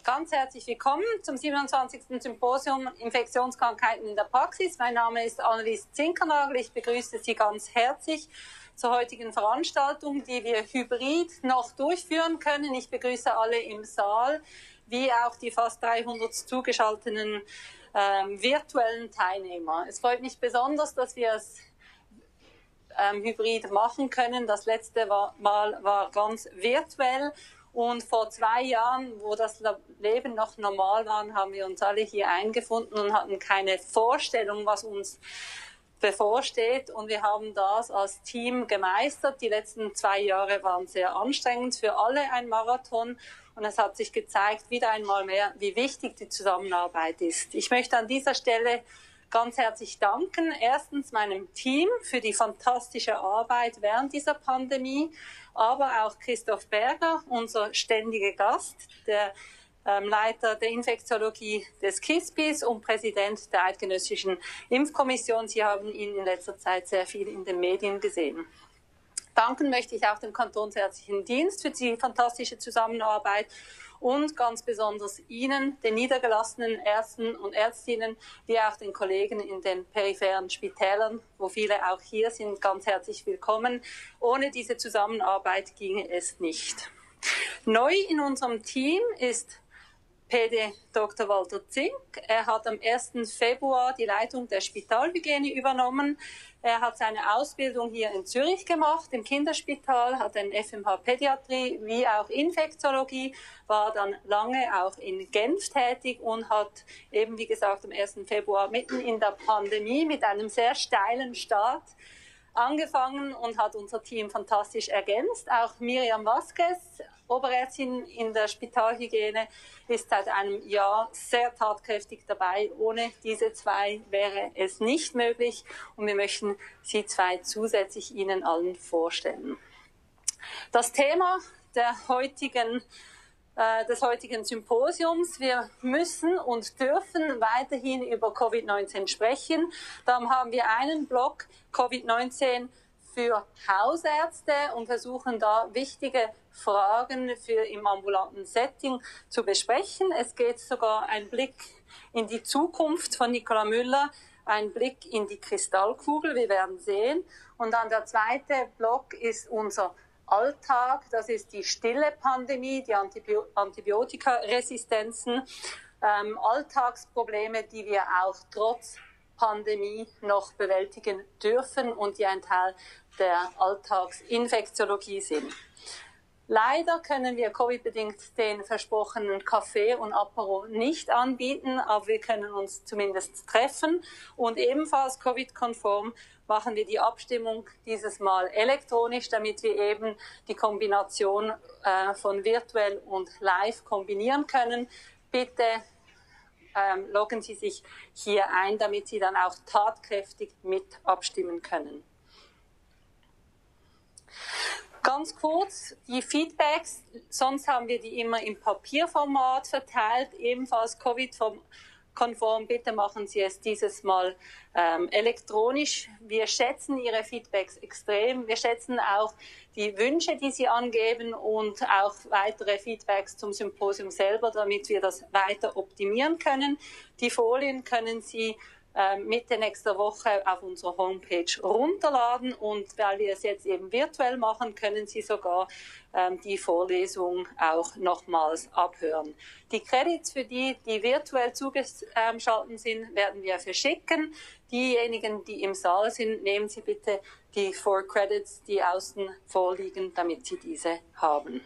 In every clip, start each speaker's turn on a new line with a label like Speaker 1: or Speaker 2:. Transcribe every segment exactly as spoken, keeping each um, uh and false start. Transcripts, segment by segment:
Speaker 1: Ganz herzlich willkommen zum siebenundzwanzigsten Symposium Infektionskrankheiten in der Praxis. Mein Name ist Annelies Zinkernagel. Ich begrüße Sie ganz herzlich zur heutigen Veranstaltung, die wir hybrid noch durchführen können. Ich begrüße alle im Saal, wie auch die fast dreihundert zugeschalteten ähm, virtuellen Teilnehmer. Es freut mich besonders, dass wir es ähm, hybrid machen können. Das letzte war, Mal war ganz virtuell. Und vor zwei Jahren, wo das Leben noch normal war, haben wir uns alle hier eingefunden und hatten keine Vorstellung, was uns bevorsteht. Und wir haben das als Team gemeistert. Die letzten zwei Jahre waren sehr anstrengend, für alle ein Marathon. Und es hat sich gezeigt, wieder einmal mehr, wie wichtig die Zusammenarbeit ist. Ich möchte an dieser Stelle ganz herzlich danken. Erstens meinem Team für die fantastische Arbeit während dieser Pandemie, aber auch Christoph Berger, unser ständiger Gast, der ähm, Leiter der Infektiologie des KISPIS und Präsident der Eidgenössischen Impfkommission. Sie haben ihn in letzter Zeit sehr viel in den Medien gesehen. Danken möchte ich auch dem Kantonsärztlichen Dienst für die fantastische Zusammenarbeit und ganz besonders Ihnen, den niedergelassenen Ärzten und Ärztinnen, wie auch den Kollegen in den peripheren Spitälern, wo viele auch hier sind, ganz herzlich willkommen. Ohne diese Zusammenarbeit ginge es nicht. Neu in unserem Team ist P D Doktor Walter Zink. Er hat am ersten Februar die Leitung der Spitalhygiene übernommen. Er hat seine Ausbildung hier in Zürich gemacht, im Kinderspital, hat ein F M H Pädiatrie wie auch Infektiologie, war dann lange auch in Genf tätig und hat eben, wie gesagt, am ersten Februar mitten in der Pandemie mit einem sehr steilen Start angefangen und hat unser Team fantastisch ergänzt. Auch Miriam Vasquez, Oberärztin in der Spitalhygiene, ist seit einem Jahr sehr tatkräftig dabei. Ohne diese zwei wäre es nicht möglich und wir möchten sie zwei zusätzlich Ihnen allen vorstellen. Das Thema der heutigen des heutigen Symposiums. Wir müssen und dürfen weiterhin über Covid neunzehn sprechen. Darum haben wir einen Block Covid neunzehn für Hausärzte und versuchen da wichtige Fragen für im ambulanten Setting zu besprechen. Es geht sogar ein Blick in die Zukunft von Nicola Müller, ein Blick in die Kristallkugel, wir werden sehen. Und dann der zweite Block ist unser Alltag, das ist die stille Pandemie, die Antibio- Antibiotikaresistenzen, ähm, Alltagsprobleme, die wir auch trotz Pandemie noch bewältigen dürfen und die ein Teil der Alltagsinfektiologie sind. Leider können wir Covid-bedingt den versprochenen Kaffee und Apero nicht anbieten, aber wir können uns zumindest treffen. Und ebenfalls Covid-konform machen wir die Abstimmung dieses Mal elektronisch, damit wir eben die Kombination äh, von virtuell und live kombinieren können. Bitte ähm, loggen Sie sich hier ein, damit Sie dann auch tatkräftig mit abstimmen können. Ganz kurz, die Feedbacks, sonst haben wir die immer im Papierformat verteilt, ebenfalls Covid-konform, bitte machen Sie es dieses Mal ähm, elektronisch. Wir schätzen Ihre Feedbacks extrem, wir schätzen auch die Wünsche, die Sie angeben und auch weitere Feedbacks zum Symposium selber, damit wir das weiter optimieren können. Die Folien können Sie Mitte nächster Woche auf unserer Homepage runterladen und weil wir es jetzt eben virtuell machen, können Sie sogar ähm, die Vorlesung auch nochmals abhören. Die Credits für die, die virtuell zugeschaltet sind, werden wir verschicken. Diejenigen, die im Saal sind, nehmen Sie bitte die Four Credits, die außen vorliegen, damit Sie diese haben.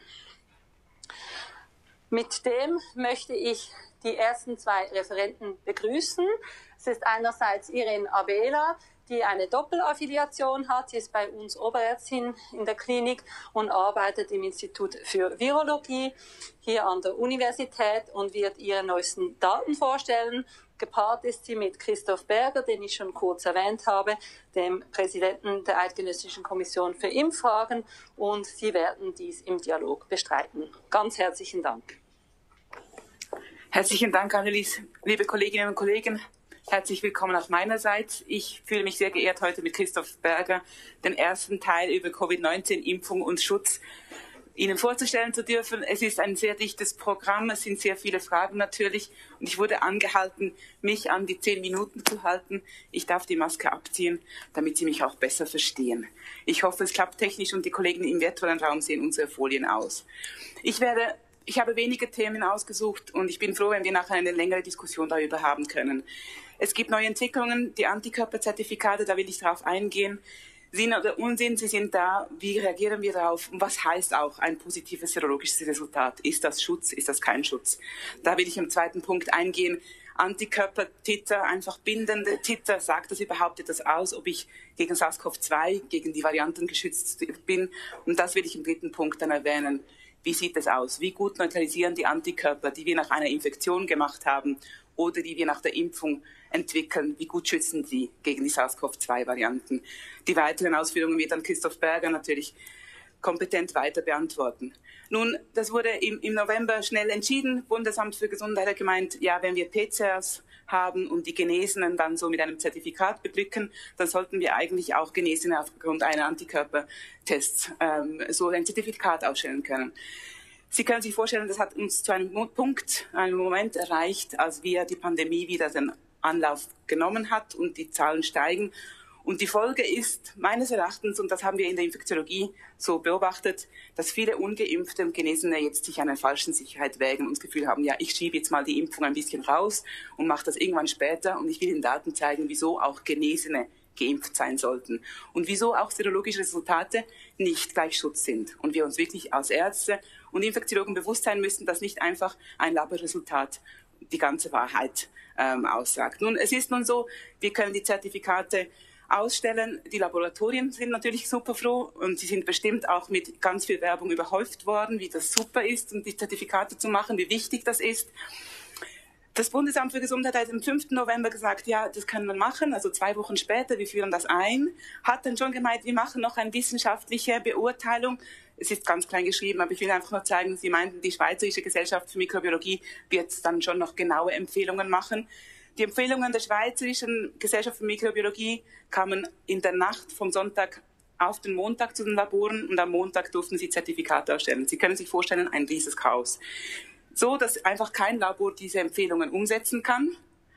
Speaker 1: Mit dem möchte ich die ersten zwei Referenten begrüßen. Es ist einerseits Irene Abela, die eine Doppelaffiliation hat. Sie ist bei uns Oberärztin in der Klinik und arbeitet im Institut für Virologie hier an der Universität und wird ihre neuesten Daten vorstellen. Gepaart ist sie mit Christoph Berger, den ich schon kurz erwähnt habe, dem Präsidenten der Eidgenössischen Kommission für Impffragen, und sie werden dies im Dialog bestreiten. Ganz herzlichen Dank.
Speaker 2: Herzlichen Dank, Annelies. Liebe Kolleginnen und Kollegen, herzlich willkommen auch meinerseits. Ich fühle mich sehr geehrt, heute mit Christoph Berger den ersten Teil über Covid neunzehn, Impfung und Schutz Ihnen vorzustellen zu dürfen. Es ist ein sehr dichtes Programm, es sind sehr viele Fragen natürlich und ich wurde angehalten, mich an die zehn Minuten zu halten. Ich darf die Maske abziehen, damit Sie mich auch besser verstehen. Ich hoffe, es klappt technisch und die Kollegen im virtuellen Raum sehen unsere Folien aus. Ich werde, ich habe wenige Themen ausgesucht und ich bin froh, wenn wir nachher eine längere Diskussion darüber haben können. Es gibt neue Entwicklungen, die Antikörperzertifikate, da will ich darauf eingehen. Sinn oder Unsinn, sie sind da. Wie reagieren wir darauf? Und was heißt auch ein positives serologisches Resultat? Ist das Schutz? Ist das kein Schutz? Da will ich im zweiten Punkt eingehen. Antikörpertiter, einfach bindende Titer, sagt das überhaupt etwas aus, ob ich gegen SARS-CoV zwei, gegen die Varianten geschützt bin? Und das will ich im dritten Punkt dann erwähnen. Wie sieht es aus? Wie gut neutralisieren die Antikörper, die wir nach einer Infektion gemacht haben oder die wir nach der Impfung entwickeln? Wie gut schützen sie gegen die SARS-CoV zwei Varianten? Die weiteren Ausführungen wird dann Christoph Berger natürlich kompetent weiter beantworten. Nun, das wurde im, im November schnell entschieden. Bundesamt für Gesundheit hat gemeint, ja, wenn wir P C Rs haben und die Genesenen dann so mit einem Zertifikat beglücken, dann sollten wir eigentlich auch Genesene aufgrund einer Antikörpertests ähm, so ein Zertifikat ausstellen können. Sie können sich vorstellen, das hat uns zu einem Punkt, einem Moment erreicht, als wir die Pandemie wieder den Anlauf genommen hat und die Zahlen steigen. Und die Folge ist meines Erachtens, und das haben wir in der Infektiologie so beobachtet, dass viele Ungeimpfte und Genesene jetzt sich einer falschen Sicherheit wägen und das Gefühl haben, ja, ich schiebe jetzt mal die Impfung ein bisschen raus und mache das irgendwann später. Und ich will Ihnen Daten zeigen, wieso auch Genesene geimpft sein sollten und wieso auch serologische Resultate nicht gleich Schutz sind. Und wir uns wirklich als Ärzte und Infektiologen bewusst sein müssen, dass nicht einfach ein Laborresultat die ganze Wahrheit ähm, aussagt. Nun, es ist nun so, wir können die Zertifikate ausstellen. Die Laboratorien sind natürlich super froh und sie sind bestimmt auch mit ganz viel Werbung überhäuft worden, wie das super ist, um die Zertifikate zu machen, wie wichtig das ist. Das Bundesamt für Gesundheit hat am fünften November gesagt, ja, das können wir machen, also zwei Wochen später, wir führen das ein, hat dann schon gemeint, wir machen noch eine wissenschaftliche Beurteilung. Es ist ganz klein geschrieben, aber ich will einfach nur zeigen, Sie meinten, die Schweizerische Gesellschaft für Mikrobiologie wird dann schon noch genaue Empfehlungen machen. Die Empfehlungen der Schweizerischen Gesellschaft für Mikrobiologie kamen in der Nacht vom Sonntag auf den Montag zu den Laboren und am Montag durften sie Zertifikate ausstellen. Sie können sich vorstellen, ein riesiges Chaos. So, dass einfach kein Labor diese Empfehlungen umsetzen kann.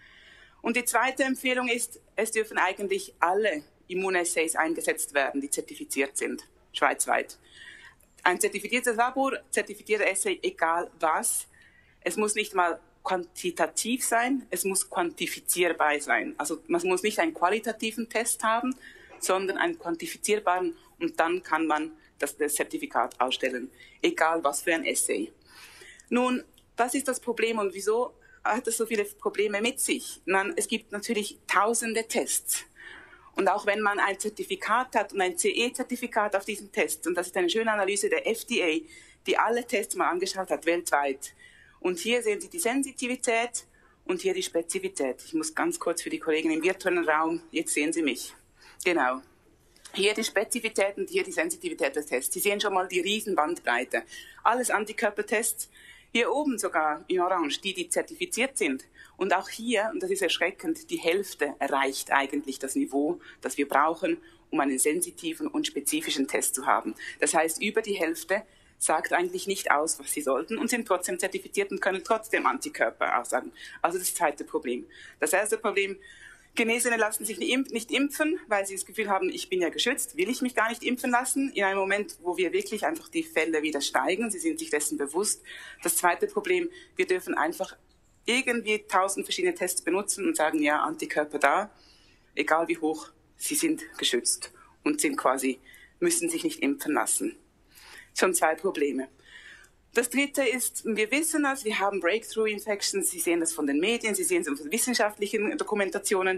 Speaker 2: Und die zweite Empfehlung ist, es dürfen eigentlich alle Immunassays eingesetzt werden, die zertifiziert sind, schweizweit. Ein zertifiziertes Labor, zertifizierter Assay, egal was. Es muss nicht mal quantitativ sein, es muss quantifizierbar sein. Also man muss nicht einen qualitativen Test haben, sondern einen quantifizierbaren und dann kann man das, das Zertifikat ausstellen, egal was für ein Assay. Nun, was ist das Problem und wieso hat es so viele Probleme mit sich? Man, es gibt natürlich tausende Tests. Und auch wenn man ein Zertifikat hat und ein C E-Zertifikat auf diesen Tests, und das ist eine schöne Analyse der F D A, die alle Tests mal angeschaut hat, weltweit. Und hier sehen Sie die Sensitivität und hier die Spezifität. Ich muss ganz kurz für die Kollegen im virtuellen Raum, jetzt sehen Sie mich. Genau. Hier die Spezifität und hier die Sensitivität des Tests. Sie sehen schon mal die riesen Bandbreite. Alles Antikörpertests. Hier oben sogar in Orange, die, die zertifiziert sind. Und auch hier, und das ist erschreckend, die Hälfte erreicht eigentlich das Niveau, das wir brauchen, um einen sensitiven und spezifischen Test zu haben. Das heißt, über die Hälfte sagt eigentlich nicht aus, was sie sollten und sind trotzdem zertifiziert und können trotzdem Antikörper aussagen. Also das zweite Problem. Das erste Problem, Genesene lassen sich nicht impfen, weil sie das Gefühl haben, ich bin ja geschützt, will ich mich gar nicht impfen lassen, in einem Moment, wo wir wirklich einfach die Fälle wieder steigen. Sie sind sich dessen bewusst. Das zweite Problem, wir dürfen einfach irgendwie tausend verschiedene Tests benutzen und sagen, ja, Antikörper da, egal wie hoch, sie sind geschützt und sind quasi, müssen sich nicht impfen lassen. Schon zwei Probleme. Das dritte ist, wir wissen das, wir haben Breakthrough-Infections, Sie sehen das von den Medien, Sie sehen es von wissenschaftlichen Dokumentationen.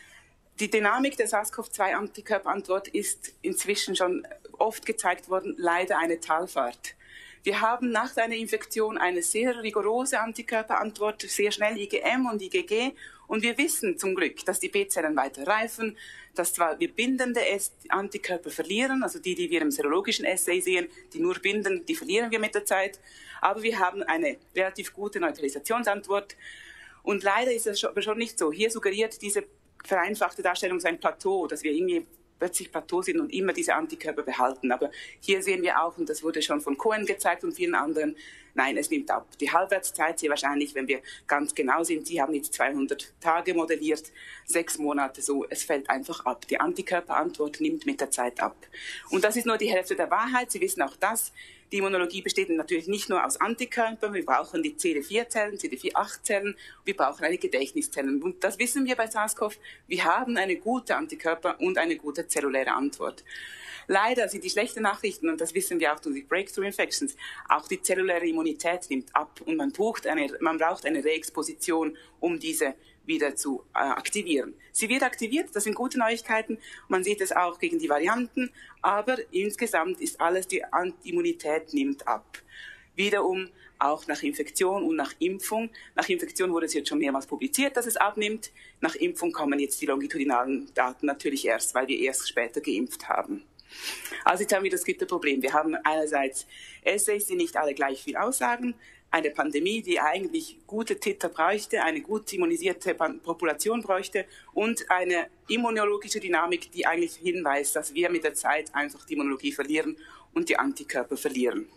Speaker 2: Die Dynamik der SARS-CoV zwei Antikörperantwort ist inzwischen schon oft gezeigt worden, leider eine Talfahrt. Wir haben nach einer Infektion eine sehr rigorose Antikörperantwort, sehr schnell I G M und I G G. Und wir wissen zum Glück, dass die B-Zellen weiter reifen, dass zwar wir bindende Antikörper verlieren, also die, die wir im serologischen Assay sehen, die nur binden, die verlieren wir mit der Zeit. Aber wir haben eine relativ gute Neutralisationsantwort. Und leider ist es aber schon nicht so. Hier suggeriert diese vereinfachte Darstellung so ein Plateau, dass wir irgendwie plötzlich Plateau sind und immer diese Antikörper behalten. Aber hier sehen wir auch, und das wurde schon von Cohen gezeigt und vielen anderen, nein, es nimmt ab. Die Halbwertszeit sehr wahrscheinlich, wenn wir ganz genau sind, die haben jetzt zweihundert Tage modelliert, sechs Monate so, es fällt einfach ab. Die Antikörperantwort nimmt mit der Zeit ab. Und das ist nur die Hälfte der Wahrheit. Sie wissen auch das. Die Immunologie besteht natürlich nicht nur aus Antikörpern, wir brauchen die C D vier Zellen, C D vier acht Zellen, wir brauchen eine Gedächtniszellen. Und das wissen wir bei SARS-CoV, wir haben eine gute Antikörper und eine gute zelluläre Antwort. Leider sind die schlechten Nachrichten, und das wissen wir auch durch die Breakthrough Infections, auch die zelluläre Immunität nimmt ab und man braucht eine, man braucht eine Reexposition, um diese wieder zu äh, aktivieren. Sie wird aktiviert, das sind gute Neuigkeiten, man sieht es auch gegen die Varianten, aber insgesamt ist alles, die Immunität nimmt ab. Wiederum auch nach Infektion und nach Impfung. Nach Infektion wurde es jetzt schon mehrmals publiziert, dass es abnimmt. Nach Impfung kommen jetzt die longitudinalen Daten natürlich erst, weil wir erst später geimpft haben. Also jetzt haben wir das dritte Problem. Wir haben einerseits Essays, die nicht alle gleich viel aussagen, eine Pandemie, die eigentlich gute Titer bräuchte, eine gut immunisierte Population bräuchte und eine immunologische Dynamik, die eigentlich hinweist, dass wir mit der Zeit einfach die Immunologie verlieren und die Antikörper verlieren.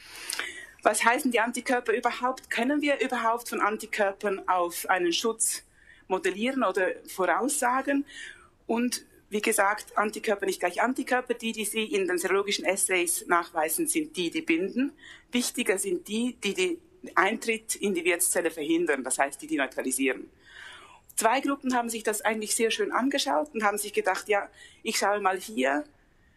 Speaker 2: Was heißen die Antikörper überhaupt? Können wir überhaupt von Antikörpern auf einen Schutz modellieren oder voraussagen? Und wie gesagt, Antikörper nicht gleich Antikörper. Die, die Sie in den serologischen Assays nachweisen, sind die, die binden. Wichtiger sind die, die den Eintritt in die Wirtszelle verhindern, das heißt, die, die neutralisieren. Zwei Gruppen haben sich das eigentlich sehr schön angeschaut und haben sich gedacht, ja, ich schaue mal hier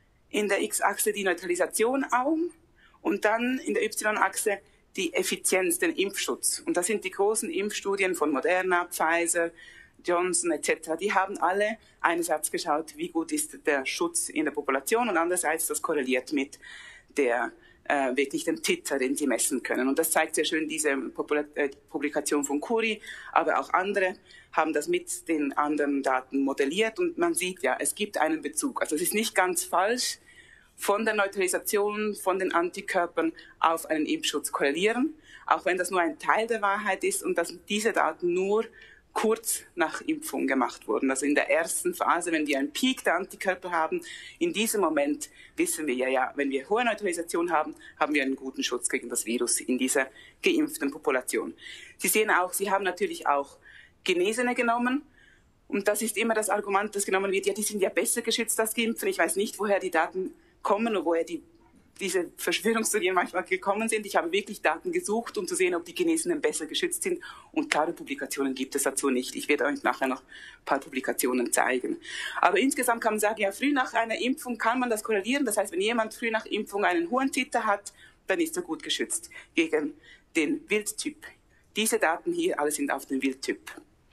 Speaker 2: in der X-Achse die Neutralisation an und dann in der Y-Achse die Effizienz, den Impfschutz. Und das sind die großen Impfstudien von Moderna, Pfizer, Johnson et cetera. Die haben alle einerseits geschaut, wie gut ist der Schutz in der Population und andererseits das korreliert mit der äh, wirklich dem Titer, den sie messen können. Und das zeigt sehr schön diese Popula- äh, Publikation von Curie, aber auch andere haben das mit den anderen Daten modelliert und man sieht ja, es gibt einen Bezug. Also es ist nicht ganz falsch, von der Neutralisation von den Antikörpern auf einen Impfschutz korrelieren, auch wenn das nur ein Teil der Wahrheit ist und dass diese Daten nur kurz nach Impfung gemacht wurden. Also in der ersten Phase, wenn wir einen Peak der Antikörper haben, in diesem Moment wissen wir ja, ja, wenn wir hohe Neutralisation haben, haben wir einen guten Schutz gegen das Virus in dieser geimpften Population. Sie sehen auch, Sie haben natürlich auch Genesene genommen. Und das ist immer das Argument, das genommen wird, ja, die sind ja besser geschützt als Geimpften. Ich weiß nicht, woher die Daten kommen und woher die diese Verschwörungstheorien manchmal gekommen sind. Ich habe wirklich Daten gesucht, um zu sehen, ob die Genesenen besser geschützt sind. Und klare Publikationen gibt es dazu nicht. Ich werde euch nachher noch ein paar Publikationen zeigen. Aber insgesamt kann man sagen, ja, früh nach einer Impfung kann man das korrelieren. Das heißt, wenn jemand früh nach Impfung einen hohen Titer hat, dann ist er gut geschützt gegen den Wildtyp. Diese Daten hier alle sind auf den Wildtyp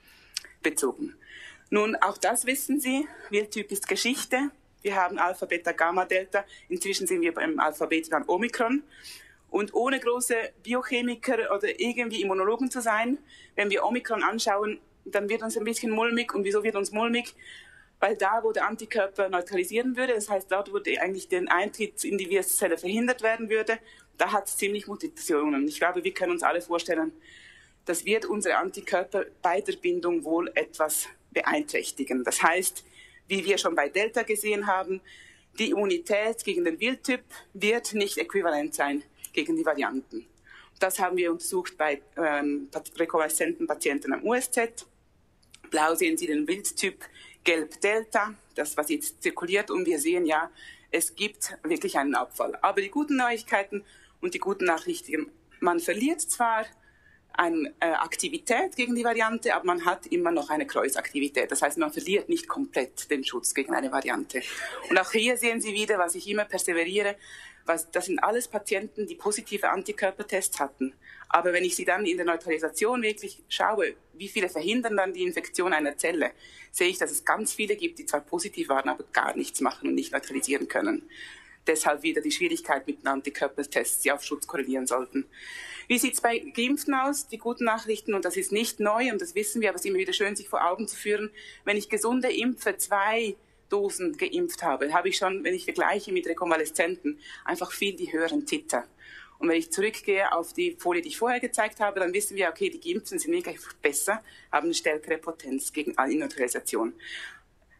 Speaker 2: bezogen. Nun, auch das wissen Sie. Wildtyp ist Geschichte. Wir haben Alpha, Beta, Gamma, Delta. Inzwischen sind wir beim Alpha, Beta, dann Omikron. Und ohne große Biochemiker oder irgendwie Immunologen zu sein, wenn wir Omikron anschauen, dann wird uns ein bisschen mulmig. Und wieso wird uns mulmig? Weil da, wo der Antikörper neutralisieren würde, das heißt, dort, wo eigentlich den Eintritt in die Viruszelle verhindert werden würde, da hat es ziemlich Mutationen. Ich glaube, wir können uns alle vorstellen, das wird unsere Antikörper bei der Bindung wohl etwas beeinträchtigen. Das heißt, wie wir schon bei Delta gesehen haben, die Immunität gegen den Wildtyp wird nicht äquivalent sein gegen die Varianten. Das haben wir untersucht bei ähm, rekonvaleszenten Patienten am U S Z. Blau sehen Sie den Wildtyp, gelb Delta, das was jetzt zirkuliert und wir sehen ja, es gibt wirklich einen Abfall. Aber die guten Neuigkeiten und die guten Nachrichten, man verliert zwar eine äh, Aktivität gegen die Variante, aber man hat immer noch eine Kreuzaktivität. Das heißt, man verliert nicht komplett den Schutz gegen eine Variante. Und auch hier sehen Sie wieder, was ich immer perseveriere, was, das sind alles Patienten, die positive Antikörpertests hatten. Aber wenn ich sie dann in der Neutralisation wirklich schaue, wie viele verhindern dann die Infektion einer Zelle, sehe ich, dass es ganz viele gibt, die zwar positiv waren, aber gar nichts machen und nicht neutralisieren können. Deshalb wieder die Schwierigkeit mit den Antikörpertests, die auf Schutz korrelieren sollten. Wie sieht es bei Geimpften aus? Die guten Nachrichten, und das ist nicht neu, und das wissen wir, aber es ist immer wieder schön, sich vor Augen zu führen, wenn ich gesunde impfe, zwei Dosen geimpft habe, habe ich schon, wenn ich vergleiche mit Rekonvaleszenten, einfach viel die höheren Titer. Und wenn ich zurückgehe auf die Folie, die ich vorher gezeigt habe, dann wissen wir, okay, die Geimpften sind wirklich besser, haben eine stärkere Potenz gegen Neutralisation.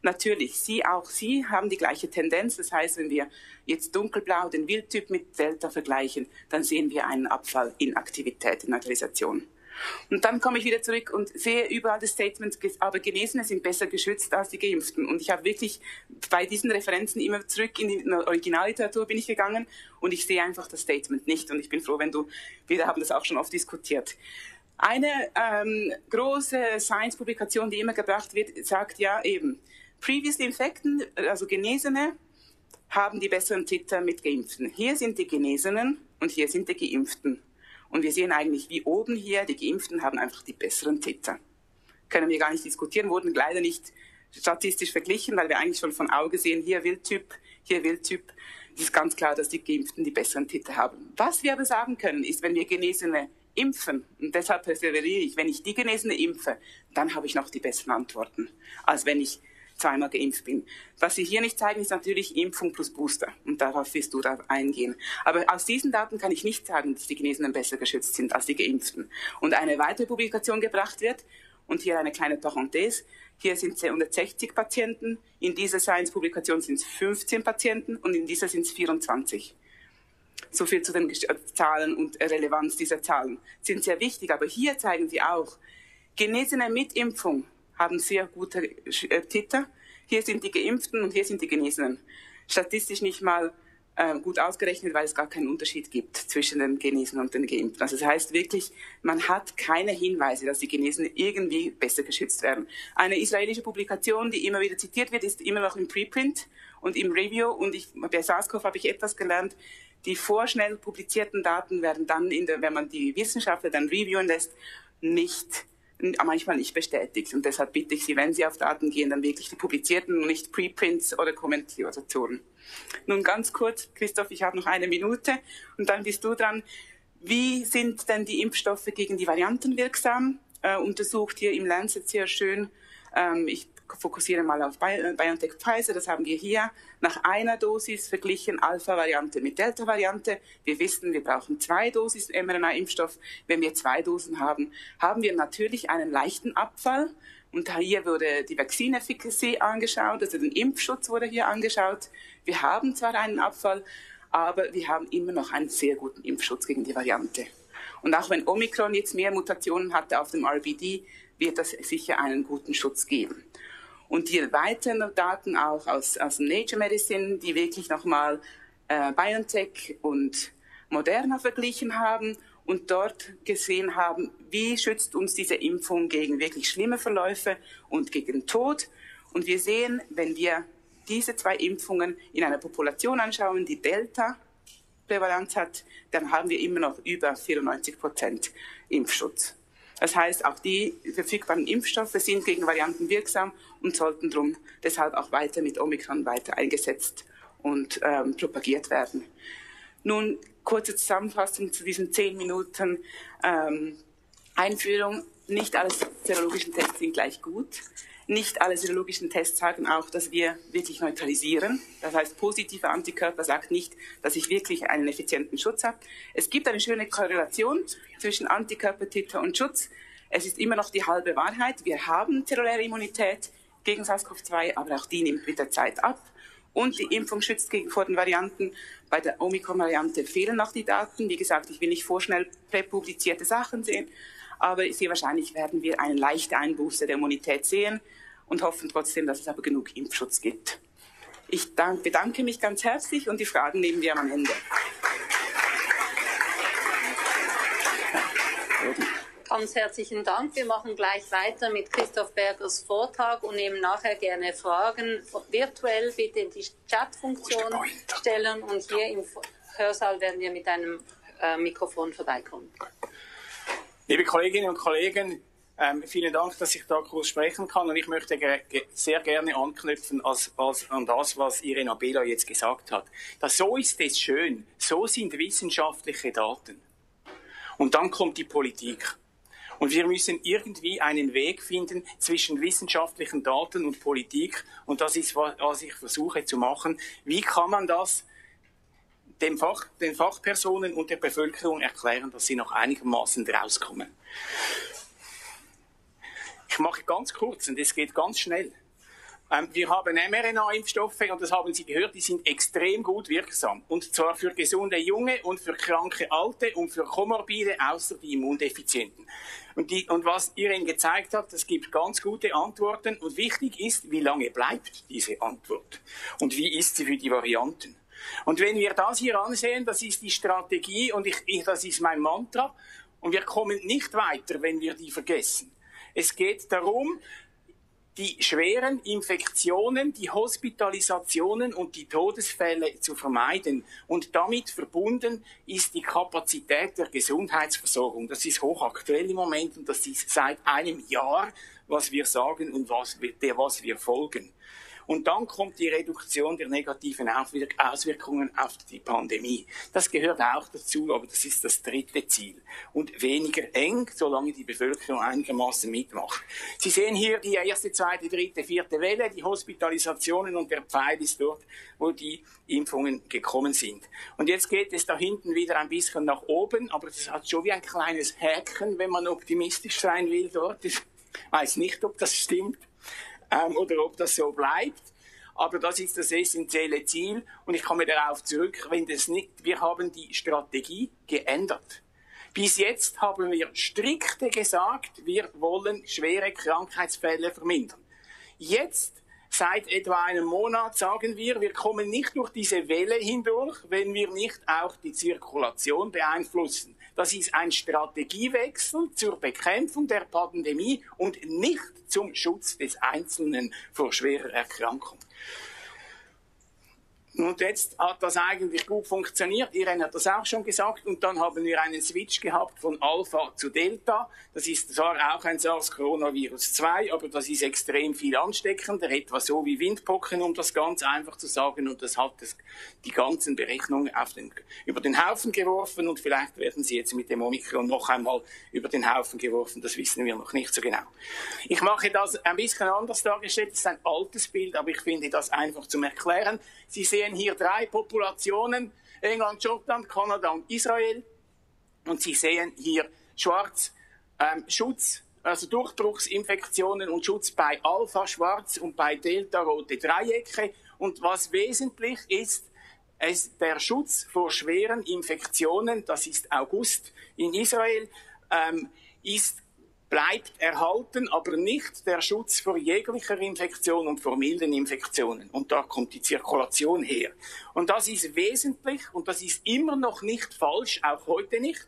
Speaker 2: Natürlich, Sie auch, Sie haben die gleiche Tendenz. Das heißt, wenn wir jetzt dunkelblau den Wildtyp mit Delta vergleichen, dann sehen wir einen Abfall in Aktivität, in Neutralisation. Und dann komme ich wieder zurück und sehe überall das Statement, aber Genesene sind besser geschützt als die Geimpften. Und ich habe wirklich bei diesen Referenzen immer zurück in die Originalliteratur bin ich gegangen und ich sehe einfach das Statement nicht. Und ich bin froh, wenn du, wir haben das auch schon oft diskutiert. Eine ähm, große Science-Publikation, die immer gebracht wird, sagt ja eben, previously infected, also Genesene, haben die besseren Titer mit Geimpften. Hier sind die Genesenen und hier sind die Geimpften. Und wir sehen eigentlich, wie oben hier, die Geimpften haben einfach die besseren Titer. Können wir gar nicht diskutieren, wurden leider nicht statistisch verglichen, weil wir eigentlich schon von Auge sehen, hier Wildtyp, hier Wildtyp. Es ist ganz klar, dass die Geimpften die besseren Titer haben. Was wir aber sagen können, ist, wenn wir Genesene impfen, und deshalb perseveriere ich, wenn ich die Genesene impfe, dann habe ich noch die besseren Antworten, als wenn ich zweimal geimpft bin. Was Sie hier nicht zeigen, ist natürlich Impfung plus Booster. Und darauf wirst du da eingehen. Aber aus diesen Daten kann ich nicht sagen, dass die Genesenen besser geschützt sind als die Geimpften. Und eine weitere Publikation gebracht wird, und hier eine kleine Parenthese, hier sind es hundertsechzig Patienten, in dieser Science-Publikation sind es fünfzehn Patienten und in dieser sind es vierundzwanzig. So viel zu den Zahlen und Relevanz dieser Zahlen. Sind sehr wichtig, aber hier zeigen sie auch, Genesene mit Impfung haben sehr gute Titer. Hier sind die Geimpften und hier sind die Genesenen. Statistisch nicht mal äh, gut ausgerechnet, weil es gar keinen Unterschied gibt zwischen den Genesenen und den Geimpften. Also das heißt wirklich, man hat keine Hinweise, dass die Genesenen irgendwie besser geschützt werden. Eine israelische Publikation, die immer wieder zitiert wird, ist immer noch im Preprint und im Review. Und ich, bei SARS-CoV habe ich etwas gelernt. Die vorschnell publizierten Daten werden dann, in der, wenn man die Wissenschaftler dann reviewen lässt, nicht manchmal nicht bestätigt. Und deshalb bitte ich Sie, wenn Sie auf Daten gehen, dann wirklich die publizierten und nicht Preprints oder Kommentatoren. Nun ganz kurz, Christoph, ich habe noch eine Minute und dann bist du dran. Wie sind denn die Impfstoffe gegen die Varianten wirksam? Äh, untersucht hier im Lancet sehr schön. Ähm, ich fokussiere mal auf BioNTech Pfizer, das haben wir hier. Nach einer Dosis verglichen Alpha-Variante mit Delta-Variante. Wir wissen, wir brauchen zwei Dosis M R N A-Impfstoff. Wenn wir zwei Dosen haben, haben wir natürlich einen leichten Abfall. Und hier wurde die Vaccine Efficacy angeschaut, also den Impfschutz wurde hier angeschaut. Wir haben zwar einen Abfall, aber wir haben immer noch einen sehr guten Impfschutz gegen die Variante. Und auch wenn Omikron jetzt mehr Mutationen hatte auf dem R B D, wird das sicher einen guten Schutz geben. Und die weiteren Daten auch aus, aus Nature Medicine, die wirklich nochmal äh, BioNTech und Moderna verglichen haben und dort gesehen haben, wie schützt uns diese Impfung gegen wirklich schlimme Verläufe und gegen Tod. Und wir sehen, wenn wir diese zwei Impfungen in einer Population anschauen, die Delta-Prävalenz hat, dann haben wir immer noch über vierundneunzig Prozent Impfschutz. Das heißt, auch die verfügbaren Impfstoffe sind gegen Varianten wirksam und sollten darum deshalb auch weiter mit Omikron weiter eingesetzt und ähm, propagiert werden. Nun, kurze Zusammenfassung zu diesen zehn Minuten ähm, Einführung. Nicht alle serologischen Tests sind gleich gut. Nicht alle serologischen Tests sagen auch, dass wir wirklich neutralisieren. Das heißt, positive Antikörper sagt nicht, dass ich wirklich einen effizienten Schutz habe. Es gibt eine schöne Korrelation zwischen Antikörpertiter und Schutz. Es ist immer noch die halbe Wahrheit. Wir haben zelluläre Immunität gegen SARS-C o V zwei, aber auch die nimmt mit der Zeit ab. Und die Impfung schützt gegen vor den Varianten. Bei der Omikron-Variante fehlen noch die Daten. Wie gesagt, ich will nicht vorschnell präpublizierte Sachen sehen. Aber sehr wahrscheinlich werden wir einen leichten Einbuße der Immunität sehen und hoffen trotzdem, dass es aber genug Impfschutz gibt. Ich dank, bedanke mich ganz herzlich und die Fragen nehmen wir am Ende.
Speaker 1: Ganz herzlichen Dank. Wir machen gleich weiter mit Christoph Bergers Vortrag und nehmen nachher gerne Fragen virtuell. Bitte in die Chatfunktion stellen und hier im Hörsaal werden wir mit einem äh, Mikrofon vorbeikommen.
Speaker 3: Liebe Kolleginnen und Kollegen, ähm, vielen Dank, dass ich da kurz sprechen kann. Und ich möchte ge ge sehr gerne anknüpfen als, als, an das, was Irene Abela jetzt gesagt hat. Das, so ist es schön. So sind wissenschaftliche Daten. Und dann kommt die Politik. Und wir müssen irgendwie einen Weg finden zwischen wissenschaftlichen Daten und Politik. Und das ist, was ich versuche zu machen. Wie kann man das den, Fach, den Fachpersonen und der Bevölkerung erklären, dass sie noch einigermaßen rauskommen? Ich mache ganz kurz und es geht ganz schnell. Ähm, wir haben M R N A-Impfstoffe, und das haben Sie gehört, die sind extrem gut wirksam. Und zwar für gesunde Junge und für kranke Alte und für Komorbide, außer die Immundefizienten. Und, die, und was ihr Ihnen gezeigt habt, das gibt ganz gute Antworten. Und wichtig ist, wie lange bleibt diese Antwort? Und wie ist sie für die Varianten? Und wenn wir das hier ansehen, das ist die Strategie und ich, ich, das ist mein Mantra. Und wir kommen nicht weiter, wenn wir die vergessen. Es geht darum, die schweren Infektionen, die Hospitalisationen und die Todesfälle zu vermeiden. Und damit verbunden ist die Kapazität der Gesundheitsversorgung. Das ist hochaktuell im Moment und das ist seit einem Jahr, was wir sagen und was wir, der, was wir folgen. Und dann kommt die Reduktion der negativen Auswirkungen auf die Pandemie. Das gehört auch dazu, aber das ist das dritte Ziel. Und weniger eng, solange die Bevölkerung einigermaßen mitmacht. Sie sehen hier die erste, zweite, dritte, vierte Welle, die Hospitalisationen und der Pfeil ist dort, wo die Impfungen gekommen sind. Und jetzt geht es da hinten wieder ein bisschen nach oben, aber das hat schon wie ein kleines Häkchen, wenn man optimistisch sein will dort. Ich weiß nicht, ob das stimmt. Ähm, oder ob das so bleibt. Aber das ist das essentielle Ziel. Und ich komme darauf zurück, wenn das nicht, wir haben die Strategie geändert. Bis jetzt haben wir strikte gesagt, wir wollen schwere Krankheitsfälle vermindern. Jetzt, seit etwa einem Monat, sagen wir, wir kommen nicht durch diese Welle hindurch, wenn wir nicht auch die Zirkulation beeinflussen. Das ist ein Strategiewechsel zur Bekämpfung der Pandemie und nicht zum Schutz des Einzelnen vor schwerer Erkrankung. Und jetzt hat das eigentlich gut funktioniert. Irene hat das auch schon gesagt. Und dann haben wir einen Switch gehabt von Alpha zu Delta. Das ist zwar auch ein SARS-Coronavirus zwei, aber das ist extrem viel ansteckender, etwa so wie Windpocken, um das ganz einfach zu sagen. Und das hat das, die ganzen Berechnungen auf den, über den Haufen geworfen. Und vielleicht werden sie jetzt mit dem Omikron noch einmal über den Haufen geworfen. Das wissen wir noch nicht so genau. Ich mache das ein bisschen anders dargestellt. Das ist ein altes Bild, aber ich finde das einfach zum Erklären. Sie sehen hier drei Populationen, England, Schottland, Kanada und Israel. Und Sie sehen hier schwarz ähm, Schutz, also Durchbruchsinfektionen und Schutz bei Alpha schwarz und bei Delta rote Dreiecke. Und was wesentlich ist, ist der Schutz vor schweren Infektionen, das ist August in Israel, ähm, ist bleibt erhalten, aber nicht der Schutz vor jeglicher Infektion und vor milden Infektionen. Und da kommt die Zirkulation her. Und das ist wesentlich und das ist immer noch nicht falsch, auch heute nicht.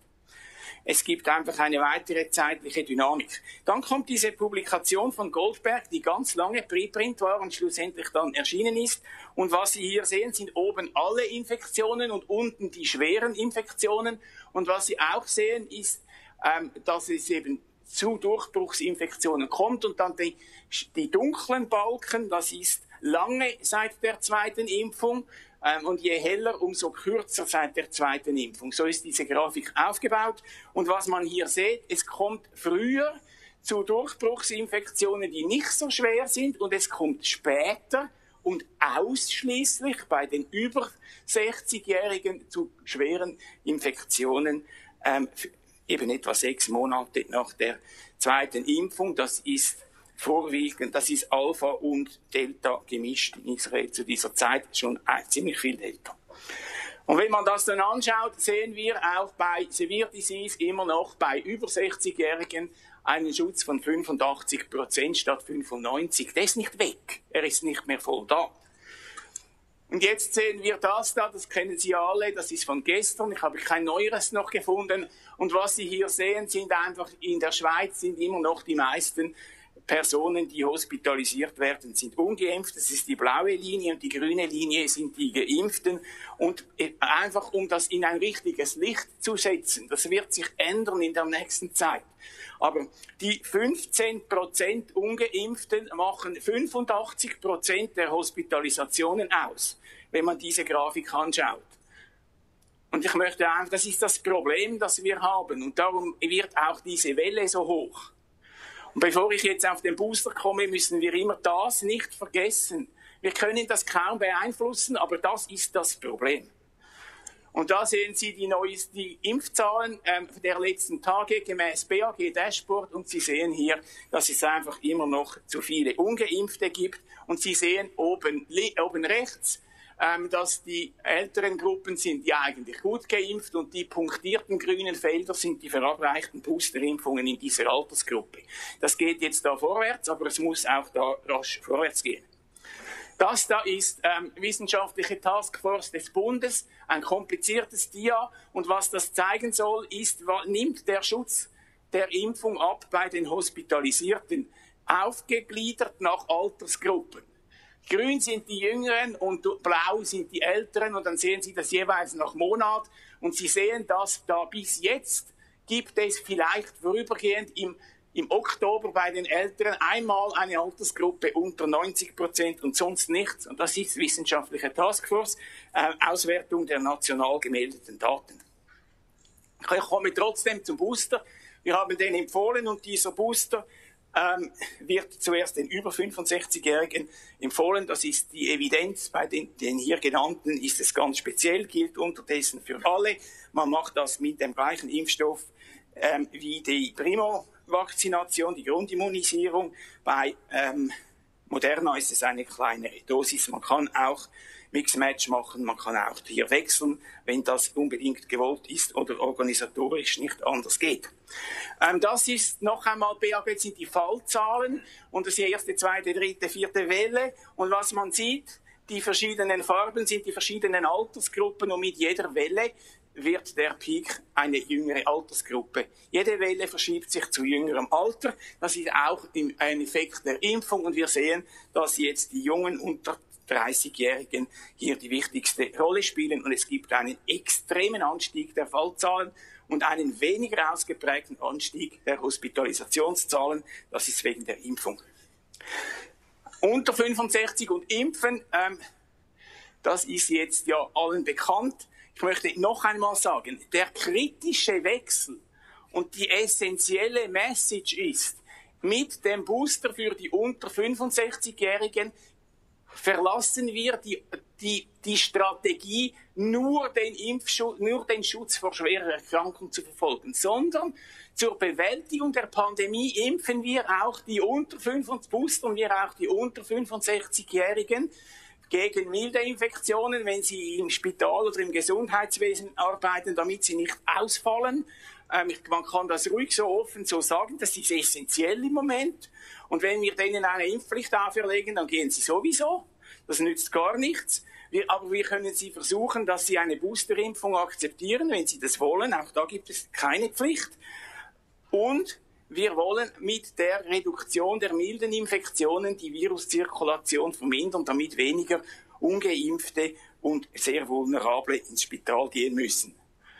Speaker 3: Es gibt einfach eine weitere zeitliche Dynamik. Dann kommt diese Publikation von Goldberg, die ganz lange Preprint war und schlussendlich dann erschienen ist. Und was Sie hier sehen, sind oben alle Infektionen und unten die schweren Infektionen. Und was Sie auch sehen, ist, ähm, dass es eben zu Durchbruchsinfektionen kommt und dann die, die dunklen Balken, das ist lange seit der zweiten Impfung ähm, und je heller, umso kürzer seit der zweiten Impfung. So ist diese Grafik aufgebaut und was man hier sieht, es kommt früher zu Durchbruchsinfektionen, die nicht so schwer sind und es kommt später und ausschließlich bei den über sechzigjährigen zu schweren Infektionen ähm, eben etwa sechs Monate nach der zweiten Impfung. Das ist vorwiegend, das ist Alpha und Delta gemischt in Israel zu dieser Zeit, schon ziemlich viel Delta. Und wenn man das dann anschaut, sehen wir auch bei Severe Disease immer noch bei über sechzigjährigen einen Schutz von fünfundachtzig Prozent statt fünfundneunzig. Der ist nicht weg, er ist nicht mehr voll da. Und jetzt sehen wir das da, das kennen Sie alle, das ist von gestern, ich habe kein Neueres noch gefunden. Und was Sie hier sehen, sind einfach, in der Schweiz sind immer noch die meisten Personen, die hospitalisiert werden, sind ungeimpft. Das ist die blaue Linie und die grüne Linie sind die Geimpften. Und einfach, um das in ein richtiges Licht zu setzen, das wird sich ändern in der nächsten Zeit. Aber die fünfzehn Prozent Ungeimpften machen fünfundachtzig Prozent der Hospitalisationen aus, wenn man diese Grafik anschaut. Und ich möchte einfach, das ist das Problem, das wir haben. Und darum wird auch diese Welle so hoch. Und bevor ich jetzt auf den Booster komme, müssen wir immer das nicht vergessen. Wir können das kaum beeinflussen, aber das ist das Problem. Und da sehen Sie die neuesten Impfzahlen ähm, der letzten Tage gemäß B A G-Dashboard. Und Sie sehen hier, dass es einfach immer noch zu viele Ungeimpfte gibt. Und Sie sehen oben, oben rechts, ähm, dass die älteren Gruppen sind ja eigentlich gut geimpft und die punktierten grünen Felder sind die verabreichten Boosterimpfungen in dieser Altersgruppe. Das geht jetzt da vorwärts, aber es muss auch da rasch vorwärts gehen. Das da ist ähm, wissenschaftliche Taskforce des Bundes, ein kompliziertes Dia. Und was das zeigen soll, ist, nimmt der Schutz der Impfung ab bei den Hospitalisierten, aufgegliedert nach Altersgruppen. Grün sind die Jüngeren und blau sind die Älteren und dann sehen Sie das jeweils nach Monat. Und Sie sehen, dass da bis jetzt gibt es vielleicht vorübergehend im Im Oktober bei den Älteren einmal eine Altersgruppe unter neunzig Prozent und sonst nichts. Und das ist wissenschaftliche Taskforce, äh, Auswertung der national gemeldeten Daten. Ich komme trotzdem zum Booster. Wir haben den empfohlen und dieser Booster ähm, wird zuerst den über fünfundsechzigjährigen empfohlen. Das ist die Evidenz. Bei den, den hier genannten ist es ganz speziell, gilt unterdessen für alle. Man macht das mit dem gleichen Impfstoff ähm, wie die Primo Vakzination, die Grundimmunisierung. Bei ähm, Moderna ist es eine kleinere Dosis. Man kann auch Mix-Match machen, man kann auch hier wechseln, wenn das unbedingt gewollt ist oder organisatorisch nicht anders geht. Ähm, das ist noch einmal, B A G sind die Fallzahlen und das ist die erste, zweite, dritte, vierte Welle. Und was man sieht, die verschiedenen Farben sind die verschiedenen Altersgruppen und mit jeder Welle wird der Peak eine jüngere Altersgruppe. Jede Welle verschiebt sich zu jüngerem Alter. Das ist auch ein Effekt der Impfung und wir sehen, dass jetzt die Jungen unter dreißigjährigen hier die wichtigste Rolle spielen und es gibt einen extremen Anstieg der Fallzahlen und einen weniger ausgeprägten Anstieg der Hospitalisationszahlen. Das ist wegen der Impfung. Unter fünfundsechzig und Impfen, ähm, das ist jetzt ja allen bekannt. Ich möchte noch einmal sagen, der kritische Wechsel und die essentielle Message ist, mit dem Booster für die unter fünfundsechzigjährigen verlassen wir die, die, die Strategie, nur den Impfschutz, nur den Schutz vor schwerer Erkrankung zu verfolgen, sondern zur Bewältigung der Pandemie impfen wir auch die unter fünfundzwanzig, boostern wir auch die unter fünfundsechzigjährigen gegen milde Infektionen, wenn sie im Spital oder im Gesundheitswesen arbeiten, damit sie nicht ausfallen. Ähm, man kann das ruhig so offen so sagen, das ist essentiell im Moment. Und wenn wir denen eine Impfpflicht auferlegen, dann gehen sie sowieso. Das nützt gar nichts. Wir, aber wir können sie versuchen, dass sie eine Boosterimpfung akzeptieren, wenn sie das wollen. Auch da gibt es keine Pflicht. Und wir wollen mit der Reduktion der milden Infektionen die Viruszirkulation vermindern, damit weniger Ungeimpfte und sehr Vulnerable ins Spital gehen müssen.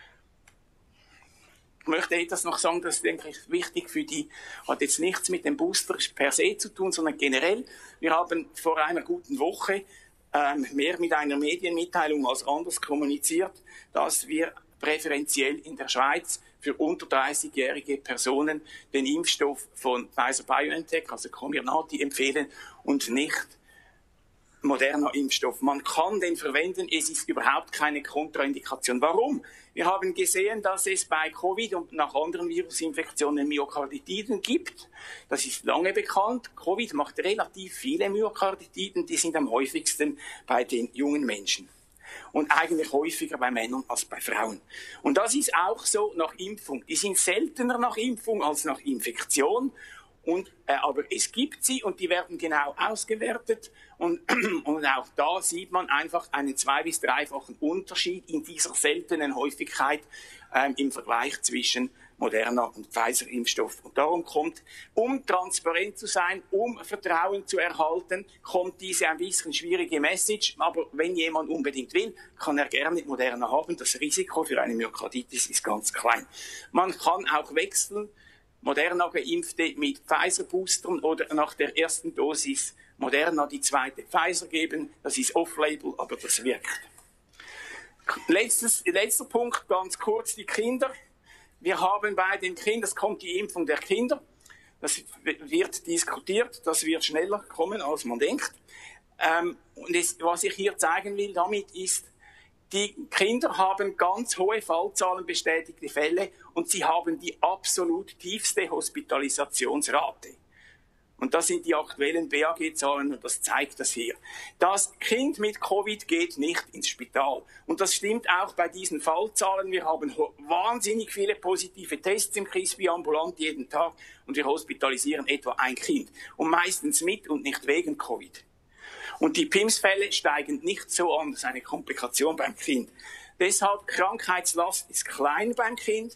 Speaker 3: Ich möchte etwas noch sagen, das ist, denke ich, wichtig für die, hat jetzt nichts mit dem Booster per se zu tun, sondern generell. Wir haben vor einer guten Woche ähm, mehr mit einer Medienmitteilung als anders kommuniziert, dass wir präferenziell in der Schweiz für unter dreißigjährige Personen den Impfstoff von Pfizer-BioNTech, also Comirnaty, empfehlen und nicht moderner Impfstoff. Man kann den verwenden, es ist überhaupt keine Kontraindikation. Warum? Wir haben gesehen, dass es bei Covid und nach anderen Virusinfektionen Myokarditiden gibt. Das ist lange bekannt. Covid macht relativ viele Myokarditiden, die sind am häufigsten bei den jungen Menschen. Und eigentlich häufiger bei Männern als bei Frauen. Und das ist auch so nach Impfung. Die sind seltener nach Impfung als nach Infektion. Und, äh, aber es gibt sie und die werden genau ausgewertet. Und, und auch da sieht man einfach einen zwei- bis dreifachen Unterschied in dieser seltenen Häufigkeit ähm, im Vergleich zwischen Moderna und Pfizer-Impfstoff. Und darum kommt, um transparent zu sein, um Vertrauen zu erhalten, kommt diese ein bisschen schwierige Message. Aber wenn jemand unbedingt will, kann er gerne Moderna haben. Das Risiko für eine Myokarditis ist ganz klein. Man kann auch wechseln, Moderna Geimpfte mit Pfizer-Boostern oder nach der ersten Dosis Moderna die zweite Pfizer geben. Das ist off-label, aber das wirkt. Letztes, letzter Punkt, ganz kurz, die Kinder. Wir haben bei den Kindern, das kommt die Impfung der Kinder, das wird diskutiert, das wird schneller kommen, als man denkt. Ähm, und es, was ich hier zeigen will damit ist, Die Kinder haben ganz hohe Fallzahlen, bestätigte Fälle, und sie haben die absolut tiefste Hospitalisationsrate. Und das sind die aktuellen B A G-Zahlen und das zeigt das hier. Das Kind mit Covid geht nicht ins Spital. Und das stimmt auch bei diesen Fallzahlen. Wir haben wahnsinnig viele positive Tests im K I S B ambulant jeden Tag und wir hospitalisieren etwa ein Kind. Und meistens mit und nicht wegen Covid. Und die P I M S-Fälle steigen nicht so an, das ist eine Komplikation beim Kind. Deshalb, Krankheitslast ist klein beim Kind,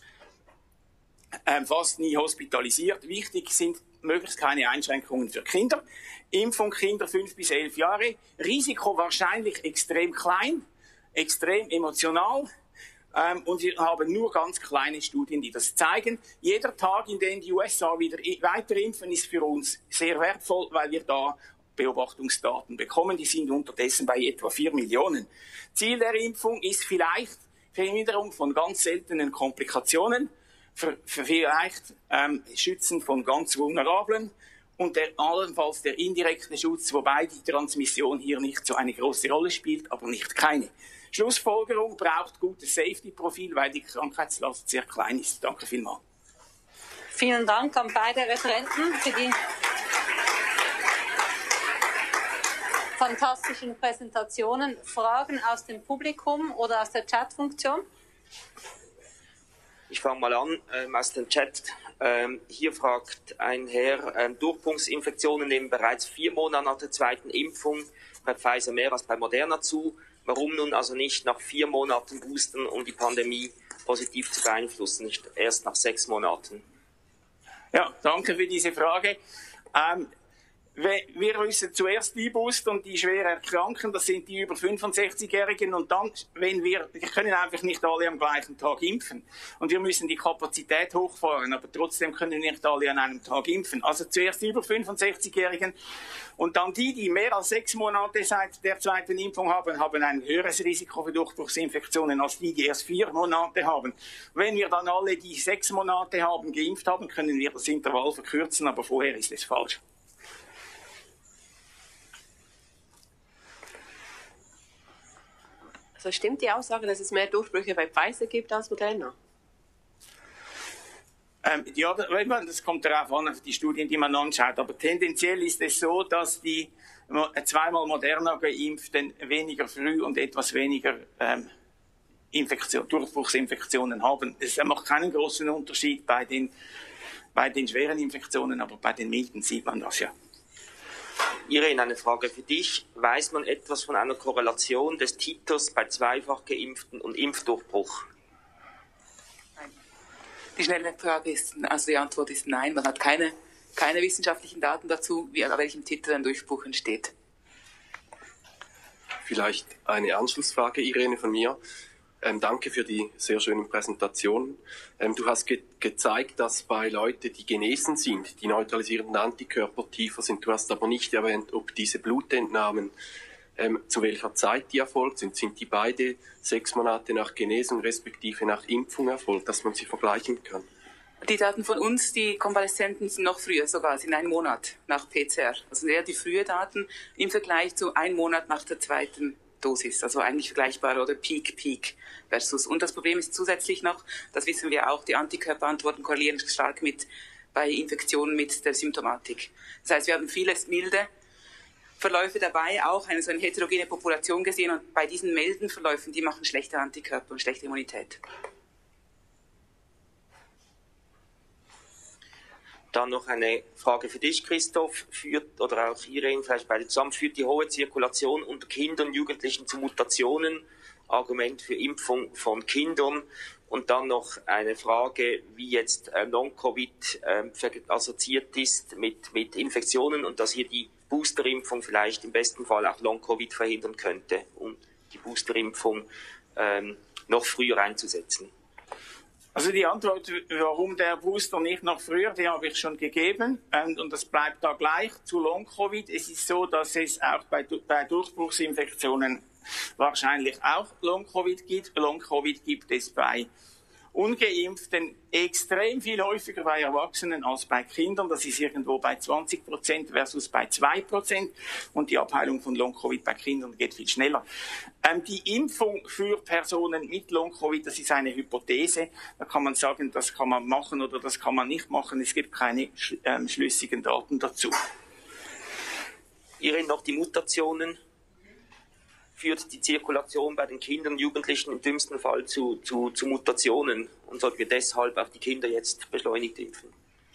Speaker 3: ähm, fast nie hospitalisiert. Wichtig sind möglichst keine Einschränkungen für Kinder. Impfung Kinder fünf bis elf Jahre. Risiko wahrscheinlich extrem klein, extrem emotional. Ähm, und wir haben nur ganz kleine Studien, die das zeigen. Jeder Tag, in dem die U S A wieder weiter impfen, ist für uns sehr wertvoll, weil wir da Beobachtungsdaten bekommen. Die sind unterdessen bei etwa vier Millionen. Ziel der Impfung ist vielleicht Verhinderung von ganz seltenen Komplikationen, für, für vielleicht ähm, Schützen von ganz Vulnerablen und der, allenfalls der indirekte Schutz, wobei die Transmission hier nicht so eine große Rolle spielt, aber nicht keine. Schlussfolgerung: braucht gutes Safety-Profil, weil die Krankheitslast sehr klein ist. Danke vielmals.
Speaker 1: Vielen Dank an beide Referenten für die fantastischen Präsentationen. Fragen aus dem Publikum oder aus der Chatfunktion?
Speaker 4: Ich fange mal an ähm, aus dem Chat. Ähm, hier fragt ein Herr, ähm, Durchbruchsinfektionen nehmen bereits vier Monate nach der zweiten Impfung bei Pfizer mehr als bei Moderna zu. Warum nun also nicht nach vier Monaten boosten, um die Pandemie positiv zu beeinflussen, nicht erst nach sechs Monaten?
Speaker 3: Ja, danke für diese Frage. Ähm, Wir müssen zuerst die boostern, die schwer erkranken, das sind die über fünfundsechzigjährigen, und dann, wenn wir, wir können einfach nicht alle am gleichen Tag impfen. Und wir müssen die Kapazität hochfahren, aber trotzdem können nicht alle an einem Tag impfen. Also zuerst die über fünfundsechzigjährigen und dann die, die mehr als sechs Monate seit der zweiten Impfung haben, haben ein höheres Risiko für Durchbruchsinfektionen als die, die erst vier Monate haben. Wenn wir dann alle, die sechs Monate haben, geimpft haben, können wir das Intervall verkürzen, aber vorher ist es falsch.
Speaker 5: Also stimmt die Aussage, dass es mehr Durchbrüche bei Pfizer gibt als Moderna?
Speaker 3: Ähm, ja, das kommt darauf an, auf die Studien, die man anschaut. Aber tendenziell ist es so, dass die zweimal Moderna Geimpften weniger früh und etwas weniger ähm, Infektion, Durchbruchsinfektionen haben. Es macht keinen großen Unterschied bei den, bei den schweren Infektionen, aber bei den milden sieht man das ja.
Speaker 4: Irene, eine Frage für dich. Weiß man etwas von einer Korrelation des Titers bei zweifach Geimpften und Impfdurchbruch?
Speaker 2: Nein. Die schnelle Frage ist, also die Antwort ist nein. Man hat keine, keine wissenschaftlichen Daten dazu, wie, an welchem Titer ein Durchbruch entsteht.
Speaker 6: Vielleicht eine Anschlussfrage, Irene, von mir. Ähm, danke für die sehr schönen Präsentationen. Ähm, du hast ge gezeigt, dass bei Leuten, die genesen sind, die neutralisierenden Antikörper tiefer sind. Du hast aber nicht erwähnt, ob diese Blutentnahmen, ähm, zu welcher Zeit die erfolgt sind. Sind die beide sechs Monate nach Genesung respektive nach Impfung erfolgt, dass man sie vergleichen kann?
Speaker 2: Die Daten von uns, die Konvaleszenten, sind noch früher, sogar sind ein Monat nach P C R. Also eher die frühe Daten im Vergleich zu einem Monat nach der zweiten Dosis, also eigentlich vergleichbar, oder Peak, Peak versus. Und das Problem ist zusätzlich noch, das wissen wir auch, die Antikörperantworten korrelieren stark mit, bei Infektionen mit der Symptomatik. Das heißt, wir haben viele milde Verläufe dabei, auch eine so eine heterogene Population gesehen, und bei diesen milden Verläufen, die machen schlechte Antikörper und schlechte Immunität.
Speaker 4: Dann noch eine Frage für dich, Christoph. Führt, oder auch Irene, vielleicht beide zusammen, führt die hohe Zirkulation unter Kindern und Jugendlichen zu Mutationen? Argument für Impfung von Kindern. Und dann noch eine Frage, wie jetzt äh, Long-Covid äh, assoziiert ist mit, mit Infektionen und dass hier die Boosterimpfung vielleicht im besten Fall auch Long-Covid verhindern könnte, um die Boosterimpfung ähm, noch früher einzusetzen.
Speaker 3: Also die Antwort, warum der Booster nicht noch früher, die habe ich schon gegeben, und, und das bleibt da gleich zu Long-Covid. Es ist so, dass es auch bei, bei Durchbruchsinfektionen wahrscheinlich auch Long-Covid gibt. Long-Covid gibt es bei Ungeimpften extrem viel häufiger bei Erwachsenen als bei Kindern. Das ist irgendwo bei zwanzig Prozent versus bei zwei Prozent. Und die Abheilung von Long-Covid bei Kindern geht viel schneller. Ähm, die Impfung für Personen mit Long-Covid, das ist eine Hypothese. Da kann man sagen, das kann man machen oder das kann man nicht machen. Es gibt keine ähm, schlüssigen Daten dazu.
Speaker 4: Irene, noch die Mutationen. Führt die Zirkulation bei den Kindern und Jugendlichen im dümmsten Fall zu, zu, zu Mutationen und sollten wir deshalb auch die Kinder jetzt beschleunigt impfen?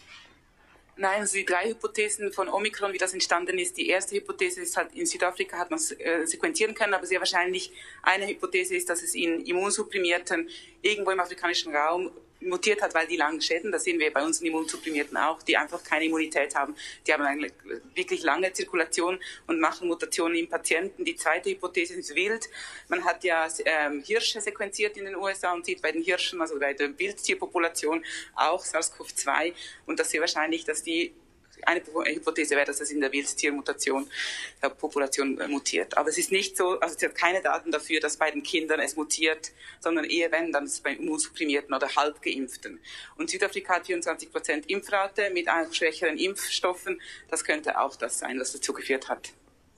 Speaker 2: Nein, also die drei Hypothesen von Omikron, wie das entstanden ist. Die erste Hypothese ist halt, in Südafrika hat man es äh, sequenzieren können, aber sehr wahrscheinlich eine Hypothese ist, dass es in Immunsupprimierten irgendwo im afrikanischen Raum mutiert hat, weil die langen Schäden, das sehen wir bei unseren Immunsupprimierten auch, die einfach keine Immunität haben. Die haben eine wirklich lange Zirkulation und machen Mutationen im Patienten. Die zweite Hypothese ist wild. Man hat ja ähm, Hirsche sequenziert in den U S A und sieht bei den Hirschen, also bei der Wildtierpopulation, auch SARS-CoV zwei. Und das ist sehr wahrscheinlich, dass die eine Hypothese wäre, dass es in der Wildtiermutation der Population mutiert. Aber es ist nicht so, also es hat keine Daten dafür, dass bei den Kindern es mutiert, sondern eher wenn, dann ist es bei Immunsupprimierten oder Halbgeimpften. Und Südafrika hat vierundzwanzig Prozent Impfrate mit schwächeren Impfstoffen. Das könnte auch das sein, was dazu geführt hat.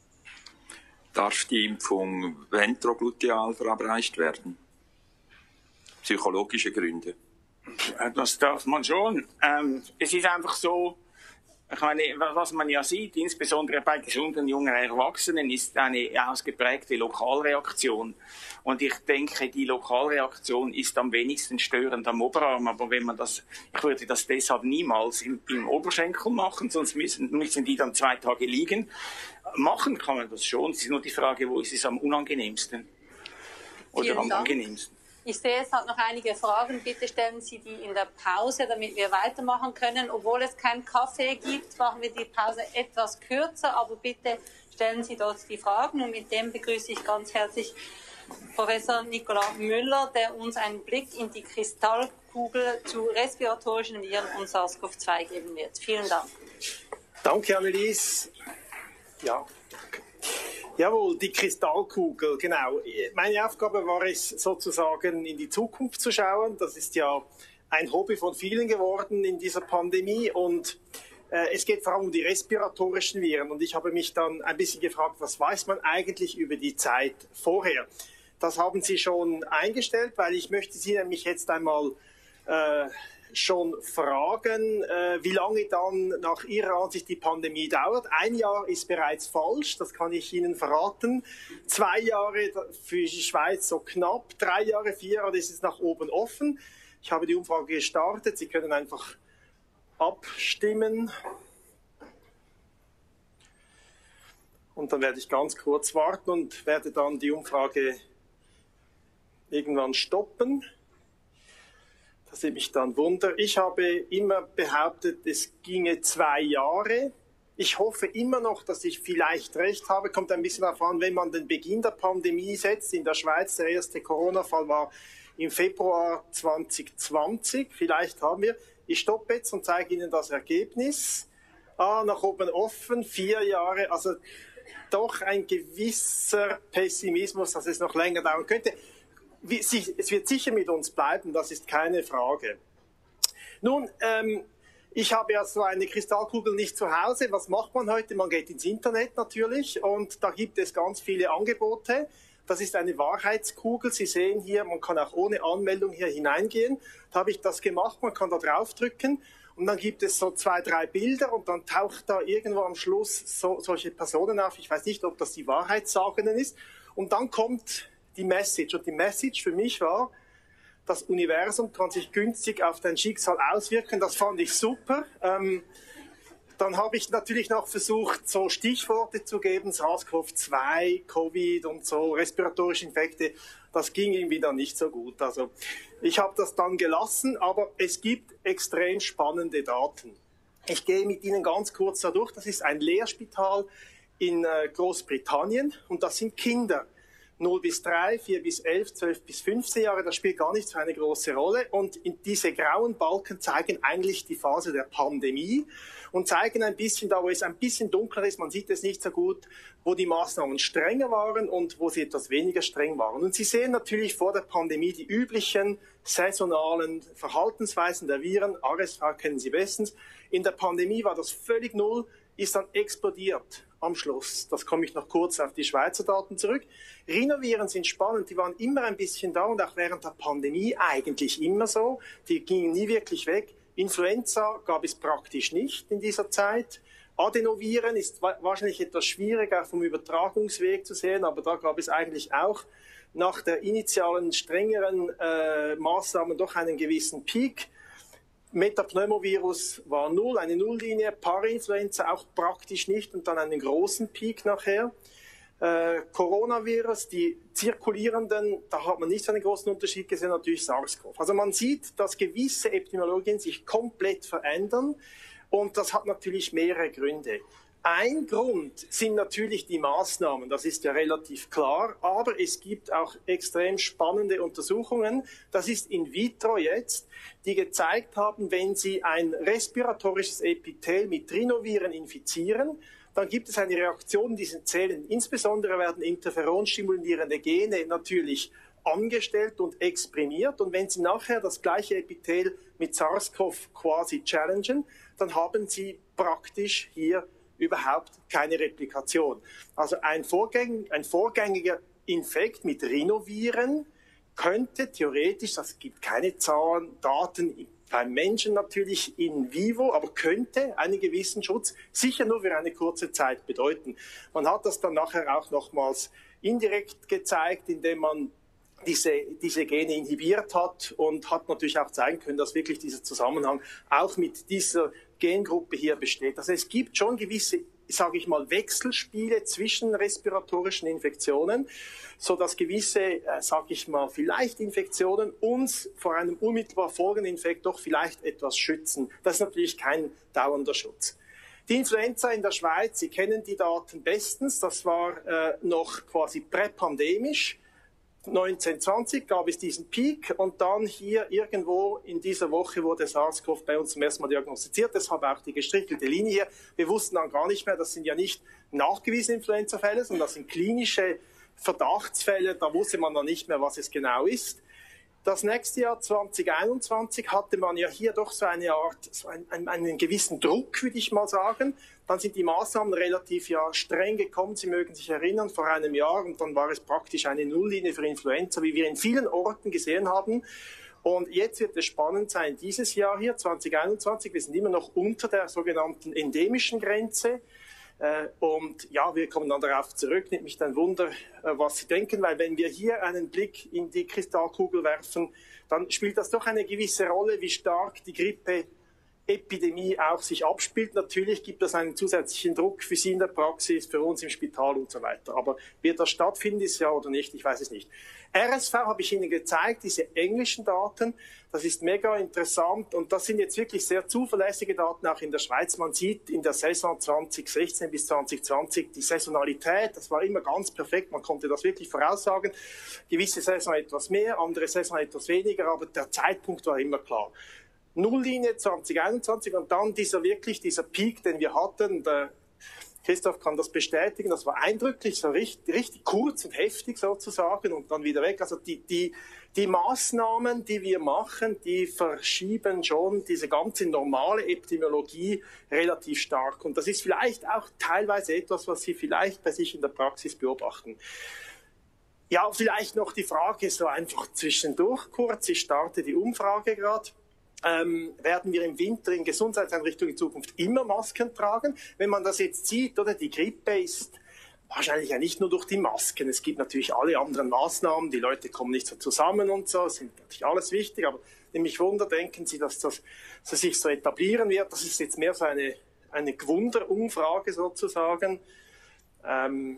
Speaker 7: Darf die Impfung ventrogluteal verabreicht werden? Psychologische Gründe?
Speaker 3: Das darf man schon. Ähm, es ist einfach so, ich meine, was man ja sieht, insbesondere bei gesunden jungen Erwachsenen, ist eine ausgeprägte Lokalreaktion. Und ich denke, die Lokalreaktion ist am wenigsten störend am Oberarm. Aber wenn man das, ich würde das deshalb niemals im, im Oberschenkel machen, sonst müssen, müssen die dann zwei Tage liegen. Machen kann man das schon. Es ist nur die Frage, wo ist es am unangenehmsten? Oder
Speaker 1: Vielen
Speaker 3: am
Speaker 1: Dank.
Speaker 3: angenehmsten?
Speaker 1: Ich sehe, es hat noch einige Fragen. Bitte stellen Sie die in der Pause, damit wir weitermachen können. Obwohl es keinen Kaffee gibt, machen wir die Pause etwas kürzer. Aber bitte stellen Sie dort die Fragen. Und mit dem begrüße ich ganz herzlich Professor Nicolas Müller, der uns einen Blick in die Kristallkugel zu respiratorischen Viren und SARS-CoV zwei geben wird. Vielen Dank.
Speaker 8: Danke, Annelies. Ja. Jawohl, die Kristallkugel, genau. Meine Aufgabe war es, sozusagen in die Zukunft zu schauen. Das ist ja ein Hobby von vielen geworden in dieser Pandemie und äh, es geht vor allem um die respiratorischen Viren. Und ich habe mich dann ein bisschen gefragt, was weiß man eigentlich über die Zeit vorher? Das haben Sie schon eingestellt, weil ich möchte Sie nämlich jetzt einmal äh, schon fragen, äh, wie lange dann nach Ihrer Ansicht die Pandemie dauert. Ein Jahr ist bereits falsch, das kann ich Ihnen verraten. Zwei Jahre für die Schweiz so knapp, drei Jahre, vier Jahre, das ist nach oben offen. Ich habe die Umfrage gestartet, Sie können einfach abstimmen. Und dann werde ich ganz kurz warten und werde dann die Umfrage irgendwann stoppen. Das nimmt mich dann Wunder. Ich habe immer behauptet, es ginge zwei Jahre. Ich hoffe immer noch, dass ich vielleicht recht habe. Kommt ein bisschen darauf an, wenn man den Beginn der Pandemie setzt. In der Schweiz, der erste Corona-Fall war im Februar zwanzig zwanzig. Vielleicht haben wir. Ich stoppe jetzt und zeige Ihnen das Ergebnis. Ah, nach oben offen, vier Jahre. Also doch ein gewisser Pessimismus, dass es noch länger dauern könnte. Es wird sicher mit uns bleiben, das ist keine Frage. Nun, ähm, ich habe ja so eine Kristallkugel nicht zu Hause. Was macht man heute? Man geht ins Internet natürlich und da gibt es ganz viele Angebote. Das ist eine Wahrheitskugel. Sie sehen hier, man kann auch ohne Anmeldung hier hineingehen. Da habe ich das gemacht, man kann da draufdrücken und dann gibt es so zwei, drei Bilder und dann taucht da irgendwo am Schluss so, solche Personen auf. Ich weiß nicht, ob das die Wahrheitssagenden ist. Und dann kommt die Message. Und die Message für mich war, das Universum kann sich günstig auf dein Schicksal auswirken. Das fand ich super. Ähm, dann habe ich natürlich noch versucht, so Stichworte zu geben, SARS-CoV zwei, Covid und so, respiratorische Infekte. Das ging irgendwie dann nicht so gut. Also ich habe das dann gelassen, aber es gibt extrem spannende Daten. Ich gehe mit Ihnen ganz kurz da durch. Das ist ein Lehrspital in äh, Großbritannien und das sind Kinder. null bis drei, vier bis elf, zwölf bis fünfzehn Jahre, das spielt gar nicht so eine große Rolle. Und in diese grauen Balken zeigen eigentlich die Phase der Pandemie und zeigen ein bisschen, da wo es ein bisschen dunkler ist, man sieht es nicht so gut, wo die Maßnahmen strenger waren und wo sie etwas weniger streng waren. Und Sie sehen natürlich vor der Pandemie die üblichen saisonalen Verhaltensweisen der Viren. R S V kennen Sie bestens. In der Pandemie war das völlig null, ist dann explodiert am Schluss. Das komme ich noch kurz auf die Schweizer Daten zurück. Rhinoviren sind spannend, die waren immer ein bisschen da und auch während der Pandemie eigentlich immer so. Die gingen nie wirklich weg. Influenza gab es praktisch nicht in dieser Zeit. Adenoviren ist wahrscheinlich etwas schwieriger vom Übertragungsweg zu sehen, aber da gab es eigentlich auch nach der initialen strengeren äh, Maßnahmen doch einen gewissen Peak. Metapneumovirus war null, eine Nulllinie, Parainfluenza auch praktisch nicht und dann einen großen Peak nachher. Äh, Coronavirus, die zirkulierenden, da hat man nicht so einen großen Unterschied gesehen, natürlich SARS-CoV. Also man sieht, dass gewisse Epidemiologien sich komplett verändern und das hat natürlich mehrere Gründe. Ein Grund sind natürlich die Maßnahmen, das ist ja relativ klar, aber es gibt auch extrem spannende Untersuchungen, das ist in vitro jetzt, die gezeigt haben, wenn Sie ein respiratorisches Epithel mit Rhinoviren infizieren, dann gibt es eine Reaktion in diesen Zellen. Insbesondere werden interferonstimulierende Gene natürlich angestellt und exprimiert. Und wenn Sie nachher das gleiche Epithel mit SARS-CoV quasi challengen, dann haben Sie praktisch hier überhaupt keine Replikation. Also ein, Vorgäng, ein vorgängiger Infekt mit Rhinoviren könnte theoretisch, das gibt keine Zahlen, Daten beim Menschen natürlich in vivo, aber könnte einen gewissen Schutz sicher nur für eine kurze Zeit bedeuten. Man hat das dann nachher auch nochmals indirekt gezeigt, indem man diese, diese Gene inhibiert hat und hat natürlich auch zeigen können, dass wirklich dieser Zusammenhang auch mit dieser Gengruppe hier besteht. Also es gibt schon gewisse, sage ich mal, Wechselspiele zwischen respiratorischen Infektionen, so dass gewisse, äh, sage ich mal, vielleicht Infektionen uns vor einem unmittelbar folgenden Infekt doch vielleicht etwas schützen. Das ist natürlich kein dauernder Schutz. Die Influenza in der Schweiz, Sie kennen die Daten bestens, das war äh, noch quasi präpandemisch. neunzehn zwanzig gab es diesen Peak und dann hier irgendwo in dieser Woche wurde SARS-CoV bei uns zum ersten Mal diagnostiziert. Deshalb auch die gestrichelte Linie hier. Wir wussten dann gar nicht mehr, das sind ja nicht nachgewiesene Influenza-Fälle, sondern das sind klinische Verdachtsfälle. Da wusste man dann nicht mehr, was es genau ist. Das nächste Jahr zwanzig einundzwanzig hatte man ja hier doch so eine Art, so einen, einen gewissen Druck, würde ich mal sagen. Dann sind die Maßnahmen relativ ja streng gekommen. Sie mögen sich erinnern, vor einem Jahr. Und dann war es praktisch eine Nulllinie für Influenza, wie wir in vielen Orten gesehen haben. Und jetzt wird es spannend sein, dieses Jahr hier, zwanzig einundzwanzig, wir sind immer noch unter der sogenannten endemischen Grenze. Und ja, wir kommen dann darauf zurück. Nimmt mich dann Wunder, was Sie denken, weil wenn wir hier einen Blick in die Kristallkugel werfen, dann spielt das doch eine gewisse Rolle, wie stark die Grippeepidemie auch sich abspielt. Natürlich gibt es einen zusätzlichen Druck für Sie in der Praxis, für uns im Spital und so weiter. Aber wird das stattfinden dieses Jahr oder nicht, ich weiß es nicht. R S V habe ich Ihnen gezeigt, diese englischen Daten, das ist mega interessant und das sind jetzt wirklich sehr zuverlässige Daten auch in der Schweiz. Man sieht in der Saison zwanzig sechzehn bis zwanzig zwanzig die Saisonalität, das war immer ganz perfekt, man konnte das wirklich voraussagen. Gewisse Saison etwas mehr, andere Saison etwas weniger, aber der Zeitpunkt war immer klar. Nulllinie zwanzig einundzwanzig und dann dieser wirklich, dieser Peak, den wir hatten, der Christoph kann das bestätigen, das war eindrücklich, so richtig, richtig kurz und heftig sozusagen und dann wieder weg. Also die, die, die Maßnahmen, die wir machen, die verschieben schon diese ganze normale Epidemiologie relativ stark. Und das ist vielleicht auch teilweise etwas, was Sie vielleicht bei sich in der Praxis beobachten. Ja, vielleicht noch die Frage so einfach zwischendurch kurz. Ich starte die Umfrage gerade. Ähm, werden wir im Winter in Gesundheitseinrichtungen in Zukunft immer Masken tragen? Wenn man das jetzt sieht, oder die Grippe ist wahrscheinlich ja nicht nur durch die Masken. Es gibt natürlich alle anderen Maßnahmen, die Leute kommen nicht so zusammen und so, das sind natürlich alles wichtig, aber nämlich Wunder, denken Sie, dass das dass sich so etablieren wird? Das ist jetzt mehr so eine, eine Gewunderumfrage sozusagen. Ähm,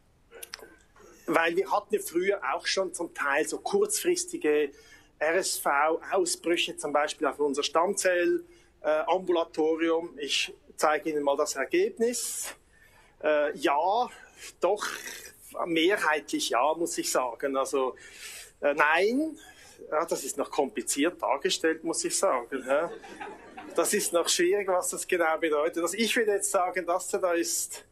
Speaker 8: weil wir hatten ja früher auch schon zum Teil so kurzfristige R S V-Ausbrüche, zum Beispiel auf unser Stammzellambulatorium. Äh, ich zeige Ihnen mal das Ergebnis. Äh, ja, doch mehrheitlich ja, muss ich sagen. Also äh, nein, ja, das ist noch kompliziert dargestellt, muss ich sagen. Ja. Das ist noch schwierig, was das genau bedeutet. Also ich würde jetzt sagen, das da ist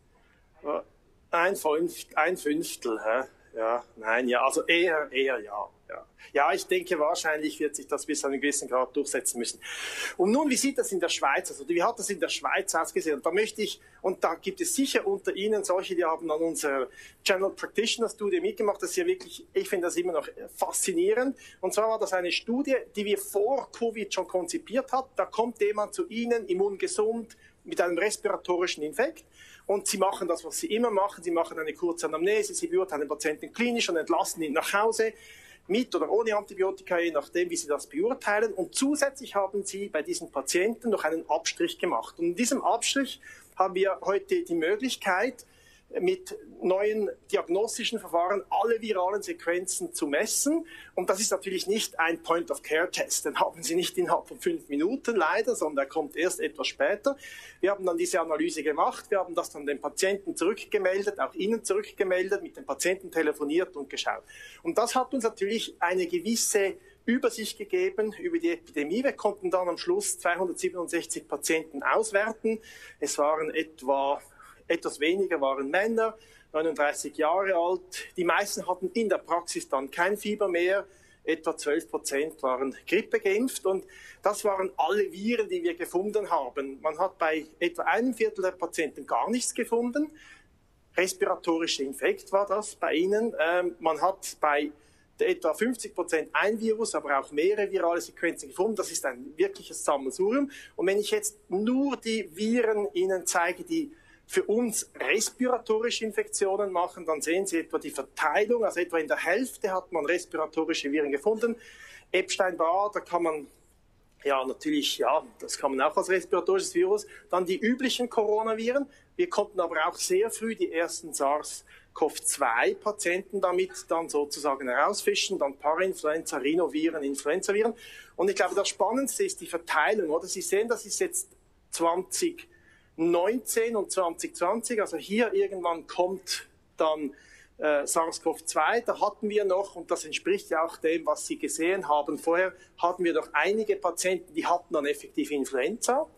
Speaker 8: ein Fünftel. Ein Fünftel hä? Ja, nein, ja, also eher, eher ja. Ja. Ja, ich denke, wahrscheinlich wird sich das bis zu einem gewissen Grad durchsetzen müssen. Und nun, wie sieht das in der Schweiz aus? Oder wie hat das in der Schweiz ausgesehen? Und da möchte ich, und da gibt es sicher unter Ihnen solche, die haben an unserer General Practitioner Studie mitgemacht. Das ist ja wirklich, ich finde das immer noch faszinierend. Und zwar war das eine Studie, die wir vor Covid schon konzipiert hat. Da kommt jemand zu Ihnen, immungesund, mit einem respiratorischen Infekt. Und Sie machen das, was Sie immer machen. Sie machen eine kurze Anamnese, Sie beurteilen den Patienten klinisch und entlassen ihn nach Hause. Mit oder ohne Antibiotika, je nachdem, wie Sie das beurteilen. Und zusätzlich haben Sie bei diesen Patienten noch einen Abstrich gemacht. Und in diesem Abstrich haben wir heute die Möglichkeit, mit neuen diagnostischen Verfahren alle viralen Sequenzen zu messen. Und das ist natürlich nicht ein Point-of-Care-Test. Den haben Sie nicht innerhalb von fünf Minuten leider, sondern er kommt erst etwas später. Wir haben dann diese Analyse gemacht. Wir haben das dann dem Patienten zurückgemeldet, auch Ihnen zurückgemeldet, mit dem Patienten telefoniert und geschaut. Und das hat uns natürlich eine gewisse Übersicht gegeben über die Epidemie. Wir konnten dann am Schluss zweihundertsiebenundsechzig Patienten auswerten. Es waren etwa Etwas weniger waren Männer, neununddreißig Jahre alt. Die meisten hatten in der Praxis dann kein Fieber mehr. Etwa zwölf Prozent waren grippegeimpft. Und das waren alle Viren, die wir gefunden haben. Man hat bei etwa einem Viertel der Patienten gar nichts gefunden. Respiratorischer Infekt war das bei ihnen. Ähm, man hat bei etwa fünfzig Prozent ein Virus, aber auch mehrere virale Sequenzen gefunden. Das ist ein wirkliches Sammelsurium. Und wenn ich jetzt nur die Viren Ihnen zeige, die für uns respiratorische Infektionen machen, dann sehen Sie etwa die Verteilung, also etwa in der Hälfte hat man respiratorische Viren gefunden. Epstein-Barr, da kann man, ja natürlich, ja, das kann man auch als respiratorisches Virus. Dann die üblichen Coronaviren. Wir konnten aber auch sehr früh die ersten SARS-CoV zwei Patienten damit dann sozusagen herausfischen, dann Parainfluenza, Rhinoviren, Influenzaviren. Und ich glaube, das Spannendste ist die Verteilung, oder? Sie sehen, das ist jetzt zwanzig neunzehn und zwanzig zwanzig, also hier irgendwann kommt dann äh, SARS-CoV zwei, da hatten wir noch, und das entspricht ja auch dem, was Sie gesehen haben vorher, hatten wir doch einige Patienten, die hatten dann effektiv Influenza.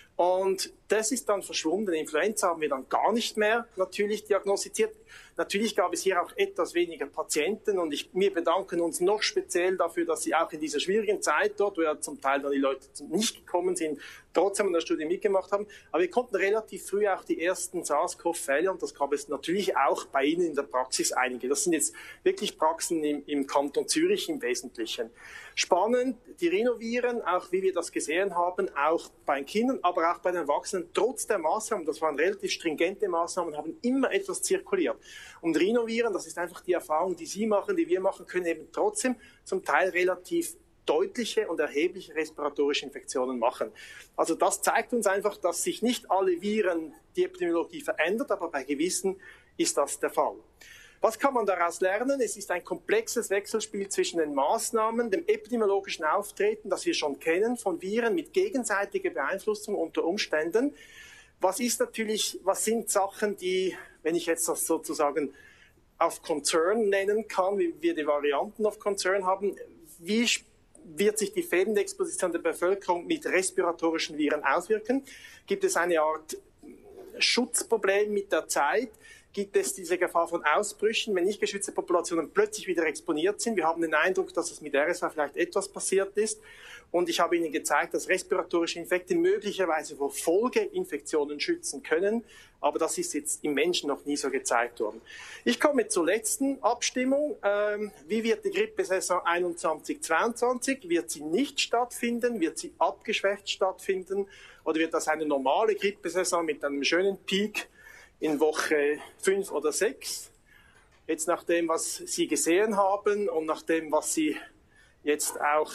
Speaker 8: Und das ist dann verschwunden. Influenza haben wir dann gar nicht mehr natürlich diagnostiziert. Natürlich gab es hier auch etwas weniger Patienten und ich, wir bedanken uns noch speziell dafür, dass Sie auch in dieser schwierigen Zeit dort, wo ja zum Teil dann die Leute nicht gekommen sind, trotzdem an der Studie mitgemacht haben. Aber wir konnten relativ früh auch die ersten SARS-CoV-Fälle und das gab es natürlich auch bei Ihnen in der Praxis einige. Das sind jetzt wirklich Praxen im, im Kanton Zürich im Wesentlichen. Spannend, die Rhinoviren, auch wie wir das gesehen haben, auch bei den Kindern, aber auch bei den Erwachsenen, trotz der Maßnahmen, das waren relativ stringente Maßnahmen, haben immer etwas zirkuliert. Und Rhinoviren, das ist einfach die Erfahrung, die Sie machen, die wir machen, können eben trotzdem zum Teil relativ deutliche und erhebliche respiratorische Infektionen machen. Also das zeigt uns einfach, dass sich nicht alle Viren die Epidemiologie verändert, aber bei gewissen ist das der Fall. Was kann man daraus lernen? Es ist ein komplexes Wechselspiel zwischen den Maßnahmen, dem epidemiologischen Auftreten, das wir schon kennen von Viren mit gegenseitiger Beeinflussung unter Umständen. Was ist natürlich, was sind Sachen, die, wenn ich jetzt das sozusagen auf Concern nennen kann, wie wir die Varianten of Concern haben, wie wird sich die fehlende Exposition der Bevölkerung mit respiratorischen Viren auswirken? Gibt es eine Art Schutzproblem mit der Zeit? Gibt es diese Gefahr von Ausbrüchen, wenn nicht geschützte Populationen plötzlich wieder exponiert sind? Wir haben den Eindruck, dass es mit R S V vielleicht etwas passiert ist. Und ich habe Ihnen gezeigt, dass respiratorische Infekte möglicherweise vor Folgeinfektionen schützen können. Aber das ist jetzt im Menschen noch nie so gezeigt worden. Ich komme zur letzten Abstimmung. Ähm, wie wird die Grippesaison einundzwanzig zweiundzwanzig? Wird sie nicht stattfinden? Wird sie abgeschwächt stattfinden? Oder wird das eine normale Grippesaison mit einem schönen Peak in Woche fünf oder sechs? Jetzt nach dem, was Sie gesehen haben und nach dem, was Sie jetzt auch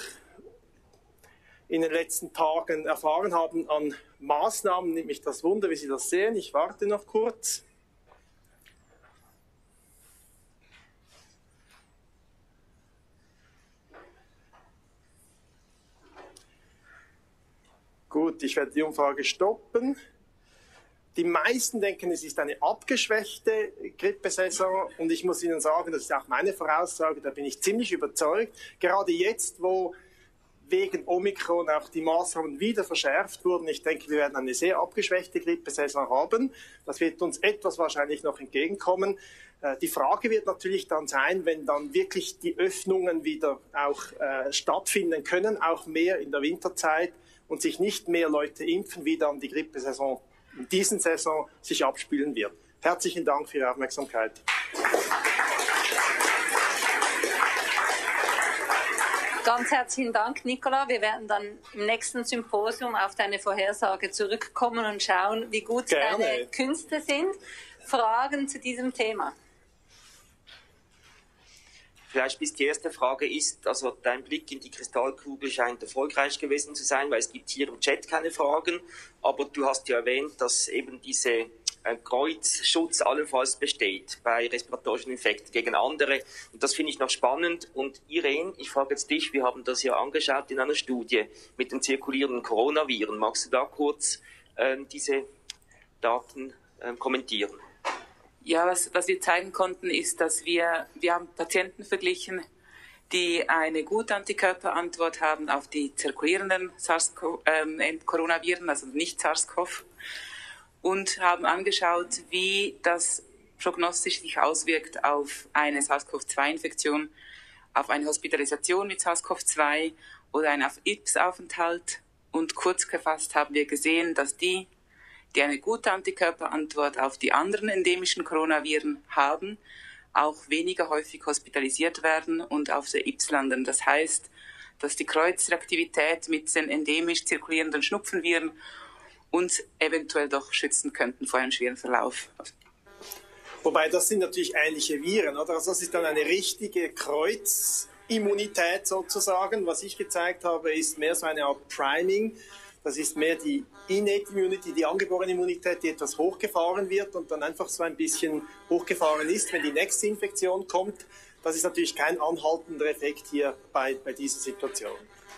Speaker 8: in den letzten Tagen erfahren haben an Maßnahmen, nimmt mich das Wunder, wie Sie das sehen. Ich warte noch kurz. Gut, ich werde die Umfrage stoppen. Die meisten denken, es ist eine abgeschwächte Grippesaison und ich muss Ihnen sagen, das ist auch meine Voraussage, da bin ich ziemlich überzeugt. Gerade jetzt, wo wegen Omikron auch die Maßnahmen wieder verschärft wurden, ich denke, wir werden eine sehr abgeschwächte Grippesaison haben. Das wird uns etwas wahrscheinlich noch entgegenkommen. Die Frage wird natürlich dann sein, wenn dann wirklich die Öffnungen wieder auch äh, stattfinden können, auch mehr in der Winterzeit und sich nicht mehr Leute impfen, wie dann die Grippesaison in dieser Saison sich abspielen wird. Herzlichen Dank für Ihre Aufmerksamkeit.
Speaker 1: Ganz herzlichen Dank, Nicola. Wir werden dann im nächsten Symposium auf deine Vorhersage zurückkommen und schauen, wie gut Gerne. deine Künste sind. Fragen zu diesem Thema?
Speaker 4: Vielleicht bis die erste Frage ist, also dein Blick in die Kristallkugel scheint erfolgreich gewesen zu sein, weil es gibt hier im Chat keine Fragen, aber du hast ja erwähnt, dass eben diese äh, Kreuzschutz allenfalls besteht bei respiratorischen Infekten gegen andere und das finde ich noch spannend. Und Irene, ich frage jetzt dich, wir haben das ja angeschaut in einer Studie mit den zirkulierenden Coronaviren. Magst du da kurz äh, diese Daten äh, kommentieren?
Speaker 2: Ja, was, was wir zeigen konnten, ist, dass wir, wir haben Patienten verglichen, die eine gute Antikörperantwort haben auf die zirkulierenden SARS-Coronaviren, also nicht SARS-CoV, und haben angeschaut, wie das prognostisch sich auswirkt auf eine SARS-CoV zwei Infektion, auf eine Hospitalisation mit SARS-CoV zwei oder einen I P S-Aufenthalt. Und kurz gefasst haben wir gesehen, dass die, die eine gute Antikörperantwort auf die anderen endemischen Coronaviren haben, auch weniger häufig hospitalisiert werden und auf der I P S landen. Das heißt, dass die Kreuzreaktivität mit den endemisch zirkulierenden Schnupfenviren uns eventuell doch schützen könnten vor einem schweren Verlauf.
Speaker 8: Wobei, das sind natürlich ähnliche Viren, oder? Also das ist dann eine richtige Kreuzimmunität sozusagen. Was ich gezeigt habe, ist mehr so eine Art Priming. Das ist mehr die Innate Immunity, die angeborene Immunität, die etwas hochgefahren wird und dann einfach so ein bisschen hochgefahren ist, wenn die nächste Infektion kommt. Das ist natürlich kein anhaltender Effekt hier bei, bei dieser Situation.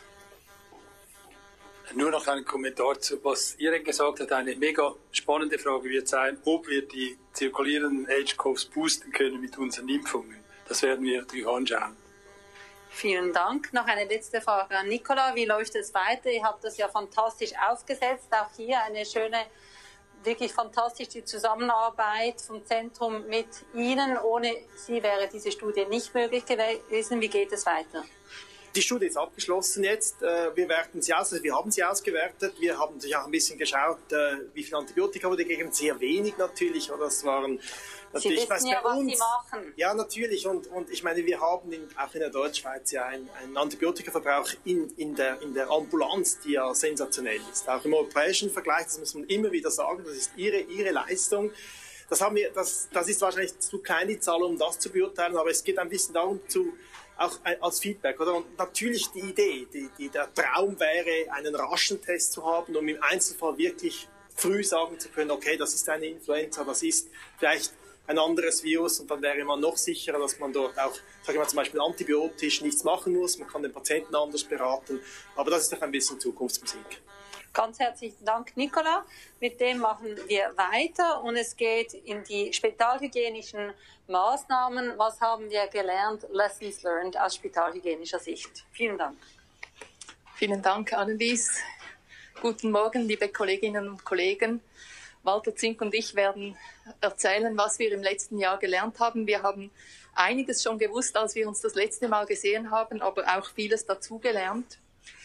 Speaker 9: Nur noch ein Kommentar zu, was Irene gesagt hat. Eine mega spannende Frage wird sein, ob wir die zirkulierenden H C O Vs boosten können mit unseren Impfungen. Das werden wir natürlich anschauen.
Speaker 1: Vielen Dank. Noch eine letzte Frage an Nicola. Wie läuft es weiter? Ihr habt das ja fantastisch aufgesetzt. Auch hier eine schöne, wirklich fantastisch die Zusammenarbeit vom Zentrum mit Ihnen. Ohne Sie wäre diese Studie nicht möglich gewesen. Wie geht es weiter?
Speaker 8: Die Studie ist abgeschlossen jetzt. Wir werten sie aus. Also wir haben sie ausgewertet. Wir haben natürlich auch ein bisschen geschaut, wie viel Antibiotika wurde gegeben. Sehr wenig natürlich. Oder das waren natürlich,
Speaker 1: Sie wissen ja, was uns, Sie machen.
Speaker 8: Ja, natürlich. Und, und ich meine, wir haben in, auch in der Deutschschweiz ja einen, einen Antibiotikaverbrauch in, in, der, in der Ambulanz, die ja sensationell ist. Auch im europäischen Vergleich, das muss man immer wieder sagen, das ist ihre, ihre Leistung. Das, haben wir, das, das ist wahrscheinlich zu klein, die Zahl, um das zu beurteilen, aber es geht ein bisschen darum, zu, auch als Feedback. Oder? Und natürlich die Idee, die, die, der Traum wäre, einen raschen Test zu haben, um im Einzelfall wirklich früh sagen zu können, okay, das ist eine Influenza, das ist vielleicht ein anderes Virus und dann wäre man noch sicherer, dass man dort auch, sage ich mal, zum Beispiel antibiotisch nichts machen muss, man kann den Patienten anders beraten, aber das ist doch ein bisschen Zukunftsmusik.
Speaker 1: Ganz herzlichen Dank, Nicola. Mit dem machen wir weiter und es geht in die spitalhygienischen Maßnahmen. Was haben wir gelernt? Lessons learned aus spitalhygienischer Sicht. Vielen Dank.
Speaker 10: Vielen Dank, Annelies. Guten Morgen, liebe Kolleginnen und Kollegen. Walter Zink und ich werden erzählen, was wir im letzten Jahr gelernt haben. Wir haben einiges schon gewusst, als wir uns das letzte Mal gesehen haben, aber auch vieles dazugelernt.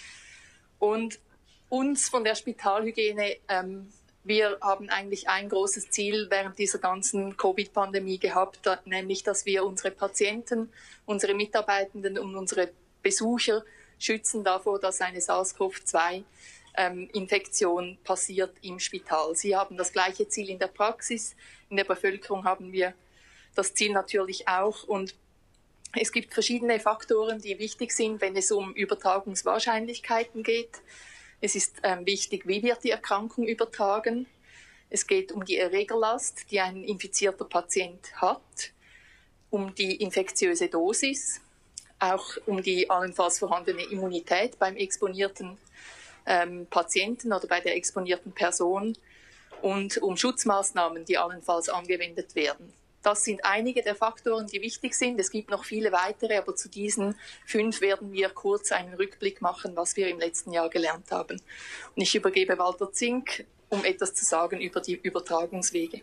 Speaker 10: Und uns von der Spitalhygiene, ähm, wir haben eigentlich ein großes Ziel während dieser ganzen Covid-Pandemie gehabt, nämlich, dass wir unsere Patienten, unsere Mitarbeitenden und unsere Besucher schützen davor, dass eine SARS-CoV zwei Infektion passiert im Spital. Sie haben das gleiche Ziel in der Praxis, in der Bevölkerung haben wir das Ziel natürlich auch und es gibt verschiedene Faktoren, die wichtig sind, wenn es um Übertragungswahrscheinlichkeiten geht. Es ist ähm, wichtig, wie wird die Erkrankung übertragen. Es geht um die Erregerlast, die ein infizierter Patient hat, um die infektiöse Dosis, auch um die allenfalls vorhandene Immunität beim exponierten ähm, Patienten oder bei der exponierten Person und um Schutzmaßnahmen, die allenfalls angewendet werden. Das sind einige der Faktoren, die wichtig sind. Es gibt noch viele weitere, aber zu diesen fünf werden wir kurz einen Rückblick machen, was wir im letzten Jahr gelernt haben. Und ich übergebe Walter Zink, um etwas zu sagen über die Übertragungswege.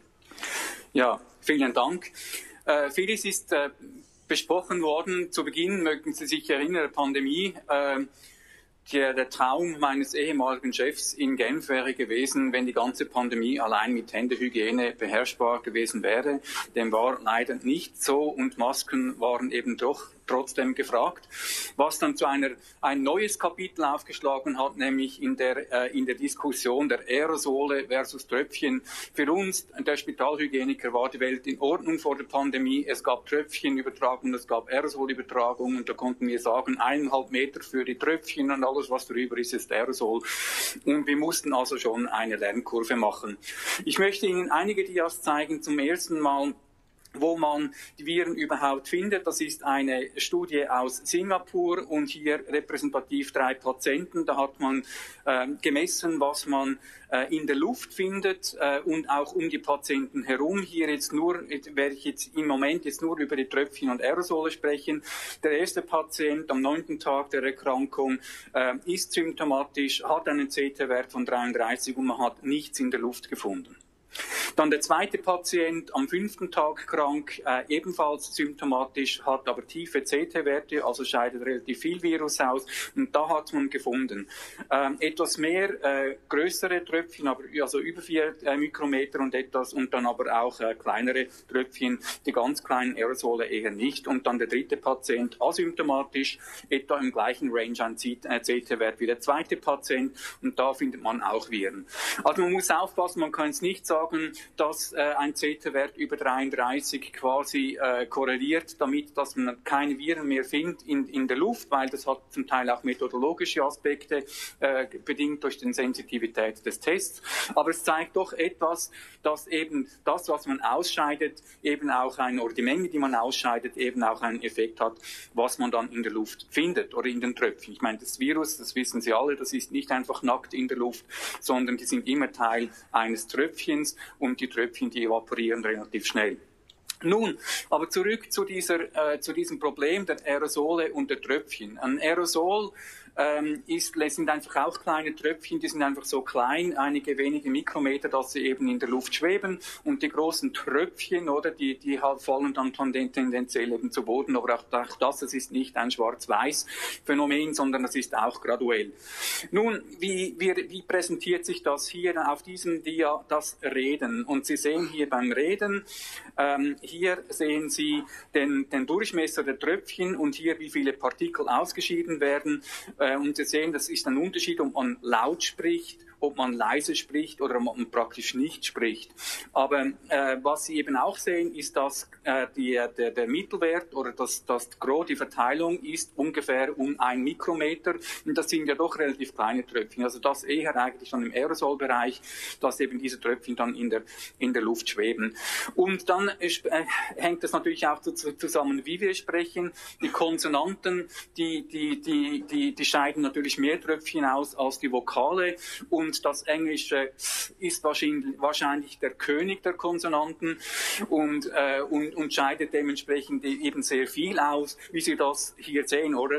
Speaker 11: Ja, vielen Dank. Äh, vieles ist äh, besprochen worden. Zu Beginn mögen Sie sich erinnern, der Pandemie. Äh, Der, der Traum meines ehemaligen Chefs in Genf wäre gewesen, wenn die ganze Pandemie allein mit Händehygiene beherrschbar gewesen wäre. Dem war leider nicht so und Masken waren eben doch trotzdem gefragt, was dann zu einer ein neues Kapitel aufgeschlagen hat, nämlich in der äh, in der Diskussion der Aerosole versus Tröpfchen. Für uns, der Spitalhygieniker, war die Welt in Ordnung vor der Pandemie. Es gab Tröpfchenübertragung, es gab Aerosolübertragung und da konnten wir sagen, eineinhalb Meter für die Tröpfchen und alles, was drüber ist, ist Aerosol. Und wir mussten also schon eine Lernkurve machen. Ich möchte Ihnen einige Dias zeigen. Zum ersten Mal, wo man die Viren überhaupt findet. Das ist eine Studie aus Singapur und hier repräsentativ drei Patienten. Da hat man äh, gemessen, was man äh, in der Luft findet äh, und auch um die Patienten herum. Hier jetzt nur, werde ich jetzt im Moment jetzt nur über die Tröpfchen und Aerosole sprechen. Der erste Patient am neunten Tag der Erkrankung äh, ist symptomatisch, hat einen C T-Wert von dreiunddreißig und man hat nichts in der Luft gefunden. Dann der zweite Patient am fünften Tag krank, äh, ebenfalls symptomatisch, hat aber tiefe C T-Werte, also scheidet relativ viel Virus aus. Und da hat man gefunden ähm, etwas mehr äh, größere Tröpfchen, aber also über vier äh, Mikrometer und etwas, und dann aber auch äh, kleinere Tröpfchen, die ganz kleinen Aerosole eher nicht. Und dann der dritte Patient asymptomatisch, etwa im gleichen Range an C T-Wert wie der zweite Patient, und da findet man auch Viren. Also man muss aufpassen, man kann es nicht sagen, dass äh, ein C T-Wert über dreiunddreißig quasi äh, korreliert damit, dass man keine Viren mehr findet in, in der Luft, weil das hat zum Teil auch methodologische Aspekte, äh, bedingt durch die Sensitivität des Tests. Aber es zeigt doch etwas, dass eben das, was man ausscheidet, eben auch ein, oder die Menge, die man ausscheidet, eben auch einen Effekt hat, was man dann in der Luft findet oder in den Tröpfchen. Ich meine, das Virus, das wissen Sie alle, das ist nicht einfach nackt in der Luft, sondern die sind immer Teil eines Tröpfchens. Und die Tröpfchen, die evaporieren relativ schnell. Nun, aber zurück zu, dieser, äh, zu diesem Problem der Aerosole und der Tröpfchen. Ein Aerosol ähm, ist, sind einfach auch kleine Tröpfchen, die sind einfach so klein, einige wenige Mikrometer, dass sie eben in der Luft schweben, und die großen Tröpfchen, oder, die, die halt fallen dann tendenziell eben zu Boden, aber auch, auch das, das ist nicht ein Schwarz-Weiß-Phänomen, sondern das ist auch graduell. Nun, wie, wie, wie präsentiert sich das hier auf diesem Dia, das Reden? Und Sie sehen hier beim Reden, ähm, hier sehen Sie den, den Durchmesser der Tröpfchen und hier, wie viele Partikel ausgeschieden werden. Und Sie sehen, das ist ein Unterschied, ob man laut spricht, ob man leise spricht oder ob man praktisch nicht spricht. Aber äh, was Sie eben auch sehen, ist, dass äh, die, der, der Mittelwert oder das, das Gros, die Verteilung ist ungefähr um ein Mikrometer. Und das sind ja doch relativ kleine Tröpfchen. Also das eher eigentlich schon im Aerosolbereich, dass eben diese Tröpfchen dann in der, in der Luft schweben. Und dann äh, hängt das natürlich auch zusammen, wie wir sprechen. Die Konsonanten, die, die, die, die, die scheiden natürlich mehr Tröpfchen aus als die Vokale. Und das Englische ist wahrscheinlich, wahrscheinlich der König der Konsonanten und, äh, und, und scheidet dementsprechend eben sehr viel aus, wie Sie das hier sehen, oder?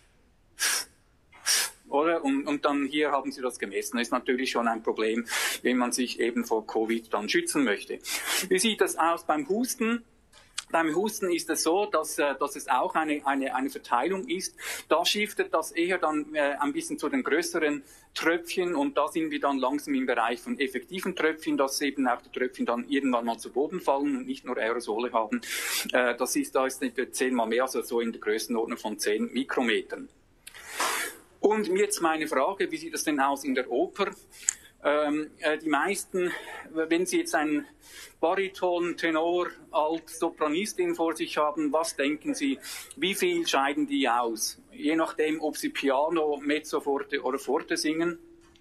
Speaker 11: Oder? Und, und dann hier haben Sie das gemessen. Das ist natürlich schon ein Problem, wenn man sich eben vor Covid dann schützen möchte. Wie sieht das aus beim Husten? Beim Husten ist es so, dass, äh, dass es auch eine, eine, eine Verteilung ist. Da shiftet das eher dann äh, ein bisschen zu den größeren Tröpfchen, und da sind wir dann langsam im Bereich von effektiven Tröpfchen, dass eben auch die Tröpfchen dann irgendwann mal zu Boden fallen und nicht nur Aerosole haben. Äh, das ist, da ist zehnmal mehr, also so in der Größenordnung von zehn Mikrometern. Und jetzt meine Frage, wie sieht das denn aus in der Oper? Ähm, äh, die meisten, wenn Sie jetzt einen Bariton, Tenor, Alt, Sopranistin vor sich haben, was denken Sie, wie viel scheiden die aus? Je nachdem, ob Sie Piano, Mezzo forte oder Forte singen?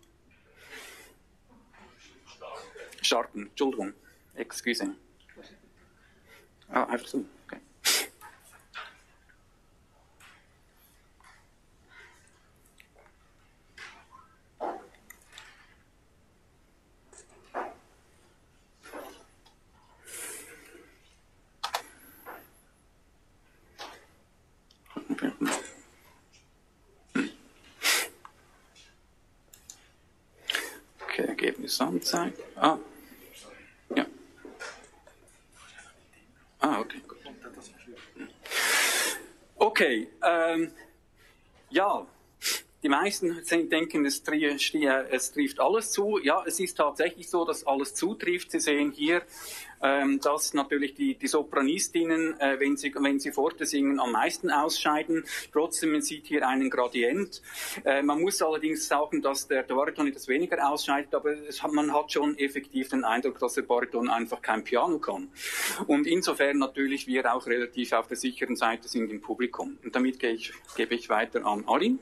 Speaker 11: Scharten, Entschuldigung, excuse. Ah, einfach so, okay. Okay, Ergebnis anzeigen. Ah, ja. Ah, okay. Okay, ähm, ja. Die meisten denken, es, es trifft alles zu. Ja, es ist tatsächlich so, dass alles zutrifft. Sie sehen hier, ähm, dass natürlich die, die Sopranistinnen, äh, wenn sie, wenn sie Forte singen, am meisten ausscheiden. Trotzdem, man sieht hier einen Gradient. Äh, man muss allerdings sagen, dass der, der Bariton etwas weniger ausscheidet, aber es hat, man hat schon effektiv den Eindruck, dass der Bariton einfach kein Piano kann. Und insofern natürlich wir auch relativ auf der sicheren Seite sind im Publikum. Und damit gehe ich, gebe ich weiter an Aline.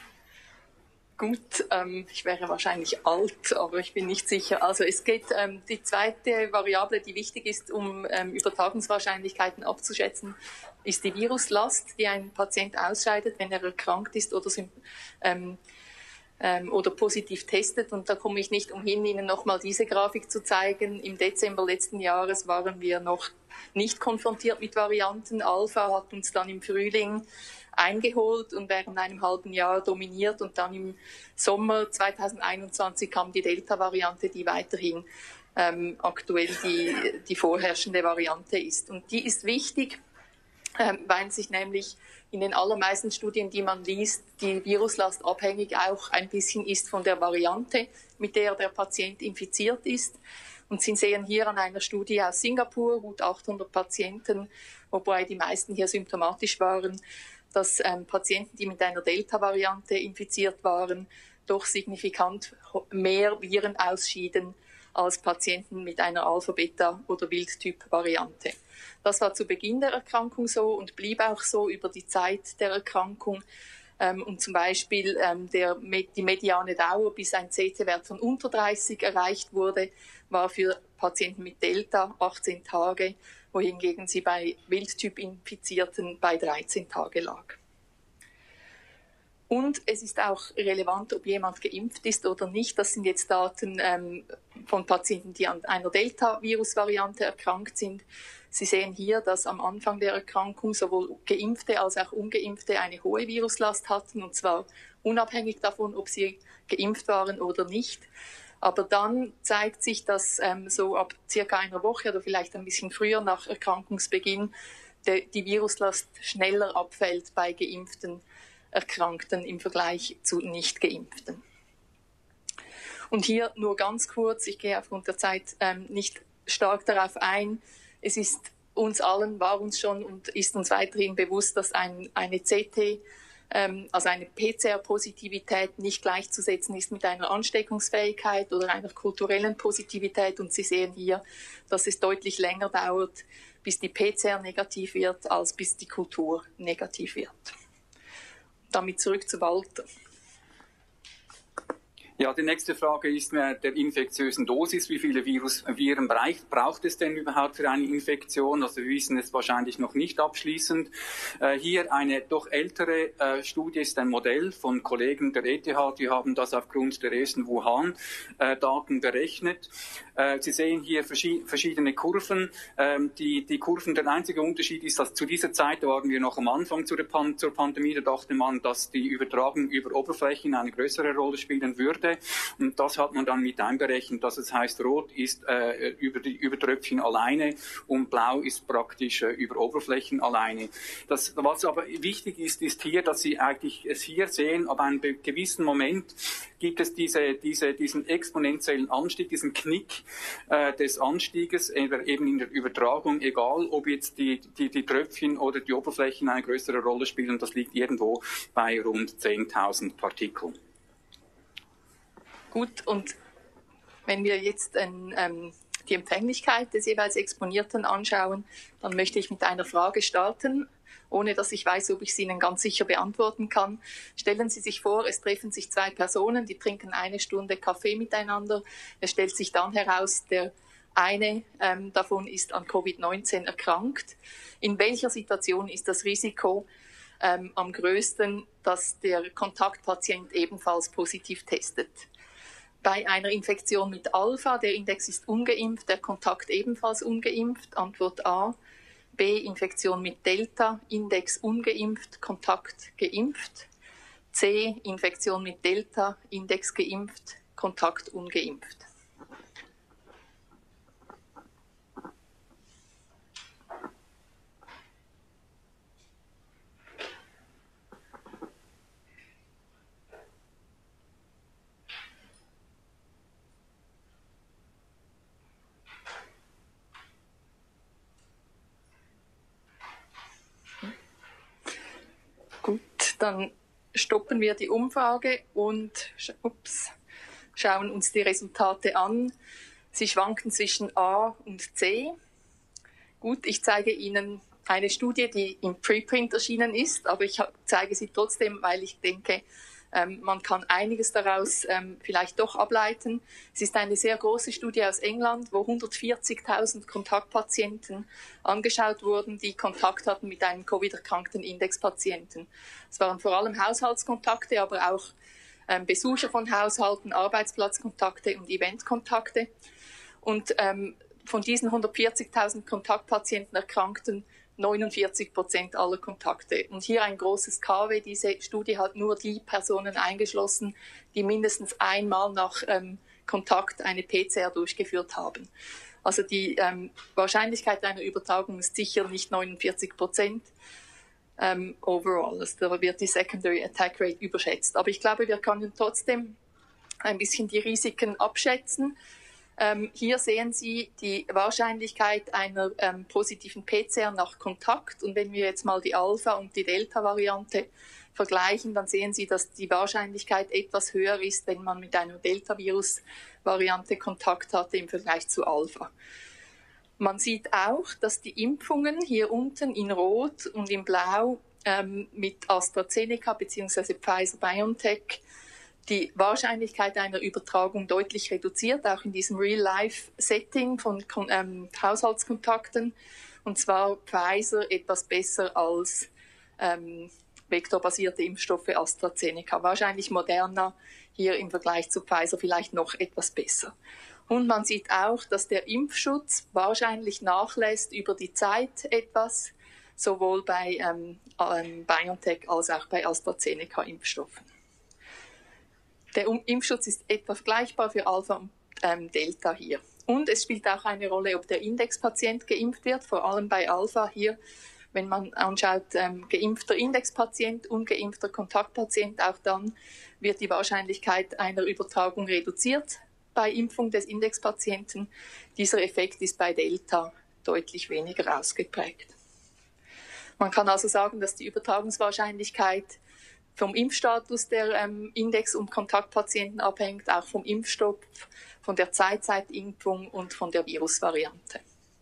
Speaker 10: Gut, ähm, ich wäre wahrscheinlich alt, aber ich bin nicht sicher. Also es geht, ähm, die zweite Variable, die wichtig ist, um ähm, Übertragungswahrscheinlichkeiten abzuschätzen, ist die Viruslast, die ein Patient ausscheidet, wenn er erkrankt ist oder, ähm, ähm, oder positiv testet. Und da komme ich nicht umhin, Ihnen nochmal diese Grafik zu zeigen. Im Dezember letzten Jahres waren wir noch nicht konfrontiert mit Varianten. Alpha hat uns dann im Frühling eingeholt und während einem halben Jahr dominiert, und dann im Sommer zweitausendeinundzwanzig kam die Delta-Variante, die weiterhin ähm, aktuell die, die vorherrschende Variante ist. Und die ist wichtig, ähm, weil sich nämlich in den allermeisten Studien, die man liest, die Viruslast abhängig auch ein bisschen ist von der Variante, mit der der Patient infiziert ist. Und Sie sehen hier an einer Studie aus Singapur, gut achthundert Patienten, wobei die meisten hier symptomatisch waren, dass ähm, Patienten, die mit einer Delta-Variante infiziert waren, doch signifikant mehr Viren ausschieden als Patienten mit einer Alpha-Beta- oder Wildtyp-Variante. Das war zu Beginn der Erkrankung so und blieb auch so über die Zeit der Erkrankung. Ähm, und zum Beispiel ähm, der, die mediane Dauer, bis ein C T-Wert von unter dreißig erreicht wurde, war für Patienten mit Delta achtzehn Tage, wohingegen sie bei Wildtyp-Infizierten bei dreizehn Tage lag. Und es ist auch relevant, ob jemand geimpft ist oder nicht. Das sind jetzt Daten ähm, von Patienten, die an einer Delta-Virus-Variante erkrankt sind. Sie sehen hier, dass am Anfang der Erkrankung sowohl Geimpfte als auch Ungeimpfte eine hohe Viruslast hatten, und zwar unabhängig davon, ob sie geimpft waren oder nicht. Aber dann zeigt sich, dass ähm, so ab circa einer Woche oder vielleicht ein bisschen früher nach Erkrankungsbeginn de, die Viruslast schneller abfällt bei geimpften Erkrankten im Vergleich zu Nicht-Geimpften. Und hier nur ganz kurz, ich gehe aufgrund der Zeit ähm, nicht stark darauf ein. Es ist uns allen, war uns schon und ist uns weiterhin bewusst, dass ein, eine C T, also eine P C R-Positivität nicht gleichzusetzen ist mit einer Ansteckungsfähigkeit oder einer kulturellen Positivität. Und Sie sehen hier, dass es deutlich länger dauert, bis die P C R negativ wird, als bis die Kultur negativ wird. Damit zurück zu Walter.
Speaker 11: Ja, die nächste Frage ist mehr der infektiösen Dosis. Wie viele Virus, Viren braucht es denn überhaupt für eine Infektion? Also wir wissen es wahrscheinlich noch nicht abschließend. Äh, hier eine doch ältere äh, Studie ist ein Modell von Kollegen der E T H. Die haben das aufgrund der ersten Wuhan-Daten äh, berechnet. Äh, Sie sehen hier verschi- verschiedene Kurven. Ähm, die, die Kurven, der einzige Unterschied ist, dass zu dieser Zeit, da waren wir noch am Anfang zu der Pan- zur Pandemie, da dachte man, dass die Übertragung über Oberflächen eine größere Rolle spielen würde. Und das hat man dann mit einberechnet, dass es heißt, rot ist äh, über die Übertröpfchen alleine und blau ist praktisch äh, über Oberflächen alleine. Das, was aber wichtig ist, ist hier, dass Sie eigentlich es hier sehen, ab einem gewissen Moment gibt es diese, diese, diesen exponentiellen Anstieg, diesen Knick äh, des Anstieges, eben in der Übertragung, egal ob jetzt die, die, die Tröpfchen oder die Oberflächen eine größere Rolle spielen, das liegt irgendwo bei rund zehntausend Partikeln.
Speaker 10: Gut, und wenn wir jetzt ein, ähm, die Empfänglichkeit des jeweils Exponierten anschauen, dann möchte ich mit einer Frage starten, ohne dass ich weiß, ob ich sie Ihnen ganz sicher beantworten kann. Stellen Sie sich vor, es treffen sich zwei Personen, die trinken eine Stunde Kaffee miteinander. Es stellt sich dann heraus, der eine ähm, davon ist an Covid neunzehn erkrankt. In welcher Situation ist das Risiko ähm, am größten, dass der Kontaktpatient ebenfalls positiv testet? Bei einer Infektion mit Alpha, der Index ist ungeimpft, der Kontakt ebenfalls ungeimpft, Antwort A. B. Infektion mit Delta, Index ungeimpft, Kontakt geimpft. C. Infektion mit Delta, Index geimpft, Kontakt ungeimpft. Gut, dann stoppen wir die Umfrage und ups, schauen uns die Resultate an. Sie schwanken zwischen A und C. Gut, ich zeige Ihnen eine Studie, die im Preprint erschienen ist, aber ich zeige sie trotzdem, weil ich denke, ähm, man kann einiges daraus ähm, vielleicht doch ableiten. Es ist eine sehr große Studie aus England, wo hundertvierzigtausend Kontaktpatienten angeschaut wurden, die Kontakt hatten mit einem Covid-erkrankten Indexpatienten. Es waren vor allem Haushaltskontakte, aber auch ähm, Besucher von Haushalten, Arbeitsplatzkontakte und Eventkontakte. Und ähm, von diesen hundertvierzigtausend Kontaktpatienten erkrankten neunundvierzig Prozent aller Kontakte. Und hier ein großes K W. Diese Studie hat nur die Personen eingeschlossen, die mindestens einmal nach ähm, Kontakt eine P C R durchgeführt haben. Also die ähm, Wahrscheinlichkeit einer Übertragung ist sicher nicht neunundvierzig Prozent ähm, overall. Also da wird die Secondary Attack Rate überschätzt. Aber ich glaube, wir können trotzdem ein bisschen die Risiken abschätzen. Ähm, hier sehen Sie die Wahrscheinlichkeit einer ähm, positiven P C R nach Kontakt. Und wenn wir jetzt mal die Alpha- und die Delta-Variante vergleichen, dann sehen Sie, dass die Wahrscheinlichkeit etwas höher ist, wenn man mit einer Delta-Virus-Variante Kontakt hatte im Vergleich zu Alpha. Man sieht auch, dass die Impfungen hier unten in Rot und in Blau ähm, mit AstraZeneca bzw. Pfizer-BioNTech die Wahrscheinlichkeit einer Übertragung deutlich reduziert, auch in diesem Real-Life-Setting von ähm, Haushaltskontakten. Und zwar Pfizer etwas besser als ähm, vektorbasierte Impfstoffe AstraZeneca. Wahrscheinlich Moderna hier im Vergleich zu Pfizer vielleicht noch etwas besser. Und man sieht auch, dass der Impfschutz wahrscheinlich nachlässt über die Zeit etwas, sowohl bei ähm, ähm, BioNTech als auch bei AstraZeneca-Impfstoffen. Der Impfschutz ist etwa vergleichbar für Alpha und ähm, Delta hier. Und es spielt auch eine Rolle, ob der Indexpatient geimpft wird, vor allem bei Alpha hier, wenn man anschaut, ähm, geimpfter Indexpatient, ungeimpfter Kontaktpatient, auch dann wird die Wahrscheinlichkeit einer Übertragung reduziert bei Impfung des Indexpatienten. Dieser Effekt ist bei Delta deutlich weniger ausgeprägt. Man kann also sagen, dass die Übertragungswahrscheinlichkeit vom Impfstatus der ähm, Index- und Kontaktpatienten abhängt, auch vom Impfstoff, von der Zeitzeitimpfung und von der Virusvariante.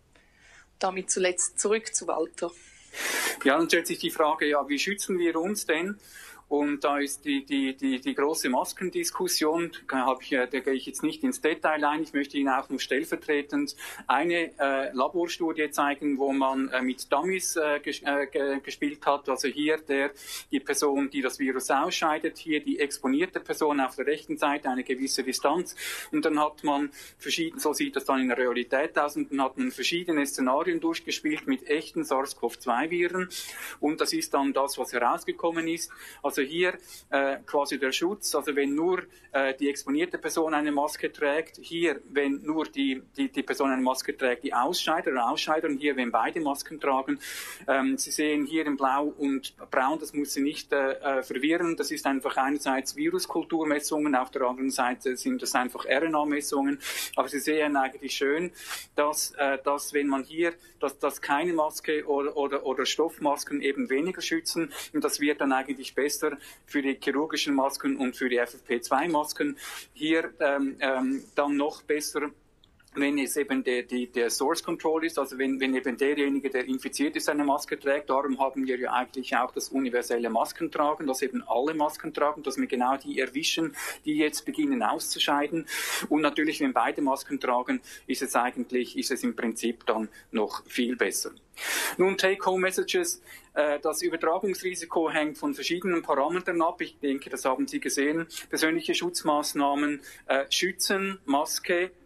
Speaker 10: Damit zuletzt zurück zu Walter.
Speaker 11: Ja, dann stellt sich die Frage, ja, wie schützen wir uns denn? Und da ist die, die, die, die große Maskendiskussion, da, hab ich, da gehe ich jetzt nicht ins Detail ein, ich möchte Ihnen auch nur stellvertretend eine äh, Laborstudie zeigen, wo man äh, mit Dummies äh, ges äh, gespielt hat, also hier der, die Person, die das Virus ausscheidet, hier die exponierte Person auf der rechten Seite, eine gewisse Distanz, und dann hat man verschieden, so sieht das dann in der Realität aus, und dann hat man verschiedene Szenarien durchgespielt mit echten SARS-CoV zwei Viren, und das ist dann das, was herausgekommen ist. Also hier äh, quasi der Schutz, also wenn nur äh, die exponierte Person eine Maske trägt, hier, wenn nur die, die, die Person eine Maske trägt, die Ausscheider oder Ausscheider, und hier, wenn beide Masken tragen. Ähm, Sie sehen hier in Blau und Braun, das muss Sie nicht äh, verwirren, das ist einfach einerseits Viruskulturmessungen, auf der anderen Seite sind das einfach R N A-Messungen, aber Sie sehen eigentlich schön, dass, äh, dass wenn man hier, dass, dass keine Maske oder, oder, oder Stoffmasken eben weniger schützen, und das wird dann eigentlich besser für die chirurgischen Masken und für die F F P zwei Masken. Hier ähm, ähm, dann noch besser, wenn es eben der, die, der Source Control ist, also wenn, wenn eben derjenige, der infiziert ist, eine Maske trägt. Darum haben wir ja eigentlich auch das universelle Maskentragen, dass eben alle Masken tragen, dass wir genau die erwischen, die jetzt beginnen auszuscheiden. Und natürlich, wenn beide Masken tragen, ist es eigentlich, ist es im Prinzip dann noch viel besser. Nun, Take-Home-Messages. Das Übertragungsrisiko hängt von verschiedenen Parametern ab. Ich denke, das haben Sie gesehen. Persönliche Schutzmaßnahmen, äh, Schützen, Maske,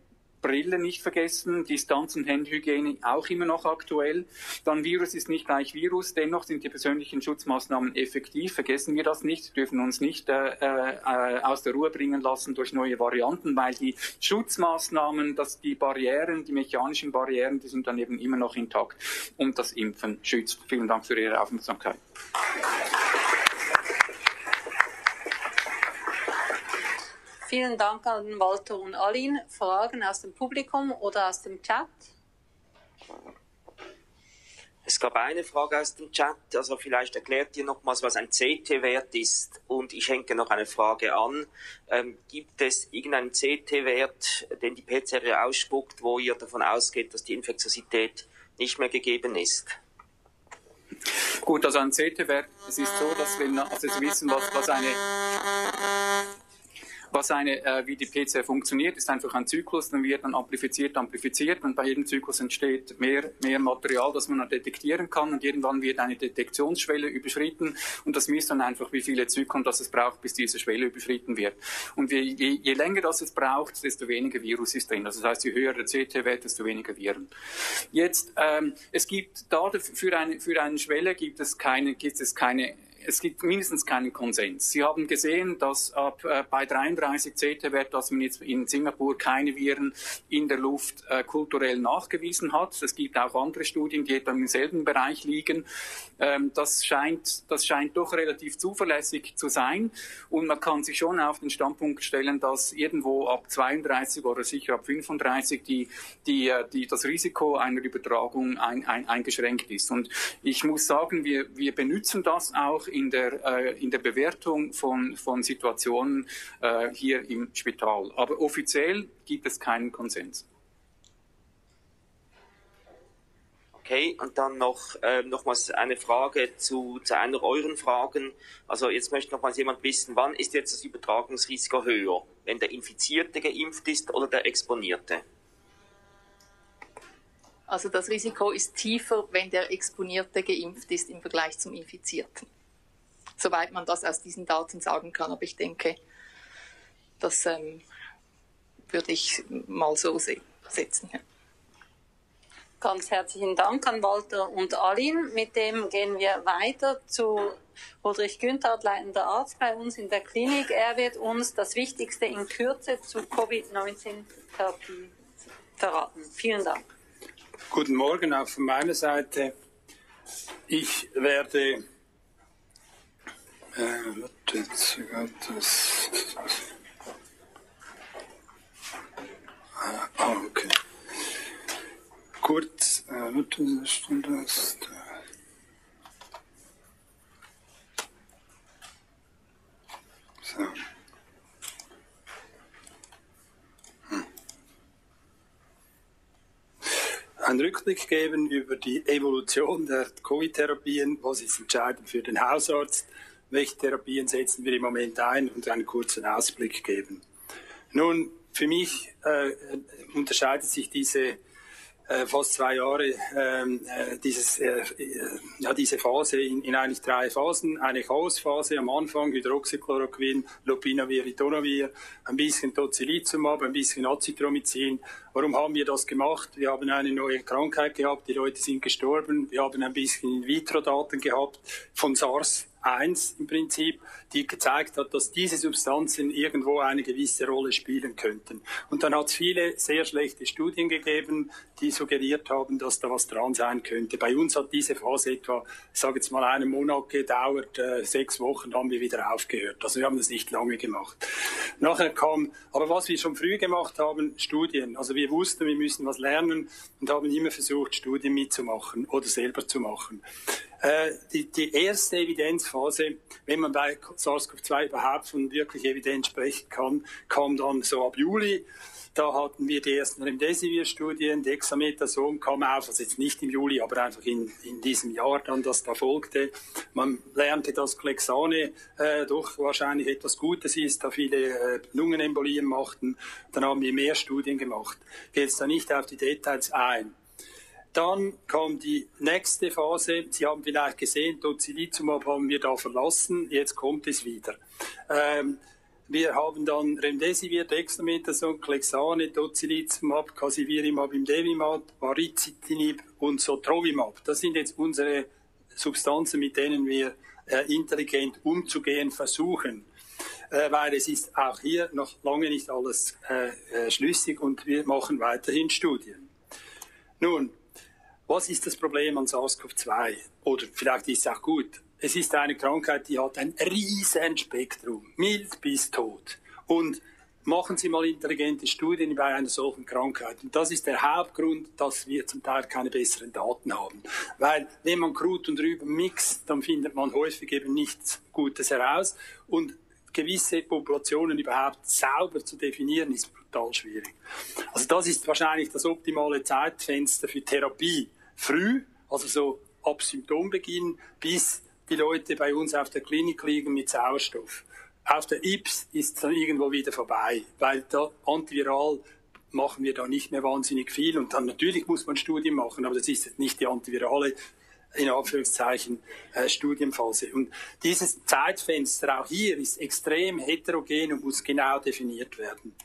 Speaker 11: Brille nicht vergessen, Distanz- und Handhygiene auch immer noch aktuell. Dann Virus ist nicht gleich Virus, dennoch sind die persönlichen Schutzmaßnahmen effektiv. Vergessen wir das nicht, dürfen uns nicht äh, äh, aus der Ruhe bringen lassen durch neue Varianten, weil die Schutzmaßnahmen, dass die Barrieren, die mechanischen Barrieren, die sind dann eben immer noch intakt und das Impfen schützt. Vielen Dank für Ihre Aufmerksamkeit.
Speaker 1: Vielen Dank an Walter und Aline. Fragen aus dem Publikum oder aus dem Chat?
Speaker 4: Es gab eine Frage aus dem Chat, also vielleicht erklärt ihr nochmals, was ein C T-Wert ist, und ich hänge noch eine Frage an. Ähm, gibt es irgendeinen C T-Wert, den die P C R ausspuckt, wo ihr davon ausgeht, dass die Infektiosität nicht mehr gegeben ist?
Speaker 11: Gut, also ein C T-Wert, es ist so, dass wir, also Sie wissen, was, was eine... Was eine, äh, wie die P C R funktioniert, ist einfach ein Zyklus, dann wird dann amplifiziert, amplifiziert und bei jedem Zyklus entsteht mehr, mehr Material, das man dann detektieren kann und irgendwann wird eine Detektionsschwelle überschritten und das misst dann einfach, wie viele Zyklen das es braucht, bis diese Schwelle überschritten wird. Und je, je, je länger das es braucht, desto weniger Virus ist drin. Also das heißt, je höher der C T-Wert, desto weniger Viren. Jetzt, ähm, es gibt da für eine, für eine Schwelle gibt es keine, gibt es keine Es gibt mindestens keinen Konsens. Sie haben gesehen, dass ab äh, bei dreiunddreißig C T-Wert, dass man jetzt in Singapur keine Viren in der Luft äh, kulturell nachgewiesen hat. Es gibt auch andere Studien, die etwa im selben Bereich liegen. Ähm, das scheint, das scheint doch relativ zuverlässig zu sein. Und man kann sich schon auf den Standpunkt stellen, dass irgendwo ab zweiunddreißig oder sicher ab fünfunddreißig die, die, die, das Risiko einer Übertragung ein, ein, eingeschränkt ist. Und ich muss sagen, wir, wir benutzen das auch in der, äh, in der Bewertung von, von Situationen äh, hier im Spital. Aber offiziell gibt es keinen Konsens.
Speaker 4: Okay, und dann noch äh, nochmals eine Frage zu, zu einer euren Fragen. Also jetzt möchte nochmals jemand wissen, wann ist jetzt das Übertragungsrisiko höher? Wenn der Infizierte geimpft ist oder der Exponierte?
Speaker 10: Also das Risiko ist tiefer, wenn der Exponierte geimpft ist im Vergleich zum Infizierten. Soweit man das aus diesen Daten sagen kann. Aber ich denke, das ähm, würde ich mal so se- setzen. Ja.
Speaker 1: Ganz herzlichen Dank an Walter und Aline. Mit dem gehen wir weiter zu Roderich Günthard, leitender Arzt bei uns in der Klinik. Er wird uns das Wichtigste in Kürze zu Covid neunzehn Therapie verraten. Vielen Dank.
Speaker 9: Guten Morgen auch von meiner Seite. Ich werde Äh, jetzt das. Ah, okay. Kurz, äh, das. So. Hm. Einen Rückblick geben über die Evolution der Covid-Therapien. Was ist entscheidend für den Hausarzt? Welche Therapien setzen wir im Moment ein und einen kurzen Ausblick geben. Nun, für mich äh, unterscheidet sich diese äh, fast zwei Jahre, äh, dieses, äh, ja, diese Phase in, in eigentlich drei Phasen. Eine Chaosphase am Anfang, Hydroxychloroquin, Lopinavir, Ritonavir, ein bisschen Tocilizumab, ein bisschen Azithromycin. Warum haben wir das gemacht? Wir haben eine neue Krankheit gehabt, die Leute sind gestorben. Wir haben ein bisschen In-vitro-Daten gehabt von SARS eins im Prinzip, die gezeigt hat, dass diese Substanzen irgendwo eine gewisse Rolle spielen könnten. Und dann hat es viele sehr schlechte Studien gegeben, die suggeriert haben, dass da was dran sein könnte. Bei uns hat diese Phase etwa, ich sage jetzt mal, einen Monat gedauert, äh, sechs Wochen haben wir wieder aufgehört. Also wir haben das nicht lange gemacht. Nachher kam, aber was wir schon früh gemacht haben, Studien. Also wir wussten, wir müssen was lernen und haben immer versucht, Studien mitzumachen oder selber zu machen. Die, die erste Evidenzphase, wenn man bei SARS-CoV zwei überhaupt von wirklich Evidenz sprechen kann, kam dann so ab Juli. Da hatten wir die ersten Remdesivir-Studien, Dexamethason kam auf, also jetzt nicht im Juli, aber einfach in, in diesem Jahr dann, das da folgte. Man lernte, dass Clexane äh, doch wahrscheinlich etwas Gutes ist, da viele äh, Lungenembolien machten. Dann haben wir mehr Studien gemacht. Ich gehe jetzt da nicht auf die Details ein. Dann kam die nächste Phase. Sie haben vielleicht gesehen, Tocilizumab haben wir da verlassen. Jetzt kommt es wieder. Ähm, wir haben dann Remdesivir, Dexamethason, Clexane, Tocilizumab, Casirivimab, Imdevimab, Baricitinib und Sotrovimab. Das sind jetzt unsere Substanzen, mit denen wir äh, intelligent umzugehen versuchen. Äh, weil es ist auch hier noch lange nicht alles äh, äh, schlüssig und wir machen weiterhin Studien. Nun, was ist das Problem an SARS-CoV zwei? Oder vielleicht ist es auch gut. Es ist eine Krankheit, die hat ein riesen Spektrum, mild bis tot. Und machen Sie mal intelligente Studien bei einer solchen Krankheit. Und das ist der Hauptgrund, dass wir zum Teil keine besseren Daten haben. Weil wenn man Krut und Rüben mixt, dann findet man häufig eben nichts Gutes heraus. Und gewisse Populationen überhaupt sauber zu definieren, ist brutal schwierig. Also das ist wahrscheinlich das optimale Zeitfenster für Therapie. Früh, also so ab Symptombeginn, bis die Leute bei uns auf der Klinik liegen mit Sauerstoff. Auf der I P S ist es dann irgendwo wieder vorbei, weil da antiviral machen wir da nicht mehr wahnsinnig viel. Und dann natürlich muss man Studien machen, aber das ist jetzt nicht die antivirale, in Anführungszeichen, äh, Studienphase. Und dieses Zeitfenster auch hier ist extrem heterogen und muss genau definiert werden.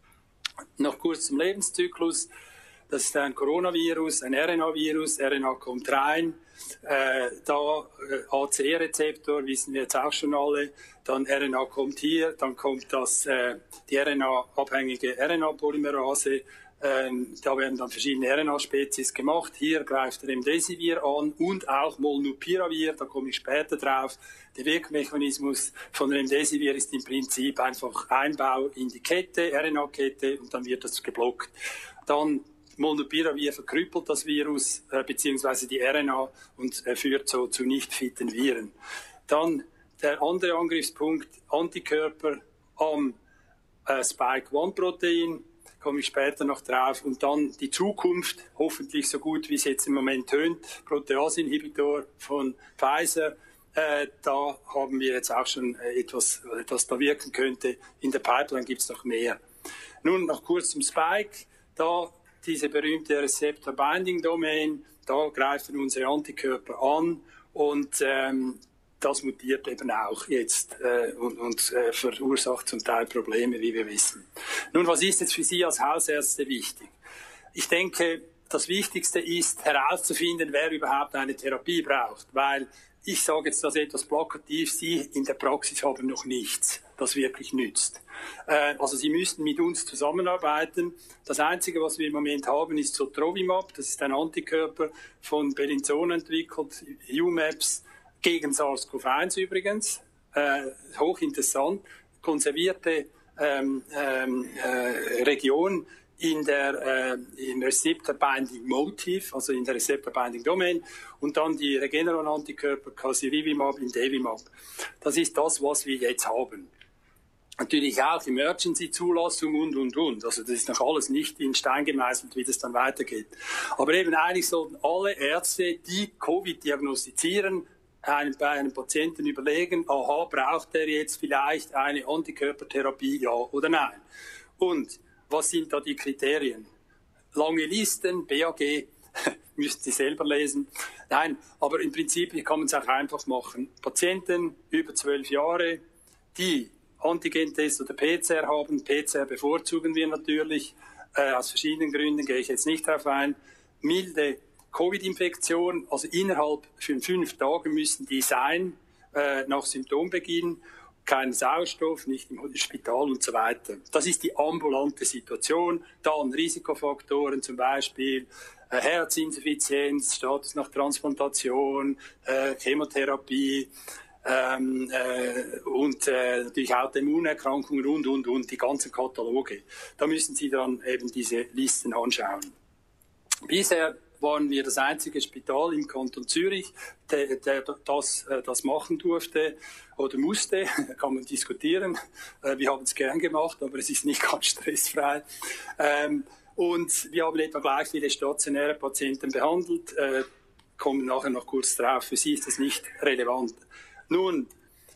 Speaker 9: Noch kurz zum Lebenszyklus. Das ist ein Coronavirus, ein R N A-Virus. R N A kommt rein. Äh, da äh, A C E-Rezeptor, wissen wir jetzt auch schon alle. Dann R N A kommt hier. Dann kommt das, äh, die R N A-abhängige R N A-Polymerase. Ähm, da werden dann verschiedene R N A-Spezies gemacht. Hier greift Remdesivir an und auch Molnupiravir, da komme ich später drauf. Der Wirkmechanismus von Remdesivir ist im Prinzip einfach Einbau in die Kette, R N A-Kette, und dann wird das geblockt. Dann Molnupiravir verkrüppelt das Virus äh, bzw. die R N A und äh, führt so zu nicht fitten Viren. Dann der andere Angriffspunkt, Antikörper am äh, Spike eins Protein, komme ich später noch drauf. Und dann die Zukunft, hoffentlich so gut wie es jetzt im Moment tönt, Protease-Inhibitor von Pfizer. Äh, da haben wir jetzt auch schon äh, etwas, das da wirken könnte. In der Pipeline gibt es noch mehr. Nun noch kurz zum Spike. Da diese berühmte Receptor-Binding-Domain, da greifen unsere Antikörper an und ähm, das mutiert eben auch jetzt äh, und, und äh, verursacht zum Teil Probleme, wie wir wissen. Nun, was ist jetzt für Sie als Hausärzte wichtig? Ich denke, das Wichtigste ist herauszufinden, wer überhaupt eine Therapie braucht, weil ich sage jetzt das etwas plakativ, Sie in der Praxis haben noch nichts, das wirklich nützt. Äh, also Sie müssten mit uns zusammenarbeiten. Das Einzige, was wir im Moment haben, ist Sotrovimab. Das ist ein Antikörper von Bellinzon entwickelt, U MAPS, gegen SARS-CoV eins übrigens. Äh, hochinteressant. Konservierte ähm, ähm, äh, Region in der äh, in Receptor Binding Motif, also in der Receptor Binding Domain, und dann die Regeneron-Antikörper Casirivimab, Imdevimab. Das ist das, was wir jetzt haben. Natürlich auch Emergency-Zulassung und, und, und. Also das ist noch alles nicht in Stein gemeißelt, wie das dann weitergeht. Aber eben eigentlich sollten alle Ärzte, die Covid diagnostizieren, einem, bei einem Patienten überlegen, aha, braucht er jetzt vielleicht eine Antikörpertherapie, ja oder nein? Und was sind da die Kriterien? Lange Listen, B A G, müssen Sie selber lesen. Nein, aber im Prinzip kann man es auch einfach machen. Patienten über zwölf Jahre, die Antigentest oder P C R haben, P C R bevorzugen wir natürlich, äh, aus verschiedenen Gründen, gehe ich jetzt nicht darauf ein. Milde Covid-Infektion, also innerhalb von fünf Tagen müssen die sein, äh, nach Symptombeginn. Kein Sauerstoff, nicht im Spital und so weiter. Das ist die ambulante Situation. Dann Risikofaktoren, zum Beispiel äh, Herzinsuffizienz, Status nach Transplantation, äh, Chemotherapie ähm, äh, und äh, natürlich Autoimmunerkrankungen und, und, und, die ganzen Kataloge. Da müssen Sie dann eben diese Listen anschauen. Bisher waren wir das einzige Spital im Kanton Zürich, der, der das, das machen durfte oder musste, kann man diskutieren. Wir haben es gern gemacht, aber es ist nicht ganz stressfrei. Und wir haben etwa gleich viele stationäre Patienten behandelt, kommen nachher noch kurz drauf. Für Sie ist das nicht relevant. Nun,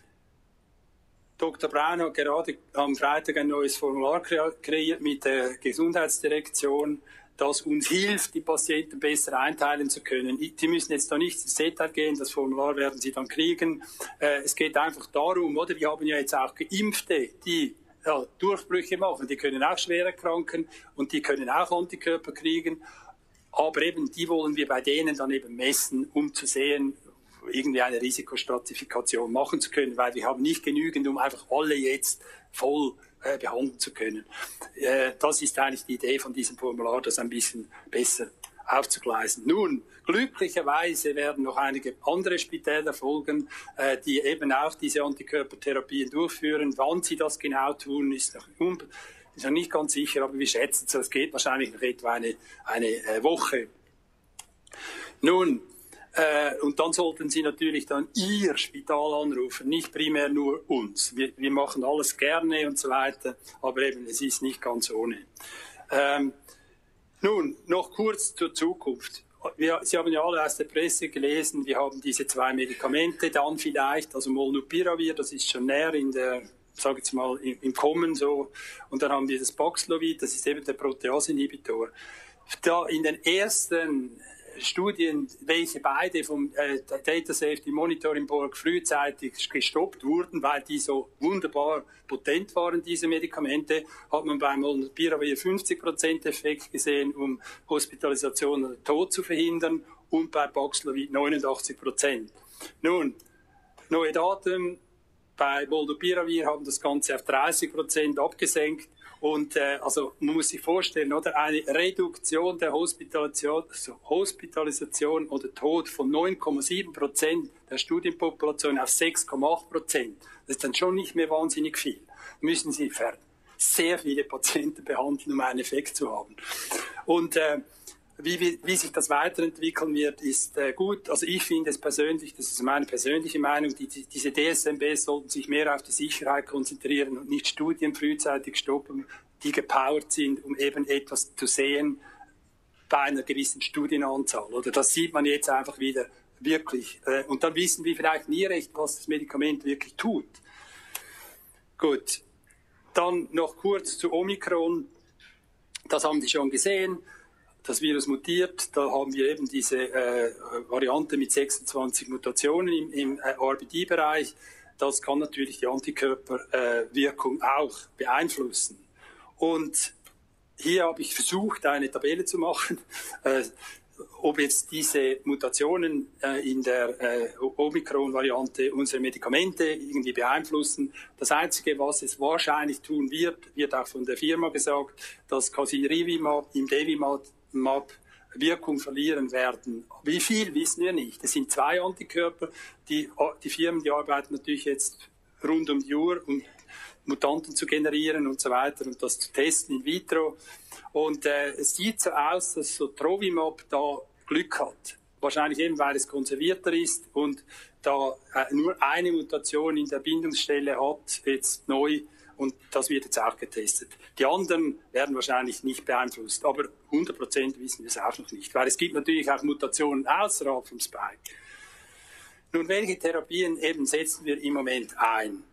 Speaker 9: Doktor Braun hat gerade am Freitag ein neues Formular kreiert mit der Gesundheitsdirektion. das uns hilft, die Patienten besser einteilen zu können. Sie müssen jetzt da nicht ins Detail gehen, das Formular werden Sie dann kriegen. Äh, es geht einfach darum, oder? Wir haben ja jetzt auch Geimpfte, die ja, Durchbrüche machen, die können auch schwer erkranken und die können auch Antikörper kriegen. Aber eben, die wollen wir bei denen dann eben messen, um zu sehen, irgendwie eine Risikostratifikation machen zu können, weil wir haben nicht genügend, um einfach alle jetzt voll äh, behandeln zu können. Äh, das ist eigentlich die Idee von diesem Formular, das ein bisschen besser aufzugleisen. Nun, glücklicherweise werden noch einige andere Spitäler folgen, äh, die eben auch diese Antikörpertherapien durchführen. Wann sie das genau tun, ist noch, ist noch nicht ganz sicher, aber wir schätzen es, es geht wahrscheinlich noch etwa eine, eine äh, Woche. Nun, Äh, und dann sollten Sie natürlich dann Ihr Spital anrufen, nicht primär nur uns. Wir, wir machen alles gerne und so weiter, aber eben, es ist nicht ganz ohne. Ähm, nun, noch kurz zur Zukunft. Wir, Sie haben ja alle aus der Presse gelesen, wir haben diese zwei Medikamente, dann vielleicht, also Molnupiravir, das ist schon näher in der, sage ich jetzt mal, im, im Kommen so, und dann haben wir das Paxlovid, das ist eben der Protease-Inhibitor. Da in den ersten Studien, welche beide vom äh, Data Safety Monitoring Board frühzeitig gestoppt wurden, weil die so wunderbar potent waren, diese Medikamente, hat man beim Molnupiravir fünfzig Prozent Effekt gesehen, um Hospitalisation oder Tod zu verhindern, und bei Paxlovid neunundachtzig Prozent. Nun, neue Daten bei Molnupiravir haben das Ganze auf dreißig Prozent abgesenkt. Und äh, also man muss sich vorstellen, oder, eine Reduktion der Hospitalisation, also Hospitalisation oder Tod von neun Komma sieben Prozent der Studienpopulation auf sechs Komma acht Prozent. Das ist dann schon nicht mehr wahnsinnig viel. Müssen Sie sehr viele Patienten behandeln, um einen Effekt zu haben. Und äh, wie, wie, wie sich das weiterentwickeln wird, ist äh, gut. Also ich finde es persönlich, das ist meine persönliche Meinung, die, die, diese D S M Bs sollten sich mehr auf die Sicherheit konzentrieren und nicht Studien frühzeitig stoppen, die gepowert sind, um eben etwas zu sehen bei einer gewissen Studienanzahl. Oder das sieht man jetzt einfach wieder wirklich. Äh, und dann wissen wir vielleicht nie recht, was das Medikament wirklich tut. Gut. Dann noch kurz zu Omikron. Das haben Sie schon gesehen. Das Virus mutiert, da haben wir eben diese äh, Variante mit sechsundzwanzig Mutationen im, im äh, R B D-Bereich. Das kann natürlich die Antikörperwirkung äh, auch beeinflussen. Und hier habe ich versucht, eine Tabelle zu machen, äh, ob jetzt diese Mutationen äh, in der äh, Omikron-Variante unsere Medikamente irgendwie beeinflussen. Das Einzige, was es wahrscheinlich tun wird, wird auch von der Firma gesagt, dass Casirivimab im Devimab Wirkung verlieren werden. Wie viel, wissen wir nicht. Es sind zwei Antikörper. Die, die Firmen, die arbeiten natürlich jetzt rund um die Uhr, um Mutanten zu generieren und so weiter und das zu testen in vitro. Und äh, es sieht so aus, dass so Trovimab da Glück hat. Wahrscheinlich eben, weil es konservierter ist und da äh, nur eine Mutation in der Bindungsstelle hat, jetzt neu. Und das wird jetzt auch getestet. Die anderen werden wahrscheinlich nicht beeinflusst, aber hundert Prozent wissen wir es auch noch nicht, weil es gibt natürlich auch Mutationen außerhalb vom Spike. Nun, welche Therapien eben setzen wir im Moment ein?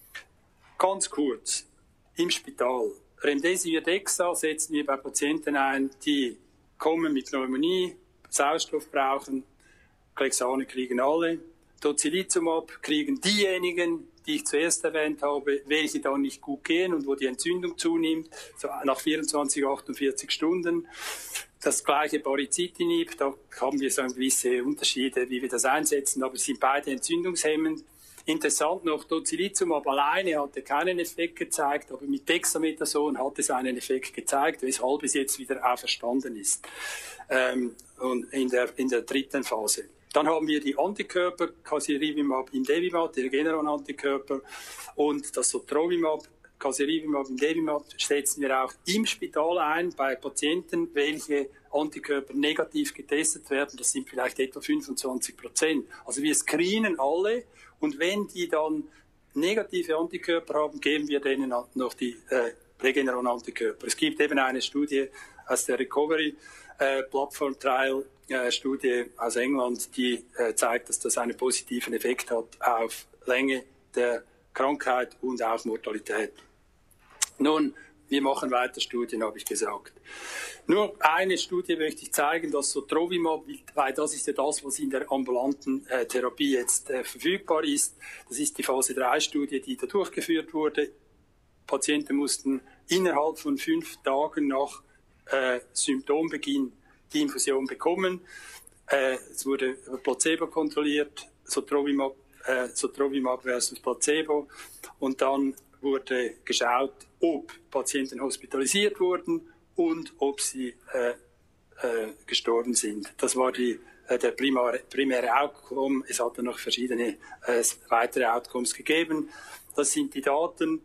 Speaker 9: Ganz kurz, im Spital. Remdesivir Dexa setzen wir bei Patienten ein, die kommen mit Pneumonie, Sauerstoff brauchen, Clexane kriegen alle, Tocilizumab kriegen diejenigen, die ich zuerst erwähnt habe, welche dann nicht gut gehen und wo die Entzündung zunimmt, so nach vierundzwanzig, achtundvierzig Stunden. Das gleiche Baricitinib, da haben wir so gewisse Unterschiede, wie wir das einsetzen, aber es sind beide entzündungshemmend. Interessant noch, Tocilizumab alleine hatte keinen Effekt gezeigt, aber mit Dexamethason hat es einen Effekt gezeigt, weshalb es jetzt wieder auferstanden ist ähm, und in der, in der dritten Phase. Dann haben wir die Antikörper, Casirivimab, Imdevimab, die Regeneron-Antikörper, und das Sotrovimab, Casirivimab, Imdevimab setzen wir auch im Spital ein bei Patienten, welche Antikörper negativ getestet werden. Das sind vielleicht etwa fünfundzwanzig Prozent. Also wir screenen alle, und wenn die dann negative Antikörper haben, geben wir denen noch die äh, Regeneron-Antikörper. Es gibt eben eine Studie aus der Recovery äh, Platform Trial, Äh, Studie aus England, die äh, zeigt, dass das einen positiven Effekt hat auf Länge der Krankheit und auch Mortalität. Nun, wir machen weiter Studien, habe ich gesagt. Nur eine Studie möchte ich zeigen, das Sotrovimab, weil das ist ja das, was in der ambulanten äh, Therapie jetzt äh, verfügbar ist. Das ist die Phase drei Studie, die da durchgeführt wurde. Patienten mussten innerhalb von fünf Tagen nach äh, Symptombeginn die Infusion bekommen. Äh, es wurde Placebo kontrolliert, Sotrovimab, äh, Sotrovimab versus Placebo. Und dann wurde geschaut, ob Patienten hospitalisiert wurden und ob sie äh, äh, gestorben sind. Das war die, äh, der primäre, primäre Outcome. Es hat dann noch verschiedene äh, weitere Outcomes gegeben. Das sind die Daten.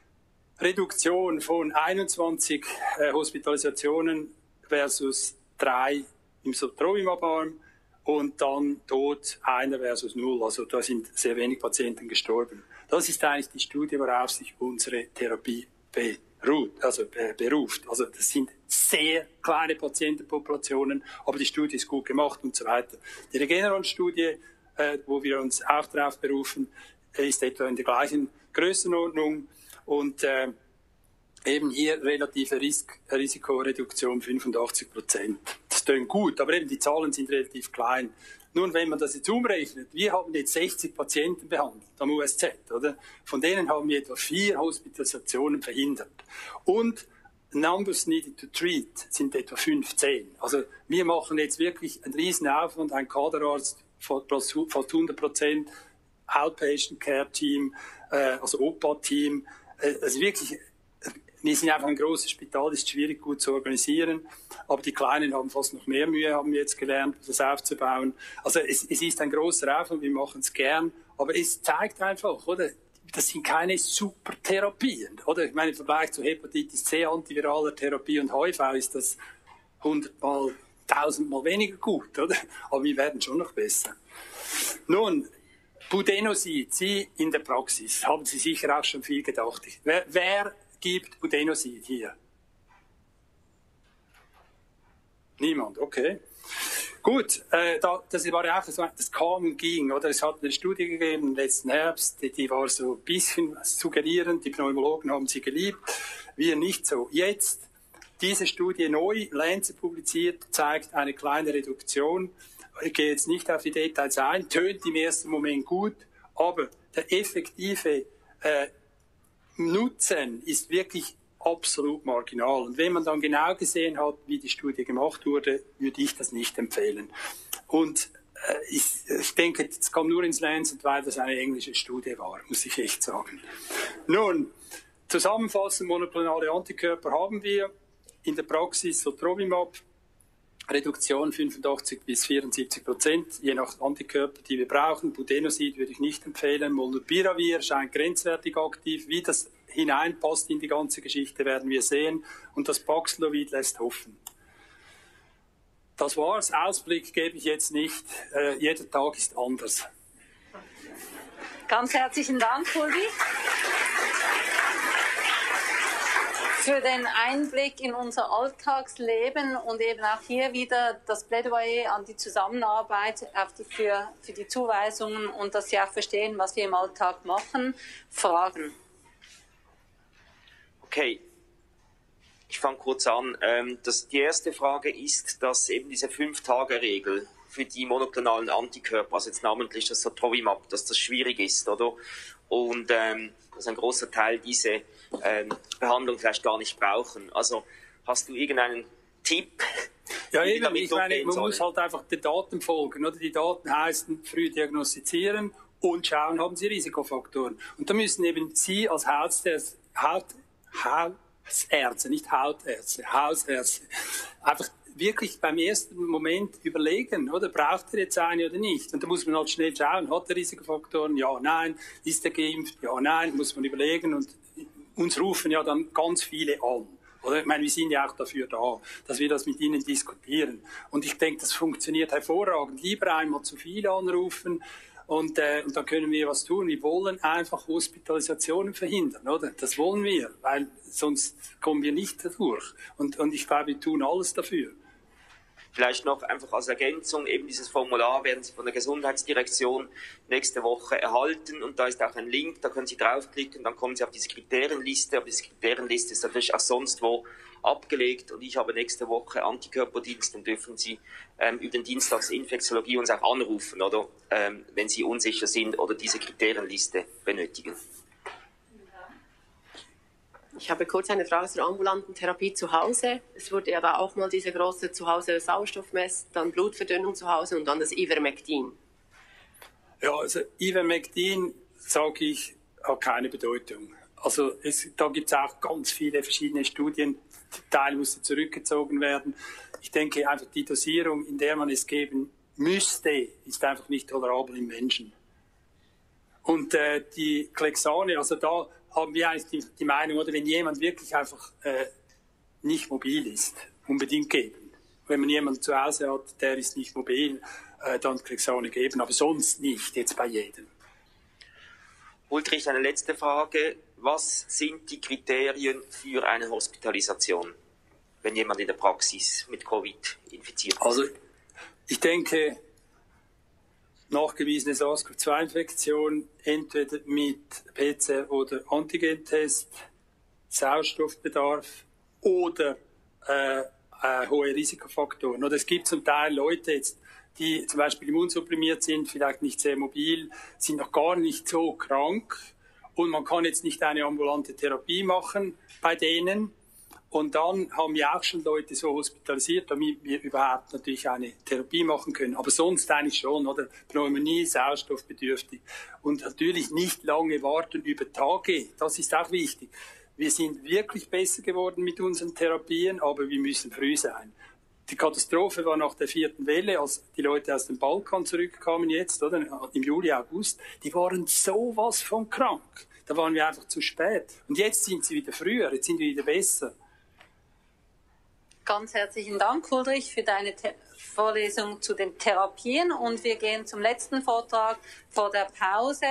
Speaker 9: Reduktion von einundzwanzig äh, Hospitalisationen versus drei im Sotrovimab-Arm und dann Tod einer versus null. Also da sind sehr wenig Patienten gestorben. Das ist eigentlich die Studie, worauf sich unsere Therapie beruht, also beruft. Also das sind sehr kleine Patientenpopulationen, aber die Studie ist gut gemacht und so weiter. Die Regeneron-Studie, äh, wo wir uns auch darauf berufen, ist etwa in der gleichen Größenordnung und äh, eben hier relative Ris- Risikoreduktion fünfundachtzig Prozent. Das klingt gut, aber eben die Zahlen sind relativ klein. Nun, wenn man das jetzt umrechnet, wir haben jetzt sechzig Patienten behandelt am U S Z, oder? Von denen haben wir etwa vier Hospitalisationen verhindert. Und Numbers needed to treat sind etwa fünfzehn. Also wir machen jetzt wirklich einen riesen Aufwand, ein Kaderarzt fast hundert Prozent, Outpatient Care Team, äh, also O P A-Team. Äh, also wirklich, wir sind einfach ein großes Spital, ist schwierig gut zu organisieren, aber die Kleinen haben fast noch mehr Mühe, haben wir jetzt gelernt, das aufzubauen. Also es, es ist ein großer Aufwand, wir machen es gern, aber es zeigt einfach, oder? Das sind keine super Therapien, oder? Ich meine, im Vergleich zu Hepatitis C, antiviraler Therapie und H I V ist das hundertmal, tausendmal weniger gut, oder? Aber wir werden schon noch besser. Nun, Budenosid, Sie in der Praxis, haben Sie sicher auch schon viel gedacht. Wer, wer gibt Budenosid hier? Niemand, okay. Gut, äh, da, das war ja auch so, das kam und ging, oder? Es hat eine Studie gegeben im letzten Herbst, die, die war so ein bisschen suggerierend, die Pneumologen haben sie geliebt, wir nicht so. Jetzt, diese Studie neu, Lancet publiziert, zeigt eine kleine Reduktion. Ich gehe jetzt nicht auf die Details ein, tönt im ersten Moment gut, aber der effektive äh, Nutzen ist wirklich absolut marginal. Und wenn man dann genau gesehen hat, wie die Studie gemacht wurde, würde ich das nicht empfehlen. Und äh, ich, ich denke, es kam nur ins Lancet, weil das eine englische Studie war, muss ich echt sagen. Nun, zusammenfassend, monoklonale Antikörper haben wir in der Praxis Sotrovimab, Reduktion fünfundachtzig bis vierundsiebzig Prozent, je nach Antikörper, die wir brauchen. Budenosid würde ich nicht empfehlen. Molnupiravir scheint grenzwertig aktiv. Wie das hineinpasst in die ganze Geschichte, werden wir sehen. Und das Paxlovid lässt hoffen. Das war's. Ausblick gebe ich jetzt nicht. Äh, jeder Tag ist anders.
Speaker 1: Ganz herzlichen Dank, Ulrich, für den Einblick in unser Alltagsleben und eben auch hier wieder das Plädoyer an die Zusammenarbeit auf die, für, für die Zuweisungen und dass Sie auch verstehen, was wir im Alltag machen. Fragen?
Speaker 4: Okay, ich fange kurz an. Ähm, das, die erste Frage ist, dass eben diese Fünf-Tage-Regel für die monoklonalen Antikörper, also jetzt namentlich das Sotrovimab, dass das schwierig ist, oder? Und ähm, dass ein großer Teil diese ähm, Behandlung vielleicht gar nicht brauchen. Also hast du irgendeinen Tipp?
Speaker 9: Ja, eben, ich meine, man muss halt einfach den Daten folgen, oder? Die Daten heißen früh diagnostizieren und schauen, haben Sie Risikofaktoren. Und da müssen eben Sie als Hausärzte, Haut, Hausärzte, nicht Hautärzte, Hausärzte, einfach wirklich beim ersten Moment überlegen, oder? Braucht er jetzt eine oder nicht? Und da muss man halt schnell schauen, hat er Risikofaktoren? Ja, nein. Ist er geimpft? Ja, nein. Muss man überlegen. Und uns rufen ja dann ganz viele an. Oder? Ich meine, wir sind ja auch dafür da, dass wir das mit ihnen diskutieren. Und ich denke, das funktioniert hervorragend. Lieber einmal zu viele anrufen und, äh, und dann können wir was tun. Wir wollen einfach Hospitalisationen verhindern, oder? Das wollen wir, weil sonst kommen wir nicht dadurch. Und, und ich glaube, wir tun alles dafür.
Speaker 4: Vielleicht noch einfach als Ergänzung, eben dieses Formular werden Sie von der Gesundheitsdirektion nächste Woche erhalten und da ist auch ein Link, da können Sie draufklicken, dann kommen Sie auf diese Kriterienliste, aber diese Kriterienliste ist natürlich auch sonst wo abgelegt und ich habe nächste Woche Antikörperdienst, dann dürfen Sie ähm, über den Dienstag Infektiologie uns auch anrufen, oder ähm, wenn Sie unsicher sind oder diese Kriterienliste benötigen.
Speaker 5: Ich habe kurz eine Frage zur ambulanten Therapie zu Hause. Es wurde ja da auch mal diese große Zuhause Sauerstoffmess, dann Blutverdünnung zu Hause und dann das Ivermectin.
Speaker 9: Ja, also Ivermectin, sage ich, hat keine Bedeutung. Also es, da gibt es auch ganz viele verschiedene Studien, Teil musste zurückgezogen werden. Ich denke einfach, die Dosierung, in der man es geben müsste, ist einfach nicht tolerabel im Menschen. Und äh, die Clexane, also da haben wir eigentlich die, die Meinung, oder wenn jemand wirklich einfach äh, nicht mobil ist, unbedingt geben. Wenn man jemanden zu Hause hat, der ist nicht mobil, äh, dann Clexane geben, aber sonst nicht, jetzt bei jedem.
Speaker 4: Ulrich, eine letzte Frage. Was sind die Kriterien für eine Hospitalisation, wenn jemand in der Praxis mit Covid infiziert ist?
Speaker 9: Also ich denke, nachgewiesene SARS-C o V zwei Infektion, entweder mit P C R oder Antigentest, Sauerstoffbedarf oder äh, äh, hohe Risikofaktoren. Oder es gibt zum Teil Leute jetzt, die zum Beispiel immunsupprimiert sind, vielleicht nicht sehr mobil, sind noch gar nicht so krank und man kann jetzt nicht eine ambulante Therapie machen bei denen. Und dann haben wir auch schon Leute so hospitalisiert, damit wir überhaupt natürlich eine Therapie machen können. Aber sonst eigentlich schon, oder? Pneumonie, sauerstoffbedürftig. Und natürlich nicht lange warten über Tage. Das ist auch wichtig. Wir sind wirklich besser geworden mit unseren Therapien, aber wir müssen früh sein. Die Katastrophe war nach der vierten Welle, als die Leute aus dem Balkan zurückkamen jetzt, oder? Im Juli, August. Die waren sowas von krank. Da waren wir einfach zu spät. Und jetzt sind sie wieder früher, jetzt sind wir wieder besser.
Speaker 1: Ganz herzlichen Dank, Ulrich, für deine The- Vorlesung zu den Therapien. Und wir gehen zum letzten Vortrag vor der Pause.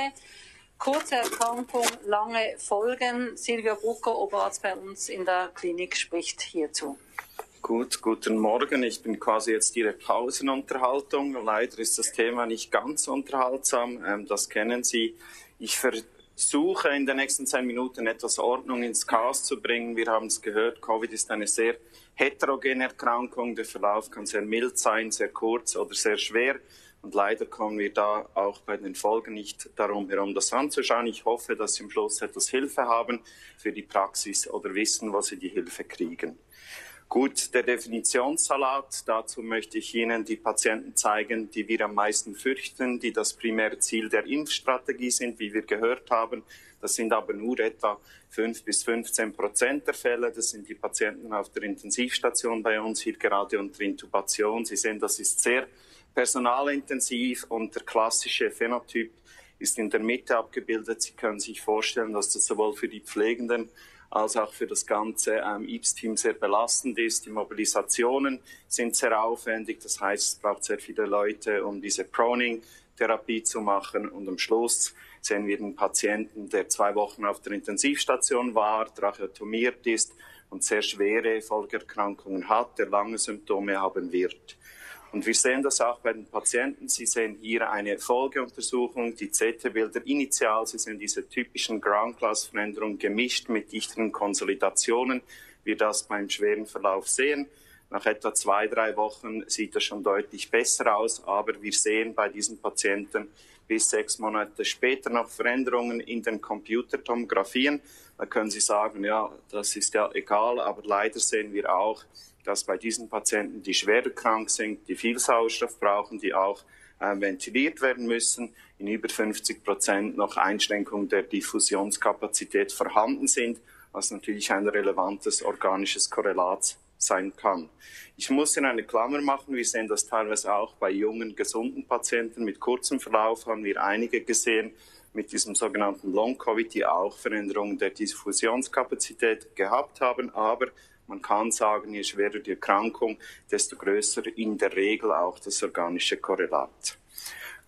Speaker 1: Kurze Erkrankung, lange Folgen. Silvio Brucker, Oberarzt bei uns in der Klinik, spricht hierzu.
Speaker 12: Gut, guten Morgen. Ich bin quasi jetzt Ihre Pausenunterhaltung. Leider ist das Thema nicht ganz unterhaltsam. Ähm, das kennen Sie. Ich versuche in den nächsten zehn Minuten etwas Ordnung ins Chaos zu bringen. Wir haben es gehört, Covid ist eine sehr heterogene Erkrankung. Der Verlauf kann sehr mild sein, sehr kurz oder sehr schwer. Und leider kommen wir da auch bei den Folgen nicht darum herum, das anzuschauen. Ich hoffe, dass Sie am Schluss etwas Hilfe haben für die Praxis oder wissen, wo Sie die Hilfe kriegen. Gut, der Definitionssalat. Dazu möchte ich Ihnen die Patienten zeigen, die wir am meisten fürchten, die das primäre Ziel der Impfstrategie sind, wie wir gehört haben. Das sind aber nur etwa fünf bis fünfzehn Prozent der Fälle. Das sind die Patienten auf der Intensivstation bei uns, hier gerade unter Intubation. Sie sehen, das ist sehr personalintensiv und der klassische Phänotyp ist in der Mitte abgebildet. Sie können sich vorstellen, dass das sowohl für die Pflegenden als auch für das ganze ähm, I B S-Team sehr belastend ist. Die Mobilisationen sind sehr aufwendig, das heißt, es braucht sehr viele Leute, um diese Proning-Therapie zu machen. Und am Schluss sehen wir einen Patienten, der zwei Wochen auf der Intensivstation war, tracheotomiert ist und sehr schwere Folgeerkrankungen hat, der lange Symptome haben wird. Und wir sehen das auch bei den Patienten. Sie sehen hier eine Folgeuntersuchung, die C T-Bilder initial. Sie sehen diese typischen Ground-Glass-Veränderungen gemischt mit dichteren Konsolidationen. Wir das beim schweren Verlauf sehen. Nach etwa zwei, drei Wochen sieht das schon deutlich besser aus. Aber wir sehen bei diesen Patienten bis sechs Monate später noch Veränderungen in den Computertomographien. Da können Sie sagen, ja, das ist ja egal. Aber leider sehen wir auch, dass bei diesen Patienten, die schwer krank sind, die viel Sauerstoff brauchen, die auch äh, ventiliert werden müssen, in über fünfzig Prozent noch Einschränkungen der Diffusionskapazität vorhanden sind, was natürlich ein relevantes organisches Korrelat sein kann. Ich muss hier eine Klammer machen, wir sehen das teilweise auch bei jungen, gesunden Patienten mit kurzem Verlauf, haben wir einige gesehen mit diesem sogenannten Long-Covid, die auch Veränderungen der Diffusionskapazität gehabt haben, aber man kann sagen, je schwerer die Erkrankung, desto größer in der Regel auch das organische Korrelat.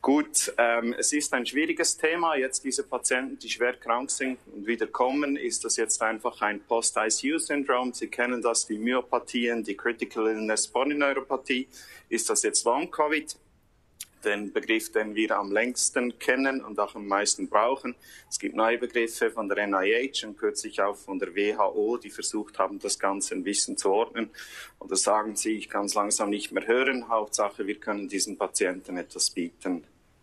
Speaker 12: Gut, ähm, es ist ein schwieriges Thema. Jetzt diese Patienten, die schwer krank sind und wieder kommen, ist das jetzt einfach ein Post-I C U-Syndrom. Sie kennen das, die Myopathien, die Critical Illness Polyneuropathie. Ist das jetzt Long-Covid? Den Begriff, den wir am längsten kennen und auch am meisten brauchen. Es gibt neue Begriffe von der N I H und kürzlich auch von der W H O, die versucht haben, das Ganze ein bisschen zu ordnen. Oder sagen sie, ich kann es langsam nicht mehr hören. Hauptsache, wir können diesen Patienten etwas bieten.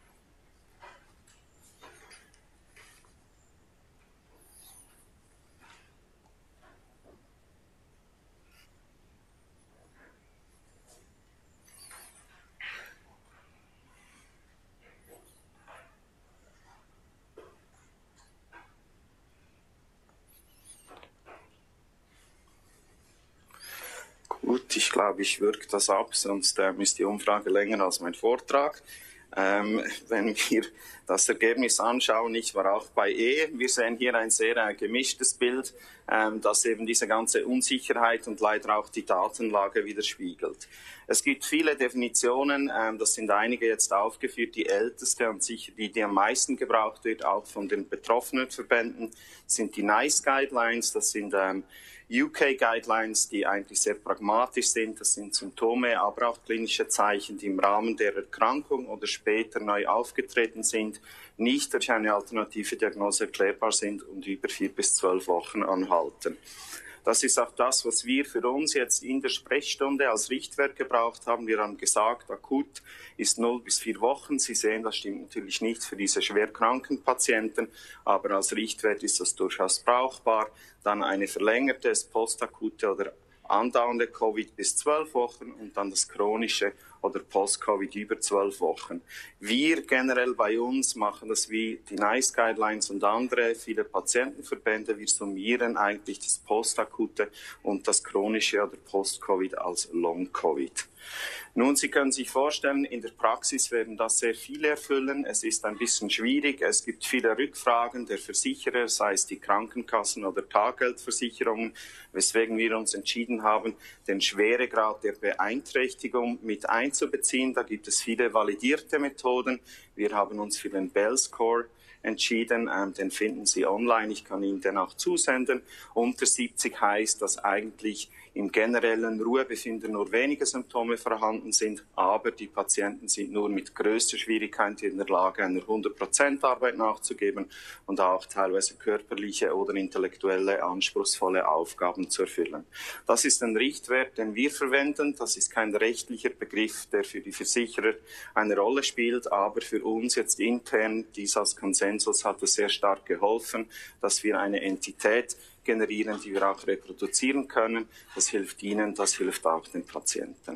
Speaker 12: Gut, ich glaube, ich würge das ab, sonst ähm, ist die Umfrage länger als mein Vortrag. Ähm, wenn wir das Ergebnis anschauen, ich war auch bei E, wir sehen hier ein sehr äh, gemischtes Bild, ähm, das eben diese ganze Unsicherheit und leider auch die Datenlage widerspiegelt. Es gibt viele Definitionen, ähm, das sind einige jetzt aufgeführt, die älteste und sicher die, die am meisten gebraucht wird, auch von den betroffenen Verbänden, sind die NICE Guidelines, das sind ähm, U K Guidelines, die eigentlich sehr pragmatisch sind. Das sind Symptome, aber auch klinische Zeichen, die im Rahmen der Erkrankung oder später neu aufgetreten sind, nicht durch eine alternative Diagnose erklärbar sind und über vier bis zwölf Wochen anhalten. Das ist auch das, was wir für uns jetzt in der Sprechstunde als Richtwert gebraucht haben. Wir haben gesagt, akut ist null bis vier Wochen. Sie sehen, das stimmt natürlich nicht für diese schwerkranken Patienten, aber als Richtwert ist das durchaus brauchbar. Dann eine verlängerte, postakute oder andauernde Covid bis zwölf Wochen und dann das chronische oder Post-Covid über zwölf Wochen. Wir generell bei uns machen das wie die NICE Guidelines und andere, viele Patientenverbände. Wir summieren eigentlich das Postakute und das chronische oder Post-Covid als Long-Covid. Nun, Sie können sich vorstellen, in der Praxis werden das sehr viele erfüllen. Es ist ein bisschen schwierig. Es gibt viele Rückfragen der Versicherer, sei es die Krankenkassen oder Taggeldversicherungen, weswegen wir uns entschieden haben, den Schweregrad der Beeinträchtigung mit einzubeziehen. Da gibt es viele validierte Methoden. Wir haben uns für den Bell-Score entschieden. Ähm, den finden Sie online. Ich kann Ihnen den auch zusenden. Unter siebzig heißt, dass eigentlich im generellen Ruhebefinden nur wenige Symptome vorhanden sind, aber die Patienten sind nur mit größter Schwierigkeit in der Lage, einer hundert Prozent Arbeit nachzugeben und auch teilweise körperliche oder intellektuelle anspruchsvolle Aufgaben zu erfüllen. Das ist ein Richtwert, den wir verwenden. Das ist kein rechtlicher Begriff, der für die Versicherer eine Rolle spielt, aber für uns jetzt intern, dies als Konsensus hat es sehr stark geholfen, dass wir eine Entität generieren, die wir auch reproduzieren können. Das hilft Ihnen, das hilft auch den Patienten.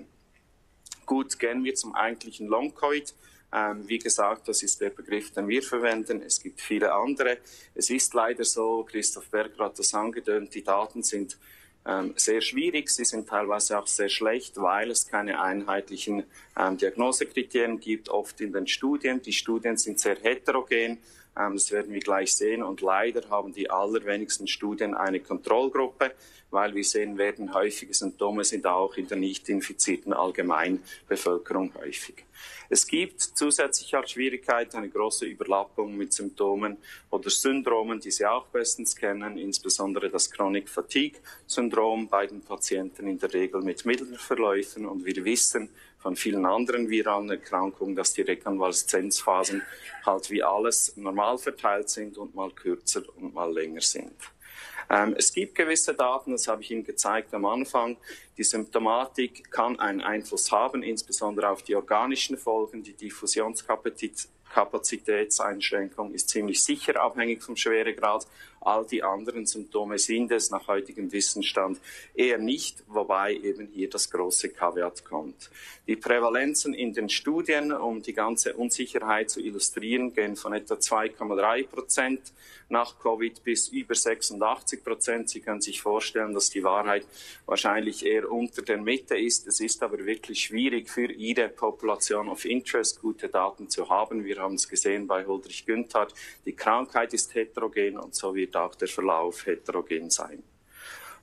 Speaker 12: Gut, gehen wir zum eigentlichen Long-Covid. Ähm, wie gesagt, das ist der Begriff, den wir verwenden. Es gibt viele andere. Es ist leider so, Christoph Berger hat das angedeutet, die Daten sind ähm, sehr schwierig. Sie sind teilweise auch sehr schlecht, weil es keine einheitlichen ähm, Diagnosekriterien gibt, oft in den Studien. Die Studien sind sehr heterogen. Das werden wir gleich sehen. Und leider haben die allerwenigsten Studien eine Kontrollgruppe, weil wir sehen werden, häufige Symptome sind auch in der nicht infizierten Allgemeinbevölkerung häufig. Es gibt zusätzlich auch Schwierigkeiten, eine große Überlappung mit Symptomen oder Syndromen, die Sie auch bestens kennen, insbesondere das Chronic Fatigue Syndrom bei den Patienten in der Regel mit milden Verläufen. Und wir wissen von vielen anderen viralen Erkrankungen, dass die Rekonvaleszenzphasen halt wie alles normal verteilt sind und mal kürzer und mal länger sind. Ähm, es gibt gewisse Daten, das habe ich Ihnen gezeigt am Anfang. Die Symptomatik kann einen Einfluss haben, insbesondere auf die organischen Folgen. Die Diffusionskapazitätseinschränkung ist ziemlich sicher abhängig vom Schweregrad. All die anderen Symptome sind es nach heutigem Wissensstand eher nicht, wobei eben hier das große Kaveat kommt. Die Prävalenzen in den Studien, um die ganze Unsicherheit zu illustrieren, gehen von etwa zwei Komma drei Prozent nach Covid bis über sechsundachtzig Prozent. Sie können sich vorstellen, dass die Wahrheit wahrscheinlich eher unter der Mitte ist. Es ist aber wirklich schwierig für Ihre Population of Interest gute Daten zu haben. Wir haben es gesehen bei Huldrych-Günthardt. Die Krankheit ist heterogen und so wird auch der Verlauf heterogen sein.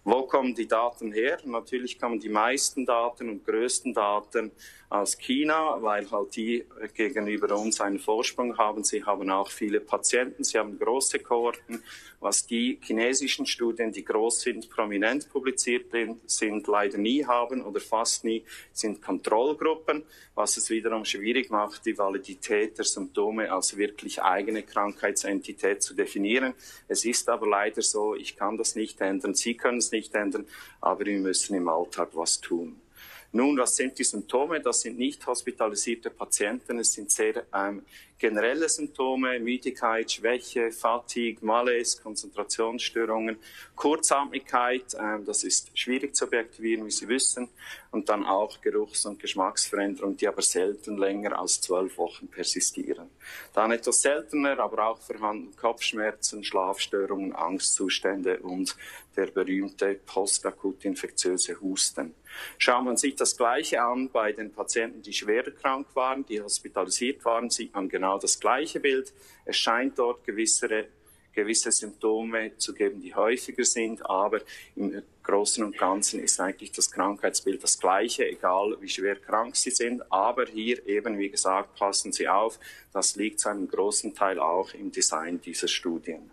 Speaker 12: Wo kommen die Daten her? Natürlich kommen die meisten Daten und größten Daten aus China, weil halt die gegenüber uns einen Vorsprung haben. Sie haben auch viele Patienten, sie haben große Kohorten. Was die chinesischen Studien, die groß sind, prominent publiziert sind, leider nie haben oder fast nie, sind Kontrollgruppen, was es wiederum schwierig macht, die Validität der Symptome als wirklich eigene Krankheitsentität zu definieren. Es ist aber leider so, ich kann das nicht ändern, Sie können es nicht ändern, aber wir müssen im Alltag was tun. Nun, was sind die Symptome? Das sind nicht hospitalisierte Patienten, es sind sehr ähm, generelle Symptome, Müdigkeit, Schwäche, Fatigue, Malaise, Konzentrationsstörungen, Kurzatmigkeit, ähm, das ist schwierig zu objektivieren, wie Sie wissen, und dann auch Geruchs- und Geschmacksveränderungen, die aber selten länger als zwölf Wochen persistieren. Dann etwas seltener, aber auch vorhanden Kopfschmerzen, Schlafstörungen, Angstzustände und der berühmte postakut infektiöse Husten. Schaut man sich das Gleiche an bei den Patienten, die schwer krank waren, die hospitalisiert waren, sieht man genau das gleiche Bild. Es scheint dort gewisse, gewisse Symptome zu geben, die häufiger sind, aber im Großen und Ganzen ist eigentlich das Krankheitsbild das gleiche, egal wie schwer krank Sie sind. Aber hier eben, wie gesagt, passen Sie auf, das liegt zu einem großen Teil auch im Design dieser Studien.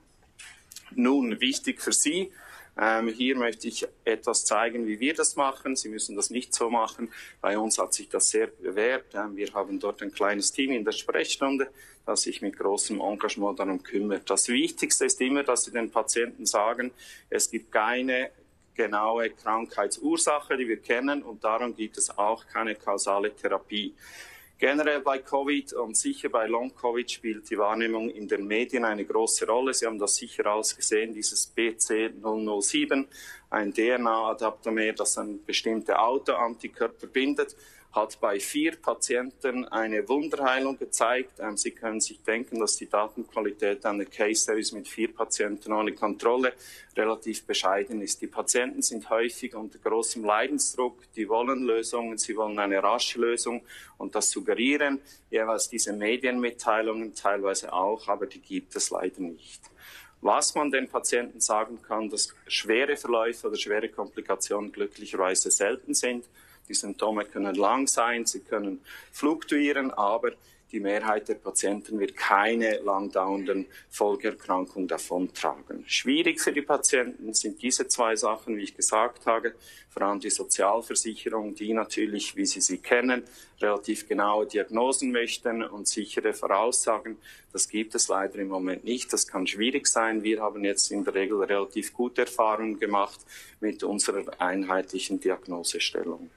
Speaker 12: Nun, wichtig für Sie, Ähm, hier möchte ich etwas zeigen, wie wir das machen. Sie müssen das nicht so machen. Bei uns hat sich das sehr bewährt. Ähm, wir haben dort ein kleines Team in der Sprechstunde, das sich mit großem Engagement darum kümmert. Das Wichtigste ist immer, dass Sie den Patienten sagen, es gibt keine genaue Krankheitsursache, die wir kennen, und darum gibt es auch keine kausale Therapie. Generell bei Covid und sicher bei Long-Covid spielt die Wahrnehmung in den Medien eine große Rolle. Sie haben das sicher alles gesehen, dieses B C null null sieben, ein D N A-Adaptomer, das ein bestimmte Autoantikörper bindet, hat bei vier Patienten eine Wunderheilung gezeigt. Ähm, Sie können sich denken, dass die Datenqualität einer Case Series mit vier Patienten ohne Kontrolle relativ bescheiden ist. Die Patienten sind häufig unter großem Leidensdruck, die wollen Lösungen, sie wollen eine rasche Lösung, und das suggerieren jeweils diese Medienmitteilungen teilweise auch, aber die gibt es leider nicht. Was man den Patienten sagen kann, dass schwere Verläufe oder schwere Komplikationen glücklicherweise selten sind. Die Symptome können lang sein, sie können fluktuieren, aber die Mehrheit der Patienten wird keine lang dauernden Folgeerkrankungen davontragen. Schwierig für die Patienten sind diese zwei Sachen, wie ich gesagt habe, vor allem die Sozialversicherung, die natürlich, wie Sie sie kennen, relativ genaue Diagnosen möchten und sichere Voraussagen. Das gibt es leider im Moment nicht. Das kann schwierig sein. Wir haben jetzt in der Regel relativ gute Erfahrungen gemacht mit unserer einheitlichen Diagnosestellung.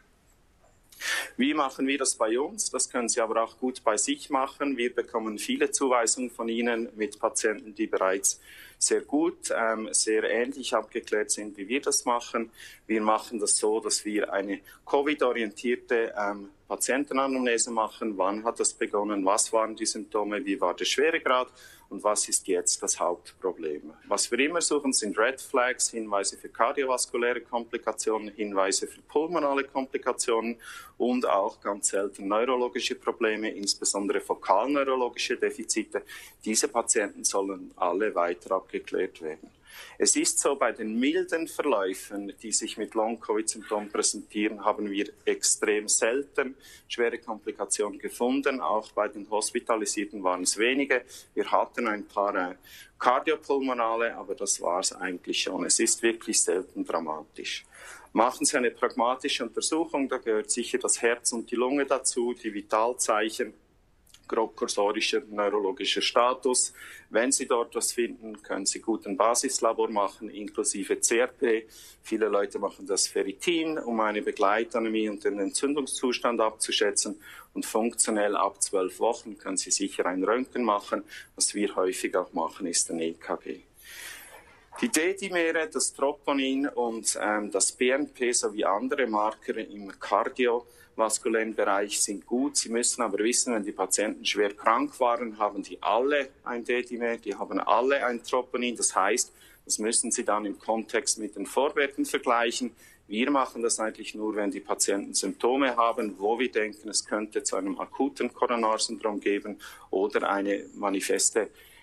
Speaker 12: Wie machen wir das bei uns? Das können Sie aber auch gut bei sich machen. Wir bekommen viele Zuweisungen von Ihnen mit Patienten, die bereits sehr gut, ähm, sehr ähnlich abgeklärt sind, wie wir das machen. Wir machen das so, dass wir eine Covid-orientierte ähm, Patientenanamnese machen. Wann hat das begonnen? Was waren die Symptome? Wie war der Schweregrad? Und was ist jetzt das Hauptproblem? Was wir immer suchen, sind Red Flags, Hinweise für kardiovaskuläre Komplikationen, Hinweise für pulmonale Komplikationen und auch ganz selten neurologische Probleme, insbesondere fokalneurologische Defizite. Diese Patienten sollen alle weiter abgeklärt werden. Es ist so, bei den milden Verläufen, die sich mit Long-Covid-Symptomen präsentieren, haben wir extrem selten schwere Komplikationen gefunden. Auch bei den Hospitalisierten waren es wenige. Wir hatten ein paar äh, kardiopulmonale, aber das war es eigentlich schon. Es ist wirklich selten dramatisch. Machen Sie eine pragmatische Untersuchung, da gehört sicher das Herz und die Lunge dazu, die Vitalzeichen, grobkursorischer neurologischer Status. Wenn Sie dort was finden, können Sie gut ein Basislabor machen, inklusive C R P. Viele Leute machen das Ferritin, um eine Begleitanämie und den Entzündungszustand abzuschätzen. Und funktionell ab zwölf Wochen können Sie sicher ein Röntgen machen. Was wir häufig auch machen, ist ein E K G. Die D-Dimere, das Troponin und ähm, das B N P sowie andere Marker im kardiovaskulären Bereich sind gut. Sie müssen aber wissen, wenn die Patienten schwer krank waren, haben die alle ein D-Dimer, die haben alle ein Troponin. Das heißt, das müssen Sie dann im Kontext mit den Vorwerten vergleichen. Wir machen das eigentlich nur, wenn die Patienten Symptome haben, wo wir denken, es könnte zu einem akuten Koronarsyndrom geben oder eine manifeste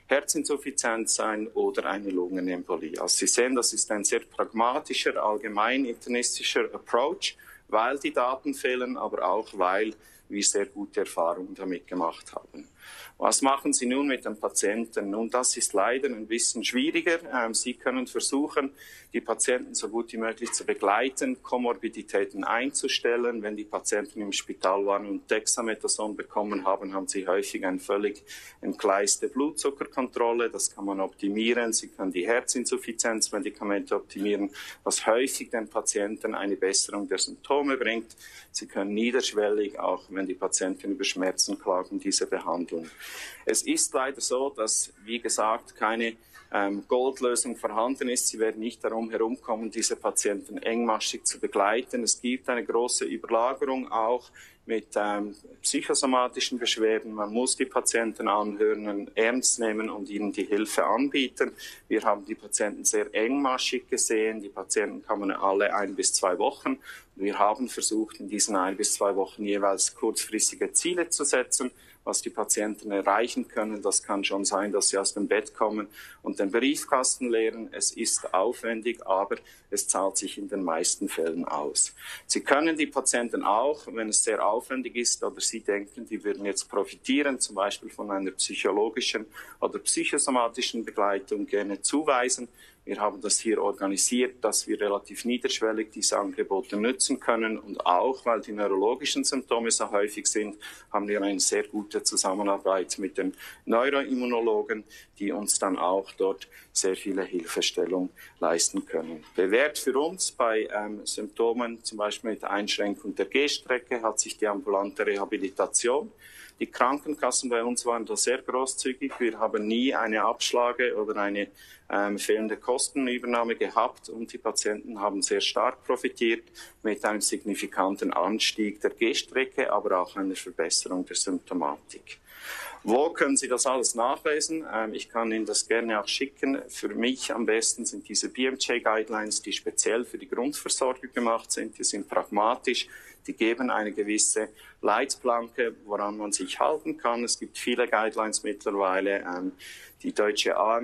Speaker 12: Herzinsuffizienz sein oder eine Lungenembolie. Also Sie sehen, das ist ein sehr pragmatischer, allgemein internistischer Approach, weil die Daten fehlen, aber auch weil wir sehr gute Erfahrungen damit gemacht haben. Was machen Sie nun mit den Patienten? Nun, das ist leider ein bisschen schwieriger. Ähm, Sie können versuchen, die Patienten so gut wie möglich zu begleiten, Komorbiditäten einzustellen. Wenn die Patienten im Spital waren und Dexamethason bekommen haben, haben sie häufig eine völlig entgleiste Blutzuckerkontrolle. Das kann man optimieren. Sie können die Herzinsuffizienzmedikamente optimieren, was häufig den Patienten eine Besserung der Symptome bringt. Sie können niederschwellig, auch wenn die Patienten über Schmerzen klagen, diese behandeln. Es ist leider so, dass, wie gesagt, keine ähm, Goldlösung vorhanden ist. Sie werden nicht darum herumkommen, diese Patienten engmaschig zu begleiten. Es gibt eine große Überlagerung auch mit ähm, psychosomatischen Beschwerden. Man muss die Patienten anhören, ernst nehmen und ihnen die Hilfe anbieten. Wir haben die Patienten sehr engmaschig gesehen. Die Patienten kamen alle ein bis zwei Wochen. Wir haben versucht, in diesen ein bis zwei Wochen jeweils kurzfristige Ziele zu setzen, was die Patienten erreichen können. Das kann schon sein, dass sie aus dem Bett kommen und den Briefkasten leeren. Es ist aufwendig, aber es zahlt sich in den meisten Fällen aus. Sie können die Patienten auch, wenn es sehr aufwendig ist oder Sie denken, die würden jetzt profitieren, zum Beispiel von einer psychologischen oder psychosomatischen Begleitung, gerne zuweisen. Wir haben das hier organisiert, dass wir relativ niederschwellig diese Angebote nutzen können. Und auch, weil die neurologischen Symptome so häufig sind, haben wir eine sehr gute Zusammenarbeit mit den Neuroimmunologen, die uns dann auch dort sehr viele Hilfestellung leisten können. Bewährt für uns bei ähm, Symptomen, zum Beispiel mit Einschränkung der Gehstrecke, hat sich die ambulante Rehabilitation. Die Krankenkassen bei uns waren da sehr großzügig. Wir haben nie eine Abschlage oder eine ähm, fehlende Kostenübernahme gehabt und die Patienten haben sehr stark profitiert mit einem signifikanten Anstieg der Gehstrecke, aber auch einer Verbesserung der Symptomatik. Wo können Sie das alles nachlesen? Ähm, ich kann Ihnen das gerne auch schicken. Für mich am besten sind diese B M J-Guidelines, die speziell für die Grundversorgung gemacht sind. Die sind pragmatisch. Die geben eine gewisse Leitplanke, woran man sich halten kann. Es gibt viele Guidelines mittlerweile. Ähm, die deutsche A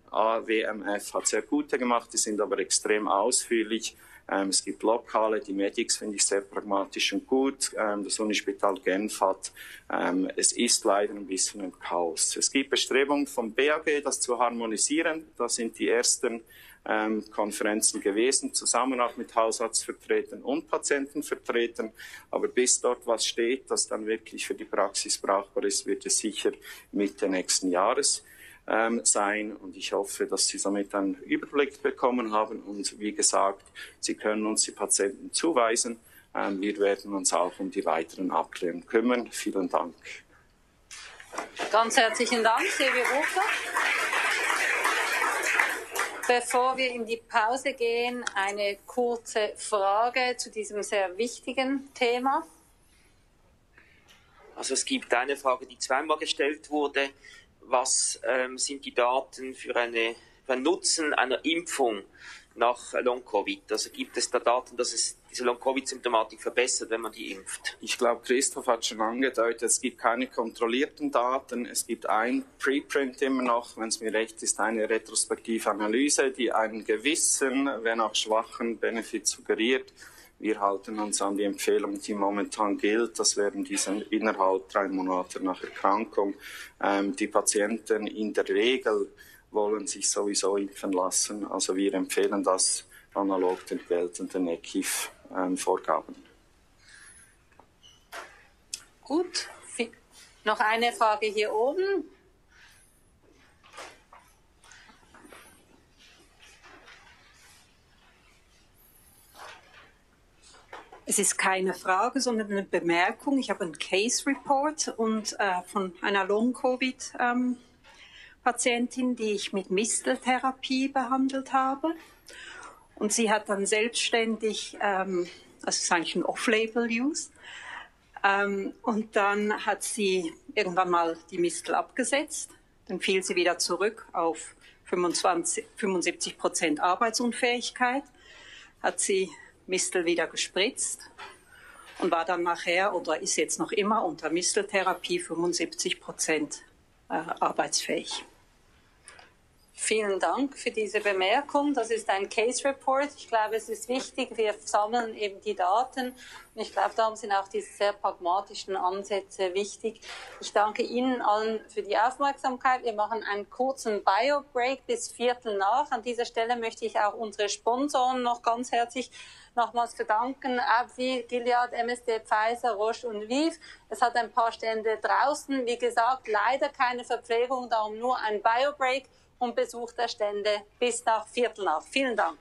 Speaker 12: W M F hat sehr gute gemacht, die sind aber extrem ausführlich. Ähm, es gibt lokale, die Medics finde ich sehr pragmatisch und gut. Ähm, das Unispital Genf hat. Ähm, es ist leider ein bisschen ein Chaos. Es gibt Bestrebungen vom B A G, das zu harmonisieren. Das sind die ersten ähm, Konferenzen gewesen, zusammen auch mit Hausarztvertretern und Patientenvertretern. Aber bis dort was steht, das dann wirklich für die Praxis brauchbar ist, wird es sicher Mitte nächsten Jahres Ähm, sein und ich hoffe, dass Sie somit einen Überblick bekommen haben und wie gesagt, Sie können uns die Patienten zuweisen. Ähm, wir werden uns auch um die weiteren Abklärungen kümmern. Vielen Dank.
Speaker 1: Ganz herzlichen Dank, Silvio Bucher. Bevor wir in die Pause gehen, eine kurze Frage zu diesem sehr wichtigen Thema.
Speaker 4: Also es gibt eine Frage, die zweimal gestellt wurde. Was ähm, sind die Daten für, eine, für einen Nutzen einer Impfung nach Long-Covid? Also gibt es da Daten, dass es diese Long-Covid-Symptomatik verbessert, wenn man die impft?
Speaker 12: Ich glaube, Christoph hat schon angedeutet, es gibt keine kontrollierten Daten. Es gibt ein Preprint immer noch, wenn es mir recht ist, eine retrospektive Analyse, die einen gewissen, wenn auch schwachen Benefit suggeriert. Wir halten uns an die Empfehlung, die momentan gilt. Das wären diese innerhalb drei Monate nach Erkrankung. Ähm, die Patienten in der Regel wollen sich sowieso impfen lassen. Also wir empfehlen das analog den geltenden E C I F-Vorgaben. Ähm,
Speaker 1: Gut. Noch eine Frage hier oben. Es ist keine Frage, sondern eine Bemerkung. Ich habe einen Case Report und, äh, von einer Long-Covid-Patientin, ähm, die ich mit Misteltherapie behandelt habe. Und sie hat dann selbstständig, ähm, also es ist eigentlich ein Off-Label-Use, ähm, und dann hat sie irgendwann mal die Mistel abgesetzt. Dann fiel sie wieder zurück auf fünfundzwanzig, fünfundsiebzig Prozent Arbeitsunfähigkeit, hat sie Mistel wieder gespritzt und war dann nachher oder ist jetzt noch immer unter Misteltherapie fünfundsiebzig Prozent äh, arbeitsfähig. Vielen Dank für diese Bemerkung. Das ist ein Case Report. Ich glaube, es ist wichtig, wir sammeln eben die Daten. Und ich glaube, darum sind auch diese sehr pragmatischen Ansätze wichtig. Ich danke Ihnen allen für die Aufmerksamkeit. Wir machen einen kurzen Bio-Break bis Viertel nach. An dieser Stelle möchte ich auch unsere Sponsoren noch ganz herzlich nochmals verdanken. AbbVie, Gilead, M S D, Pfizer, Roche und Viv. Es hat ein paar Stände draußen. Wie gesagt, leider keine Verpflegung, darum nur ein Bio-Break und Besuch der Stände bis nach Viertel nach. Vielen Dank.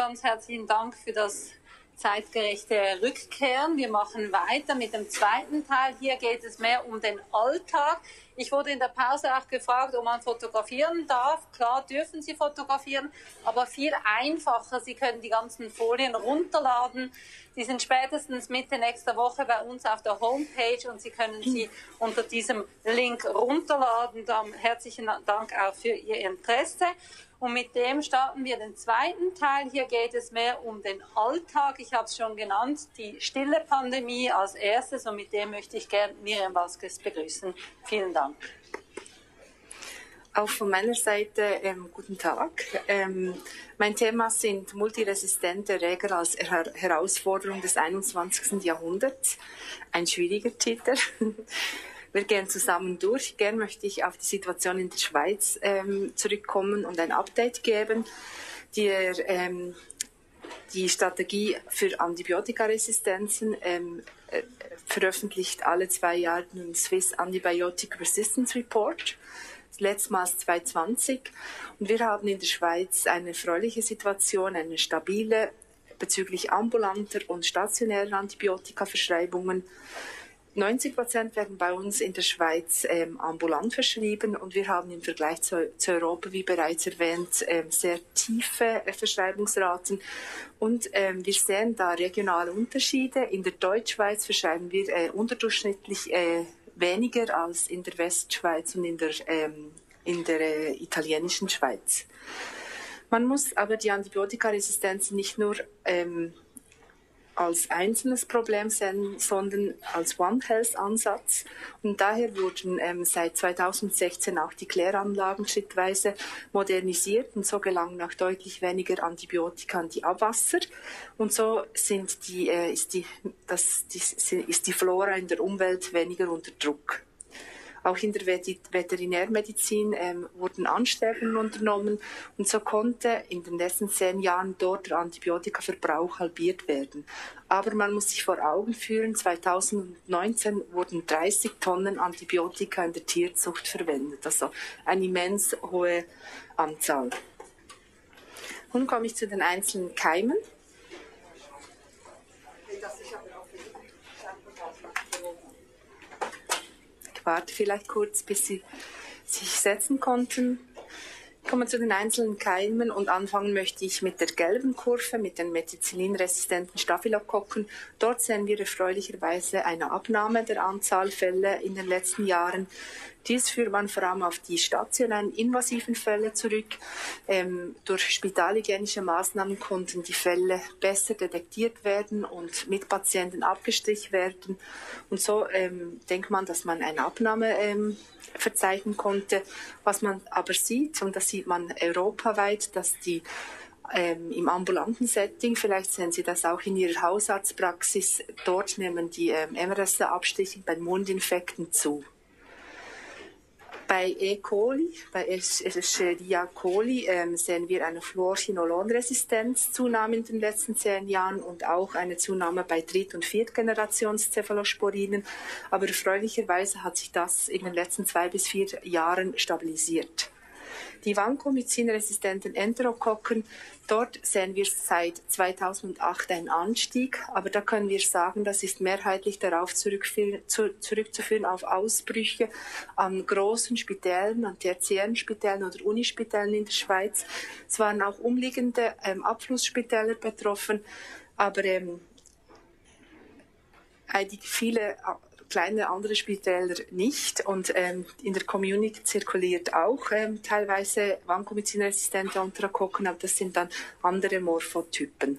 Speaker 1: ganz herzlichen Dank für das zeitgerechte Rückkehren. Wir machen weiter mit dem zweiten Teil. Hier geht es mehr um den Alltag. Ich wurde in der Pause auch gefragt, ob man fotografieren darf. Klar dürfen Sie fotografieren, aber viel einfacher. Sie können die ganzen Folien runterladen. Die sind spätestens Mitte nächster Woche bei uns auf der Homepage und Sie können sie unter diesem Link runterladen. Dann herzlichen Dank auch für Ihr Interesse. Und mit dem starten wir den zweiten Teil. Hier geht es mehr um den Alltag. Ich habe es schon genannt, die stille Pandemie als erstes. Und mit dem möchte ich gerne Miriam Vasquez begrüßen. Vielen Dank.
Speaker 13: Auch von meiner Seite ähm, guten Tag. Ähm, mein Thema sind multiresistente Erreger als Her- Herausforderung des einundzwanzigsten Jahrhunderts. Ein schwieriger Titel. Wir gehen zusammen durch. Gerne möchte ich auf die Situation in der Schweiz ähm, zurückkommen und ein Update geben. Die, ähm, die Strategie für Antibiotikaresistenzen ähm, äh, veröffentlicht alle zwei Jahre den Swiss Antibiotic Resistance Report. Letztmals zwanzig zwanzig. Und wir haben in der Schweiz eine erfreuliche Situation, eine stabile bezüglich ambulanter und stationärer Antibiotikaverschreibungen. neunzig Prozent werden bei uns in der Schweiz ähm, ambulant verschrieben und wir haben im Vergleich zu, zu Europa, wie bereits erwähnt, ähm, sehr tiefe äh, Verschreibungsraten und ähm, wir sehen da regionale Unterschiede. In der Deutschschweiz verschreiben wir äh, unterdurchschnittlich äh, weniger als in der Westschweiz und in der, ähm, in der äh, italienischen Schweiz. Man muss aber die Antibiotikaresistenz nicht nur ähm, als einzelnes Problem sehen, sondern als One Health Ansatz. Und daher wurden ähm, seit zweitausendsechzehn auch die Kläranlagen schrittweise modernisiert und so gelangen auch deutlich weniger Antibiotika an die Abwasser. Und so sind die, äh, ist, die, das, die, ist die Flora in der Umwelt weniger unter Druck. Auch in der Veterinärmedizin ähm, wurden Anstrengungen unternommen und so konnte in den letzten zehn Jahren dort der Antibiotikaverbrauch halbiert werden. Aber man muss sich vor Augen führen, zweitausendneunzehn wurden dreißig Tonnen Antibiotika in der Tierzucht verwendet, also eine immens hohe Anzahl. Nun komme ich zu den einzelnen Keimen. Warte vielleicht kurz, bis Sie sich setzen konnten. Kommen wir zu den einzelnen Keimen und anfangen möchte ich mit der gelben Kurve, mit den methicillinresistenten Staphylokokken. Dort sehen wir erfreulicherweise eine Abnahme der Anzahl Fälle in den letzten Jahren. Dies führt man vor allem auf die stationären invasiven Fälle zurück. Ähm, durch spitalhygienische Maßnahmen konnten die Fälle besser detektiert werden und mit Patienten abgestrichen werden. Und so ähm, denkt man, dass man eine Abnahme ähm, verzeichnen konnte. Was man aber sieht, und das sieht man europaweit, dass die ähm, im ambulanten Setting, vielleicht sehen Sie das auch in Ihrer Hausarztpraxis, dort nehmen die ähm, M R S A-Abstriche bei Mundinfekten zu. Bei E. coli, bei Escherichia coli, ähm, sehen wir eine Fluorchinolonresistenz Zunahme in den letzten zehn Jahren und auch eine Zunahme bei Dritt- und Viertgenerations-Cephalosporinen. Aber erfreulicherweise hat sich das in den letzten zwei bis vier Jahren stabilisiert. Die Vancomycin-resistenten Enterokokken, dort sehen wir seit zweitausendacht einen Anstieg, aber da können wir sagen, das ist mehrheitlich darauf zurückzuführen auf Ausbrüche an großen Spitälern, an tertiären Spitälern oder Unispitälern in der Schweiz. Es waren auch umliegende ähm, Abflussspitäler betroffen, aber ähm, viele kleine andere Spitäler nicht und ähm, in der Community zirkuliert auch ähm, teilweise Vancomycin-resistente Enterokokken, aber das sind dann andere Morphotypen.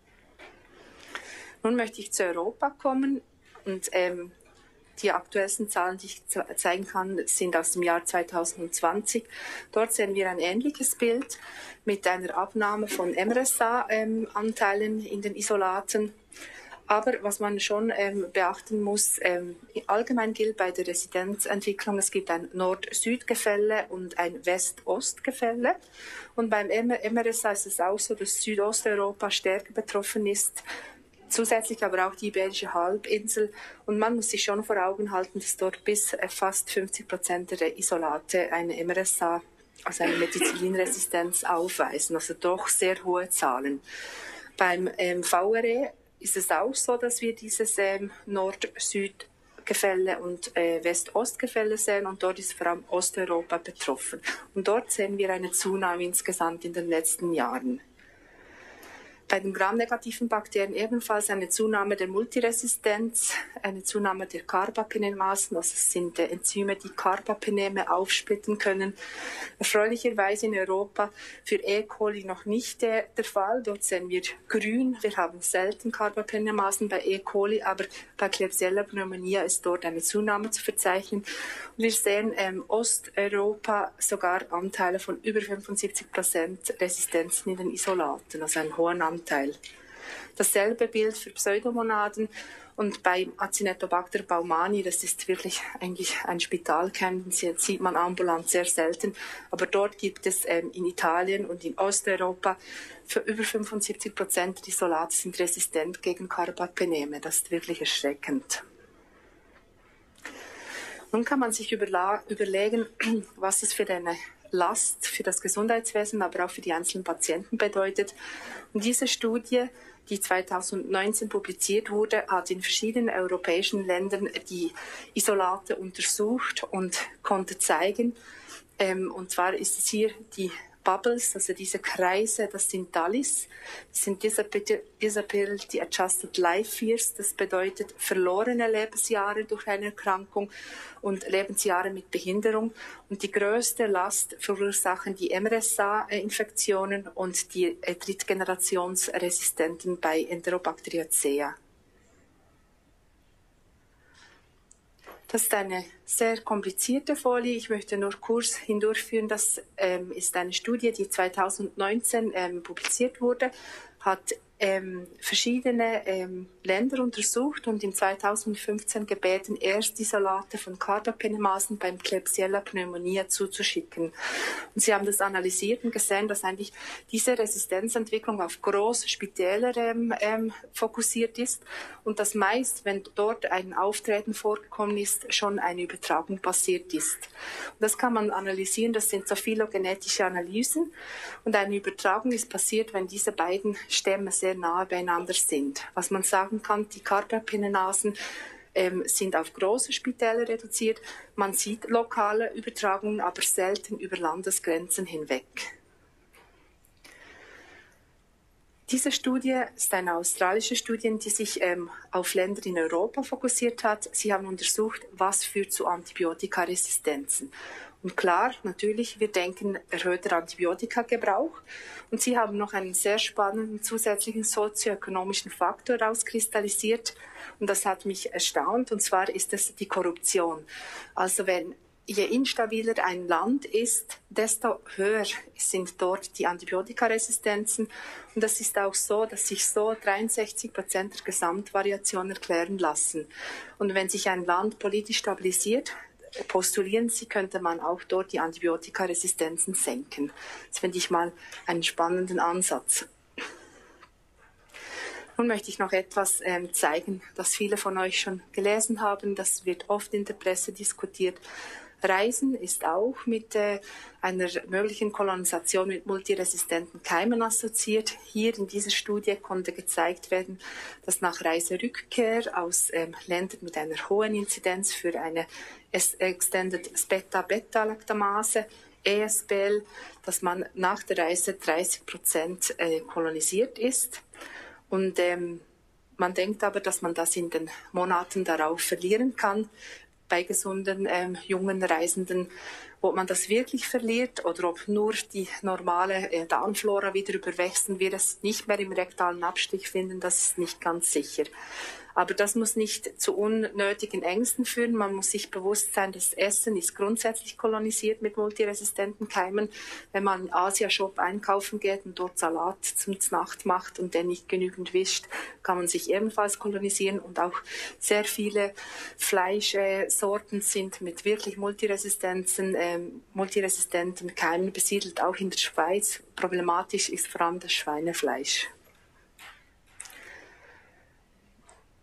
Speaker 13: Nun möchte ich zu Europa kommen und ähm, die aktuellsten Zahlen, die ich zeigen kann, sind aus dem Jahr zweitausendzwanzig. Dort sehen wir ein ähnliches Bild mit einer Abnahme von M R S A-Anteilen ähm, in den Isolaten. Aber was man schon ähm, beachten muss, ähm, allgemein gilt bei der Residenzentwicklung, es gibt ein Nord-Süd-Gefälle und ein West-Ost-Gefälle. Und beim M R S A ist es auch so, dass Südosteuropa stärker betroffen ist, zusätzlich aber auch die Iberische Halbinsel. Und man muss sich schon vor Augen halten, dass dort bis fast fünfzig Prozent der Isolate eine M R S A also eine Methicillinresistenz aufweisen, also doch sehr hohe Zahlen. Beim ähm, V R E ist es auch so, dass wir dieses ähm, Nord-Süd-Gefälle und äh, West-Ost-Gefälle sehen und dort ist vor allem Osteuropa betroffen. Und dort sehen wir eine Zunahme insgesamt in den letzten Jahren. Bei den gramnegativen Bakterien ebenfalls eine Zunahme der Multiresistenz, eine Zunahme der Carbapenemasen, also es sind äh, Enzyme, die Carbapeneme aufsplitten können. Erfreulicherweise in Europa für E. coli noch nicht äh, der Fall. Dort sehen wir grün, wir haben selten Carbapenemasen bei E. coli, aber bei Klebsiella pneumonia ist dort eine Zunahme zu verzeichnen. Und wir sehen ähm, Osteuropa sogar Anteile von über fünfundsiebzig Prozent Resistenzen in den Isolaten, also einen hohen Anteil. Dasselbe Bild für Pseudomonaden und bei Acinetobacter baumani, das ist wirklich eigentlich ein Spitalkeim, das sieht man ambulant sehr selten, aber dort gibt es ähm, in Italien und in Osteuropa für über fünfundsiebzig Prozent der Isolate sind resistent gegen Carbapeneme. Das ist wirklich erschreckend. Nun kann man sich überlegen, was es für eine Last für das Gesundheitswesen, aber auch für die einzelnen Patienten bedeutet. Und diese Studie, die zweitausendneunzehn publiziert wurde, hat in verschiedenen europäischen Ländern die Isolate untersucht und konnte zeigen, ähm, und zwar ist es hier die Bubbles, also diese Kreise, das sind D A L Ys, das sind Disability Adjusted Life Years, das bedeutet verlorene Lebensjahre durch eine Erkrankung und Lebensjahre mit Behinderung. Und die größte Last verursachen die M R S A-Infektionen und die Drittgenerationsresistenten bei Enterobacteriacea. Das ist eine sehr komplizierte Folie. Ich möchte nur kurz hindurchführen. Das ähm, ist eine Studie, die zweitausendneunzehn ähm, publiziert wurde, hat ähm, verschiedene ähm, Länder untersucht und in zweitausendfünfzehn gebeten, Erstisolate von Carbapenemasen beim Klebsiella pneumonia zuzuschicken. Und sie haben das analysiert und gesehen, dass eigentlich diese Resistenzentwicklung auf große Spitäler ähm, ähm, fokussiert ist und dass meist, wenn dort ein Auftreten vorgekommen ist, schon eine Übertragung passiert ist. Und das kann man analysieren, das sind so phylogenetische Analysen und eine Übertragung ist passiert, wenn diese beiden Stämme sehr nahe beieinander sind. Was man sagen kann, die Carbapenenasen ähm, sind auf große Spitäler reduziert. Man sieht lokale Übertragungen, aber selten über Landesgrenzen hinweg. Diese Studie ist eine australische Studie, die sich ähm, auf Länder in Europa fokussiert hat. Sie haben untersucht, was führt zu Antibiotikaresistenzen. Und klar, natürlich, wir denken erhöhter Antibiotikagebrauch. Und sie haben noch einen sehr spannenden zusätzlichen sozioökonomischen Faktor herauskristallisiert. Und das hat mich erstaunt. Und zwar ist es die Korruption. Also wenn je instabiler ein Land ist, desto höher sind dort die Antibiotikaresistenzen. Und das ist auch so, dass sich so dreiundsechzig Prozent der Gesamtvariation erklären lassen. Und wenn sich ein Land politisch stabilisiert, postulieren sie, könnte man auch dort die Antibiotikaresistenzen senken. Das finde ich mal einen spannenden Ansatz. Nun möchte ich noch etwas ähm, zeigen, das viele von euch schon gelesen haben. Das wird oft in der Presse diskutiert. Reisen ist auch mit äh, einer möglichen Kolonisation mit multiresistenten Keimen assoziiert. Hier in dieser Studie konnte gezeigt werden, dass nach Reiserückkehr aus ähm, Ländern mit einer hohen Inzidenz für eine Extended Beta-Beta-Lactamase, E S B L, dass man nach der Reise dreißig Prozent äh, kolonisiert ist. Und ähm, man denkt aber, dass man das in den Monaten darauf verlieren kann. Bei gesunden ähm, jungen Reisenden, ob man das wirklich verliert oder ob nur die normale äh, Darmflora wieder überwächst und wir es nicht mehr im rektalen Abstich finden, das ist nicht ganz sicher. Aber das muss nicht zu unnötigen Ängsten führen. Man muss sich bewusst sein, das Essen ist grundsätzlich kolonisiert mit multiresistenten Keimen. Wenn man in Asia-Shop einkaufen geht und dort Salat zum Nacht macht und den nicht genügend wischt, kann man sich ebenfalls kolonisieren. Und auch sehr viele Fleischsorten sind mit wirklich Multiresistenzen, äh, multiresistenten Keimen besiedelt, auch in der Schweiz. Problematisch ist vor allem das Schweinefleisch.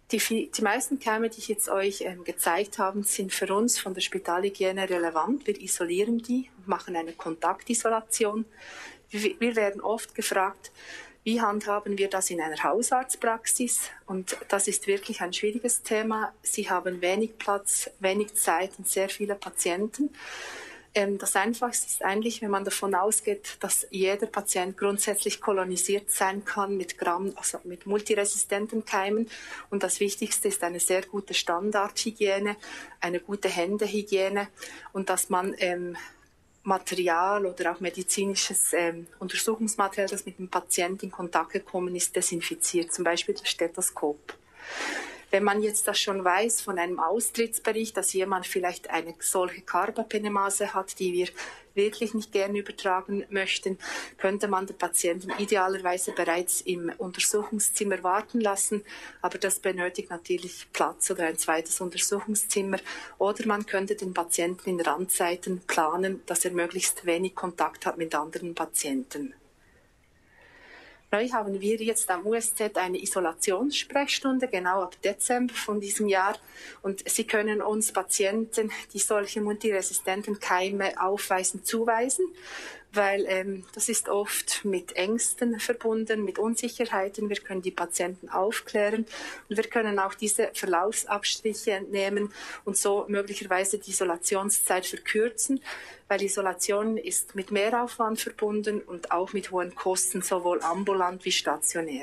Speaker 13: Die, die meisten Keime, die ich jetzt euch ähm, gezeigt habe, sind für uns von der Spitalhygiene relevant. Wir isolieren die, machen eine Kontaktisolation. Wir, wir werden oft gefragt, wie handhaben wir das in einer Hausarztpraxis? Und das ist wirklich ein schwieriges Thema. Sie haben wenig Platz, wenig Zeit und sehr viele Patienten. Das Einfachste ist eigentlich, wenn man davon ausgeht, dass jeder Patient grundsätzlich kolonisiert sein kann mit Gramm, also mit multiresistenten Keimen. Und das Wichtigste ist eine sehr gute Standardhygiene, eine gute Händehygiene und dass man ähm, Material oder auch medizinisches ähm, Untersuchungsmaterial, das mit dem Patienten in Kontakt gekommen ist, desinfiziert, zum Beispiel das Stethoskop. Wenn man jetzt das schon weiß von einem Austrittsbericht, dass jemand vielleicht eine solche Carbapenemase hat, die wir wirklich nicht gerne übertragen möchten, könnte man den Patienten idealerweise bereits im Untersuchungszimmer warten lassen. Aber das benötigt natürlich Platz oder ein zweites Untersuchungszimmer. Oder man könnte den Patienten in Randzeiten planen, dass er möglichst wenig Kontakt hat mit anderen Patienten. Neu haben wir jetzt am U S Z eine Isolationssprechstunde, genau ab Dezember von diesem Jahr. Und Sie können uns Patienten, die solche multiresistenten Keime aufweisen, zuweisen, weil ähm, das ist oft mit Ängsten verbunden, mit Unsicherheiten. Wir können die Patienten aufklären und wir können auch diese Verlaufsabstriche entnehmen und so möglicherweise die Isolationszeit verkürzen, weil Isolation ist mit Mehraufwand verbunden und auch mit hohen Kosten, sowohl ambulant wie stationär.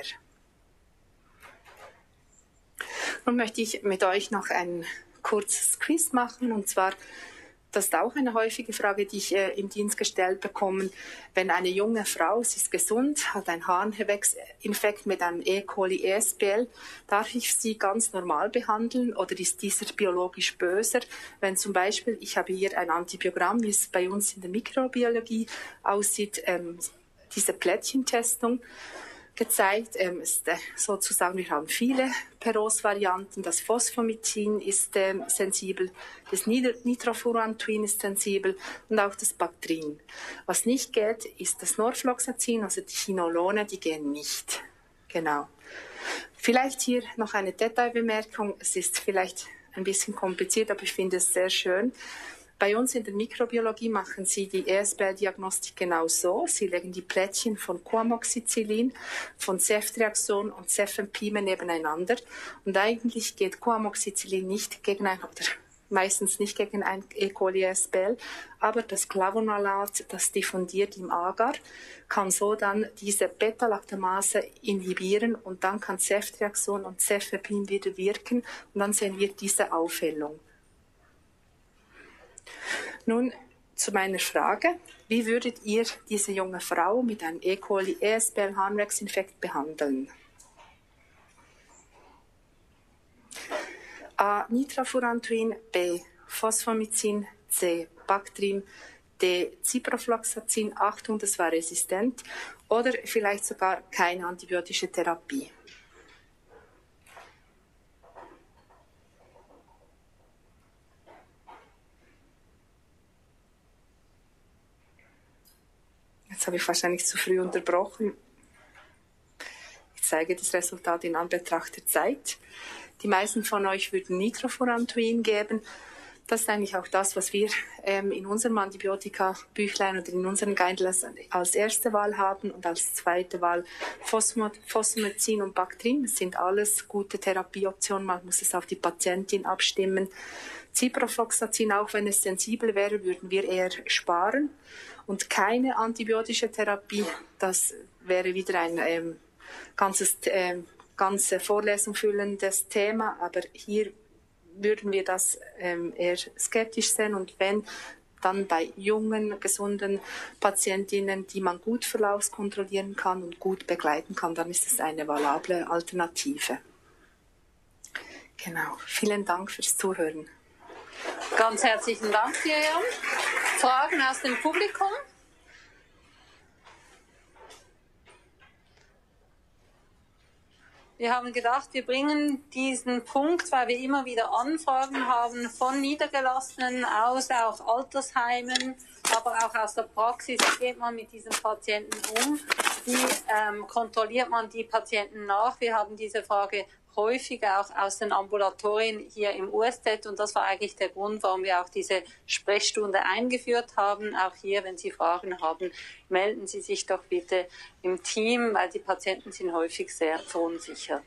Speaker 13: Nun möchte ich mit euch noch ein kurzes Quiz machen, und zwar, das ist auch eine häufige Frage, die ich äh, im Dienst gestellt bekomme. Wenn eine junge Frau, sie ist gesund, hat einen Harnwegsinfekt mit einem E. coli E S B L, darf ich sie ganz normal behandeln oder ist dieser biologisch böser? Wenn zum Beispiel, ich habe hier ein Antibiogramm, wie es bei uns in der Mikrobiologie aussieht, ähm, diese Plättchentestung gezeigt. Ähm, ist, äh, sozusagen, wir haben viele Peros-Varianten. Das Phosphomycin ist ähm, sensibel, das Nitrofurantoin ist sensibel und auch das Bactrin. Was nicht geht, ist das Norfloxacin, also die Chinolone, die gehen nicht. Genau. Vielleicht hier noch eine Detailbemerkung. Es ist vielleicht ein bisschen kompliziert, aber ich finde es sehr schön. Bei uns in der Mikrobiologie machen Sie die E S B L-Diagnostik genau so. Sie legen die Plättchen von Coamoxicillin, von Ceftriaxon und Cefepime nebeneinander. Und eigentlich geht Coamoxicillin nicht gegen ein, oder meistens nicht gegen ein E. coli E S B L, aber das Clavonalat, das diffundiert im Agar, kann so dann diese Beta-Lactamase inhibieren und dann kann Ceftriaxon und Cefepime wieder wirken und dann sehen wir diese Aufhellung. Nun zu meiner Frage, wie würdet ihr diese junge Frau mit einem E. coli E S B L Harnwegsinfekt behandeln? A. Nitrofurantoin, B. Phosphomycin, C. Bactrin, D. Ciprofloxacin, Achtung, das war resistent, oder vielleicht sogar keine antibiotische Therapie. Jetzt habe ich wahrscheinlich zu früh unterbrochen. Ich zeige das Resultat in Anbetracht der Zeit. Die meisten von euch würden Nitrofurantoin geben. Das ist eigentlich auch das, was wir ähm, in unserem Antibiotika-Büchlein oder in unseren Guidelines als erste Wahl haben und als zweite Wahl Phosphomycin und Bactrin. Das sind alles gute Therapieoptionen. Man muss es auf die Patientin abstimmen. Ciprofloxacin, auch wenn es sensibel wäre, würden wir eher sparen. Und keine antibiotische Therapie, das wäre wieder ein ähm, ganzes, äh, ganze Vorlesung füllendes Thema, aber hier würden wir das ähm, eher skeptisch sehen und wenn, dann bei jungen, gesunden Patientinnen, die man gut verlaufskontrollieren kann und gut begleiten kann, dann ist es eine valable Alternative. Genau, vielen Dank fürs Zuhören.
Speaker 1: Ganz herzlichen Dank, Miriam. Fragen aus dem Publikum? Wir haben gedacht, wir bringen diesen Punkt, weil wir immer wieder Anfragen haben von Niedergelassenen aus, auch Altersheimen, aber auch aus der Praxis. Wie geht man mit diesen Patienten um? Wie ähm, kontrolliert man die Patienten nach? Wir haben diese Frage häufiger auch aus den Ambulatorien hier im U S Z. Und das war eigentlich der Grund, warum wir auch diese Sprechstunde eingeführt haben. Auch hier, wenn Sie Fragen haben, melden Sie sich doch bitte im Team, weil die Patienten sind häufig sehr verunsichert.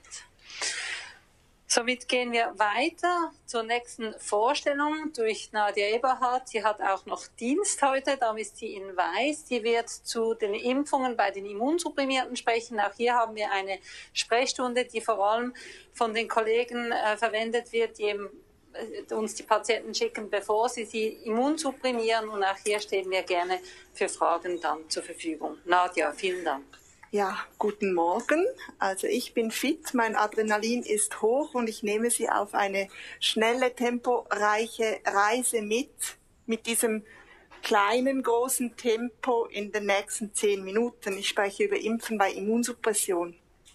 Speaker 1: Somit gehen wir weiter zur nächsten Vorstellung durch Nadia Eberhardt. Sie hat auch noch Dienst heute, darum ist sie in Weiß. Sie wird zu den Impfungen bei den Immunsupprimierten sprechen. Auch hier haben wir eine Sprechstunde, die vor allem von den Kollegen äh, verwendet wird, die eben, äh, uns die Patienten schicken, bevor sie sie immunsupprimieren. Und auch hier stehen wir gerne für Fragen dann zur Verfügung. Nadia, vielen Dank.
Speaker 14: Ja, guten Morgen. Also ich bin fit, mein Adrenalin ist hoch und ich nehme Sie auf eine schnelle, temporeiche Reise mit, mit diesem kleinen, großen Tempo in den nächsten zehn Minuten. Ich spreche über Impfen bei Immunsuppression.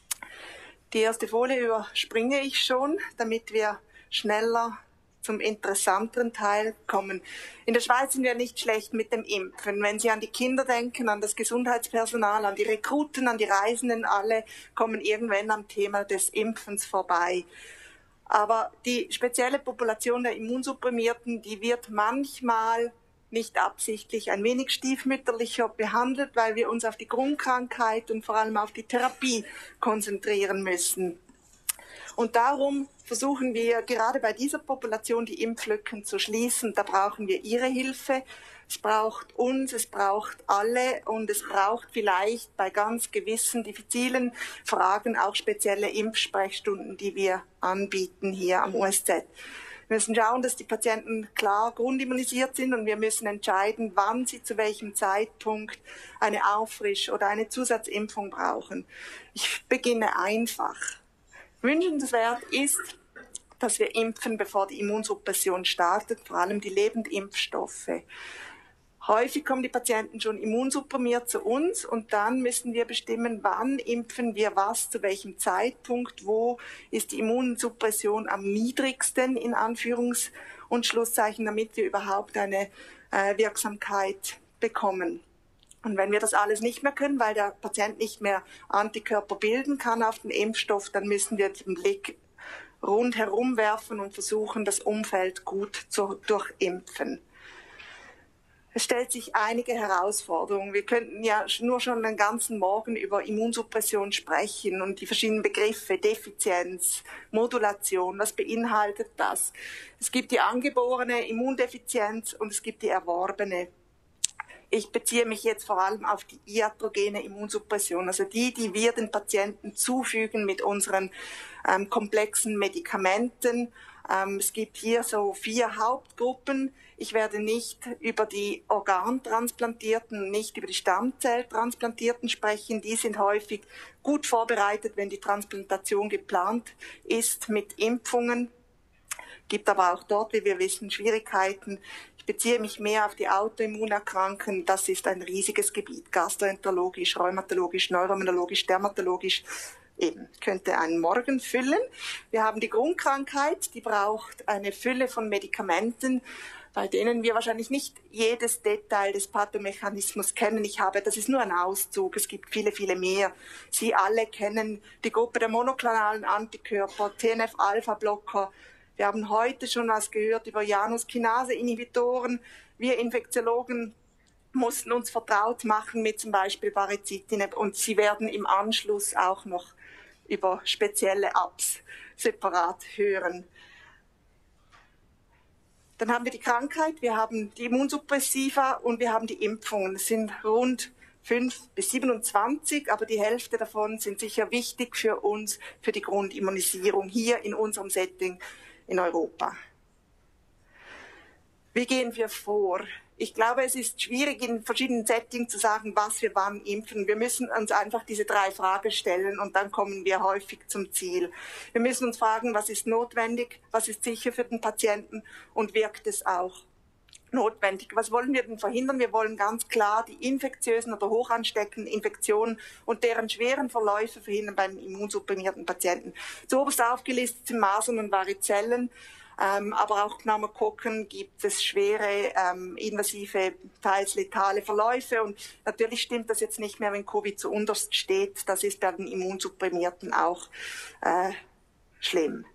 Speaker 14: Die erste Folie überspringe ich schon, damit wir schneller zum interessanteren Teil kommen. In der Schweiz sind wir nicht schlecht mit dem Impfen. Wenn Sie an die Kinder denken, an das Gesundheitspersonal, an die Rekruten, an die Reisenden, alle kommen irgendwann am Thema des Impfens vorbei. Aber die spezielle Population der Immunsupprimierten, die wird manchmal nicht absichtlich ein wenig stiefmütterlicher behandelt, weil wir uns auf die Grundkrankheit und vor allem auf die Therapie konzentrieren müssen. Und darum versuchen wir gerade bei dieser Population die Impflücken zu schließen. Da brauchen wir Ihre Hilfe. Es braucht uns, es braucht alle und es braucht vielleicht bei ganz gewissen diffizilen Fragen auch spezielle Impfsprechstunden, die wir anbieten hier am U S Z. Wir müssen schauen, dass die Patienten klar grundimmunisiert sind und wir müssen entscheiden, wann sie zu welchem Zeitpunkt eine Auffrisch- oder eine Zusatzimpfung brauchen. Ich beginne einfach. Wünschenswert ist, dass wir impfen, bevor die Immunsuppression startet, vor allem die Lebendimpfstoffe. Häufig kommen die Patienten schon immunsupprimiert zu uns und dann müssen wir bestimmen, wann impfen wir was, zu welchem Zeitpunkt, wo ist die Immunsuppression am niedrigsten, in Anführungs- und Schlusszeichen, damit wir überhaupt eine äh, Wirksamkeit bekommen. Und wenn wir das alles nicht mehr können, weil der Patient nicht mehr Antikörper bilden kann auf den Impfstoff, dann müssen wir den Blick rundherum werfen und versuchen, das Umfeld gut zu durchimpfen. Es stellt sich einige Herausforderungen. Wir könnten ja nur schon den ganzen Morgen über Immunsuppression sprechen und die verschiedenen Begriffe, Defizienz, Modulation, was beinhaltet das? Es gibt die angeborene Immundefizienz und es gibt die erworbene. Ich beziehe mich jetzt vor allem auf die iatrogene Immunsuppression, also die, die wir den Patienten zufügen mit unseren ähm, komplexen Medikamenten. Ähm, es gibt hier so vier Hauptgruppen. Ich werde nicht über die Organtransplantierten, nicht über die Stammzelltransplantierten sprechen. Die sind häufig gut vorbereitet, wenn die Transplantation geplant ist mit Impfungen. Gibt aber auch dort, wie wir wissen, Schwierigkeiten. Ich beziehe mich mehr auf die Autoimmunerkrankungen. Das ist ein riesiges Gebiet, gastroenterologisch, rheumatologisch, neuroimmunologisch, dermatologisch. Eben, könnte einen Morgen füllen. Wir haben die Grundkrankheit, die braucht eine Fülle von Medikamenten, bei denen wir wahrscheinlich nicht jedes Detail des Pathomechanismus kennen. Ich habe, das ist nur ein Auszug, es gibt viele, viele mehr. Sie alle kennen die Gruppe der monoklonalen Antikörper, T N F-Alpha-Blocker. Wir haben heute schon was gehört über Janus-Kinase-Inhibitoren. Wir Infektiologen mussten uns vertraut machen mit zum Beispiel Baricitinib und Sie werden im Anschluss auch noch über spezielle Apps separat hören. Dann haben wir die Krankheit, wir haben die Immunsuppressiva und wir haben die Impfungen. Es sind rund fünf bis siebenundzwanzig, aber die Hälfte davon sind sicher wichtig für uns, für die Grundimmunisierung hier in unserem Setting in Europa. Wie gehen wir vor? Ich glaube, es ist schwierig, in verschiedenen Settings zu sagen, was wir wann impfen. Wir müssen uns einfach diese drei Fragen stellen und dann kommen wir häufig zum Ziel. Wir müssen uns fragen, was ist notwendig, was ist sicher für den Patienten und wirkt es auch notwendig. Was wollen wir denn verhindern? Wir wollen ganz klar die infektiösen oder hochansteckenden Infektionen und deren schweren Verläufe verhindern beim immunsupprimierten Patienten. Zuoberst aufgelistet sind Masern und Varizellen. Ähm, aber auch Pneumokokken gibt es schwere, ähm, invasive, teils letale Verläufe. Und natürlich stimmt das jetzt nicht mehr, wenn Covid zuunterst steht. Das ist bei den Immunsupprimierten auch äh, schlimm.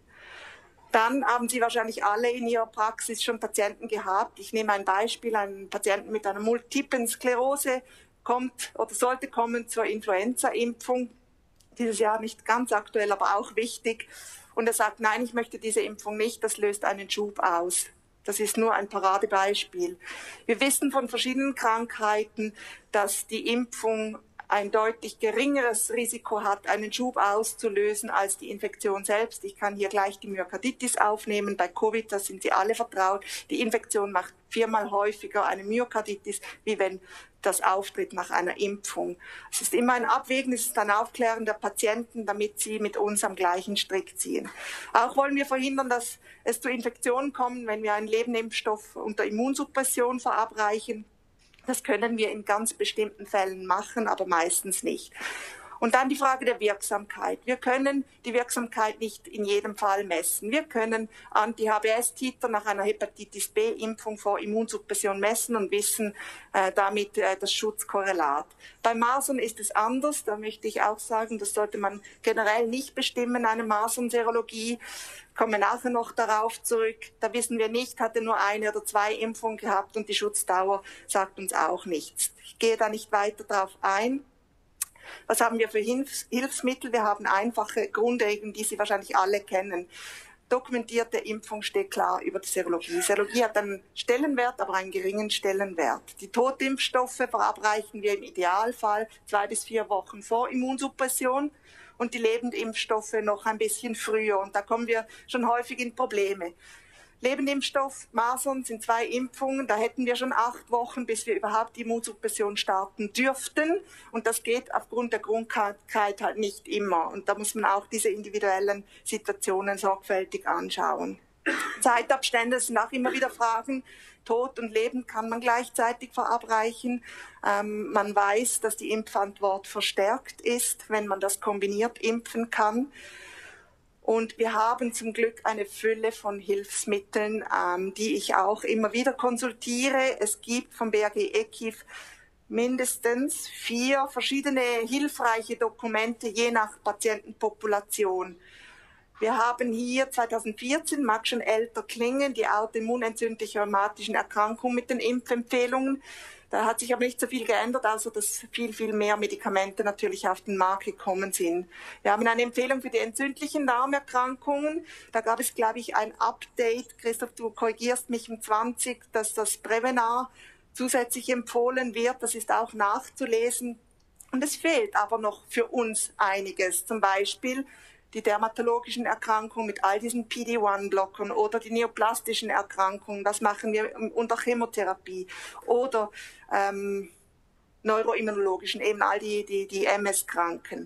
Speaker 14: Dann haben Sie wahrscheinlich alle in Ihrer Praxis schon Patienten gehabt. Ich nehme ein Beispiel, einen Patienten mit einer multiplen Sklerose kommt oder sollte kommen zur Influenza-Impfung. Dieses Jahr nicht ganz aktuell, aber auch wichtig. Und er sagt, nein, ich möchte diese Impfung nicht, das löst einen Schub aus. Das ist nur ein Paradebeispiel. Wir wissen von verschiedenen Krankheiten, dass die Impfung ein deutlich geringeres Risiko hat, einen Schub auszulösen als die Infektion selbst. Ich kann hier gleich die Myokarditis aufnehmen. Bei Covid, da sind Sie alle vertraut. Die Infektion macht viermal häufiger eine Myokarditis, wie wenn das auftritt nach einer Impfung. Es ist immer ein Abwägen, es ist ein Aufklären der Patienten, damit sie mit uns am gleichen Strick ziehen. Auch wollen wir verhindern, dass es zu Infektionen kommt, wenn wir einen Lebenimpfstoff unter Immunsuppression verabreichen. Das können wir in ganz bestimmten Fällen machen, aber meistens nicht. Und dann die Frage der Wirksamkeit. Wir können die Wirksamkeit nicht in jedem Fall messen. Wir können Anti-H B S-Titer nach einer Hepatitis B-Impfung vor Immunsuppression messen und wissen äh, damit äh, das Schutzkorrelat. Bei Masern ist es anders. Da möchte ich auch sagen, das sollte man generell nicht bestimmen, eine Masern-Serologie. Ich komme nachher noch darauf zurück. Da wissen wir nicht, hatte nur eine oder zwei Impfungen gehabt und die Schutzdauer sagt uns auch nichts. Ich gehe da nicht weiter drauf ein. Was haben wir für Hilfs- Hilfsmittel? Wir haben einfache Grundregeln, die Sie wahrscheinlich alle kennen. Dokumentierte Impfung steht klar über die Serologie. Serologie hat einen Stellenwert, aber einen geringen Stellenwert. Die Totimpfstoffe verabreichen wir im Idealfall zwei bis vier Wochen vor Immunsuppression und die Lebendimpfstoffe noch ein bisschen früher. Und da kommen wir schon häufig in Probleme. Lebendimpfstoff, Masern sind zwei Impfungen, da hätten wir schon acht Wochen, bis wir überhaupt die Immunsuppression starten dürften. Und das geht aufgrund der Grundkrankheit halt nicht immer. Und da muss man auch diese individuellen Situationen sorgfältig anschauen. Zeitabstände sind auch immer wieder Fragen. Tod und Leben kann man gleichzeitig verabreichen. Ähm, man weiß, dass die Impfantwort verstärkt ist, wenn man das kombiniert impfen kann. Und wir haben zum Glück eine Fülle von Hilfsmitteln, ähm, die ich auch immer wieder konsultiere. Es gibt vom B A G E K I F mindestens vier verschiedene hilfreiche Dokumente, je nach Patientenpopulation. Wir haben hier zweitausendvierzehn, mag schon älter klingen, die autoimmunentzündliche rheumatischen Erkrankungen mit den Impfempfehlungen. Da hat sich aber nicht so viel geändert, außer dass viel, viel mehr Medikamente natürlich auf den Markt gekommen sind. Wir haben eine Empfehlung für die entzündlichen Darmerkrankungen. Da gab es, glaube ich, ein Update. Christoph, du korrigierst mich im zwanzig, dass das Prevenar zusätzlich empfohlen wird. Das ist auch nachzulesen. Und es fehlt aber noch für uns einiges. Zum Beispiel die dermatologischen Erkrankungen mit all diesen P D eins Blockern oder die neoplastischen Erkrankungen, das machen wir unter Chemotherapie oder ähm, neuroimmunologischen, eben all die, die, die M S-Kranken.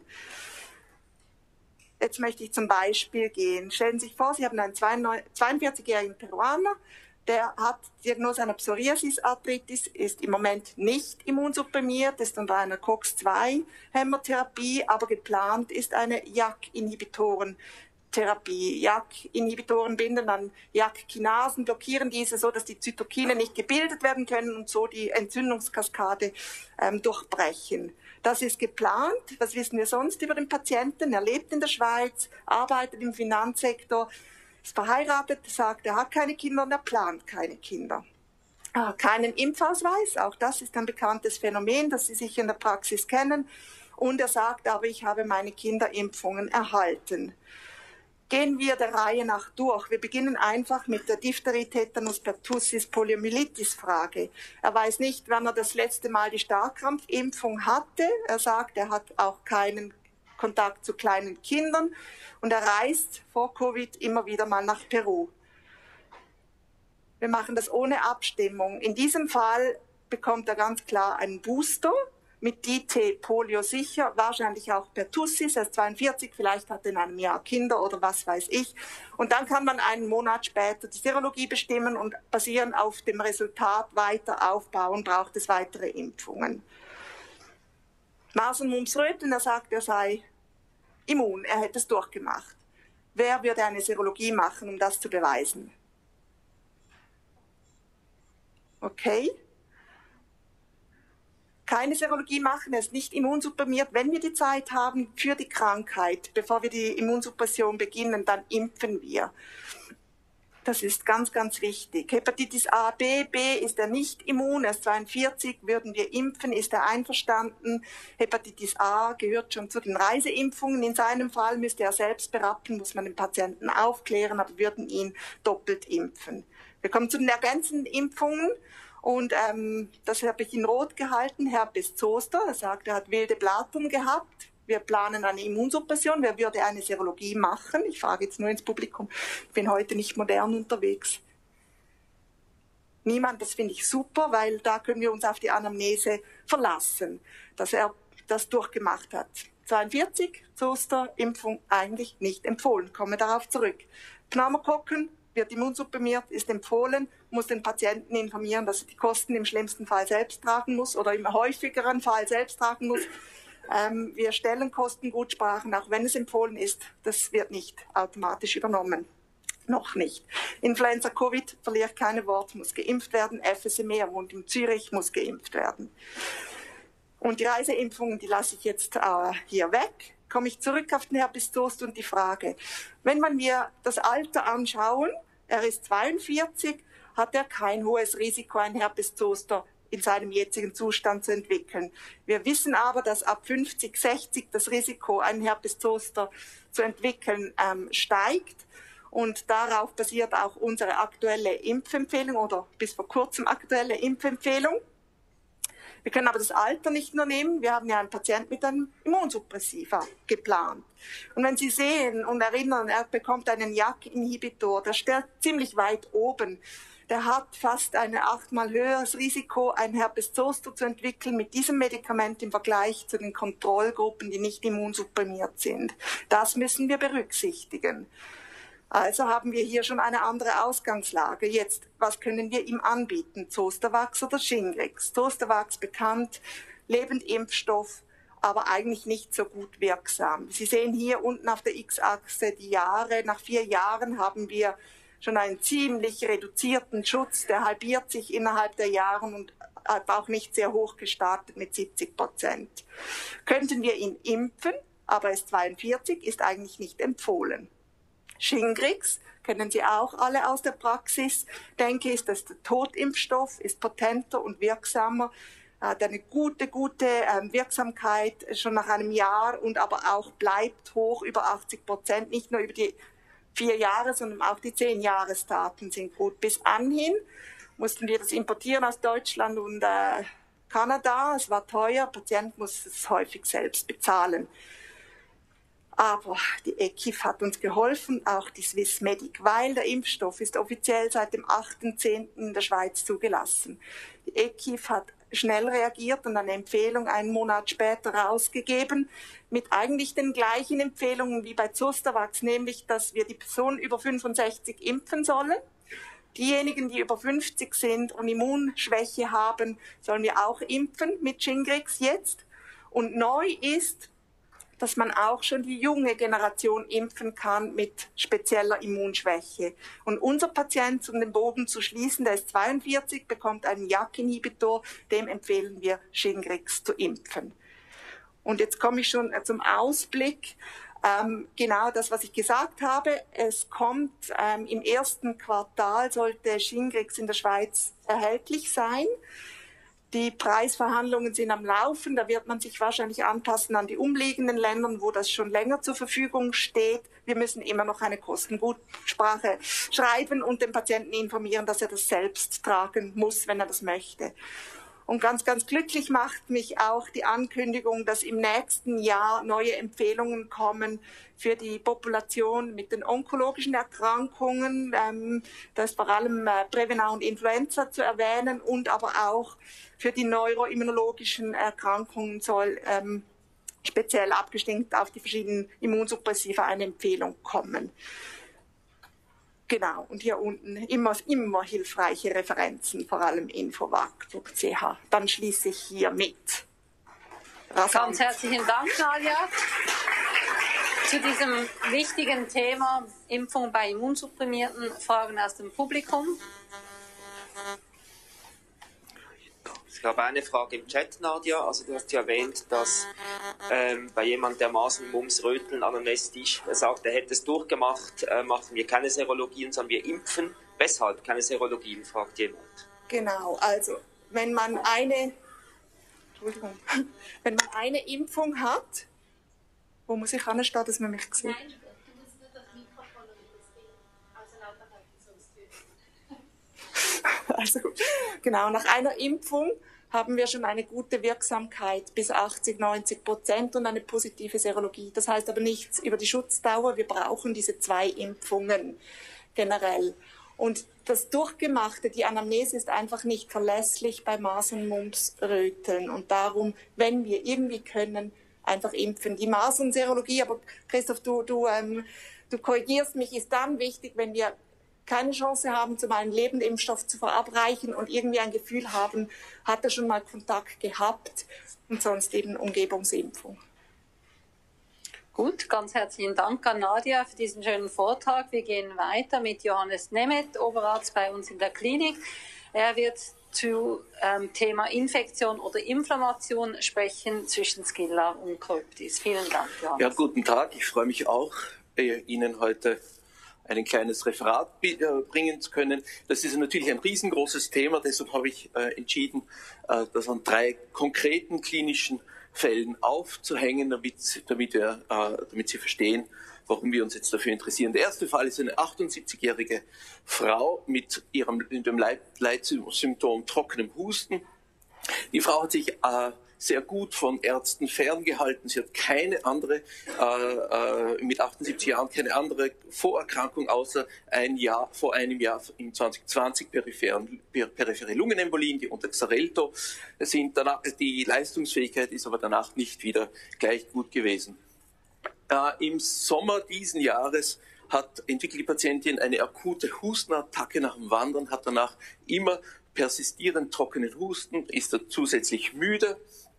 Speaker 14: Jetzt möchte ich zum Beispiel gehen. Stellen Sie sich vor, Sie haben einen zweiundvierzigjährigen Peruaner, der hat die Diagnose einer Psoriasis-Arthritis, ist im Moment nicht immunsupprimiert, ist unter einer C O X zwei Hämotherapie, aber geplant ist eine J A K-Inhibitoren-Therapie. J A K-Inhibitoren binden an J A K-Kinasen, blockieren diese so, dass die Zytokine nicht gebildet werden können und so die Entzündungskaskade ähm, durchbrechen. Das ist geplant. Was wissen wir sonst über den Patienten? Er lebt in der Schweiz, arbeitet im Finanzsektor, ist verheiratet, sagt, er hat keine Kinder und er plant keine Kinder. Er hat keinen Impfausweis, auch das ist ein bekanntes Phänomen, das Sie sicher in der Praxis kennen. Und er sagt, aber ich habe meine Kinderimpfungen erhalten. Gehen wir der Reihe nach durch. Wir beginnen einfach mit der Diphtherie, Tetanus, Pertussis, Poliomyelitis-Frage. Er weiß nicht, wann er das letzte Mal die Starrkrampfimpfung hatte. Er sagt, er hat auch keinen Kontakt zu kleinen Kindern und er reist vor Covid immer wieder mal nach Peru. Wir machen das ohne Abstimmung. In diesem Fall bekommt er ganz klar einen Booster mit D T Polio sicher, wahrscheinlich auch Pertussis, er ist zweiundvierzig, vielleicht hat er in einem Jahr Kinder oder was weiß ich. Und dann kann man einen Monat später die Serologie bestimmen und basierend auf dem Resultat weiter aufbauen, braucht es weitere Impfungen. Masern, Mumps, Röteln, er sagt, er sei immun, er hätte es durchgemacht. Wer würde eine Serologie machen, um das zu beweisen? Okay. keine Serologie machen, er ist nicht immunsupprimiert. Wenn wir die Zeit haben für die Krankheit, bevor wir die Immunsuppression beginnen, dann impfen wir. Das ist ganz, ganz wichtig. Hepatitis A, B, B ist er nicht immun, er ist zweiundvierzig, würden wir impfen, ist er einverstanden. Hepatitis A gehört schon zu den Reiseimpfungen. In seinem Fall müsste er selbst beraten, muss man den Patienten aufklären, aber wir würden ihn doppelt impfen. Wir kommen zu den ergänzenden Impfungen. Und ähm, das habe ich in Rot gehalten, Herpes Zoster. Er sagt, er hat wilde Blattern gehabt. Wir planen eine Immunsuppression. Wer würde eine Serologie machen? Ich frage jetzt nur ins Publikum. Ich bin heute nicht modern unterwegs. Niemand, das finde ich super, weil da können wir uns auf die Anamnese verlassen, dass er das durchgemacht hat. zweiundvierzig, Zoster, Impfung eigentlich nicht empfohlen. Komme darauf zurück. Pneumokokken wird immunsupprimiert, ist empfohlen, muss den Patienten informieren, dass er die Kosten im schlimmsten Fall selbst tragen muss oder im häufigeren Fall selbst tragen muss. Ähm, wir stellen Kostengutsprachen, auch wenn es empfohlen ist. Das wird nicht automatisch übernommen. Noch nicht. Influenza Covid, verliere ich keine Worte, muss geimpft werden. F S M E, er wohnt in Zürich, muss geimpft werden. Und die Reiseimpfungen, die lasse ich jetzt äh, hier weg. Komme ich zurück auf den Herpes Zoster und die Frage, wenn man mir das Alter anschauen, er ist zweiundvierzig, hat er kein hohes Risiko, ein Herpes Zoster in seinem jetzigen Zustand zu entwickeln. Wir wissen aber, dass ab fünfzig, sechzig das Risiko, einen Herpes Zoster zu entwickeln, ähm, steigt. Und darauf basiert auch unsere aktuelle Impfempfehlung oder bis vor kurzem aktuelle Impfempfehlung. Wir können aber das Alter nicht nur nehmen. Wir haben ja einen Patienten mit einem Immunsuppressiva geplant. Und wenn Sie sehen und erinnern, er bekommt einen J A K-Inhibitor, der steht ziemlich weit oben. Der hat fast ein achtmal höheres Risiko, ein Herpes Zoster zu entwickeln mit diesem Medikament im Vergleich zu den Kontrollgruppen, die nicht immunsupprimiert sind. Das müssen wir berücksichtigen. Also haben wir hier schon eine andere Ausgangslage. Jetzt, was können wir ihm anbieten? Zostavax oder Shingrix? Zostavax bekannt, Lebendimpfstoff, aber eigentlich nicht so gut wirksam. Sie sehen hier unten auf der X-Achse die Jahre. Nach vier Jahren haben wir schon einen ziemlich reduzierten Schutz, der halbiert sich innerhalb der Jahre und hat auch nicht sehr hoch gestartet mit siebzig Prozent. Könnten wir ihn impfen, aber er ist zweiundvierzig, ist eigentlich nicht empfohlen. Shingrix kennen Sie auch alle aus der Praxis. Denke, ist das der Totimpfstoff, ist potenter und wirksamer, hat eine gute, gute ähm, Wirksamkeit schon nach einem Jahr und aber auch bleibt hoch über achtzig Prozent, nicht nur über die vier Jahre, sondern auch die zehn Jahresdaten sind gut. Bis anhin mussten wir das importieren aus Deutschland und äh, Kanada. Es war teuer, der Patient muss es häufig selbst bezahlen. Aber die E K I F hat uns geholfen, auch die Swissmedic, weil der Impfstoff ist offiziell seit dem achten zehnten in der Schweiz zugelassen. Die E K I F hat schnell reagiert und eine Empfehlung einen Monat später rausgegeben, mit eigentlich den gleichen Empfehlungen wie bei Zostavax, nämlich, dass wir die Personen über fünfundsechzig impfen sollen. Diejenigen, die über fünfzig sind und Immunschwäche haben, sollen wir auch impfen mit Shingrix jetzt. Und neu ist, dass man auch schon die junge Generation impfen kann mit spezieller Immunschwäche. Und unser Patient, um den Bogen zu schließen, der ist zweiundvierzig, bekommt einen J A K-Inhibitor, dem empfehlen wir Shingrix zu impfen. Und jetzt komme ich schon zum Ausblick. Ähm, genau das, was ich gesagt habe. Es kommt ähm, im ersten Quartal, sollte Shingrix in der Schweiz erhältlich sein. Die Preisverhandlungen sind am Laufen. Da wird man sich wahrscheinlich anpassen an die umliegenden Länder, wo das schon länger zur Verfügung steht. Wir müssen immer noch eine Kostengutsprache schreiben und den Patienten informieren, dass er das selbst tragen muss, wenn er das möchte. Und ganz, ganz glücklich macht mich auch die Ankündigung, dass im nächsten Jahr neue Empfehlungen kommen für die Population mit den onkologischen Erkrankungen. Ähm, da ist vor allem äh, Prävenau und Influenza zu erwähnen und aber auch für die neuroimmunologischen Erkrankungen soll ähm, speziell abgestimmt auf die verschiedenen Immunsuppressiva eine Empfehlung kommen. Genau, und hier unten immer, immer hilfreiche Referenzen, vor allem infovac punkt c h. Dann schließe ich hier mit.
Speaker 1: Rasant. Ganz herzlichen Dank, Nadia, zu diesem wichtigen Thema Impfung bei Immunsupprimierten. Fragen aus dem Publikum.
Speaker 4: Ich habe eine Frage im Chat, Nadia. Also du hast ja erwähnt, dass ähm, bei jemand, der Masern, Mumps, Röteln, anamnestisch sagt, er hätte es durchgemacht, äh, machen wir keine Serologien, sondern wir impfen. Weshalb keine Serologien, fragt jemand.
Speaker 14: Genau, also wenn man eine, Entschuldigung, wenn man eine Impfung hat, wo muss ich anstehen, dass man mich sieht? Nein, du musst nur das Mikrofon also lauter halten, sonst Also gut, genau, nach einer Impfung haben wir schon eine gute Wirksamkeit bis achtzig, neunzig Prozent und eine positive Serologie. Das heißt aber nichts über die Schutzdauer. Wir brauchen diese zwei Impfungen generell. Und das Durchgemachte, die Anamnese ist einfach nicht verlässlich bei Masern, Mumps, Röteln. Und darum, wenn wir irgendwie können, einfach impfen. Die Masern-Serologie, aber Christoph, du, du, ähm, du korrigierst mich, ist dann wichtig, wenn wir keine Chance haben, zum einen lebenden Impfstoff zu verabreichen und irgendwie ein Gefühl haben, hat er schon mal Kontakt gehabt und sonst eben Umgebungsimpfung.
Speaker 1: Gut, ganz herzlichen Dank an Nadia für diesen schönen Vortrag. Wir gehen weiter mit Johannes Nemeth, Oberarzt bei uns in der Klinik. Er wird zu ähm, Thema Infektion oder Inflammation sprechen zwischen Skilla und Kryptis. Vielen Dank, Johannes.
Speaker 15: Ja, guten Tag. Ich freue mich auch, äh, Ihnen heute ein kleines Referat äh, bringen zu können. Das ist natürlich ein riesengroßes Thema, deshalb habe ich äh, entschieden, äh, das an drei konkreten klinischen Fällen aufzuhängen, damit, damit, wir, äh, damit Sie verstehen, warum wir uns jetzt dafür interessieren. Der erste Fall ist eine achtundsiebzigjährige Frau mit ihrem mit dem Leit Leitsymptom trockenem Husten. Die Frau hat sich äh, sehr gut von Ärzten ferngehalten. Sie hat keine andere, äh, äh, mit achtundsiebzig Jahren keine andere Vorerkrankung außer ein Jahr, vor einem Jahr im zwanzig zwanzig peripheren, periphere Lungenembolien, die unter Xarelto sind. Danach, die Leistungsfähigkeit ist aber danach nicht wieder gleich gut gewesen. Äh, Im Sommer diesen Jahres hat, entwickelt die Patientin eine akute Hustenattacke nach dem Wandern, hat danach immer persistierend trockenen Husten, ist er zusätzlich müde,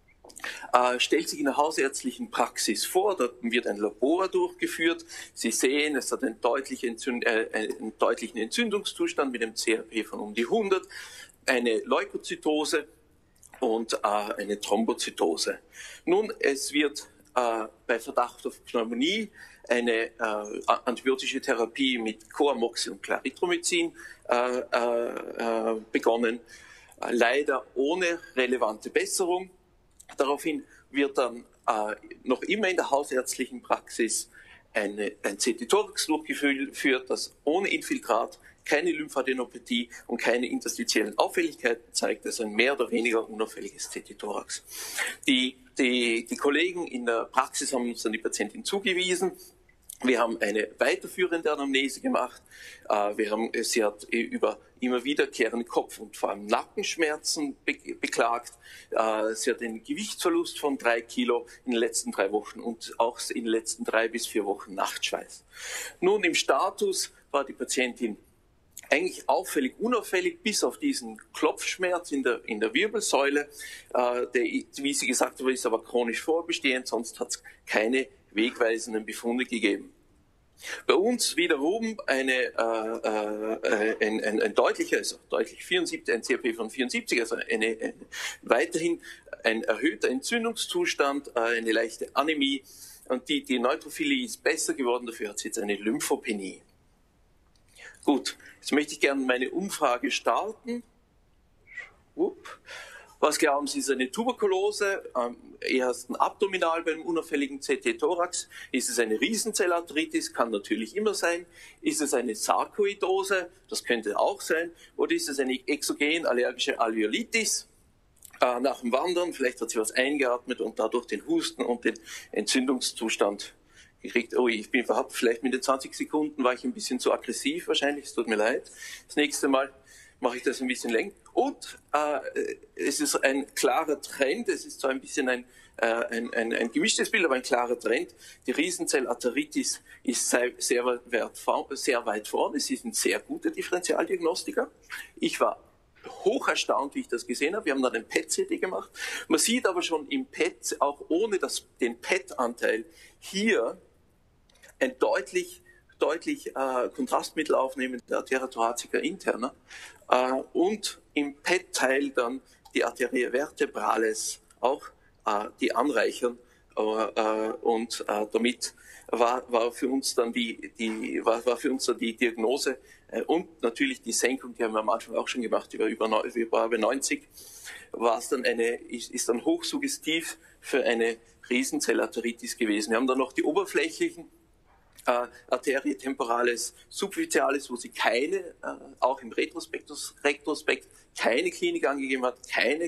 Speaker 15: äh, stellt sich in der hausärztlichen Praxis vor, dort wird ein Labor durchgeführt. Sie sehen, es hat einen deutlichen, Entzünd äh, einen deutlichen Entzündungszustand mit einem C R P von um die hundert, eine Leukozytose und äh, eine Thrombozytose. Nun, es wird äh, bei Verdacht auf Pneumonie eine äh, antibiotische Therapie mit Coamoxin und Clarithromycin äh, äh, begonnen, äh, leider ohne relevante Besserung. Daraufhin wird dann äh, noch immer in der hausärztlichen Praxis eine, ein C T-Thorax durchgeführt, das ohne Infiltrat, keine Lymphadenopathie und keine interstitiellen Auffälligkeiten zeigt, also ein mehr oder weniger unauffälliges C T-Thorax. Die, die, die Kollegen in der Praxis haben uns dann die Patientin zugewiesen. Wir haben eine weiterführende Anamnese gemacht. Wir haben, sie hat über immer wiederkehrende Kopf- und vor allem Nackenschmerzen be beklagt. Sie hat einen Gewichtsverlust von drei Kilo in den letzten drei Wochen und auch in den letzten drei bis vier Wochen Nachtschweiß. Nun, im Status war die Patientin eigentlich auffällig, unauffällig, bis auf diesen Klopfschmerz in der, in der Wirbelsäule. Der, wie sie gesagt hat, ist aber chronisch vorbestehend, sonst hat es keine wegweisenden Befunde gegeben. Bei uns wiederum eine, äh, äh, ein, ein, ein deutlicher, also deutlich vierundsiebzig, ein C R P von vierundsiebzig, also eine, eine, weiterhin ein erhöhter Entzündungszustand, äh, eine leichte Anämie und die, die Neutrophilie ist besser geworden, dafür hat sie jetzt eine Lymphopenie. Gut, jetzt möchte ich gerne meine Umfrage starten. Upp. Was glauben Sie, ist eine Tuberkulose, ähm, ersten abdominal beim unauffälligen C T-Thorax? Ist es eine Riesenzellarthritis? Kann natürlich immer sein. Ist es eine Sarkoidose? Das könnte auch sein. Oder ist es eine exogen allergische Alveolitis? Äh, nach dem Wandern, vielleicht hat sie was eingeatmet und dadurch den Husten und den Entzündungszustand gekriegt. Oh, ich bin überhaupt, vielleicht mit den zwanzig Sekunden war ich ein bisschen zu aggressiv wahrscheinlich, es tut mir leid. Das nächste Mal mache ich das ein bisschen länger. Und äh, es ist ein klarer Trend, es ist zwar ein bisschen ein, äh, ein, ein, ein gemischtes Bild, aber ein klarer Trend. Die Riesenzellarthritis ist sehr, sehr, weit, sehr weit vorne, sie sind sehr gute Differentialdiagnostiker. Ich war hoch erstaunt, wie ich das gesehen habe. Wir haben dann ein P E T-C T gemacht. Man sieht aber schon im P E T, auch ohne das, den P E T-Anteil, hier ein deutlich deutlich äh, Kontrastmittel aufnehmen, der Arteria thoracica interna, äh, und im P E T-Teil dann die Arteria vertebralis auch äh, die anreichern äh, und äh, damit war, war für uns dann die, die war, war für uns dann die Diagnose äh, und natürlich die Senkung, die haben wir am Anfang auch schon gemacht, über über, über neunzig, war es dann eine, ist, ist dann hochsuggestiv für eine Riesenzellarteritis gewesen. Wir haben dann noch die oberflächlichen äh, Arterie temporalis subficialis, wo sie keine, äh, auch im Retrospekt, Retrospekt keine Klinik angegeben hat, keine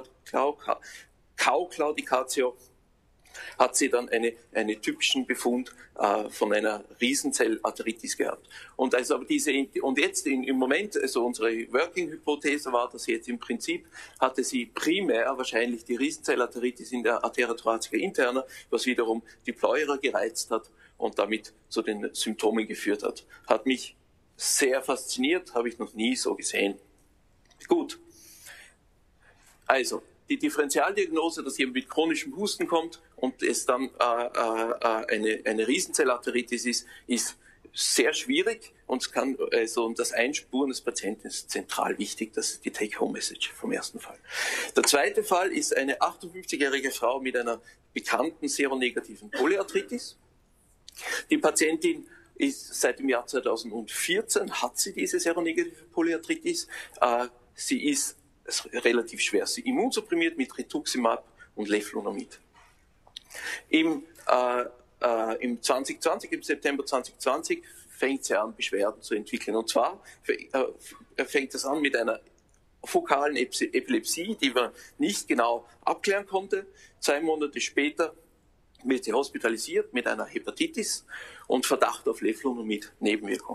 Speaker 15: Kau-Claudicatio, hat sie dann eine, eine typischen Befund äh, von einer Riesenzellarteritis gehabt. Und also aber diese und jetzt in, im Moment, also unsere Working-Hypothese war, dass sie jetzt im Prinzip hatte sie primär wahrscheinlich die Riesenzellarteritis in der Arteria thoracica interna, was wiederum die Pleura gereizt hat und damit zu den Symptomen geführt hat. Hat mich sehr fasziniert, habe ich noch nie so gesehen. Gut. Also, die Differentialdiagnose, dass jemand mit chronischem Husten kommt und es dann äh, äh, eine, eine Riesenzellarteritis ist, ist sehr schwierig und, es kann, also, und das Einspuren des Patienten ist zentral wichtig. Das ist die Take-Home-Message vom ersten Fall. Der zweite Fall ist eine achtundfünfzigjährige Frau mit einer bekannten seronegativen Polyarthritis. Die Patientin ist seit dem Jahr zweitausendvierzehn, hat sie diese seronegative Polyarthritis. Äh, sie ist relativ schwer sie immunsupprimiert mit Rituximab und Leflunomid. Im, äh, äh, im zwanzig zwanzig, im September zwanzig zwanzig fängt sie an, Beschwerden zu entwickeln. Und zwar äh, fängt es an mit einer fokalen Epilepsie, die man nicht genau abklären konnte. Zwei Monate später wird sie hospitalisiert mit einer Hepatitis und Verdacht auf Leflunomid-Nebenwirkung.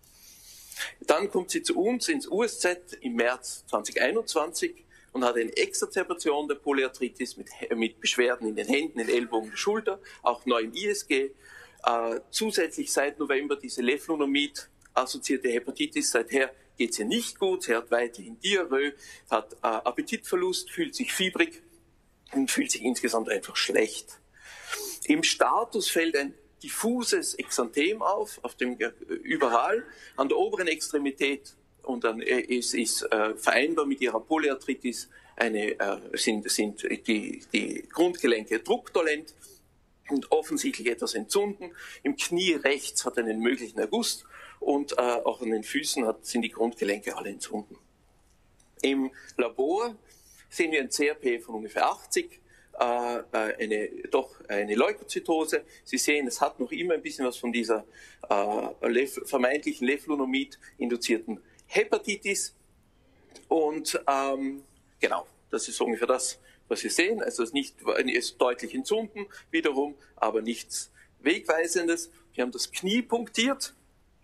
Speaker 15: Dann kommt sie zu uns ins U S Z im März zwanzig einundzwanzig und hat eine Exacerbation der Polyarthritis mit, mit Beschwerden in den Händen, in den Ellbogen, der Schulter, auch neu im I S G. Äh, zusätzlich seit November diese Leflunomid-assoziierte Hepatitis. Seither geht es ihr nicht gut. Sie hat weiterhin Diarrhoe, hat äh, Appetitverlust, fühlt sich fiebrig und fühlt sich insgesamt einfach schlecht. Im Status fällt ein diffuses Exanthem auf, auf dem, überall, an der oberen Extremität und dann ist, ist äh, vereinbar mit ihrer Polyarthritis eine, äh, sind, sind die, die Grundgelenke druckdolent und offensichtlich etwas entzünden. Im Knie rechts hat einen möglichen Erguss und äh, auch an den Füßen hat, sind die Grundgelenke alle entzünden. Im Labor sehen wir ein C R P von ungefähr achtzig, eine, doch eine Leukozytose. Sie sehen, es hat noch immer ein bisschen was von dieser äh, Lef, vermeintlichen Leflunomid-induzierten Hepatitis. Und ähm, genau, das ist ungefähr das, was Sie sehen. Also es ist, nicht, es ist deutlich entzünden wiederum, aber nichts Wegweisendes. Wir haben das Knie punktiert.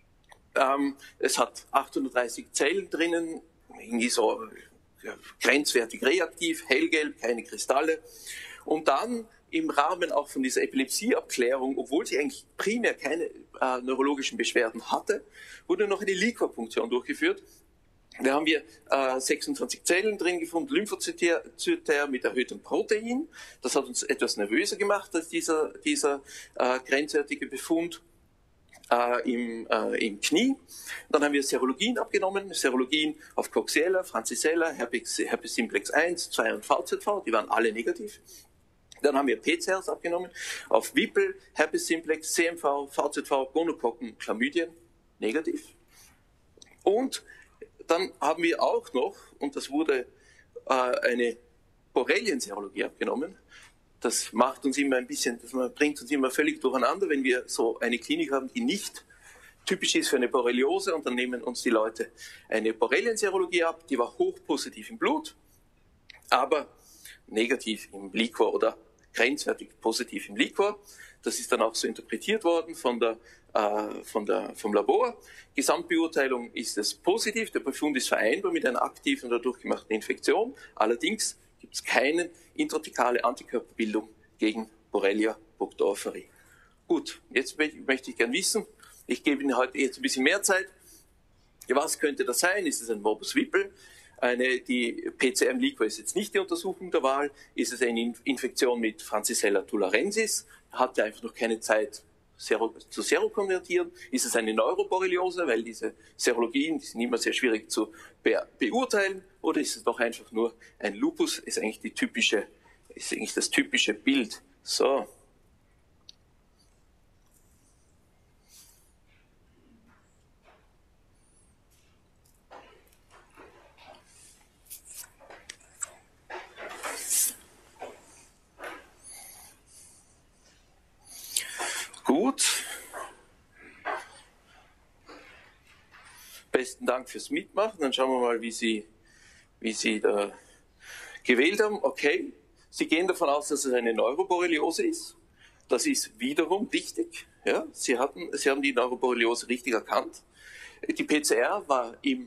Speaker 15: Ähm, es hat achthundertdreißig Zellen drinnen, irgendwie so ja, grenzwertig reaktiv, hellgelb, keine Kristalle. Und dann im Rahmen auch von dieser Epilepsieabklärung, obwohl sie eigentlich primär keine äh, neurologischen Beschwerden hatte, wurde noch eine Liquorpunktion durchgeführt. Da haben wir äh, sechsundzwanzig Zellen drin gefunden, Lymphozytä mit erhöhtem Protein. Das hat uns etwas nervöser gemacht als dieser, dieser äh, grenzwertige Befund. Äh, im, äh, im Knie. Dann haben wir Serologien abgenommen, Serologien auf Coxiella, Francisella, Herpes, Herpes simplex eins, zwei und V Z V, die waren alle negativ. Dann haben wir P C Rs abgenommen auf Wippel, Herpes simplex, C M V, V Z V, Gonokokken, Chlamydien, negativ. Und dann haben wir auch noch, und das wurde äh, eine Borrelien-Serologie abgenommen. Das macht uns immer ein bisschen, das bringt uns immer völlig durcheinander, wenn wir so eine Klinik haben, die nicht typisch ist für eine Borreliose, und dann nehmen uns die Leute eine Borrelien-Serologie ab, die war hochpositiv im Blut, aber negativ im Liquor oder grenzwertig positiv im Liquor. Das ist dann auch so interpretiert worden von der, äh, von der, vom Labor. Gesamtbeurteilung ist es positiv, der Befund ist vereinbar mit einer aktiven oder durchgemachten Infektion, allerdings gibt es keine intrathekale Antikörperbildung gegen Borrelia burgdorferi. Gut, jetzt möchte ich gern wissen, ich gebe Ihnen heute jetzt ein bisschen mehr Zeit. Was könnte das sein? Ist es ein Morbus Wippel? Eine, die P C R im Liquor ist jetzt nicht die Untersuchung der Wahl. Ist es eine Infektion mit Francisella tularensis? Hatte einfach noch keine Zeit, Sero, zu Serokonvertieren? Ist es eine Neuroborreliose, weil diese Serologien, die sind immer sehr schwierig zu be beurteilen, oder ist es doch einfach nur ein Lupus? Ist eigentlich die typische, ist eigentlich das typische Bild. So. Gut. Besten Dank fürs Mitmachen. Dann schauen wir mal, wie Sie, wie Sie da gewählt haben. Okay. Sie gehen davon aus, dass es eine Neuroborreliose ist. Das ist wiederum wichtig. Ja, Sie, hatten, Sie haben die Neuroborreliose richtig erkannt. Die P C R war im,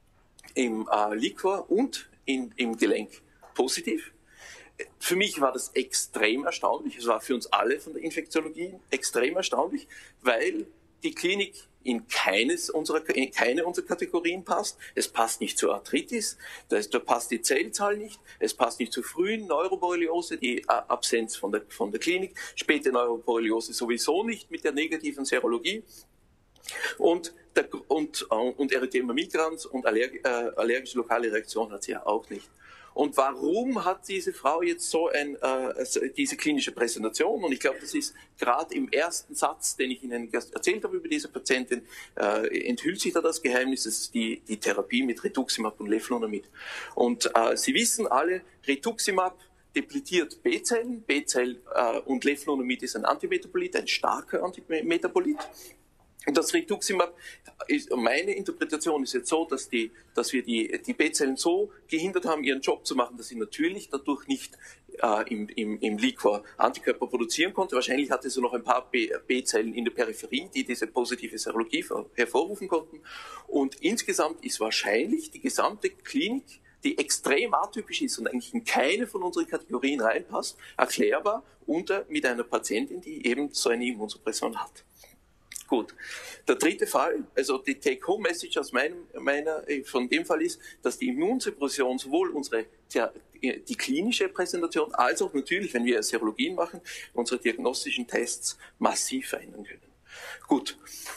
Speaker 15: im äh, Liquor und in, im Gelenk positiv. Für mich war das extrem erstaunlich. Es war für uns alle von der Infektiologie extrem erstaunlich, weil die Klinik in keines unserer, in keine unserer Kategorien passt. Es passt nicht zur Arthritis, da passt die Zellzahl nicht, es passt nicht zur frühen Neuroborreliose, die Absenz von der, von der Klinik, späte Neuroborreliose sowieso nicht mit der negativen Serologie. Und, der, und, und Erythema migrans und allerg, äh, allergische lokale Reaktion hat sie ja auch nicht. Und warum hat diese Frau jetzt so ein, äh, diese klinische Präsentation? Und ich glaube, das ist gerade im ersten Satz, den ich Ihnen erzählt habe über diese Patientin, äh, enthüllt sich da das Geheimnis, das ist die, die Therapie mit Rituximab und Leflunomid. Und äh, Sie wissen alle, Rituximab depletiert B-Zellen, B-Zell äh, und Leflunomid ist ein Antimetabolit, ein starker Antimetabolit. Und das Rituximab, ist, meine Interpretation ist jetzt so, dass, die, dass wir die, die B-Zellen so gehindert haben, ihren Job zu machen, dass sie natürlich dadurch nicht äh, im, im, im Liquor Antikörper produzieren konnte. Wahrscheinlich hatte sie noch ein paar B-Zellen in der Peripherie, die diese positive Serologie hervorrufen konnten. Und insgesamt ist wahrscheinlich die gesamte Klinik, die extrem atypisch ist und eigentlich in keine von unseren Kategorien reinpasst, erklärbar unter, mit einer Patientin, die eben so eine Immunsuppression hat. Gut. Der dritte Fall, also die Take-Home-Message aus meinem, meiner, von dem Fall ist, dass die Immunsuppression sowohl unsere, die, die klinische Präsentation als auch natürlich, wenn wir Serologien machen, unsere diagnostischen Tests massiv verändern können. Gut.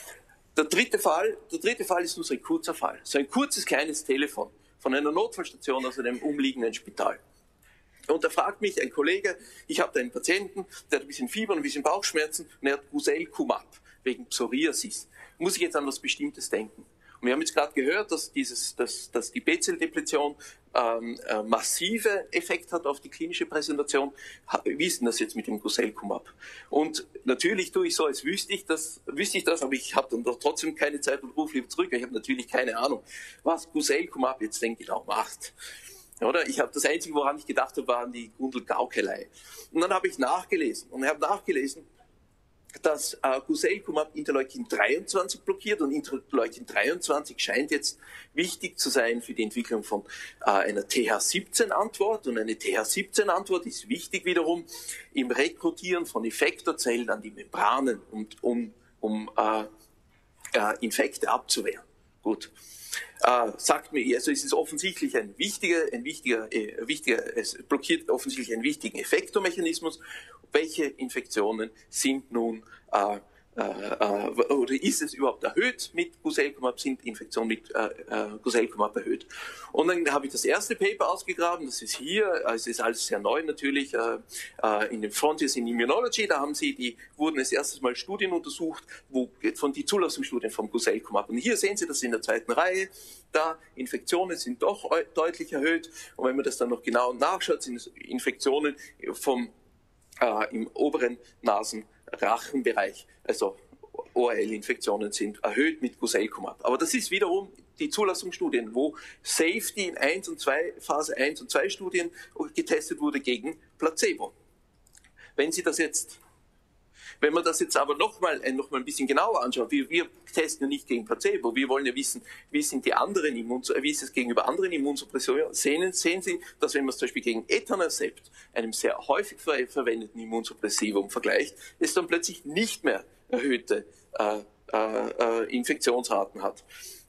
Speaker 15: Der dritte Fall, der dritte Fall ist nur so ein kurzer Fall. So ein kurzes, kleines Telefon von einer Notfallstation aus einem umliegenden Spital. Und da fragt mich ein Kollege, ich habe da einen Patienten, der hat ein bisschen Fieber und ein bisschen Bauchschmerzen und er hat Guselkumab wegen Psoriasis. Muss ich jetzt an was Bestimmtes denken? Und wir haben jetzt gerade gehört, dass, dieses, dass, dass die B-Zell-Depletion ähm, äh, massive Effekt hat auf die klinische Präsentation. Wie ist denn das jetzt mit dem Guselkumab? Und natürlich tue ich so, als wüsste ich das, wüsste ich das, aber ich habe dann doch trotzdem keine Zeit und rufe lieber zurück. Ich habe natürlich keine Ahnung, was Guselkumab jetzt denn genau macht. Oder? Ich habe das Einzige, woran ich gedacht habe, waren die Gundel-Gaukelei. Und dann habe ich nachgelesen und habe nachgelesen, dass äh, Guselkumab Interleukin dreiundzwanzig blockiert, und Interleukin dreiundzwanzig scheint jetzt wichtig zu sein für die Entwicklung von äh, einer T H siebzehn Antwort, und eine T H siebzehn Antwort ist wichtig wiederum im Rekrutieren von Effektorzellen an die Membranen, und, um, um äh, äh, Infekte abzuwehren. Gut. Äh, sagt mir, also es ist offensichtlich ein wichtiger, ein wichtiger, äh, wichtiger, es blockiert offensichtlich einen wichtigen Effektormechanismus. Welche Infektionen sind nun, äh, äh, oder ist es überhaupt erhöht mit Guselkumab, sind Infektionen mit äh, äh, Guselkumab erhöht? Und dann habe ich das erste Paper ausgegraben, das ist hier, es ist alles sehr neu natürlich, äh, äh, in den Frontiers in Immunology, da haben sie die, wurden als erstes mal Studien untersucht, wo, von die Zulassungsstudien vom Guselkumab. Und hier sehen Sie das in der zweiten Reihe, da Infektionen sind doch deutlich erhöht, und wenn man das dann noch genau nachschaut, sind es Infektionen vom Äh, im oberen Nasenrachenbereich, also O R L-Infektionen sind erhöht mit Guselkumab. Aber das ist wiederum die Zulassungsstudien, wo Safety in eins und zwei, Phase eins und zwei Studien getestet wurde gegen Placebo. Wenn Sie das jetzt, wenn man das jetzt aber nochmal noch mal ein bisschen genauer anschaut, wir, wir testen ja nicht gegen Placebo, wir wollen ja wissen, wie sind die anderen Immuns wie ist es gegenüber anderen Immunsuppressionen, sehen, sehen Sie, dass wenn man es zum Beispiel gegen Etanercept, einem sehr häufig ver verwendeten Immunsuppressivum, vergleicht, es dann plötzlich nicht mehr erhöhte äh, äh, Infektionsraten hat.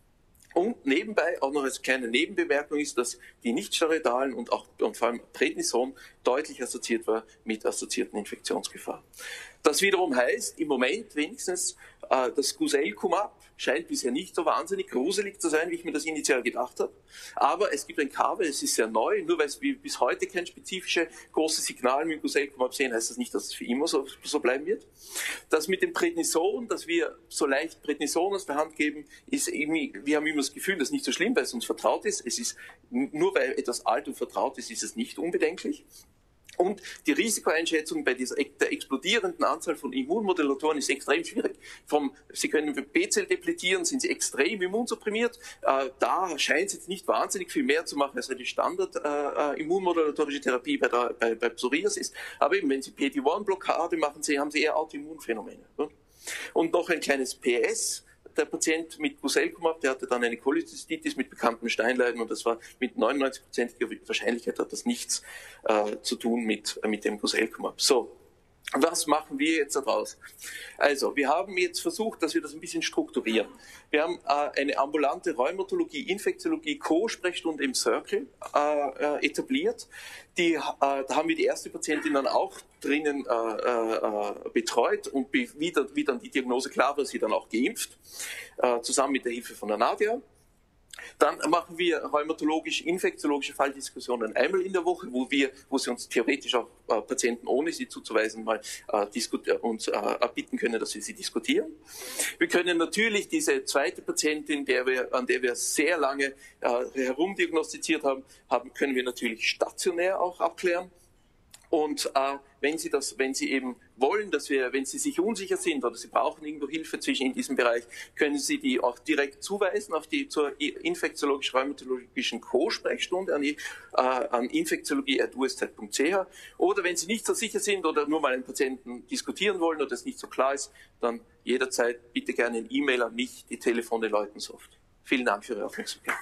Speaker 15: Und nebenbei, auch noch als kleine Nebenbemerkung ist, dass die Nichtsteroidalen und auch und vor allem Prednison deutlich assoziiert war mit assoziierten Infektionsgefahr. Das wiederum heißt, im Moment wenigstens, äh, das Guselkumab scheint bisher nicht so wahnsinnig gruselig zu sein, wie ich mir das initial gedacht habe. Aber es gibt ein Kabel, es ist sehr neu, nur weil wir bis heute kein spezifisches großes Signal mit Guselkumab sehen, heißt das nicht, dass es für immer so, so bleiben wird. Das mit dem Prednison, dass wir so leicht Prednison aus der Hand geben, ist irgendwie, wir haben immer das Gefühl, das ist nicht so schlimm, weil es uns vertraut ist. Es ist, nur weil etwas alt und vertraut ist, ist es nicht unbedenklich. Und die Risikoeinschätzung bei dieser der explodierenden Anzahl von Immunmodulatoren ist extrem schwierig. Vom, Sie können B-Zell depletieren, sind sie extrem immunsupprimiert. Äh, da scheint es jetzt nicht wahnsinnig viel mehr zu machen als eine Standard-immunmodulatorische äh, Therapie bei, der, bei, bei Psoriasis. Aber eben, wenn Sie P D eins Blockade machen, Sie, haben Sie eher Autoimmunphänomene. Ne? Und noch ein kleines P S. Der Patient mit Guselkumab, der hatte dann eine Cholezystitis mit bekanntem Steinleiden und das war mit neunundneunzig-prozentiger Wahrscheinlichkeit hat das nichts äh, zu tun mit, äh, mit dem Guselkumab. So, was machen wir jetzt daraus? Also, wir haben jetzt versucht, dass wir das ein bisschen strukturieren. Wir haben äh, eine ambulante Rheumatologie, Infektiologie, Co-Sprechstunde im Circle äh, etabliert. Die, äh, da haben wir die erste Patientin dann auch drinnen äh, äh, betreut und wie, wie dann die Diagnose klar war, sie dann auch geimpft, äh, zusammen mit der Hilfe von der Nadia. Dann machen wir rheumatologisch-infektiologische Falldiskussionen einmal in der Woche, wo wir, wo sie uns theoretisch auch äh, Patienten, ohne sie zuzuweisen, mal äh, uns äh, bitten können, dass wir sie diskutieren. Wir können natürlich diese zweite Patientin, der wir, an der wir sehr lange äh, herumdiagnostiziert haben, haben, können wir natürlich stationär auch abklären. Und äh, wenn Sie das, wenn Sie eben wollen, dass wir, wenn Sie sich unsicher sind oder Sie brauchen irgendwo Hilfe zwischen in diesem Bereich, können Sie die auch direkt zuweisen auf die zur infektiologisch-rheumatologischen Co-Sprechstunde an, die, äh, an infektiologie at u s z punkt c h. Oder wenn Sie nicht so sicher sind oder nur mal einen Patienten diskutieren wollen oder es nicht so klar ist, dann jederzeit bitte gerne eine E-Mail an mich, die Telefone läuten soft. Vielen Dank für Ihre Aufmerksamkeit.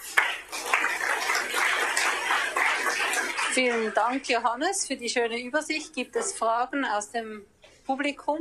Speaker 1: Vielen Dank, Johannes, für die schöne Übersicht. Gibt es Fragen aus dem Publikum?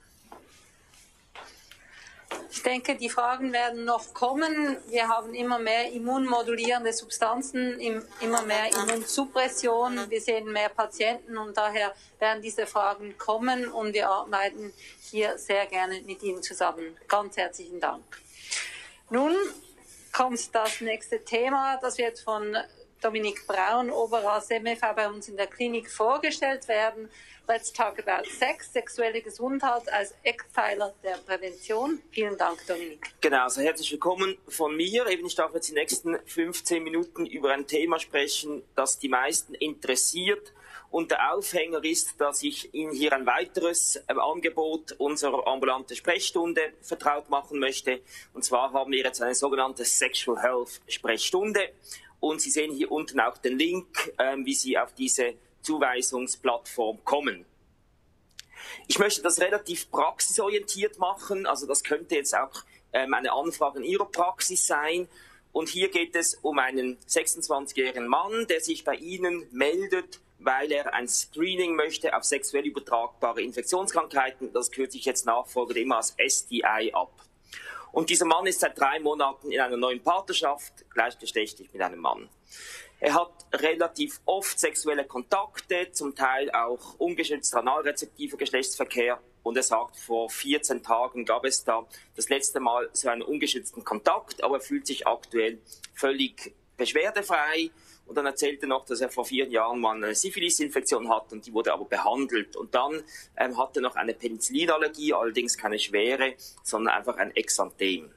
Speaker 1: Ich denke, die Fragen werden noch kommen. Wir haben immer mehr immunmodulierende Substanzen, immer mehr Immunsuppression. Wir sehen mehr Patienten und daher werden diese Fragen kommen und wir arbeiten hier sehr gerne mit Ihnen zusammen. Ganz herzlichen Dank. Nun kommt das nächste Thema, das wird von Dominique Braun, Oberarzt M F V bei uns in der Klinik vorgestellt werden. Let's talk about Sex, sexuelle Gesundheit als Eckpfeiler der Prävention. Vielen Dank, Dominique.
Speaker 4: Genau, also herzlich willkommen von mir. Eben, ich darf jetzt die nächsten fünfzehn Minuten über ein Thema sprechen, das die meisten interessiert. Und der Aufhänger ist, dass ich Ihnen hier ein weiteres Angebot unserer ambulanten Sprechstunde vertraut machen möchte. Und zwar haben wir jetzt eine sogenannte Sexual Health Sprechstunde. Und Sie sehen hier unten auch den Link, ähm, wie Sie auf diese Zuweisungsplattform kommen. Ich möchte das relativ praxisorientiert machen, also das könnte jetzt auch ähm, eine Anfrage in Ihrer Praxis sein. Und hier geht es um einen sechsundzwanzigjährigen Mann, der sich bei Ihnen meldet, weil er ein Screening möchte auf sexuell übertragbare Infektionskrankheiten. Das kürze ich jetzt nachfolgend immer als S T I ab. Und dieser Mann ist seit drei Monaten in einer neuen Partnerschaft, gleichgeschlechtlich mit einem Mann. Er hat relativ oft sexuelle Kontakte, zum Teil auch ungeschützter analrezeptiver Geschlechtsverkehr. Und er sagt, vor vierzehn Tagen gab es da das letzte Mal so einen ungeschützten Kontakt, aber er fühlt sich aktuell völlig beschwerdefrei. Und dann erzählte er noch, dass er vor vier Jahren mal eine Syphilis-Infektion hat und die wurde aber behandelt. Und dann ähm, hatte er noch eine Penicillinallergie, allerdings keine schwere, sondern einfach ein Exanthem.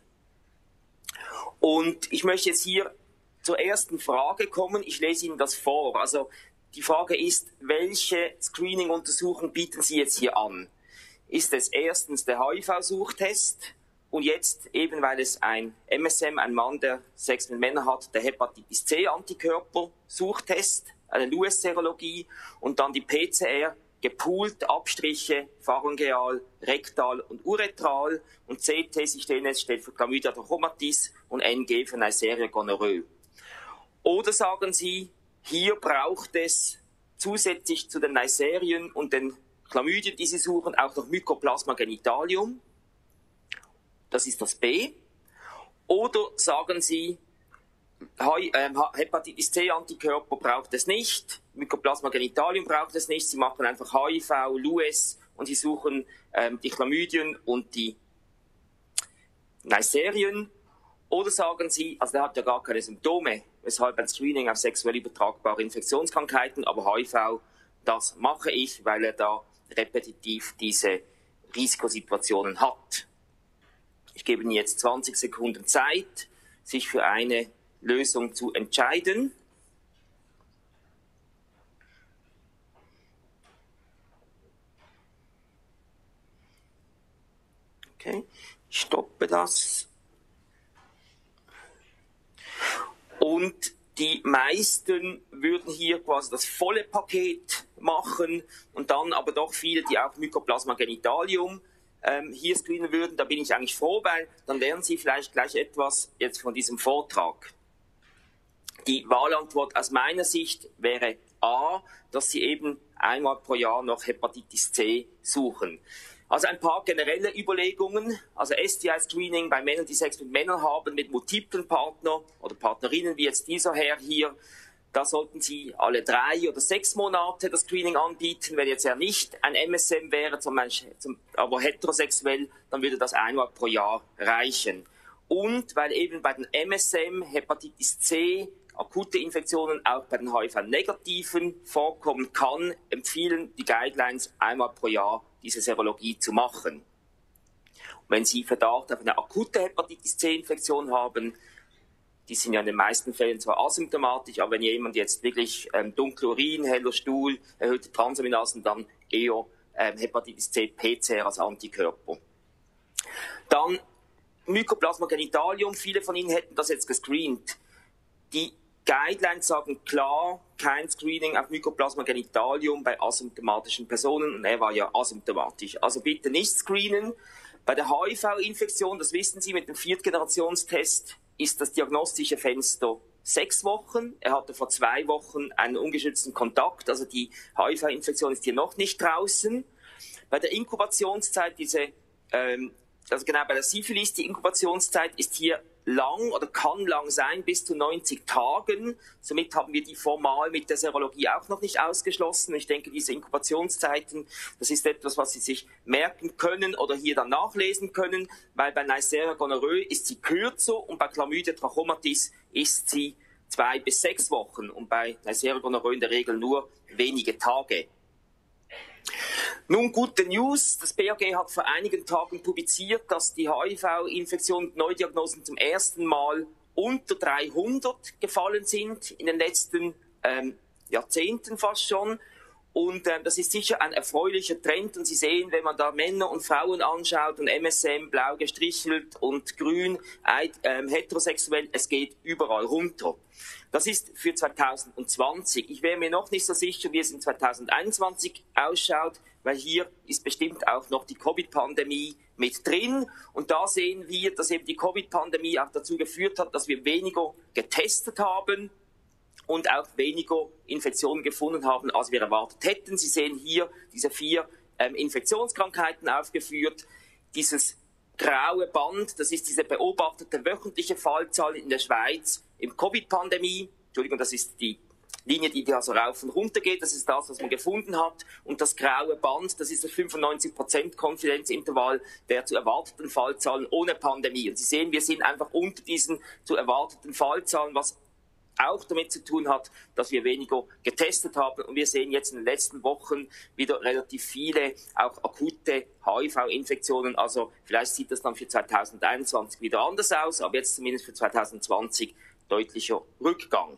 Speaker 4: Und ich möchte jetzt hier zur ersten Frage kommen. Ich lese Ihnen das vor. Also die Frage ist, welche Screening-Untersuchung bieten Sie jetzt hier an? Ist es erstens der H I V-Suchtest? Und jetzt, eben weil es ein M S M, ein Mann, der Sex mit Männern hat, der Hepatitis C-Antikörper-Suchtest, eine L U S-Serologie und dann die P C R, gepoolt Abstriche, pharyngeal, rektal und uretral und C T, Sie stehen jetzt, steht für Chlamydia trachomatis und N G für Neisseria gonorrhoe. Oder sagen Sie, hier braucht es zusätzlich zu den Neisserien und den Chlamydien, die Sie suchen, auch noch Mycoplasma genitalium. Das ist das B. Oder sagen Sie, Hepatitis C-Antikörper braucht es nicht. Mycoplasma genitalium braucht es nicht. Sie machen einfach H I V, L U S und sie suchen ähm, die Chlamydien und die Neisserien. Oder sagen Sie, also der hat ja gar keine Symptome, weshalb ein Screening auf sexuell übertragbare Infektionskrankheiten, aber H I V, das mache ich, weil er da repetitiv diese Risikosituationen hat. Ich gebe Ihnen jetzt zwanzig Sekunden Zeit, sich für eine Lösung zu entscheiden. Okay, ich stoppe das. Und die meisten würden hier quasi das volle Paket machen und dann aber doch viele, die auch Mycoplasma genitalium ähm, hier screenen würden. Da bin ich eigentlich froh, weil dann lernen Sie vielleicht gleich etwas jetzt von diesem Vortrag. Die Wahlantwort aus meiner Sicht wäre A, dass Sie eben einmal pro Jahr noch Hepatitis C suchen. Also ein paar generelle Überlegungen, also S T I-Screening bei Männern, die Sex mit Männern haben, mit multiplen Partnern oder Partnerinnen, wie jetzt dieser Herr hier, da sollten Sie alle drei oder sechs Monate das Screening anbieten. Wenn jetzt er nicht ein M S M wäre, zum Beispiel, zum, aber heterosexuell, dann würde das einmal pro Jahr reichen. Und weil eben bei den M S M, Hepatitis C, akute Infektionen auch bei den H I V-Negativen vorkommen kann, empfehlen die Guidelines einmal pro Jahr diese Serologie zu machen. Und wenn Sie Verdacht auf eine akute Hepatitis C-Infektion haben, die sind ja in den meisten Fällen zwar asymptomatisch, aber wenn jemand jetzt wirklich ähm, dunkler Urin, heller Stuhl, erhöhte Transaminasen, dann eher ähm, Hepatitis C P C R als Antikörper. Dann Mycoplasma genitalium, viele von Ihnen hätten das jetzt gescreent. Die Guidelines sagen klar, kein Screening auf Mycoplasma genitalium bei asymptomatischen Personen und er war ja asymptomatisch. Also bitte nicht screenen. Bei der H I V-Infektion, das wissen Sie, mit dem Viertgenerationstest ist das diagnostische Fenster sechs Wochen. Er hatte vor zwei Wochen einen ungeschützten Kontakt, also die H I V-Infektion ist hier noch nicht draußen. Bei der Inkubationszeit, diese, ähm, also genau bei der Syphilis, die Inkubationszeit ist hier lang oder kann lang sein, bis zu neunzig Tagen. Somit haben wir die formal mit der Serologie auch noch nicht ausgeschlossen. Ich denke, diese Inkubationszeiten, das ist etwas, was Sie sich merken können oder hier dann nachlesen können, weil bei Neisseria gonorrhoeae ist sie kürzer und bei Chlamydia trachomatis ist sie zwei bis sechs Wochen und bei Neisseria gonorrhoeae in der Regel nur wenige Tage. Nun, gute News. Das B A G hat vor einigen Tagen publiziert, dass die H I V-Infektionen und Neudiagnosen zum ersten Mal unter dreihundert gefallen sind in den letzten ähm, Jahrzehnten fast schon. Und ähm, das ist sicher ein erfreulicher Trend. Und Sie sehen, wenn man da Männer und Frauen anschaut und M S M blau gestrichelt und grün ähm, heterosexuell, es geht überall runter. Das ist für zweitausendzwanzig. Ich wäre mir noch nicht so sicher, wie es in zweitausendeinundzwanzig ausschaut, weil hier ist bestimmt auch noch die Covid-Pandemie mit drin. Und da sehen wir, dass eben die Covid-Pandemie auch dazu geführt hat, dass wir weniger getestet haben und auch weniger Infektionen gefunden haben, als wir erwartet hätten. Sie sehen hier diese vier ähm, Infektionskrankheiten aufgeführt. Dieses graue Band, das ist diese beobachtete wöchentliche Fallzahl in der Schweiz im Covid-Pandemie. Entschuldigung, das ist die Linie, die da so rauf und runter geht. Das ist das, was man gefunden hat. Und das graue Band, das ist das fünfundneunzig Prozent Konfidenzintervall der zu erwarteten Fallzahlen ohne Pandemie. Und Sie sehen, wir sind einfach unter diesen zu erwarteten Fallzahlen, was auch damit zu tun hat, dass wir weniger getestet haben. Und wir sehen jetzt in den letzten Wochen wieder relativ viele auch akute H I V-Infektionen. Also vielleicht sieht das dann für zweitausendeinundzwanzig wieder anders aus, aber jetzt zumindest für zweitausendzwanzig deutlicher Rückgang.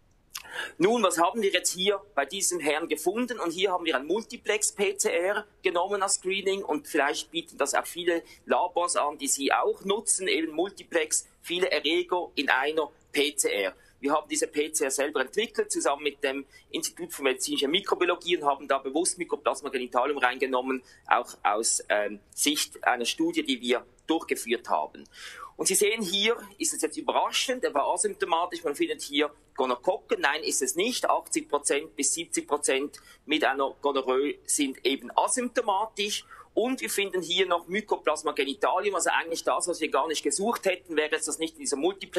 Speaker 4: Nun, was haben wir jetzt hier bei diesem Herrn gefunden? Und hier haben wir ein Multiplex-P C R genommen als Screening und vielleicht bieten das auch viele Labors an, die Sie auch nutzen, eben Multiplex, viele Erreger in einer P C R. Wir haben diese P C R selber entwickelt, zusammen mit dem Institut für medizinische Mikrobiologie und haben da bewusst Mycoplasma genitalium reingenommen, auch aus ähm, Sicht einer Studie, die wir durchgeführt haben. Und Sie sehen hier, ist es jetzt überraschend, er war asymptomatisch, man findet hier Gonokokken, nein, ist es nicht, achtzig Prozent bis siebzig Prozent mit einer Gonorrhoe sind eben asymptomatisch. Und wir finden hier noch Mycoplasma genitalium, also eigentlich das, was wir gar nicht gesucht hätten, wäre es das nicht in dieser Multiplex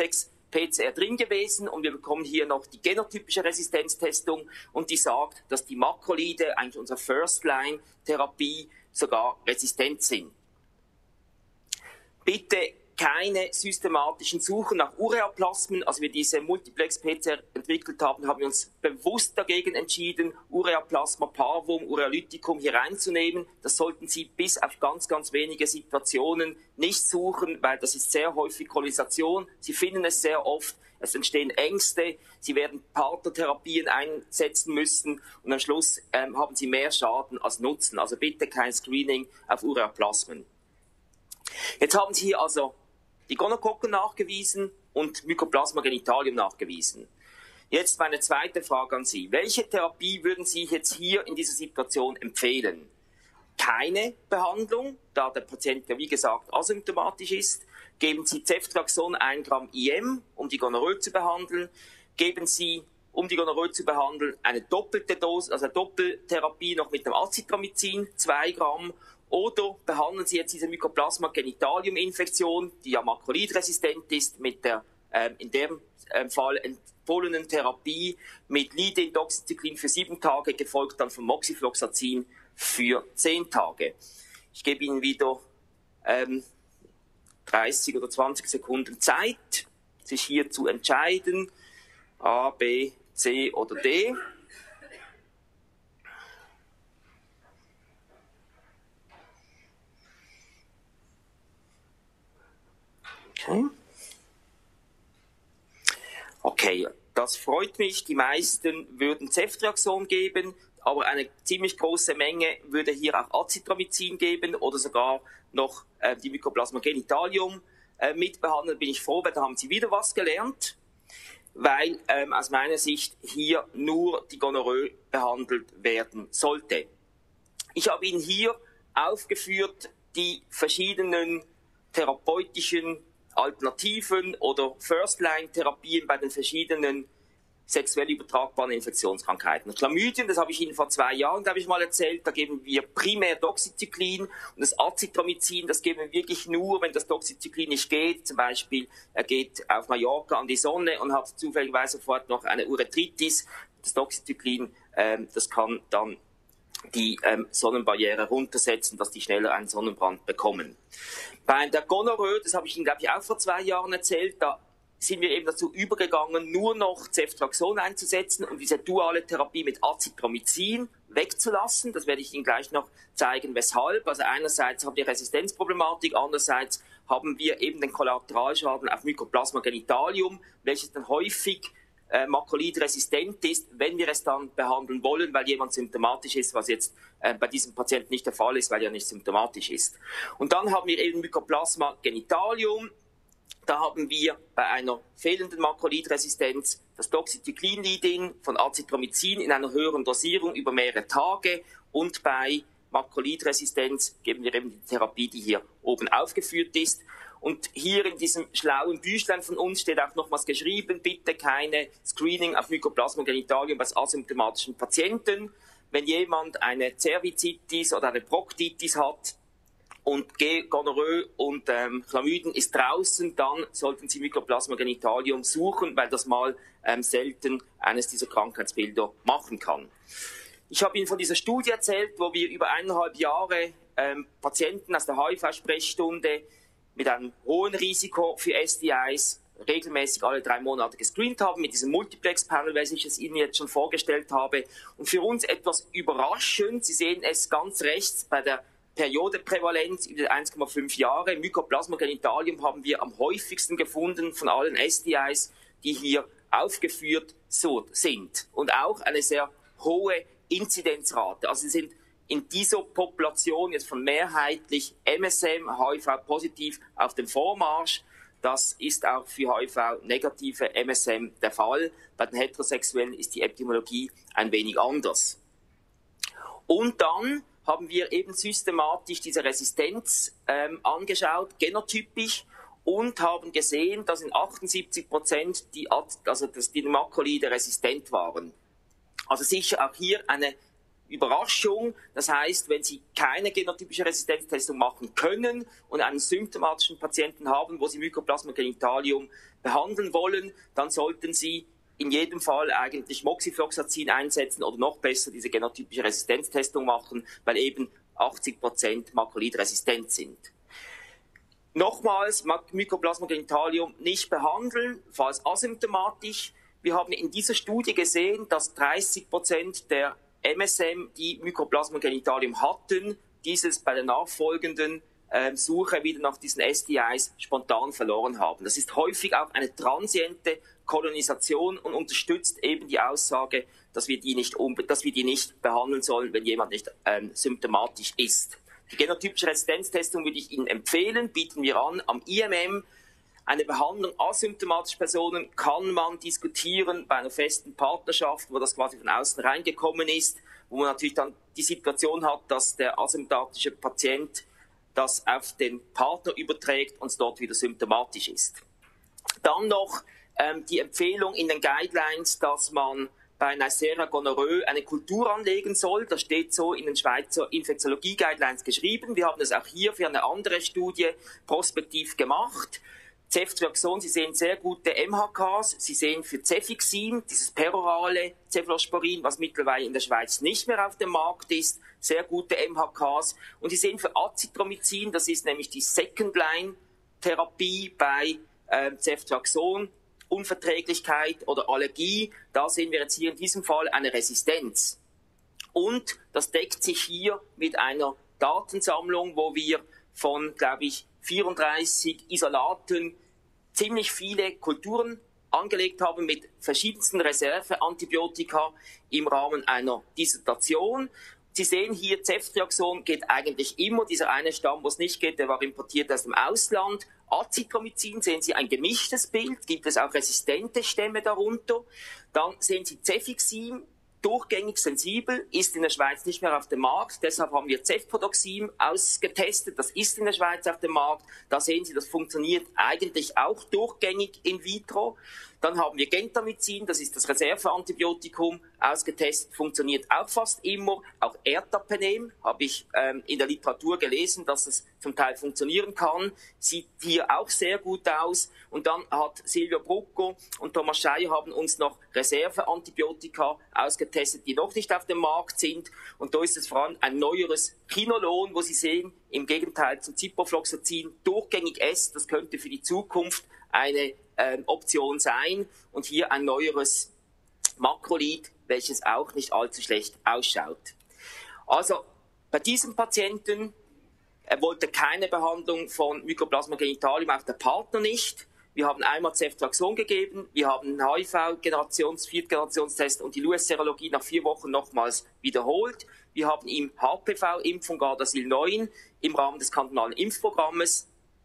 Speaker 4: P C R drin gewesen und wir bekommen hier noch die genotypische Resistenztestung und die sagt, dass die Makrolide, eigentlich unsere First-Line-Therapie, sogar resistent sind. Bitte keine systematischen Suchen nach Ureaplasmen. Als wir diese Multiplex-P C R entwickelt haben, haben wir uns bewusst dagegen entschieden, Ureaplasma parvum, Urealytikum hier reinzunehmen. Das sollten Sie bis auf ganz, ganz wenige Situationen nicht suchen, weil das ist sehr häufig Kolonisation. Sie finden es sehr oft. Es entstehen Ängste. Sie werden Partnertherapien einsetzen müssen und am Schluss ähm, haben Sie mehr Schaden als Nutzen. Also bitte kein Screening auf Ureaplasmen. Jetzt haben Sie hier also die Gonokokken nachgewiesen und Mycoplasma genitalium nachgewiesen. Jetzt meine zweite Frage an Sie. Welche Therapie würden Sie jetzt hier in dieser Situation empfehlen? Keine Behandlung, da der Patient ja wie gesagt asymptomatisch ist. Geben Sie Ceftriaxon ein Gramm I M, um die Gonorrhoe zu behandeln. Geben Sie, um die Gonorrhoe zu behandeln, eine doppelte Dose, also eine Doppeltherapie noch mit dem Azithromycin, zwei Gramm. Oder behandeln Sie jetzt diese Mycoplasma genitalium Infektion, die ja makrolidresistent ist, mit der ähm, in dem ähm, Fall empfohlenen Therapie mit Lidin, Doxycyclin für sieben Tage, gefolgt dann von Moxifloxacin für zehn Tage. Ich gebe Ihnen wieder ähm, dreißig oder zwanzig Sekunden Zeit, sich hier zu entscheiden, A, B, C oder D. Okay. Okay, das freut mich. Die meisten würden Ceftriaxon geben, aber eine ziemlich große Menge würde hier auch Azithromycin geben oder sogar noch äh, die Mycoplasma genitalium äh, mitbehandeln. Bin ich froh, weil da haben Sie wieder was gelernt, weil ähm, aus meiner Sicht hier nur die Gonorrhoe behandelt werden sollte. Ich habe Ihnen hier aufgeführt die verschiedenen therapeutischen Alternativen oder First-Line-Therapien bei den verschiedenen sexuell übertragbaren Infektionskrankheiten. Chlamydien, das habe ich Ihnen vor zwei Jahren, glaube ich, mal erzählt, da geben wir primär Doxycyclin und das Azithromycin, das geben wir wirklich nur, wenn das Doxycyclin nicht geht. Zum Beispiel, er geht auf Mallorca an die Sonne und hat zufälligerweise sofort noch eine Urethritis. Das Doxycyclin, ähm, das kann dann die ähm, Sonnenbarriere runtersetzen, dass die schneller einen Sonnenbrand bekommen. Bei der Gonorrhoe, das habe ich Ihnen, glaube ich, auch vor zwei Jahren erzählt, da sind wir eben dazu übergegangen, nur noch Ceftriaxon einzusetzen und diese duale Therapie mit Azithromycin wegzulassen. Das werde ich Ihnen gleich noch zeigen, weshalb. Also einerseits haben wir Resistenzproblematik, andererseits haben wir eben den Kollateralschaden auf Mycoplasma genitalium, welches dann häufig äh, makrolidresistent ist, wenn wir es dann behandeln wollen, weil jemand symptomatisch ist, was jetzt äh, bei diesem Patienten nicht der Fall ist, weil er nicht symptomatisch ist. Und dann haben wir eben Mycoplasma genitalium. Da haben wir bei einer fehlenden Makrolidresistenz das Doxycyclin-Lidin von Azithromycin in einer höheren Dosierung über mehrere Tage und bei Makrolidresistenz geben wir eben die Therapie, die hier oben aufgeführt ist. Und hier in diesem schlauen Büchlein von uns steht auch nochmals geschrieben, bitte keine Screening auf Mycoplasma genitalium bei asymptomatischen Patienten. Wenn jemand eine Zervizitis oder eine Proctitis hat, und Gonorrhoe und ähm, Chlamydien ist draußen, dann sollten Sie Mycoplasma genitalium suchen, weil das mal ähm, selten eines dieser Krankheitsbilder machen kann. Ich habe Ihnen von dieser Studie erzählt, wo wir über eineinhalb Jahre ähm, Patienten aus der H I V-Sprechstunde mit einem hohen Risiko für S T Is regelmäßig alle drei Monate gescreent haben, mit diesem Multiplex-Panel, welches ich es Ihnen jetzt schon vorgestellt habe. Und für uns etwas überraschend, Sie sehen es ganz rechts bei der Periodeprävalenz über eins Komma fünf Jahre. Mycoplasma genitalium haben wir am häufigsten gefunden von allen S T Is, die hier aufgeführt so sind. Und auch eine sehr hohe Inzidenzrate. Also sie sind in dieser Population jetzt von mehrheitlich M S M, H I V-positiv auf dem Vormarsch. Das ist auch für H I V-negative M S M der Fall. Bei den Heterosexuellen ist die Epidemiologie ein wenig anders. Und dann haben wir eben systematisch diese Resistenz ähm, angeschaut, genotypisch, und haben gesehen, dass in achtundsiebzig Prozent die, also dass die Makrolide resistent waren. Also sicher auch hier eine Überraschung. Das heißt, wenn Sie keine genotypische Resistenztestung machen können und einen symptomatischen Patienten haben, wo Sie Mycoplasma genitalium behandeln wollen, dann sollten Sie in jedem Fall eigentlich Moxifloxacin einsetzen oder noch besser diese genotypische Resistenztestung machen, weil eben achtzig Prozent Makrolidresistent sind. Nochmals, Mycoplasma genitalium nicht behandeln, falls asymptomatisch. Wir haben in dieser Studie gesehen, dass dreißig Prozent der M S M, die Mycoplasma genitalium hatten, dieses bei der nachfolgenden äh, Suche wieder nach diesen S T Is spontan verloren haben. Das ist häufig auch eine transiente Kolonisation und unterstützt eben die Aussage, dass wir die nicht, dass wir die nicht behandeln sollen, wenn jemand nicht ähm, symptomatisch ist. Die genotypische Resistenztestung würde ich Ihnen empfehlen, bieten wir an am I M M. Eine Behandlung asymptomatischer Personen kann man diskutieren bei einer festen Partnerschaft, wo das quasi von außen reingekommen ist, wo man natürlich dann die Situation hat, dass der asymptomatische Patient das auf den Partner überträgt und es dort wieder symptomatisch ist. Dann noch ähm, die Empfehlung in den Guidelines, dass man bei Neisseria gonorrhoeae eine Kultur anlegen soll. Das steht so in den Schweizer Infektiologie-Guidelines geschrieben. Wir haben das auch hier für eine andere Studie prospektiv gemacht. Ceftriaxon, Sie sehen sehr gute M H Ks. Sie sehen für Cefixim, dieses perorale Cephalosporin, was mittlerweile in der Schweiz nicht mehr auf dem Markt ist, sehr gute M H Ks. Und Sie sehen für Azithromycin, das ist nämlich die Second-Line-Therapie bei äh, Ceftriaxon, Unverträglichkeit oder Allergie. Da sehen wir jetzt hier in diesem Fall eine Resistenz. Und das deckt sich hier mit einer Datensammlung, wo wir von, glaube ich, vierunddreißig Isolaten ziemlich viele Kulturen angelegt haben mit verschiedensten Reserveantibiotika im Rahmen einer Dissertation. Sie sehen hier, Ceftriaxon geht eigentlich immer. Dieser eine Stamm, wo es nicht geht, der war importiert aus dem Ausland. Azithromycin sehen Sie ein gemischtes Bild, gibt es auch resistente Stämme darunter. Dann sehen Sie Cefixim, durchgängig sensibel, ist in der Schweiz nicht mehr auf dem Markt. Deshalb haben wir Cefpodoxim ausgetestet. Das ist in der Schweiz auf dem Markt. Da sehen Sie, das funktioniert eigentlich auch durchgängig in vitro. Dann haben wir Gentamicin, das ist das Reserveantibiotikum, ausgetestet, funktioniert auch fast immer. Auch Ertapenem habe ich ähm, in der Literatur gelesen, dass es zum Teil funktionieren kann. Sieht hier auch sehr gut aus. Und dann hat Silvio Brucco und Thomas Scheier haben uns noch Reserveantibiotika ausgetestet, die noch nicht auf dem Markt sind. Und da ist es vor allem ein neueres Kinolon, wo Sie sehen, im Gegenteil zum Ciprofloxacin, durchgängig S, das könnte für die Zukunft eine äh, Option sein. Und hier ein neueres Makrolid, welches auch nicht allzu schlecht ausschaut. Also bei diesem Patienten, er wollte keine Behandlung von Mycoplasma genitalium, auch der Partner nicht. Wir haben einmal Ceftriaxon gegeben, wir haben einen H I V-Generations-, Viertgenerationstest und die Lewis-Serologie nach vier Wochen nochmals wiederholt. Wir haben ihm H P V-Impfung Gardasil neun im Rahmen des kantonalen Impfprogrammes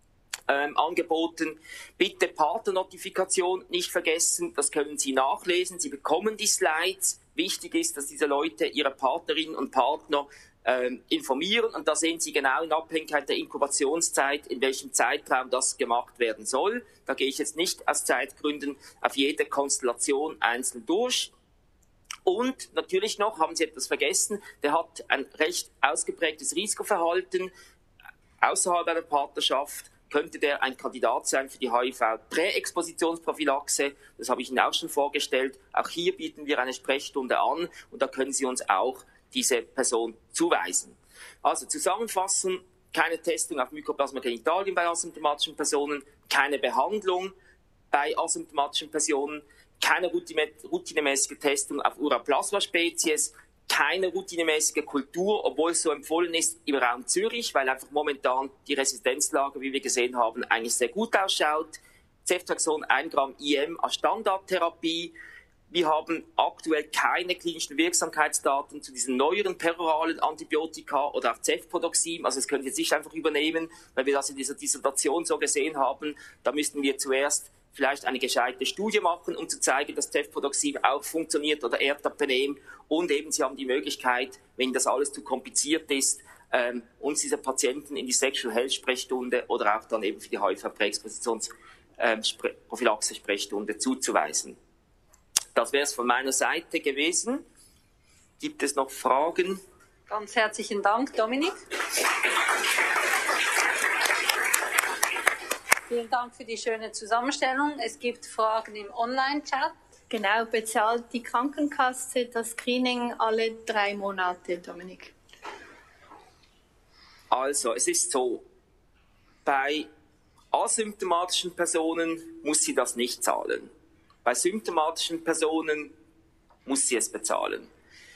Speaker 4: ähm, angeboten. Bitte Partnernotifikation nicht vergessen, das können Sie nachlesen. Sie bekommen die Slides. Wichtig ist, dass diese Leute ihre Partnerinnen und Partner ähm, informieren. Und da sehen Sie genau in Abhängigkeit der Inkubationszeit, in welchem Zeitraum das gemacht werden soll. Da gehe ich jetzt nicht aus Zeitgründen auf jede Konstellation einzeln durch. Und natürlich noch, haben Sie etwas vergessen, der hat ein recht ausgeprägtes Risikoverhalten außerhalb einer Partnerschaft. Könnte der ein Kandidat sein für die H I V-Präexpositionsprophylaxe? Das habe ich Ihnen auch schon vorgestellt. Auch hier bieten wir eine Sprechstunde an und da können Sie uns auch diese Person zuweisen. Also zusammenfassen, keine Testung auf Mycoplasma genitalium bei asymptomatischen Personen, keine Behandlung bei asymptomatischen Personen, keine routinemäßige Testung auf Uraplasma-Spezies, keine routinemäßige Kultur, obwohl es so empfohlen ist im Raum Zürich, weil einfach momentan die Resistenzlage, wie wir gesehen haben, eigentlich sehr gut ausschaut. Ceftriaxon ein Gramm I M als Standardtherapie. Wir haben aktuell keine klinischen Wirksamkeitsdaten zu diesen neueren peroralen Antibiotika oder auch Cefpodoxim. Also das können wir jetzt nicht einfach übernehmen, weil wir das in dieser Dissertation so gesehen haben. Da müssten wir zuerst vielleicht eine gescheite Studie machen, um zu zeigen, dass Cefpodoxim auch funktioniert oder Ertapenem. Und eben, Sie haben die Möglichkeit, wenn das alles zu kompliziert ist, ähm, uns diese Patienten in die Sexual Health Sprechstunde oder auch dann eben für die H I V-Präexpositionsprophylaxe Sprechstunde zuzuweisen. Das wäre es von meiner Seite gewesen. Gibt es noch Fragen?
Speaker 1: Ganz herzlichen Dank, Dominik. Vielen Dank für die schöne Zusammenstellung. Es gibt Fragen im Online-Chat.
Speaker 16: Genau, bezahlt die Krankenkasse das Screening alle drei Monate, Dominik?
Speaker 4: Also, es ist so, bei asymptomatischen Personen muss sie das nicht zahlen. Bei symptomatischen Personen muss sie es bezahlen.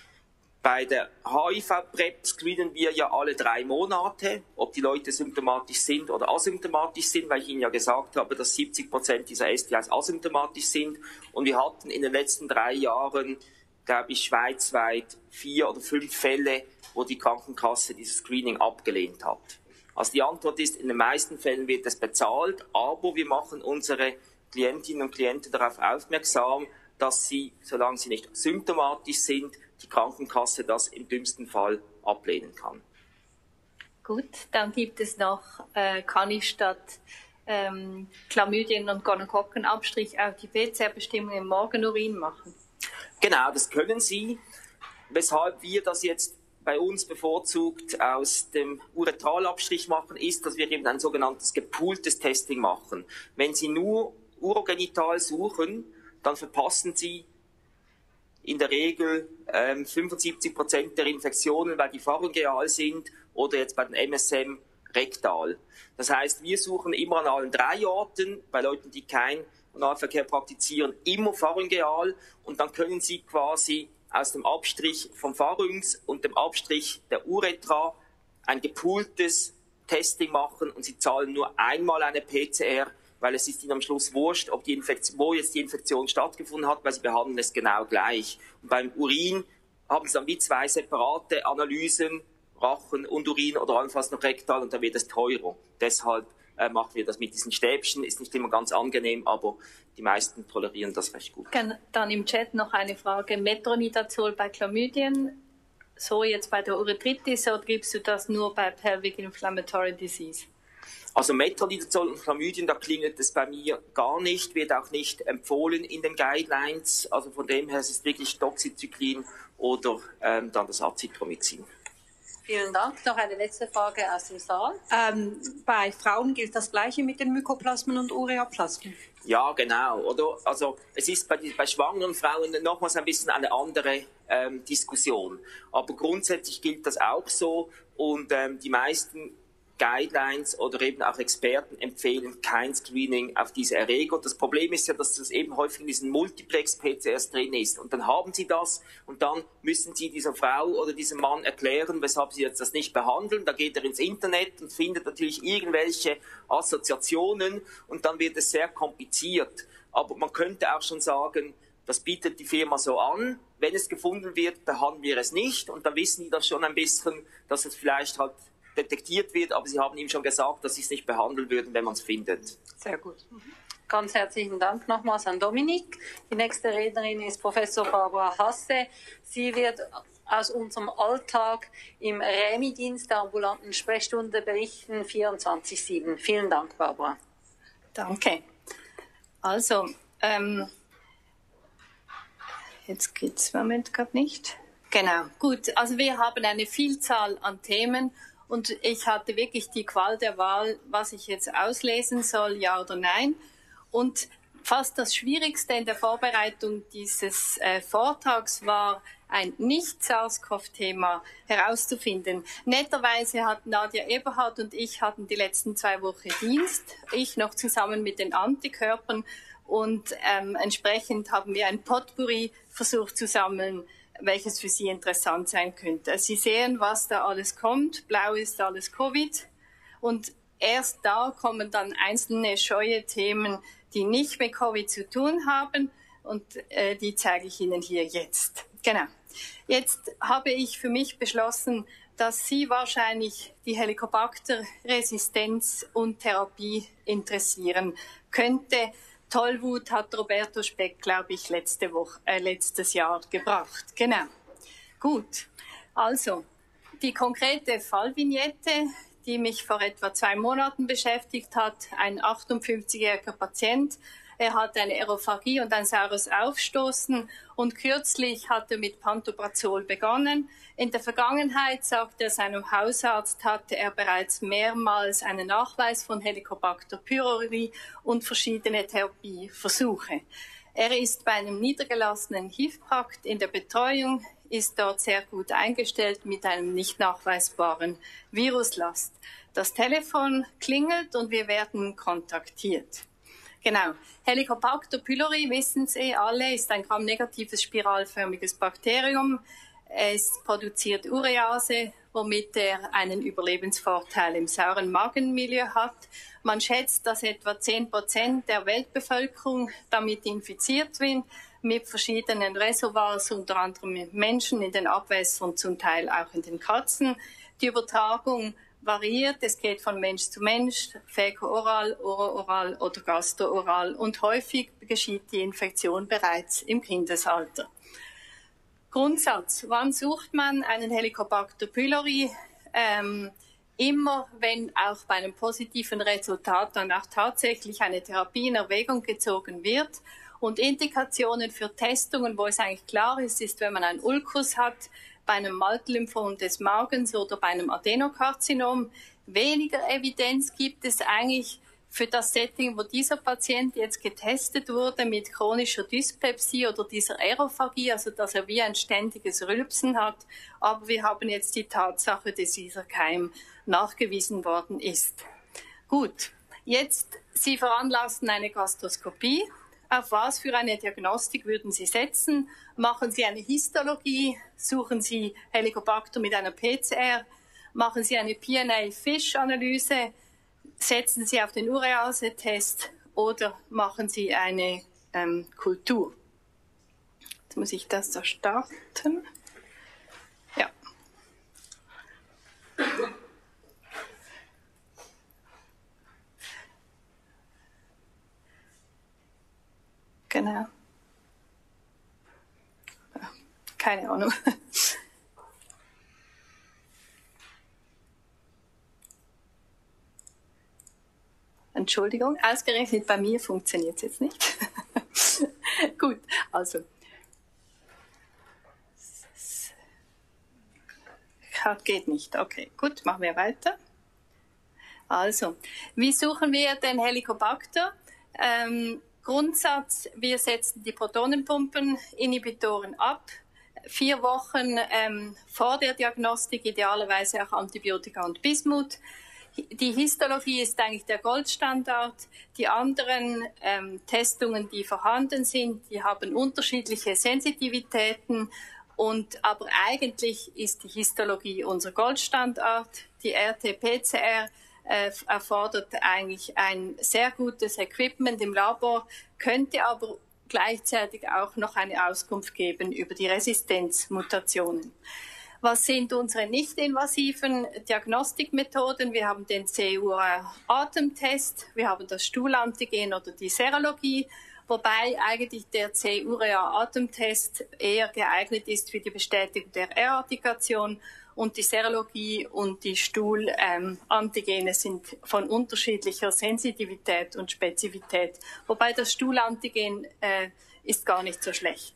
Speaker 4: Bei der H I V-PrEP screenen wir ja alle drei Monate, ob die Leute symptomatisch sind oder asymptomatisch sind, weil ich Ihnen ja gesagt habe, dass siebzig Prozent dieser S T Is asymptomatisch sind. Und wir hatten in den letzten drei Jahren, glaube ich, schweizweit vier oder fünf Fälle, wo die Krankenkasse dieses Screening abgelehnt hat. Also die Antwort ist, in den meisten Fällen wird es bezahlt, aber wir machen unsere Klientinnen und Klienten darauf aufmerksam, dass sie, solange sie nicht symptomatisch sind, die Krankenkasse das im dümmsten Fall ablehnen kann.
Speaker 16: Gut, dann gibt es noch, äh, kann ich statt ähm, Chlamydien und Gonokokkenabstrich auch die P C R-Bestimmung im Morgenurin machen?
Speaker 4: Genau, das können Sie. Weshalb wir das jetzt bei uns bevorzugt aus dem Uretralabstrich machen, ist, dass wir eben ein sogenanntes gepooltes Testing machen. Wenn Sie nur urogenital suchen, dann verpassen Sie in der Regel ähm, fünfundsiebzig Prozent der Infektionen, weil die pharyngeal sind oder jetzt bei den M S M rektal. Das heißt, wir suchen immer an allen drei Orten, bei Leuten, die kein Analverkehr praktizieren, immer pharyngeal und dann können Sie quasi aus dem Abstrich vom Pharynx und dem Abstrich der Uretra ein gepooltes Testing machen und Sie zahlen nur einmal eine P C R, weil es ist Ihnen am Schluss wurscht, ob die Infektion, wo jetzt die Infektion stattgefunden hat, weil Sie behandeln es genau gleich. Und beim Urin haben Sie dann wie zwei separate Analysen, Rachen und Urin oder allenfalls noch rektal und dann wird es teurer. Deshalb äh, machen wir das mit diesen Stäbchen, ist nicht immer ganz angenehm, aber die meisten tolerieren das recht gut.
Speaker 16: Dann im Chat noch eine Frage, Metronidazol bei Chlamydien, so jetzt bei der Urethritis oder gibst du das nur bei Pelvic Inflammatory Disease?
Speaker 4: Also Metronidazol und Chlamydien, da klingelt es bei mir gar nicht, wird auch nicht empfohlen in den Guidelines. Also von dem her ist es wirklich Doxycyclin oder ähm, dann das Azithromycin.
Speaker 1: Vielen Dank. Noch eine letzte Frage aus dem Saal.
Speaker 17: Ähm, bei Frauen gilt das Gleiche mit den Mykoplasmen und Ureaplasmen?
Speaker 4: Ja, genau. Oder? Also es ist bei, bei schwangeren Frauen nochmals ein bisschen eine andere ähm, Diskussion. Aber grundsätzlich gilt das auch so und ähm, die meisten Guidelines oder eben auch Experten empfehlen kein Screening auf diese Erreger. Das Problem ist ja, dass das eben häufig in diesen Multiplex-P C Rs drin ist. Und dann haben Sie das und dann müssen Sie dieser Frau oder diesem Mann erklären, weshalb Sie jetzt das nicht behandeln. Da geht er ins Internet und findet natürlich irgendwelche Assoziationen und dann wird es sehr kompliziert. Aber man könnte auch schon sagen, das bietet die Firma so an. Wenn es gefunden wird, behandeln wir es nicht. Und dann wissen die das schon ein bisschen, dass es vielleicht halt detektiert wird, aber Sie haben ihm schon gesagt, dass Sie es nicht behandeln würden, wenn man es findet.
Speaker 1: Sehr gut. Ganz herzlichen Dank nochmals an Dominik. Die nächste Rednerin ist Professor Barbara Hasse. Sie wird aus unserem Alltag im R E M I-Dienst der ambulanten Sprechstunde berichten, vierundzwanzig sieben. Vielen Dank, Barbara.
Speaker 16: Danke. Also, ähm, jetzt geht es im Moment gerade nicht. Genau, gut. Also wir haben eine Vielzahl an Themen. Und ich hatte wirklich die Qual der Wahl, was ich jetzt auslesen soll, ja oder nein. Und fast das Schwierigste in der Vorbereitung dieses äh, Vortrags war, ein Nicht-SARS-CoV-Thema herauszufinden. Netterweise hatten Nadia Eberhardt und ich hatten die letzten zwei Wochen Dienst. Ich noch zusammen mit den Antikörpern. Und ähm, entsprechend haben wir ein Potpourri versucht zu sammeln, welches für Sie interessant sein könnte. Sie sehen, was da alles kommt. Blau ist alles Covid. Und erst da kommen dann einzelne scheue Themen, die nicht mit Covid zu tun haben. Und äh, die zeige ich Ihnen hier jetzt. Genau. Jetzt habe ich für mich beschlossen, dass Sie wahrscheinlich die Helicobacter-Resistenz und Therapie interessieren könnte. Tollwut hat Roberto Speck, glaube ich, letzte Woche, äh, letztes Jahr gebracht. Genau. Gut. Also, die konkrete Fallvignette, die mich vor etwa zwei Monaten beschäftigt hat, ein achtundfünfzigjähriger Patient, Er hat eine Aerophagie und ein saures Aufstoßen und kürzlich hat er mit Pantoprazol begonnen. In der Vergangenheit, sagt er seinem Hausarzt, hatte er bereits mehrmals einen Nachweis von Helicobacter pylori und verschiedene Therapieversuche. Er ist bei einem niedergelassenen H I V-Pakt in der Betreuung, ist dort sehr gut eingestellt mit einem nicht nachweisbaren Viruslast. Das Telefon klingelt und wir werden kontaktiert. Genau. Helicobacter pylori, wissen Sie alle, ist ein gramnegatives spiralförmiges Bakterium. Es produziert Urease, womit er einen Überlebensvorteil im sauren Magenmilieu hat. Man schätzt, dass etwa zehn Prozent der Weltbevölkerung damit infiziert wird, mit verschiedenen Reservoirs, unter anderem mit Menschen in den Abwässern, zum Teil auch in den Katzen. Die Übertragung variiert, es geht von Mensch zu Mensch, fäko-oral, oro-oral oder gastro-oral und häufig geschieht die Infektion bereits im Kindesalter. Grundsatz, wann sucht man einen Helicobacter pylori? Ähm, immer, wenn auch bei einem positiven Resultat dann auch tatsächlich eine Therapie in Erwägung gezogen wird. Und Indikationen für Testungen, wo es eigentlich klar ist, ist, wenn man einen Ulkus hat, bei einem Maltlymphom des Magens oder bei einem Adenokarzinom. Weniger Evidenz gibt es eigentlich für das Setting, wo dieser Patient jetzt getestet wurde mit chronischer Dyspepsie oder dieser Aerophagie, also dass er wie ein ständiges Rülpsen hat. Aber wir haben jetzt die Tatsache, dass dieser Keim nachgewiesen worden ist. Gut, jetzt Sie veranlassen eine Gastroskopie. Auf was für eine Diagnostik würden Sie setzen? Machen Sie eine Histologie? Suchen Sie Helicobacter mit einer P C R? Machen Sie eine P N A-Fish-Analyse? Setzen Sie auf den Urease-Test oder machen Sie eine ähm, Kultur? Jetzt muss ich das da starten. Ja. Genau. Keine Ahnung. Entschuldigung, ausgerechnet bei mir funktioniert es jetzt nicht. Gut, also. Geht nicht. Okay, gut, machen wir weiter. Also, wie suchen wir den Helicobacter? Ähm, Grundsatz, wir setzen die Protonenpumpeninhibitoren ab. Vier Wochen ähm, vor der Diagnostik, idealerweise auch Antibiotika und Bismut. Die Histologie ist eigentlich der Goldstandard. Die anderen ähm, Testungen, die vorhanden sind, die haben unterschiedliche Sensitivitäten. Und aber eigentlich ist die Histologie unser Goldstandard. Die R T P C R äh, erfordert eigentlich ein sehr gutes Equipment im Labor, könnte aber gleichzeitig auch noch eine Auskunft geben über die Resistenzmutationen. Was sind unsere nicht-invasiven Diagnostikmethoden? Wir haben den C U R-Atemtest, wir haben das Stuhlantigen oder die Serologie, wobei eigentlich der C U R-Atemtest eher geeignet ist für die Bestätigung der R-Artikation und die Serologie und die Stuhlantigene sind von unterschiedlicher Sensitivität und Spezifität, wobei das Stuhlantigen äh, ist gar nicht so schlecht.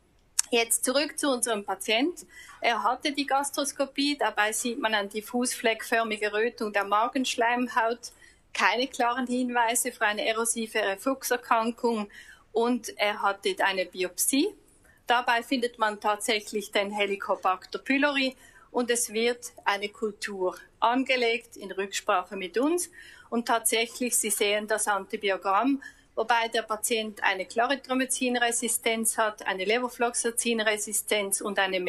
Speaker 16: Jetzt zurück zu unserem Patient. Er hatte die Gastroskopie, dabei sieht man eine diffusfleckförmige Rötung der Magenschleimhaut, keine klaren Hinweise für eine erosive Refluxerkrankung und er hatte eine Biopsie. Dabei findet man tatsächlich den Helicobacter pylori und es wird eine Kultur angelegt in Rücksprache mit uns und tatsächlich, Sie sehen das Antibiogramm, wobei der Patient eine Clarithromycin-Resistenz hat, eine Levofloxacin-Resistenz und eine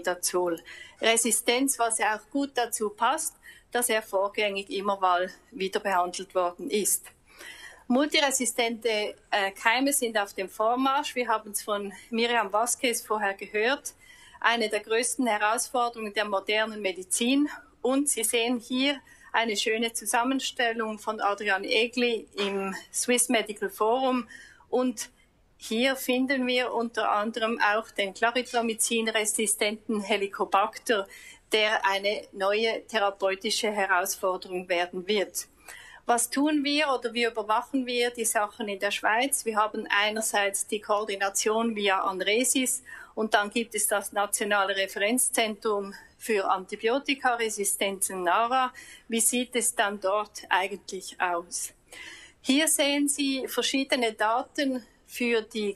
Speaker 16: Metronidazol-Resistenz, was ja auch gut dazu passt, dass er vorgängig immer mal wieder behandelt worden ist. Multiresistente äh, Keime sind auf dem Vormarsch. Wir haben es von Miriam Vasquez vorher gehört. Eine der größten Herausforderungen der modernen Medizin. Und Sie sehen hier eine schöne Zusammenstellung von Adrian Egli im Swiss Medical Forum. Und hier finden wir unter anderem auch den Clarithromycin-resistenten Helicobacter, der eine neue therapeutische Herausforderung werden wird. Was tun wir oder wie überwachen wir die Sachen in der Schweiz? Wir haben einerseits die Koordination via ANRESIS und dann gibt es das Nationale Referenzzentrum für Antibiotikaresistenzen NARA. Wie sieht es dann dort eigentlich aus? Hier sehen Sie verschiedene Daten für die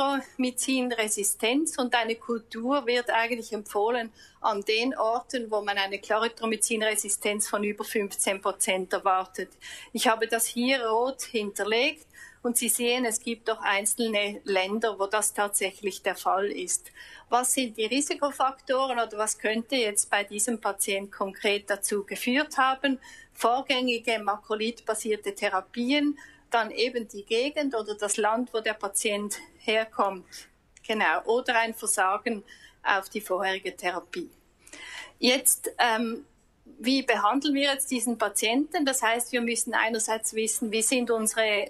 Speaker 16: Clarithromycin-Resistenz und eine Kultur wird eigentlich empfohlen an den Orten, wo man eine Clarithromycin-Resistenz von über fünfzehn Prozent erwartet. Ich habe das hier rot hinterlegt und Sie sehen, es gibt auch einzelne Länder, wo das tatsächlich der Fall ist. Was sind die Risikofaktoren oder was könnte jetzt bei diesem Patient konkret dazu geführt haben? Vorgängige Makrolid-basierte Therapien, dann eben die Gegend oder das Land, wo der Patient herkommt. Genau. Oder ein Versagen auf die vorherige Therapie. Jetzt, ähm, wie behandeln wir jetzt diesen Patienten? Das heißt, wir müssen einerseits wissen, wie sind unsere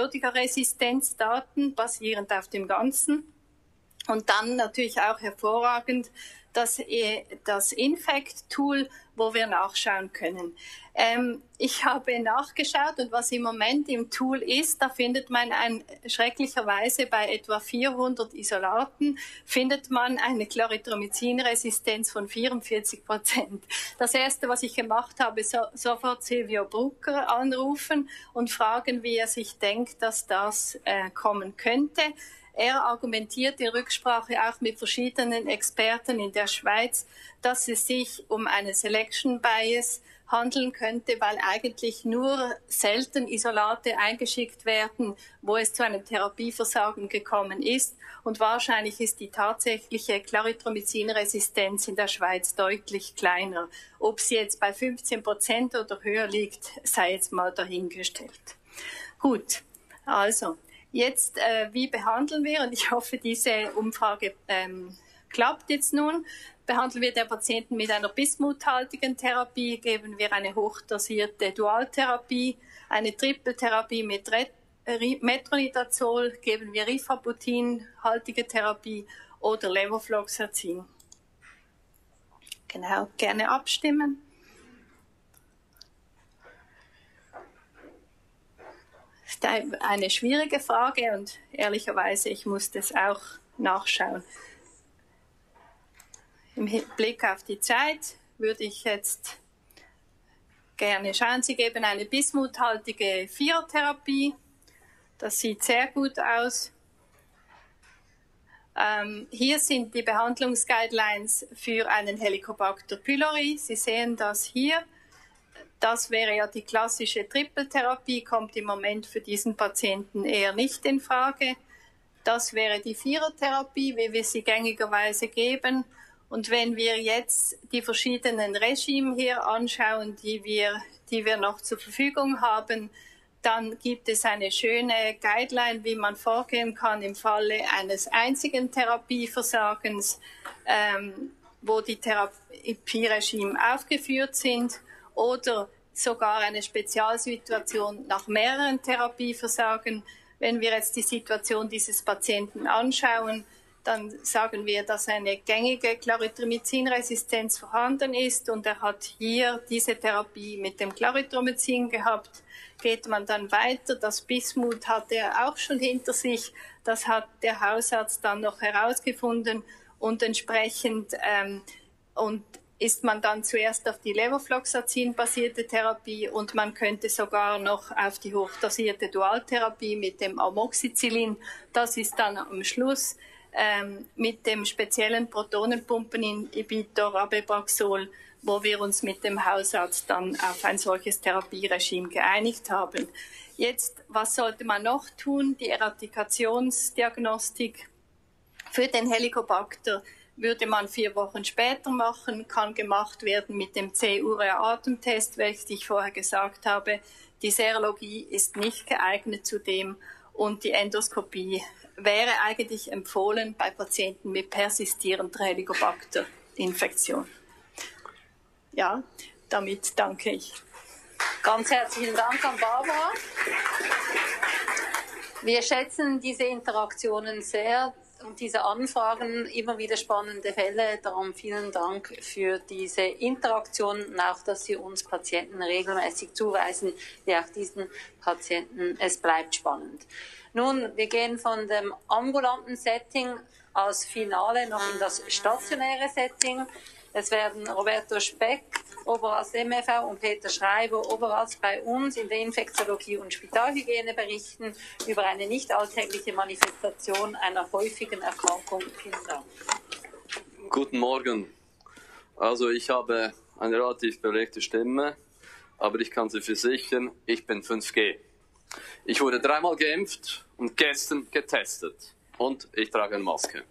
Speaker 16: Antibiotikaresistenzdaten basierend auf dem Ganzen. Und dann natürlich auch hervorragend das, das Infect-Tool, wo wir nachschauen können. Ähm, ich habe nachgeschaut und was im Moment im Tool ist, da findet man ein, schrecklicherweise bei etwa vierhundert Isolaten, findet man eine Clarithromycin-Resistenz von vierundvierzig Prozent. Das erste, was ich gemacht habe, so, sofort Silvio Brucker anrufen und fragen, wie er sich denkt, dass das äh, kommen könnte. Er argumentiert in Rücksprache auch mit verschiedenen Experten in der Schweiz, dass es sich um eine Selection Bias handeln könnte, weil eigentlich nur selten Isolate eingeschickt werden, wo es zu einem Therapieversagen gekommen ist. Und wahrscheinlich ist die tatsächliche Clarithromycin-Resistenz in der Schweiz deutlich kleiner. Ob sie jetzt bei fünfzehn Prozent oder höher liegt, sei jetzt mal dahingestellt. Gut, also jetzt, äh, wie behandeln wir? Und ich hoffe, diese Umfrage ähm, klappt jetzt nun. Behandeln wir den Patienten mit einer bismuthaltigen Therapie, geben wir eine hochdosierte Dualtherapie, eine Trippeltherapie mit Metronidazol, geben wir Rifabutin-haltige Therapie oder Levofloxacin. Genau, gerne abstimmen. Das ist eine schwierige Frage und ehrlicherweise, ich muss das auch nachschauen. Im Blick auf die Zeit würde ich jetzt gerne schauen. Sie geben eine bismuthaltige Vierertherapie. Das sieht sehr gut aus. Ähm, hier sind die Behandlungsguidelines für einen Helicobacter pylori. Sie sehen das hier. Das wäre ja die klassische Trippeltherapie, kommt im Moment für diesen Patienten eher nicht in Frage. Das wäre die Vierertherapie, wie wir sie gängigerweise geben. Und wenn wir jetzt die verschiedenen Regime hier anschauen, die wir, die wir noch zur Verfügung haben, dann gibt es eine schöne Guideline, wie man vorgehen kann im Falle eines einzigen Therapieversagens, ähm, wo die Therapieregime aufgeführt sind, oder sogar eine Spezialsituation nach mehreren Therapieversagen. Wenn wir jetzt die Situation dieses Patienten anschauen, dann sagen wir, dass eine gängige Clarithromycin-Resistenz vorhanden ist und er hat hier diese Therapie mit dem Clarithromycin gehabt. Geht man dann weiter, das Bismut hatte er auch schon hinter sich, das hat der Hausarzt dann noch herausgefunden und entsprechend ähm, und ist man dann zuerst auf die Levofloxacin-basierte Therapie und man könnte sogar noch auf die hochdosierte Dualtherapie mit dem Amoxicillin. Das ist dann am Schluss ähm, mit dem speziellen Protonenpumpeninhibitor Rabeprazol, wo wir uns mit dem Hausarzt dann auf ein solches Therapieregime geeinigt haben. Jetzt, was sollte man noch tun? Die Eradikationsdiagnostik für den Helicobacter würde man vier Wochen später machen, kann gemacht werden mit dem C-Urea-Atemtest, welches ich vorher gesagt habe. Die Serologie ist nicht geeignet zudem und die Endoskopie wäre eigentlich empfohlen bei Patienten mit persistierender Helicobacter-Infektion. Ja, damit danke ich.
Speaker 1: Ganz herzlichen Dank an Barbara. Wir schätzen diese Interaktionen sehr diese Anfragen immer wieder spannende Fälle. Darum vielen Dank für diese Interaktion und auch, dass Sie uns Patienten regelmäßig zuweisen, wie auch diesen Patienten. Es bleibt spannend. Nun, wir gehen von dem ambulanten Setting als Finale noch in das stationäre Setting. Es werden Roberto Speck, Oberarzt M E V, und Peter Schreiber, Oberarzt bei uns in der Infektiologie und Spitalhygiene, berichten über eine nicht alltägliche Manifestation einer häufigen Erkrankung. Vielen Dank.
Speaker 18: Guten Morgen. Also ich habe eine relativ belegte Stimme, aber ich kann Sie versichern, ich bin fünf G. Ich wurde dreimal geimpft und gestern getestet und ich trage eine Maske.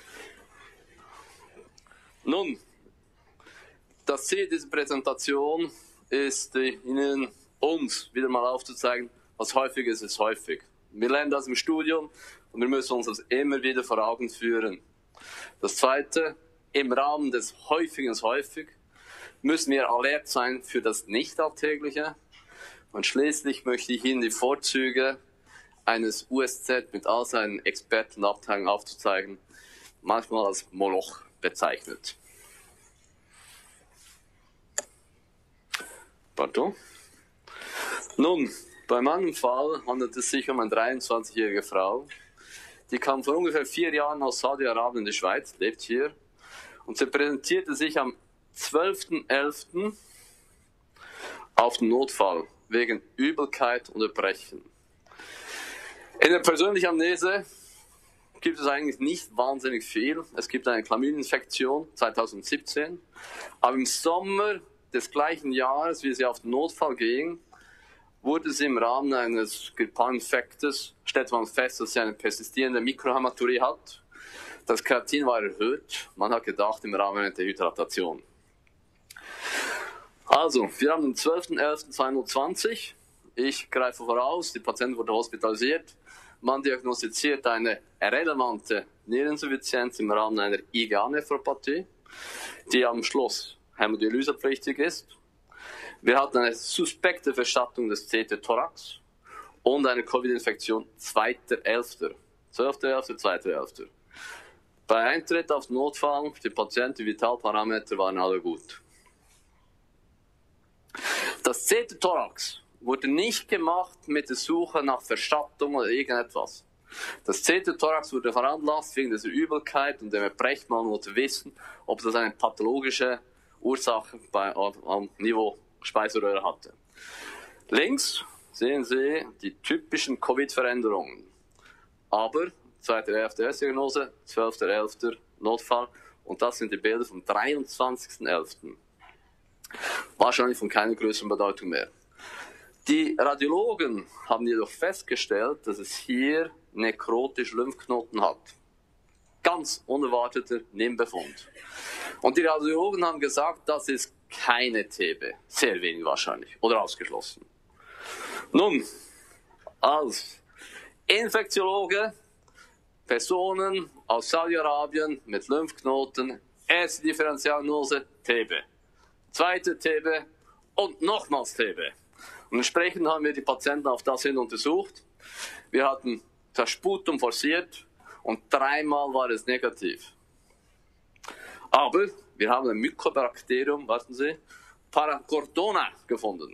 Speaker 18: Nun, das Ziel dieser Präsentation ist, Ihnen uns wieder mal aufzuzeigen, was häufig ist, ist häufig. Wir lernen das im Studium und wir müssen uns das immer wieder vor Augen führen. Das Zweite, im Rahmen des Häufigen ist häufig, müssen wir alert sein für das Nicht-Alltägliche. Und schließlich möchte ich Ihnen die Vorzüge eines U S Z mit all seinen Expertenabteilungen aufzuzeigen, manchmal als Moloch bezeichnet. Pardon. Nun, bei meinem Fall handelt es sich um eine dreiundzwanzigjährige Frau, die kam vor ungefähr vier Jahren aus Saudi-Arabien in die Schweiz, lebt hier, und sie präsentierte sich am zwölften elften auf den Notfall wegen Übelkeit und Erbrechen. In der persönlichen Amnese gibt es eigentlich nicht wahnsinnig viel. Es gibt eine Chlamydieninfektion zweitausendsiebzehn, aber im Sommer des gleichen Jahres, wie sie auf den Notfall ging, wurde sie im Rahmen eines Grippalinfektes, stellte man fest, dass sie eine persistierende Mikrohämaturie hat. Das Kreatin war erhöht. Man hat gedacht, im Rahmen einer Dehydratation. Also, wir haben den zwölften elften zweitausendzwanzig. Ich greife voraus, die Patientin wurde hospitalisiert. Man diagnostiziert eine relevante Niereninsuffizienz im Rahmen einer I G A-Nephropathie, die am Schluss hämodilysepflichtig ist. Wir hatten eine suspekte Verschattung des C T-Thorax und eine Covid-Infektion zweiter elfter zwölfter elfter zweiter elfter Bei Eintritt auf den Notfall, die Patienten, die Vitalparameter waren alle gut. Das C T-Thorax wurde nicht gemacht mit der Suche nach Verschattung oder irgendetwas. Das C T-Thorax wurde veranlasst wegen dieser Übelkeit und dem Erbrechen. Man wollte wissen, ob das eine pathologische Ursache bei, am Niveau Speiseröhre hatte. Links sehen Sie die typischen Covid-Veränderungen. Aber zweiter elfter Erstdiagnose, zwölfter elfter Notfall, und das sind die Bilder vom dreiundzwanzigsten elften Wahrscheinlich von keiner größeren Bedeutung mehr. Die Radiologen haben jedoch festgestellt, dass es hier nekrotische Lymphknoten hat. Ganz unerwarteter Nebenbefund. Und die Radiologen haben gesagt, das ist keine T B. Sehr wenig wahrscheinlich. Oder ausgeschlossen. Nun, als Infektiologe, Personen aus Saudi-Arabien mit Lymphknoten, erste Differentialdiagnose T B. Zweite T B und nochmals T B. Und entsprechend haben wir die Patienten auf das hin untersucht. Wir hatten das Sputum forciert und dreimal war es negativ. Aber wir haben ein Mycobacterium, warten Sie, Paracordona gefunden.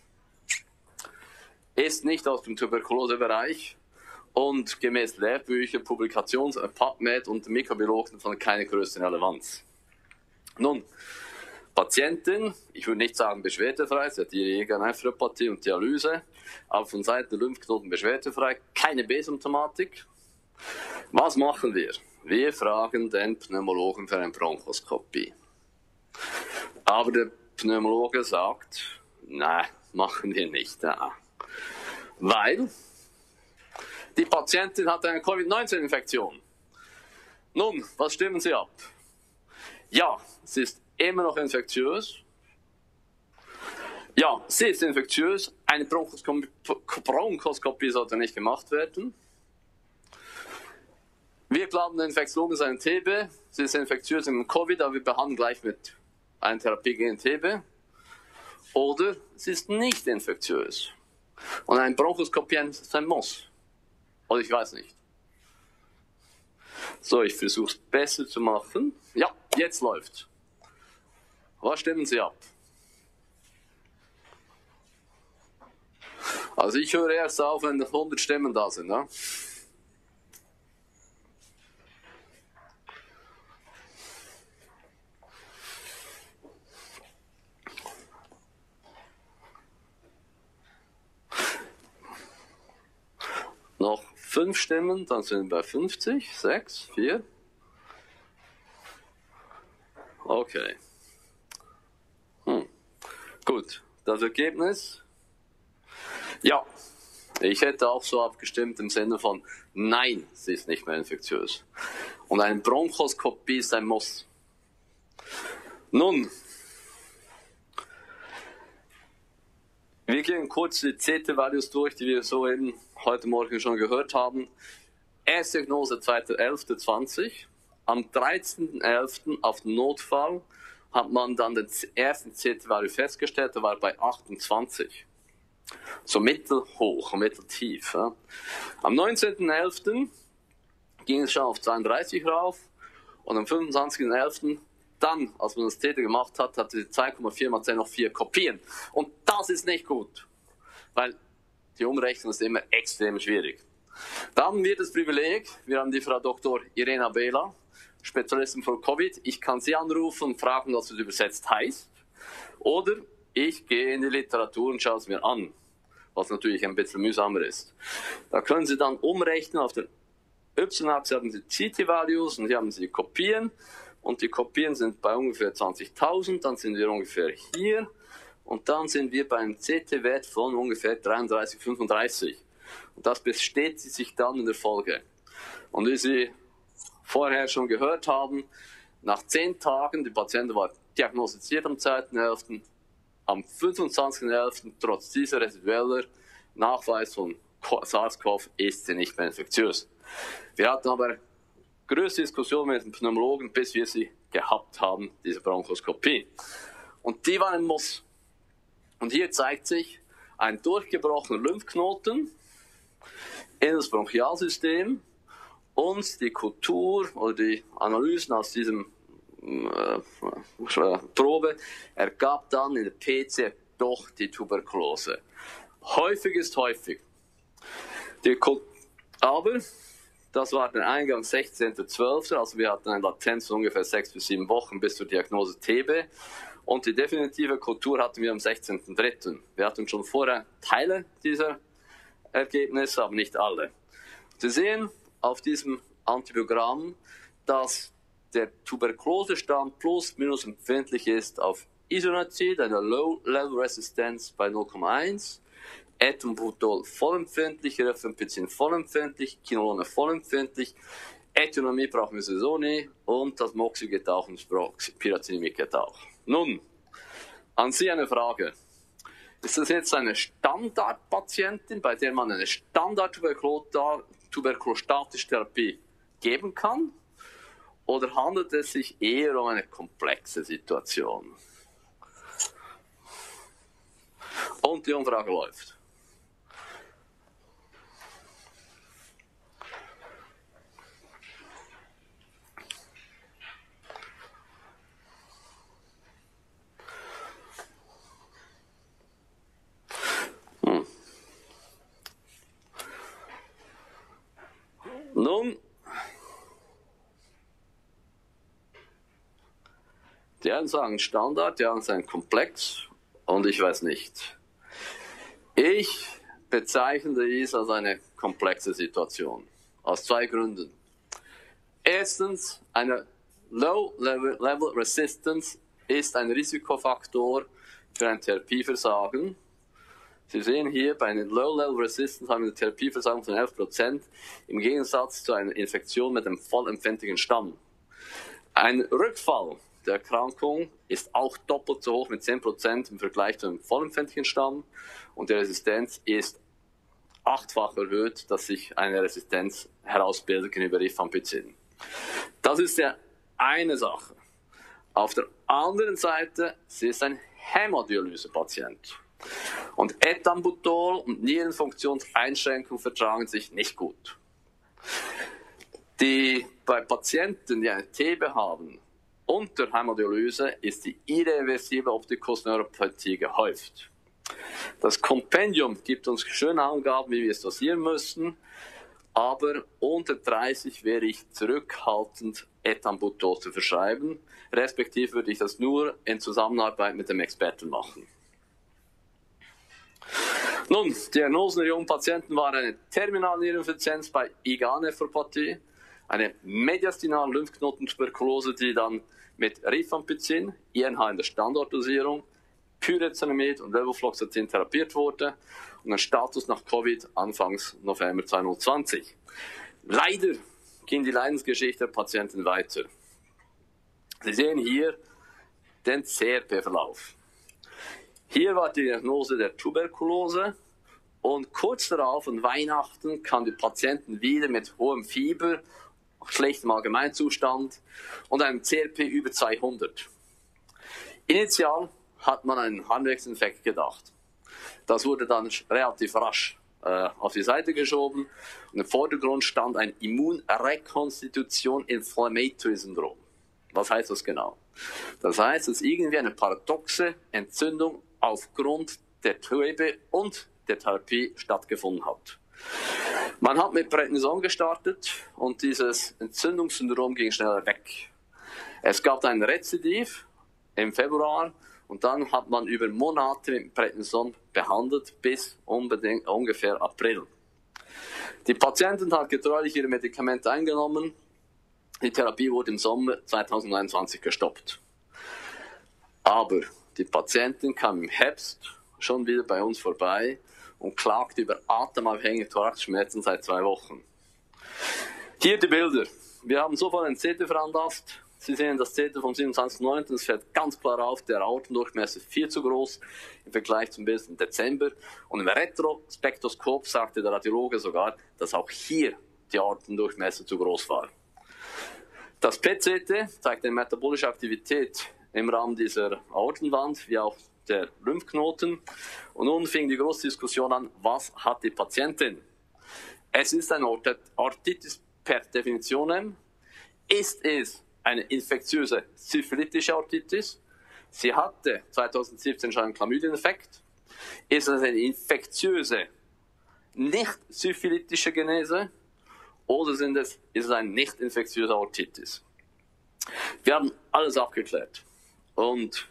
Speaker 18: Ist nicht aus dem Tuberkulosebereich und gemäß Lehrbücher, Publikations-, PubMed und Mikrobiologen von keiner größeren Relevanz. Nun, Patientin, ich würde nicht sagen beschwerdefrei, sie hat ihre I G A-Nephropathie und Dialyse, aber von Seiten der Lymphknoten beschwerdefrei, keine B-Symptomatik. Was machen wir? Wir fragen den Pneumologen für eine Bronchoskopie. Aber der Pneumologe sagt, nein, machen wir nicht. Ja. Weil die Patientin hat eine Covid neunzehn Infektion. Nun, was stimmen Sie ab? Ja, sie ist immer noch infektiös. Ja, sie ist infektiös. Eine Bronchoskopie, Bronchoskopie sollte nicht gemacht werden. Wir glauben, der Infektiologe ist ein T B. Sie ist infektiös im Covid, aber wir behandeln gleich mit einer Therapie gegen T B. Oder sie ist nicht infektiös. Und eine Bronchoskopie ist ein Muss. Oder ich weiß nicht. So, ich versuche es besser zu machen. Ja, jetzt läuft. Was stimmen Sie ab? Also ich höre erst auf, wenn hundert Stimmen da sind. Ne? Noch fünf Stimmen, dann sind wir bei fünfzig, sechs, vier. Okay. Hm. Gut, das Ergebnis? Ja, ich hätte auch so abgestimmt im Sinne von nein, sie ist nicht mehr infektiös. Und eine Bronchoskopie ist ein Muss. Nun, wir gehen kurz die C T-Values durch, die wir so eben heute Morgen schon gehört haben. Erste Diagnose zweiter elfter zwanzig. Am dreizehnten elften auf den Notfall hat man dann den ersten C T-Value festgestellt, der war bei achtundzwanzig. So mittelhoch, mitteltief. Ja. Am neunzehnten elften ging es schon auf zweiunddreißig rauf und am fünfundzwanzigsten elften dann, als man das C T gemacht hat, hatte die zwei Komma vier mal zehn noch vier Kopien. Und das ist nicht gut, weil die Umrechnung ist immer extrem schwierig. Da haben wir das Privileg, wir haben die Frau Doktor Irene Abela, Spezialistin für Covid. Ich kann Sie anrufen und fragen, was das übersetzt heißt. Oder ich gehe in die Literatur und schaue es mir an, was natürlich ein bisschen mühsamer ist. Da können Sie dann umrechnen auf den Y-Achse haben Sie C T-Values und hier haben Sie Kopien. Und die Kopien sind bei ungefähr zwanzigtausend, dann sind wir ungefähr hier. Und dann sind wir beim C T-Wert von ungefähr dreiunddreißig, fünfunddreißig. Und das bestätigt sich dann in der Folge. Und wie Sie vorher schon gehört haben, nach zehn Tagen, die Patientin war diagnostiziert am zweiten elften Am fünfundzwanzigsten elften trotz dieser residueller Nachweis von SARS-CoV ist sie nicht mehr infektiös. Wir hatten aber größte Diskussion mit den Pneumologen, bis wir sie gehabt haben, diese Bronchoskopie. Und die war ein Muss. Und hier zeigt sich ein durchgebrochener Lymphknoten in das Bronchialsystem und die Kultur oder die Analysen aus diesem äh, Probe ergab dann in der P C doch die Tuberkulose. Häufig ist häufig. Die Aber das war der Eingang sechzehnten zwölften Also wir hatten eine Latenz von ungefähr sechs bis sieben Wochen bis zur Diagnose T B. Und die definitive Kultur hatten wir am sechzehnten dritten Wir hatten schon vorher Teile dieser Ergebnisse, aber nicht alle. Sie sehen auf diesem Antibiogramm, dass der Tuberkulosestand plus minus empfindlich ist auf Isoniazid, eine Low-Level-Resistenz bei null Komma eins, Ethambutol vollempfindlich, Rifampicin vollempfindlich, Quinolone vollempfindlich, Ethionomie brauchen wir sowieso nicht und das Moxi geht auch und das Pyrazinamid geht auch. Nun, an Sie eine Frage. Ist das jetzt eine Standardpatientin, bei der man eine Standard-tuberkulostatische Therapie geben kann? Oder handelt es sich eher um eine komplexe Situation? Und die Umfrage läuft. Hm. Nun, die einen sagen Standard, die anderen sagen komplex und ich weiß nicht. Ich bezeichne dies als eine komplexe Situation. Aus zwei Gründen. Erstens, eine Low-Level Resistance ist ein Risikofaktor für ein Therapieversagen. Sie sehen hier, bei einer Low-Level Resistance haben wir eine Therapieversagen von elf Prozent im Gegensatz zu einer Infektion mit einem vollempfindlichen Stamm. Ein Rückfall der Erkrankung ist auch doppelt so hoch mit zehn Prozent im Vergleich zu einem vollempfindlichen Stamm und die Resistenz ist achtfach erhöht, dass sich eine Resistenz herausbildet gegenüber Rifampicin. Das ist ja eine Sache. Auf der anderen Seite, sie ist ein Hämodialysepatient. Und Ethambutol und Nierenfunktionseinschränkungen vertragen sich nicht gut. Die, bei Patienten, die eine T B haben, unter Hämodialyse ist die irreversible Optikusneuropathie gehäuft. Das Kompendium gibt uns schöne Angaben, wie wir es dosieren müssen, aber unter dreißig wäre ich zurückhaltend, Ethambutol zu verschreiben, respektive würde ich das nur in Zusammenarbeit mit dem Experten machen. Nun, die Diagnosen der jungen Patienten waren eine Terminalniereninsuffizienz bei I G A-Nephropathie, eine mediastinale Lymphknotentuberkulose, die dann mit Rifampicin, I N H in der Standortdosierung, Pyrizinamid und Levofloxacin therapiert wurde und ein Status nach Covid Anfangs November zweitausendzwanzig. Leider ging die Leidensgeschichte der Patienten weiter. Sie sehen hier den C R P-Verlauf. Hier war die Diagnose der Tuberkulose und kurz darauf an Weihnachten kamen die Patienten wieder mit hohem Fieber, schlechtem Allgemeinzustand und einem C R P über zweihundert. Initial hat man einen Harnwegsinfekt gedacht. Das wurde dann relativ rasch äh, auf die Seite geschoben und im Vordergrund stand ein Immunrekonstitution Inflammatory Syndrom. Was heißt das genau? Das heißt, dass irgendwie eine paradoxe Entzündung aufgrund der T B und der Therapie stattgefunden hat. Man hat mit Prednison gestartet und dieses Entzündungssyndrom ging schneller weg. Es gab ein Rezidiv im Februar und dann hat man über Monate mit Prednison behandelt bis unbedingt ungefähr April. Die Patienten haben getreulich ihre Medikamente eingenommen. Die Therapie wurde im Sommer zweitausendeinundzwanzig gestoppt. Aber die Patientin kam im Herbst schon wieder bei uns vorbei und klagt über atemabhängige Thoraxschmerzen seit zwei Wochen. Hier die Bilder. Wir haben sofort ein C T veranlasst. Sie sehen das C T vom siebenundzwanzigsten neunten Es fällt ganz klar auf, der Aortendurchmesser ist viel zu groß im Vergleich zum Bild im Dezember. Und im Retrospektoskop sagte der Radiologe sogar, dass auch hier die Aortendurchmesser zu groß war. Das P C T zeigt eine metabolische Aktivität im Rahmen dieser Aortenwand, wie auch der Lymphknoten. Und nun fing die große Diskussion an, was hat die Patientin? Es ist eine Ortitis per Definition. Ist es eine infektiöse syphilitische Ortitis? Sie hatte zweitausendsiebzehn schon einen Chlamydieninfekt. Ist es eine infektiöse, nicht syphilitische Genese? Oder sind es, ist es eine nicht infektiöse Ortitis? Wir haben alles abgeklärt. Und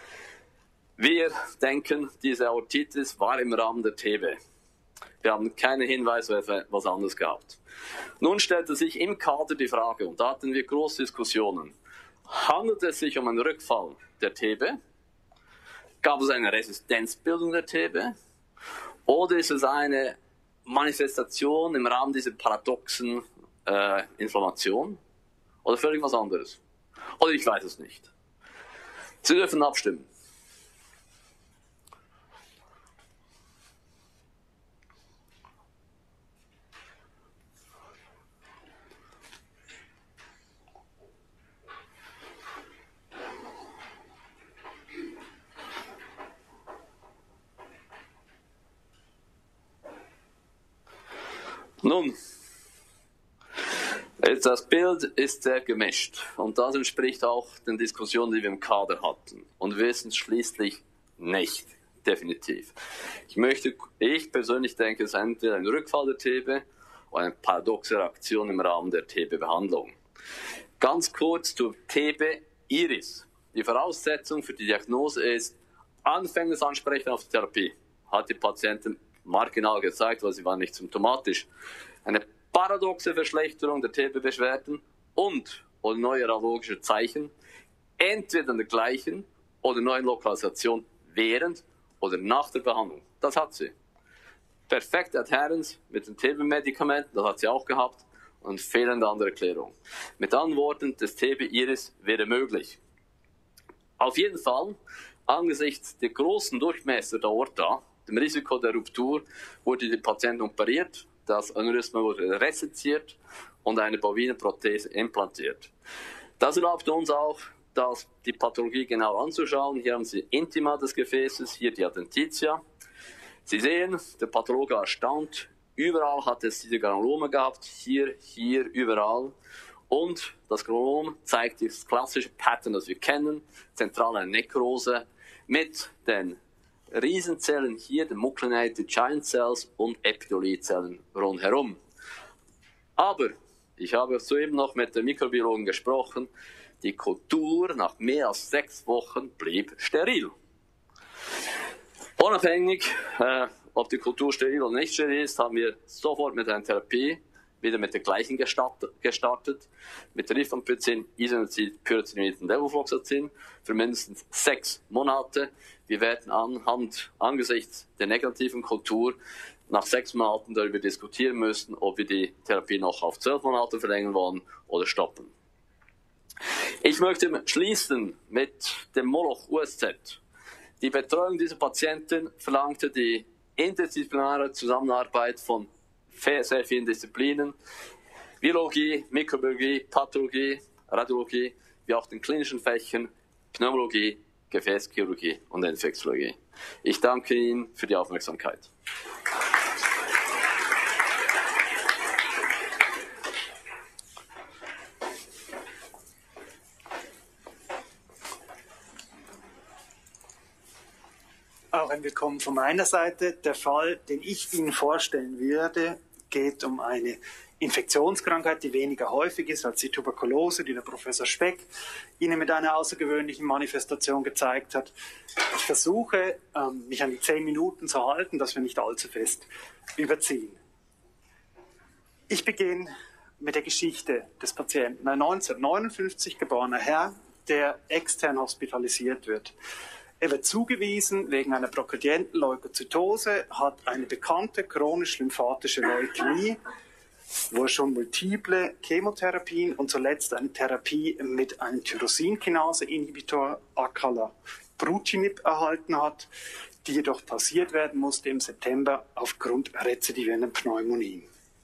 Speaker 18: wir denken, diese Ortitis war im Rahmen der T B. Wir haben keinen Hinweis auf etwas anderes gehabt. Nun stellte sich im Kader die Frage, und da hatten wir große Diskussionen, handelt es sich um einen Rückfall der T B? Gab es eine Resistenzbildung der T B? Oder ist es eine Manifestation im Rahmen dieser paradoxen äh, Inflammation? Oder völlig was anderes? Oder ich weiß es nicht. Sie dürfen abstimmen. Nun, das Bild ist sehr gemischt und das entspricht auch den Diskussionen, die wir im Kader hatten. Und wir wissen es schließlich nicht, definitiv. Ich möchte, ich persönlich denke, es ist entweder ein Rückfall der T B oder eine paradoxe Reaktion im Rahmen der T B-Behandlung. Ganz kurz zur T B-Iris. Die Voraussetzung für die Diagnose ist anfängliches Ansprechen auf die Therapie. Hat die Patientin marginal gezeigt, weil sie war nicht symptomatisch. Eine paradoxe Verschlechterung der T B-Beschwerden und oder neue radiologische Zeichen, entweder in der gleichen oder neuen Lokalisation während oder nach der Behandlung. Das hat sie. Perfekte Adherence mit den T B-Medikamenten, das hat sie auch gehabt, und fehlende andere Erklärung. Mit Antworten des T B-Iris wäre möglich. Auf jeden Fall, angesichts der großen Durchmesser der Aorta, dem Risiko der Ruptur, wurde die Patientin operiert, das Aneurysma wurde reseziert und eine bovine Prothese implantiert. Das erlaubt uns auch, das, die Pathologie genau anzuschauen. Hier haben Sie Intima des Gefäßes, hier die Adventitia. Sie sehen, der Pathologe erstaunt Überall hat es diese Granulome gehabt, hier, hier, überall. Und das Granulom zeigt das klassische Pattern, das wir kennen, zentrale Nekrose mit den Riesenzellen hier, den Myclinated Giant Cells und Epithelietzellen rundherum. Aber ich habe soeben noch mit der Mikrobiologin gesprochen, die Kultur nach mehr als sechs Wochen blieb steril. Unabhängig, äh, ob die Kultur steril oder nicht steril ist, haben wir sofort mit einer Therapie wieder mit der gleichen gestartet, mit Rifampicin, Isoniazid, Pyrazinamid und Levofloxacin für mindestens sechs Monate. Wir werden anhand, angesichts der negativen Kultur nach sechs Monaten darüber diskutieren müssen, ob wir die Therapie noch auf zwölf Monate verlängern wollen oder stoppen. Ich möchte schließen mit dem Moloch U S Z. Die Betreuung dieser Patienten verlangte die interdisziplinäre Zusammenarbeit von sehr vielen Disziplinen, Biologie, Mikrobiologie, Pathologie, Radiologie, wie auch den klinischen Fächern, Pneumologie, Gefäßchirurgie und Infektiologie. Ich danke Ihnen für die Aufmerksamkeit.
Speaker 9: Auch ein Willkommen von meiner Seite. Der Fall, den ich Ihnen vorstellen würde, geht um eine Infektionskrankheit, die weniger häufig ist als die Tuberkulose, die der Professor Speck Ihnen mit einer außergewöhnlichen Manifestation gezeigt hat. Ich versuche, mich an die zehn Minuten zu halten, dass wir nicht allzu fest überziehen. Ich beginne mit der Geschichte des Patienten. Ein neunzehnhundertneunundfünfzig geborener Herr, der extern hospitalisiert wird. Er wird zugewiesen wegen einer progredienten Leukozytose, hat eine bekannte chronisch-lymphatische Leukämie, wo er schon multiple Chemotherapien und zuletzt eine Therapie mit einem Tyrosinkinase-Inhibitor Acalabrutinib erhalten hat, die jedoch pausiert werden musste im September aufgrund rezidivierender Pneumonien.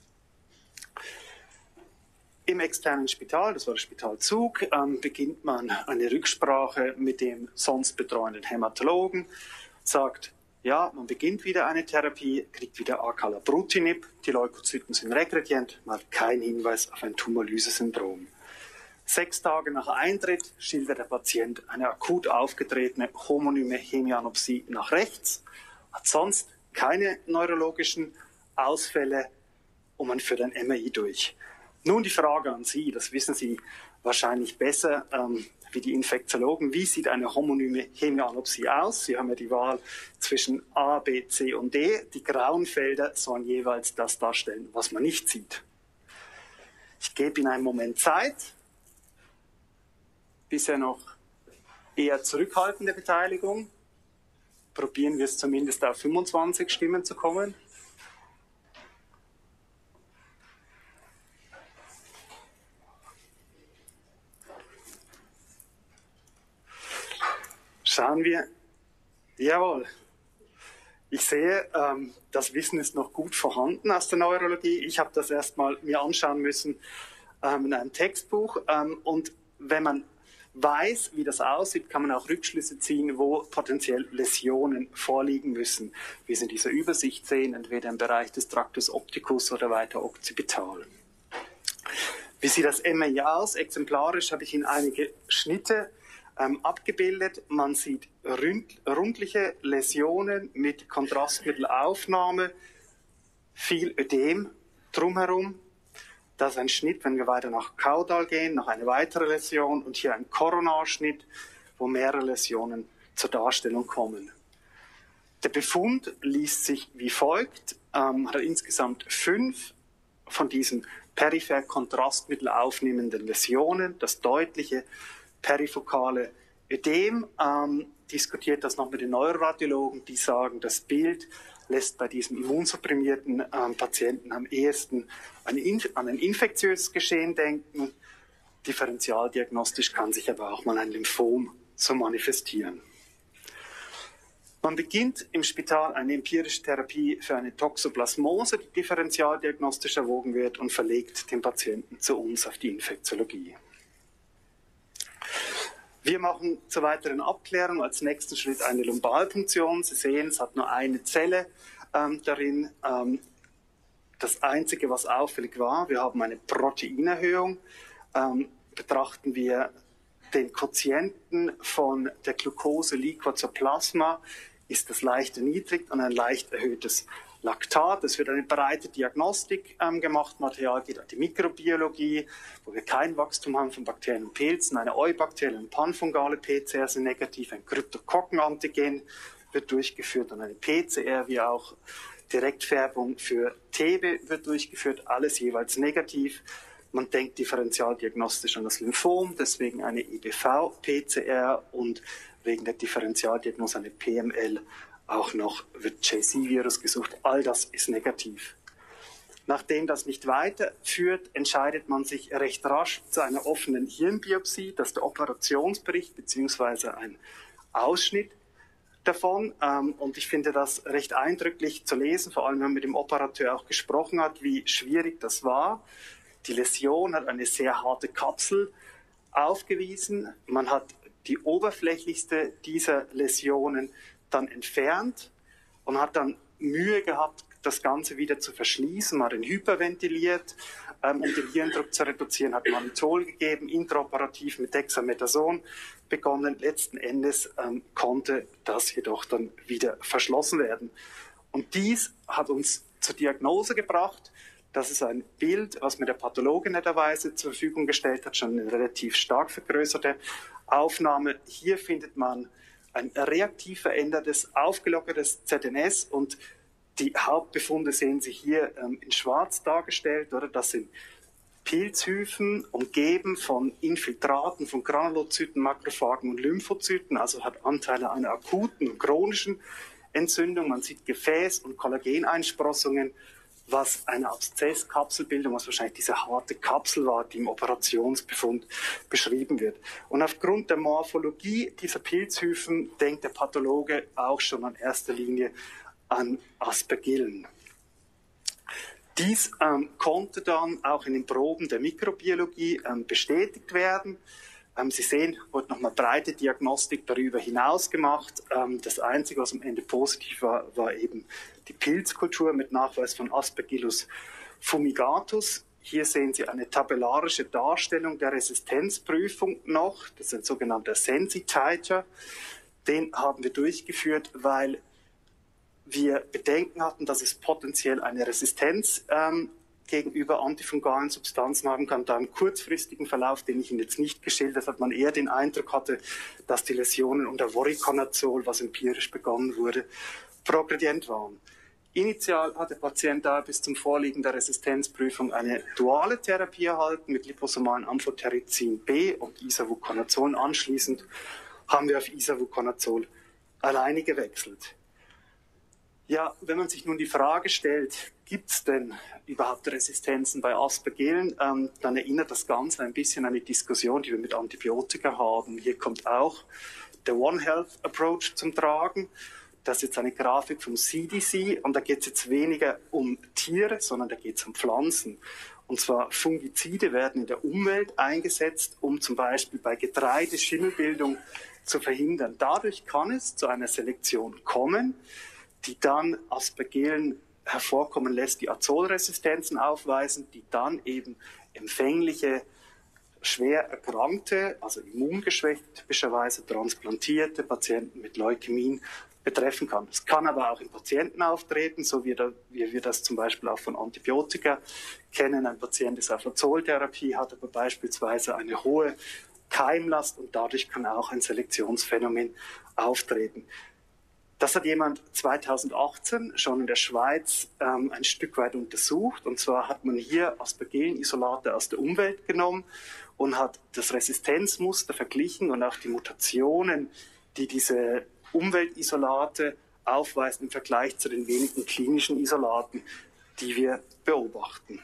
Speaker 9: Im externen Spital, das war das Spital Zug, ähm, beginnt man eine Rücksprache mit dem sonst betreuenden Hämatologen, sagt, ja, man beginnt wieder eine Therapie, kriegt wieder Acalabrutinib, die Leukozyten sind regredient, man hat keinen Hinweis auf ein Tumorlyse-Syndrom. Sechs Tage nach Eintritt schildert der Patient eine akut aufgetretene homonyme Hemianopsie nach rechts, hat sonst keine neurologischen Ausfälle und man führt ein M R I durch. Nun die Frage an Sie, das wissen Sie wahrscheinlich besser ähm, wie die Infektiologen. Wie sieht eine homonyme Hemianopsie aus? Sie haben ja die Wahl zwischen A, B, C und D. Die grauen Felder sollen jeweils das darstellen, was man nicht sieht. Ich gebe Ihnen einen Moment Zeit. Bisher noch eher zurückhaltende Beteiligung. Probieren wir es zumindest auf fünfundzwanzig Stimmen zu kommen. Schauen wir, jawohl, ich sehe, ähm, das Wissen ist noch gut vorhanden aus der Neurologie. Ich habe das erstmal mir anschauen müssen ähm, in einem Textbuch. Ähm, und wenn man weiß, wie das aussieht, kann man auch Rückschlüsse ziehen, wo potenziell Läsionen vorliegen müssen. Wie Sie in dieser Übersicht sehen, entweder im Bereich des Tractus opticus oder weiter okzipital. Wie sieht das M R I aus? Exemplarisch habe ich Ihnen einige Schnitte Ähm, abgebildet. Man sieht rund, rundliche Läsionen mit Kontrastmittelaufnahme, viel Ödem drumherum. Das ist ein Schnitt, wenn wir weiter nach Caudal gehen, noch eine weitere Läsion und hier ein Koronarschnitt, wo mehrere Läsionen zur Darstellung kommen. Der Befund liest sich wie folgt, ähm, hat insgesamt fünf von diesen peripher Kontrastmittel aufnehmenden Läsionen, das deutliche perifokale Ödem, ähm, diskutiert das noch mit den Neuroradiologen, die sagen, das Bild lässt bei diesem immunsupprimierten ähm, Patienten am ehesten an, an ein infektiöses Geschehen denken. Differentialdiagnostisch kann sich aber auch mal ein Lymphom so manifestieren. Man beginnt im Spital eine empirische Therapie für eine Toxoplasmose, die differentialdiagnostisch erwogen wird und verlegt den Patienten zu uns auf die Infektiologie. Wir machen zur weiteren Abklärung als nächsten Schritt eine Lumbalpunktion. Sie sehen, es hat nur eine Zelle ähm, darin. Ähm,
Speaker 19: Das Einzige, was auffällig war, wir haben eine Proteinerhöhung. Ähm, betrachten wir den Quotienten von der Glucose Liquor zur Plasma, ist das leicht erniedrigt und ein leicht erhöhtes Laktat. Es wird eine breite Diagnostik ähm, gemacht. Material geht an die Mikrobiologie, wo wir kein Wachstum haben von Bakterien und Pilzen. Eine Eubakterie, eine panfungale P C R sind negativ. Ein Kryptokokkenantigen wird durchgeführt und eine P C R wie auch Direktfärbung für T B wird durchgeführt. Alles jeweils negativ. Man denkt differentialdiagnostisch an das Lymphom, deswegen eine I B V-P C R und wegen der Differentialdiagnose eine P M L. Auch noch wird J C-Virus gesucht. All das ist negativ. Nachdem das nicht weiterführt, entscheidet man sich recht rasch zu einer offenen Hirnbiopsie. Das ist der Operationsbericht bzw. ein Ausschnitt davon. Und ich finde das recht eindrücklich zu lesen, vor allem wenn man mit dem Operateur auch gesprochen hat, wie schwierig das war. Die Läsion hat eine sehr harte Kapsel aufgewiesen. Man hat die oberflächlichste dieser Läsionen dann entfernt und hat dann Mühe gehabt, das Ganze wieder zu verschließen. Man hat ihn hyperventiliert, ähm, um den Hirndruck zu reduzieren, hat Mannitol gegeben, intraoperativ mit Dexamethason begonnen. Letzten Endes ähm, konnte das jedoch dann wieder verschlossen werden. Und dies hat uns zur Diagnose gebracht. Das ist ein Bild, was mir der Pathologe netterweise zur Verfügung gestellt hat, schon eine relativ stark vergrößerte Aufnahme. Hier findet man ein reaktiv verändertes, aufgelockertes Z N S und die Hauptbefunde sehen Sie hier ähm, in schwarz dargestellt. Oder? Das sind Pilzhyphen, umgeben von Infiltraten, von Granulozyten, Makrophagen und Lymphozyten, also hat Anteile einer akuten und chronischen Entzündung. Man sieht Gefäß- und Kollageneinsprossungen, was eine Abszesskapselbildung, was wahrscheinlich diese harte Kapsel war, die im Operationsbefund beschrieben wird. Und aufgrund der Morphologie dieser Pilzhyphen denkt der Pathologe auch schon in erster Linie an Aspergillen. Dies ähm, konnte dann auch in den Proben der Mikrobiologie ähm, bestätigt werden. Ähm, Sie sehen, wurde nochmal breite Diagnostik darüber hinaus gemacht. Ähm, das Einzige, was am Ende positiv war, war eben die Pilzkultur mit Nachweis von Aspergillus fumigatus. Hier sehen Sie eine tabellarische Darstellung der Resistenzprüfung noch. Das ist ein sogenannter Sensitizer. Den haben wir durchgeführt, weil wir Bedenken hatten, dass es potenziell eine Resistenz ähm, gegenüber antifungalen Substanzen haben kann. Da im kurzfristigen Verlauf, den ich Ihnen jetzt nicht geschildert habe, man eher den Eindruck hatte, dass die Läsionen unter Voriconazol, was empirisch begonnen wurde, progredient waren. Initial hat der Patient da bis zum Vorliegen der Resistenzprüfung eine duale Therapie erhalten mit liposomalen Amphotericin B und Isavuconazol. Anschließend haben wir auf Isavuconazol alleine gewechselt. Ja, wenn man sich nun die Frage stellt, gibt es denn überhaupt Resistenzen bei Aspergillen, ähm, dann erinnert das Ganze ein bisschen an die Diskussion, die wir mit Antibiotika haben. Hier kommt auch der One Health Approach zum Tragen. Das ist jetzt eine Grafik vom C D C und da geht es jetzt weniger um Tiere, sondern da geht es um Pflanzen. Und zwar Fungizide werden in der Umwelt eingesetzt, um zum Beispiel bei Getreide Schimmelbildung zu verhindern. Dadurch kann es zu einer Selektion kommen, die dann Aspergillen hervorkommen lässt, die Azolresistenzen aufweisen, die dann eben empfängliche, schwer erkrankte, also immungeschwächt, typischerweise transplantierte Patienten mit Leukämien betreffen kann. Es kann aber auch in Patienten auftreten, so wie, da, wie wir das zum Beispiel auch von Antibiotika kennen. Ein Patient ist auf Azoltherapie, hat aber beispielsweise eine hohe Keimlast und dadurch kann auch ein Selektionsphänomen auftreten. Das hat jemand zweitausendachtzehn schon in der Schweiz ähm, ein Stück weit untersucht. Und zwar hat man hier Aspergillenisolate aus der Umwelt genommen und hat das Resistenzmuster verglichen und auch die Mutationen, die diese Umweltisolate aufweisen im Vergleich zu den wenigen klinischen Isolaten, die wir beobachten.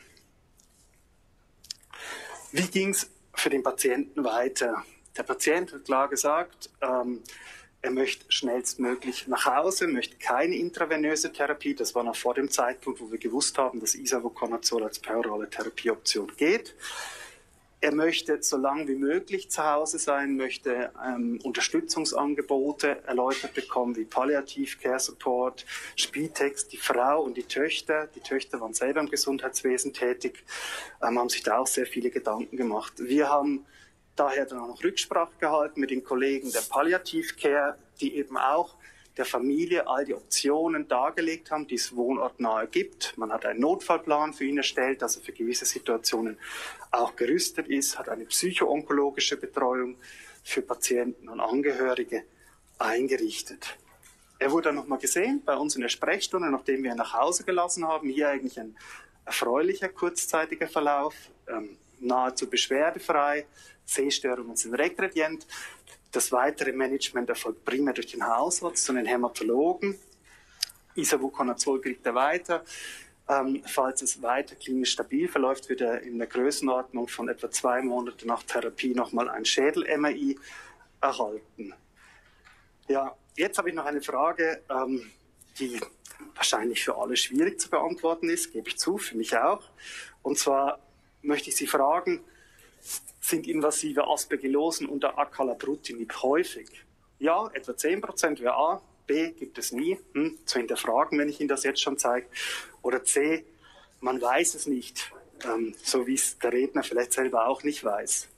Speaker 19: Wie ging es für den Patienten weiter? Der Patient hat klar gesagt, ähm, er möchte schnellstmöglich nach Hause, möchte keine intravenöse Therapie. Das war noch vor dem Zeitpunkt, wo wir gewusst haben, dass Isavuconazol als perorale Therapieoption geht. Er möchte so lange wie möglich zu Hause sein, möchte ähm, Unterstützungsangebote erläutert bekommen, wie Palliativ Care Support, Spitex, die Frau und die Töchter. Die Töchter waren selber im Gesundheitswesen tätig, ähm, haben sich da auch sehr viele Gedanken gemacht. Wir haben daher dann auch noch Rücksprache gehalten mit den Kollegen der Palliativ Care, die eben auch der Familie all die Optionen dargelegt haben, die es wohnortnahe gibt. Man hat einen Notfallplan für ihn erstellt, dass er für gewisse Situationen auch gerüstet ist, hat eine psychoonkologische Betreuung für Patienten und Angehörige eingerichtet. Er wurde dann nochmal gesehen bei uns in der Sprechstunde, nachdem wir ihn nach Hause gelassen haben. Hier eigentlich ein erfreulicher, kurzzeitiger Verlauf, ähm, nahezu beschwerdefrei. Sehstörungen sind regredient. Das weitere Management erfolgt primär durch den Hausarzt und den Hämatologen. Isavuconazol kriegt er weiter. Ähm, falls es weiter klinisch stabil verläuft, wird er in der Größenordnung von etwa zwei Monaten nach Therapie nochmal ein Schädel-M R I erhalten. Ja, jetzt habe ich noch eine Frage, ähm, die wahrscheinlich für alle schwierig zu beantworten ist, gebe ich zu, für mich auch. Und zwar möchte ich Sie fragen, sind invasive Aspergillosen unter Acalabrutinib häufig? Ja, etwa zehn Prozent wäre A, B, gibt es nie, hm, zu hinterfragen, wenn ich Ihnen das jetzt schon zeige. Oder C, man weiß es nicht, ähm, so wie es der Redner vielleicht selber auch nicht weiß.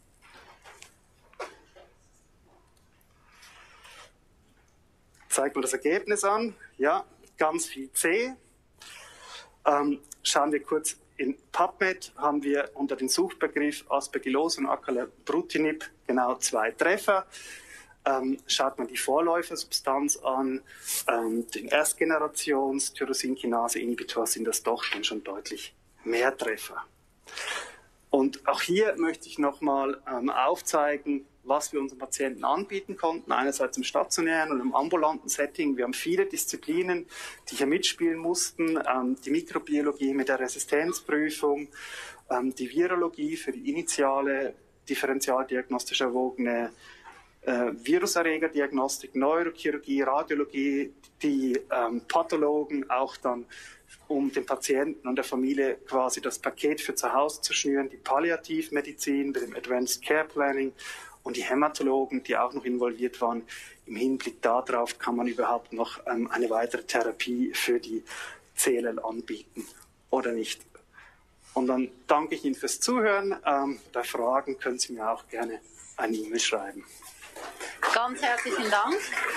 Speaker 19: Zeigt man das Ergebnis an? Ja, ganz viel C. Ähm, schauen wir kurz. In PubMed haben wir unter dem Suchbegriff Aspergillose und Acalabrutinib genau zwei Treffer. Ähm, schaut man die Vorläufersubstanz an, ähm, den Erstgenerations-Tyrosinkinase-Inhibitor, sind das doch schon, schon deutlich mehr Treffer. Und auch hier möchte ich nochmal ähm, aufzeigen, was wir unseren Patienten anbieten konnten, einerseits im stationären und im ambulanten Setting. Wir haben viele Disziplinen, die hier mitspielen mussten, ähm, die Mikrobiologie mit der Resistenzprüfung, ähm, die Virologie für die initiale differentialdiagnostisch erwogene äh, Viruserregerdiagnostik, Neurochirurgie, Radiologie, die ähm, Pathologen auch dann, um dem Patienten und der Familie quasi das Paket für zu Hause zu schnüren, die Palliativmedizin mit dem Advanced Care Planning und die Hämatologen, die auch noch involviert waren. Im Hinblick darauf kann man überhaupt noch ähm, eine weitere Therapie für die C L L anbieten oder nicht. Und dann danke ich Ihnen fürs Zuhören. Ähm, bei Fragen können Sie mir auch gerne eine E-Mail schreiben.
Speaker 1: Ganz herzlichen Dank.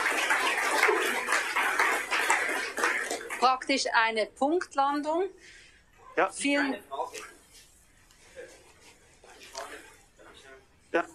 Speaker 1: Praktisch eine Punktlandung.
Speaker 19: Ja.
Speaker 1: Vielen
Speaker 19: Ja.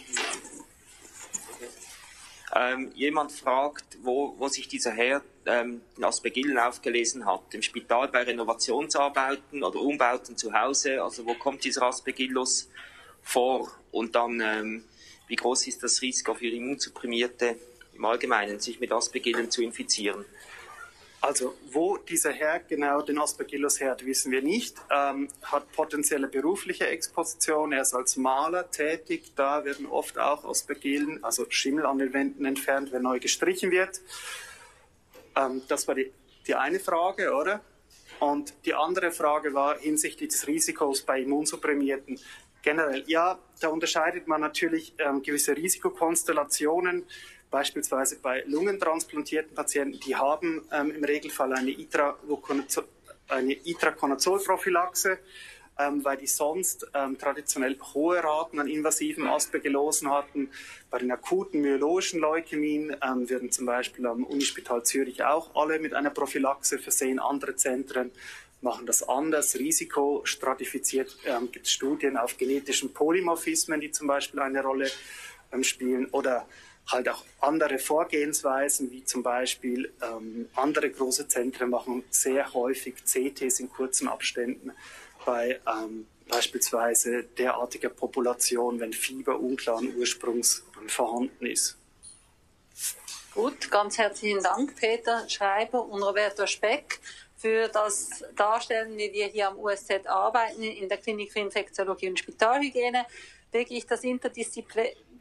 Speaker 4: Ähm, jemand fragt, wo, wo sich dieser Herr ähm, den Aspergillen aufgelesen hat. Im Spital bei Renovationsarbeiten oder Umbauten zu Hause. Also wo kommt dieser Aspergillus vor? Und dann, ähm, wie groß ist das Risiko für Immunsupprimierte im Allgemeinen, sich mit Aspergillen zu infizieren?
Speaker 19: Also wo dieser Herr genau den Aspergillus her hat, wissen wir nicht. Ähm, hat potenzielle berufliche Exposition, er ist als Maler tätig, da werden oft auch Aspergillen, also Schimmel an den Wänden entfernt, wenn neu gestrichen wird. Ähm, das war die, die eine Frage, oder? Und die andere Frage war hinsichtlich des Risikos bei Immunsupprimierten. Generell, ja, da unterscheidet man natürlich ähm, gewisse Risikokonstellationen. Beispielsweise bei lungentransplantierten Patienten, die haben ähm, im Regelfall eine Itraconazol-Prophylaxe, ähm, weil die sonst ähm, traditionell hohe Raten an invasiven Aspergillosen hatten. Bei den akuten myologischen Leukämien ähm, werden zum Beispiel am Unispital Zürich auch alle mit einer Prophylaxe versehen. Andere Zentren machen das anders, risikostratifiziert. Ähm, gibt es Studien auf genetischen Polymorphismen, die zum Beispiel eine Rolle ähm, spielen, oder halt auch andere Vorgehensweisen, wie zum Beispiel ähm, andere große Zentren machen sehr häufig C Ts in kurzen Abständen bei ähm, beispielsweise derartiger Population, wenn Fieber unklaren Ursprungs vorhanden ist.
Speaker 1: Gut, ganz herzlichen Dank, Peter Schreiber und Roberto Speck, für das Darstellen, wie wir hier am U S Z arbeiten, in der Klinik für Infektiologie und Spitalhygiene. Wirklich das Interdisziplin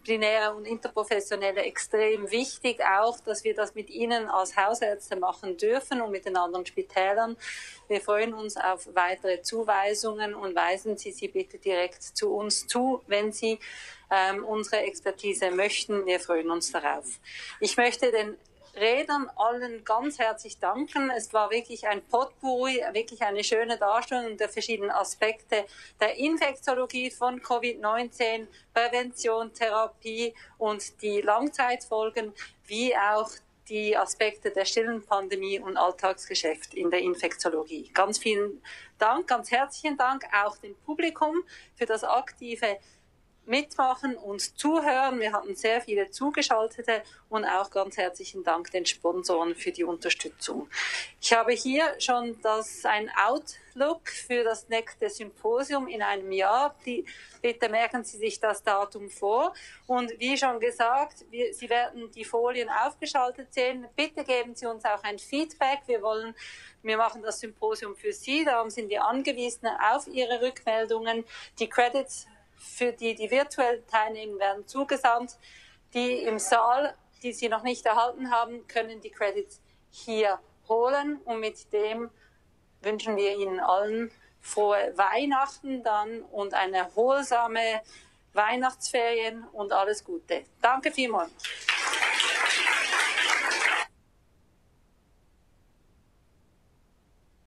Speaker 1: interdisziplinäre und interprofessionelle extrem wichtig, auch, dass wir das mit Ihnen als Hausärzte machen dürfen und mit den anderen Spitälern. Wir freuen uns auf weitere Zuweisungen und weisen Sie sie bitte direkt zu uns zu, wenn Sie ähm, unsere Expertise möchten. Wir freuen uns darauf. Ich möchte den Rednern allen ganz herzlich danken. Es war wirklich ein Potpourri, wirklich eine schöne Darstellung der verschiedenen Aspekte der Infektiologie von Covid neunzehn, Prävention, Therapie und die Langzeitfolgen, wie auch die Aspekte der stillen Pandemie und Alltagsgeschäft in der Infektiologie. Ganz vielen Dank, ganz herzlichen Dank auch dem Publikum für das aktive Mitmachen und Zuhören. Wir hatten sehr viele Zugeschaltete und auch ganz herzlichen Dank den Sponsoren für die Unterstützung. Ich habe hier schon das, ein Outlook für das nächste Symposium in einem Jahr. Die, bitte merken Sie sich das Datum vor. Und wie schon gesagt, wir, Sie werden die Folien aufgeschaltet sehen. Bitte geben Sie uns auch ein Feedback. Wir wollen, wir machen das Symposium für Sie. Darum sind wir angewiesen auf Ihre Rückmeldungen. Die Credits für die, die virtuell teilnehmen, werden zugesandt. Die im Saal, die Sie noch nicht erhalten haben, können die Credits hier holen. Und mit dem wünschen wir Ihnen allen frohe Weihnachten dann und eine erholsame Weihnachtsferien und alles Gute. Danke vielmals.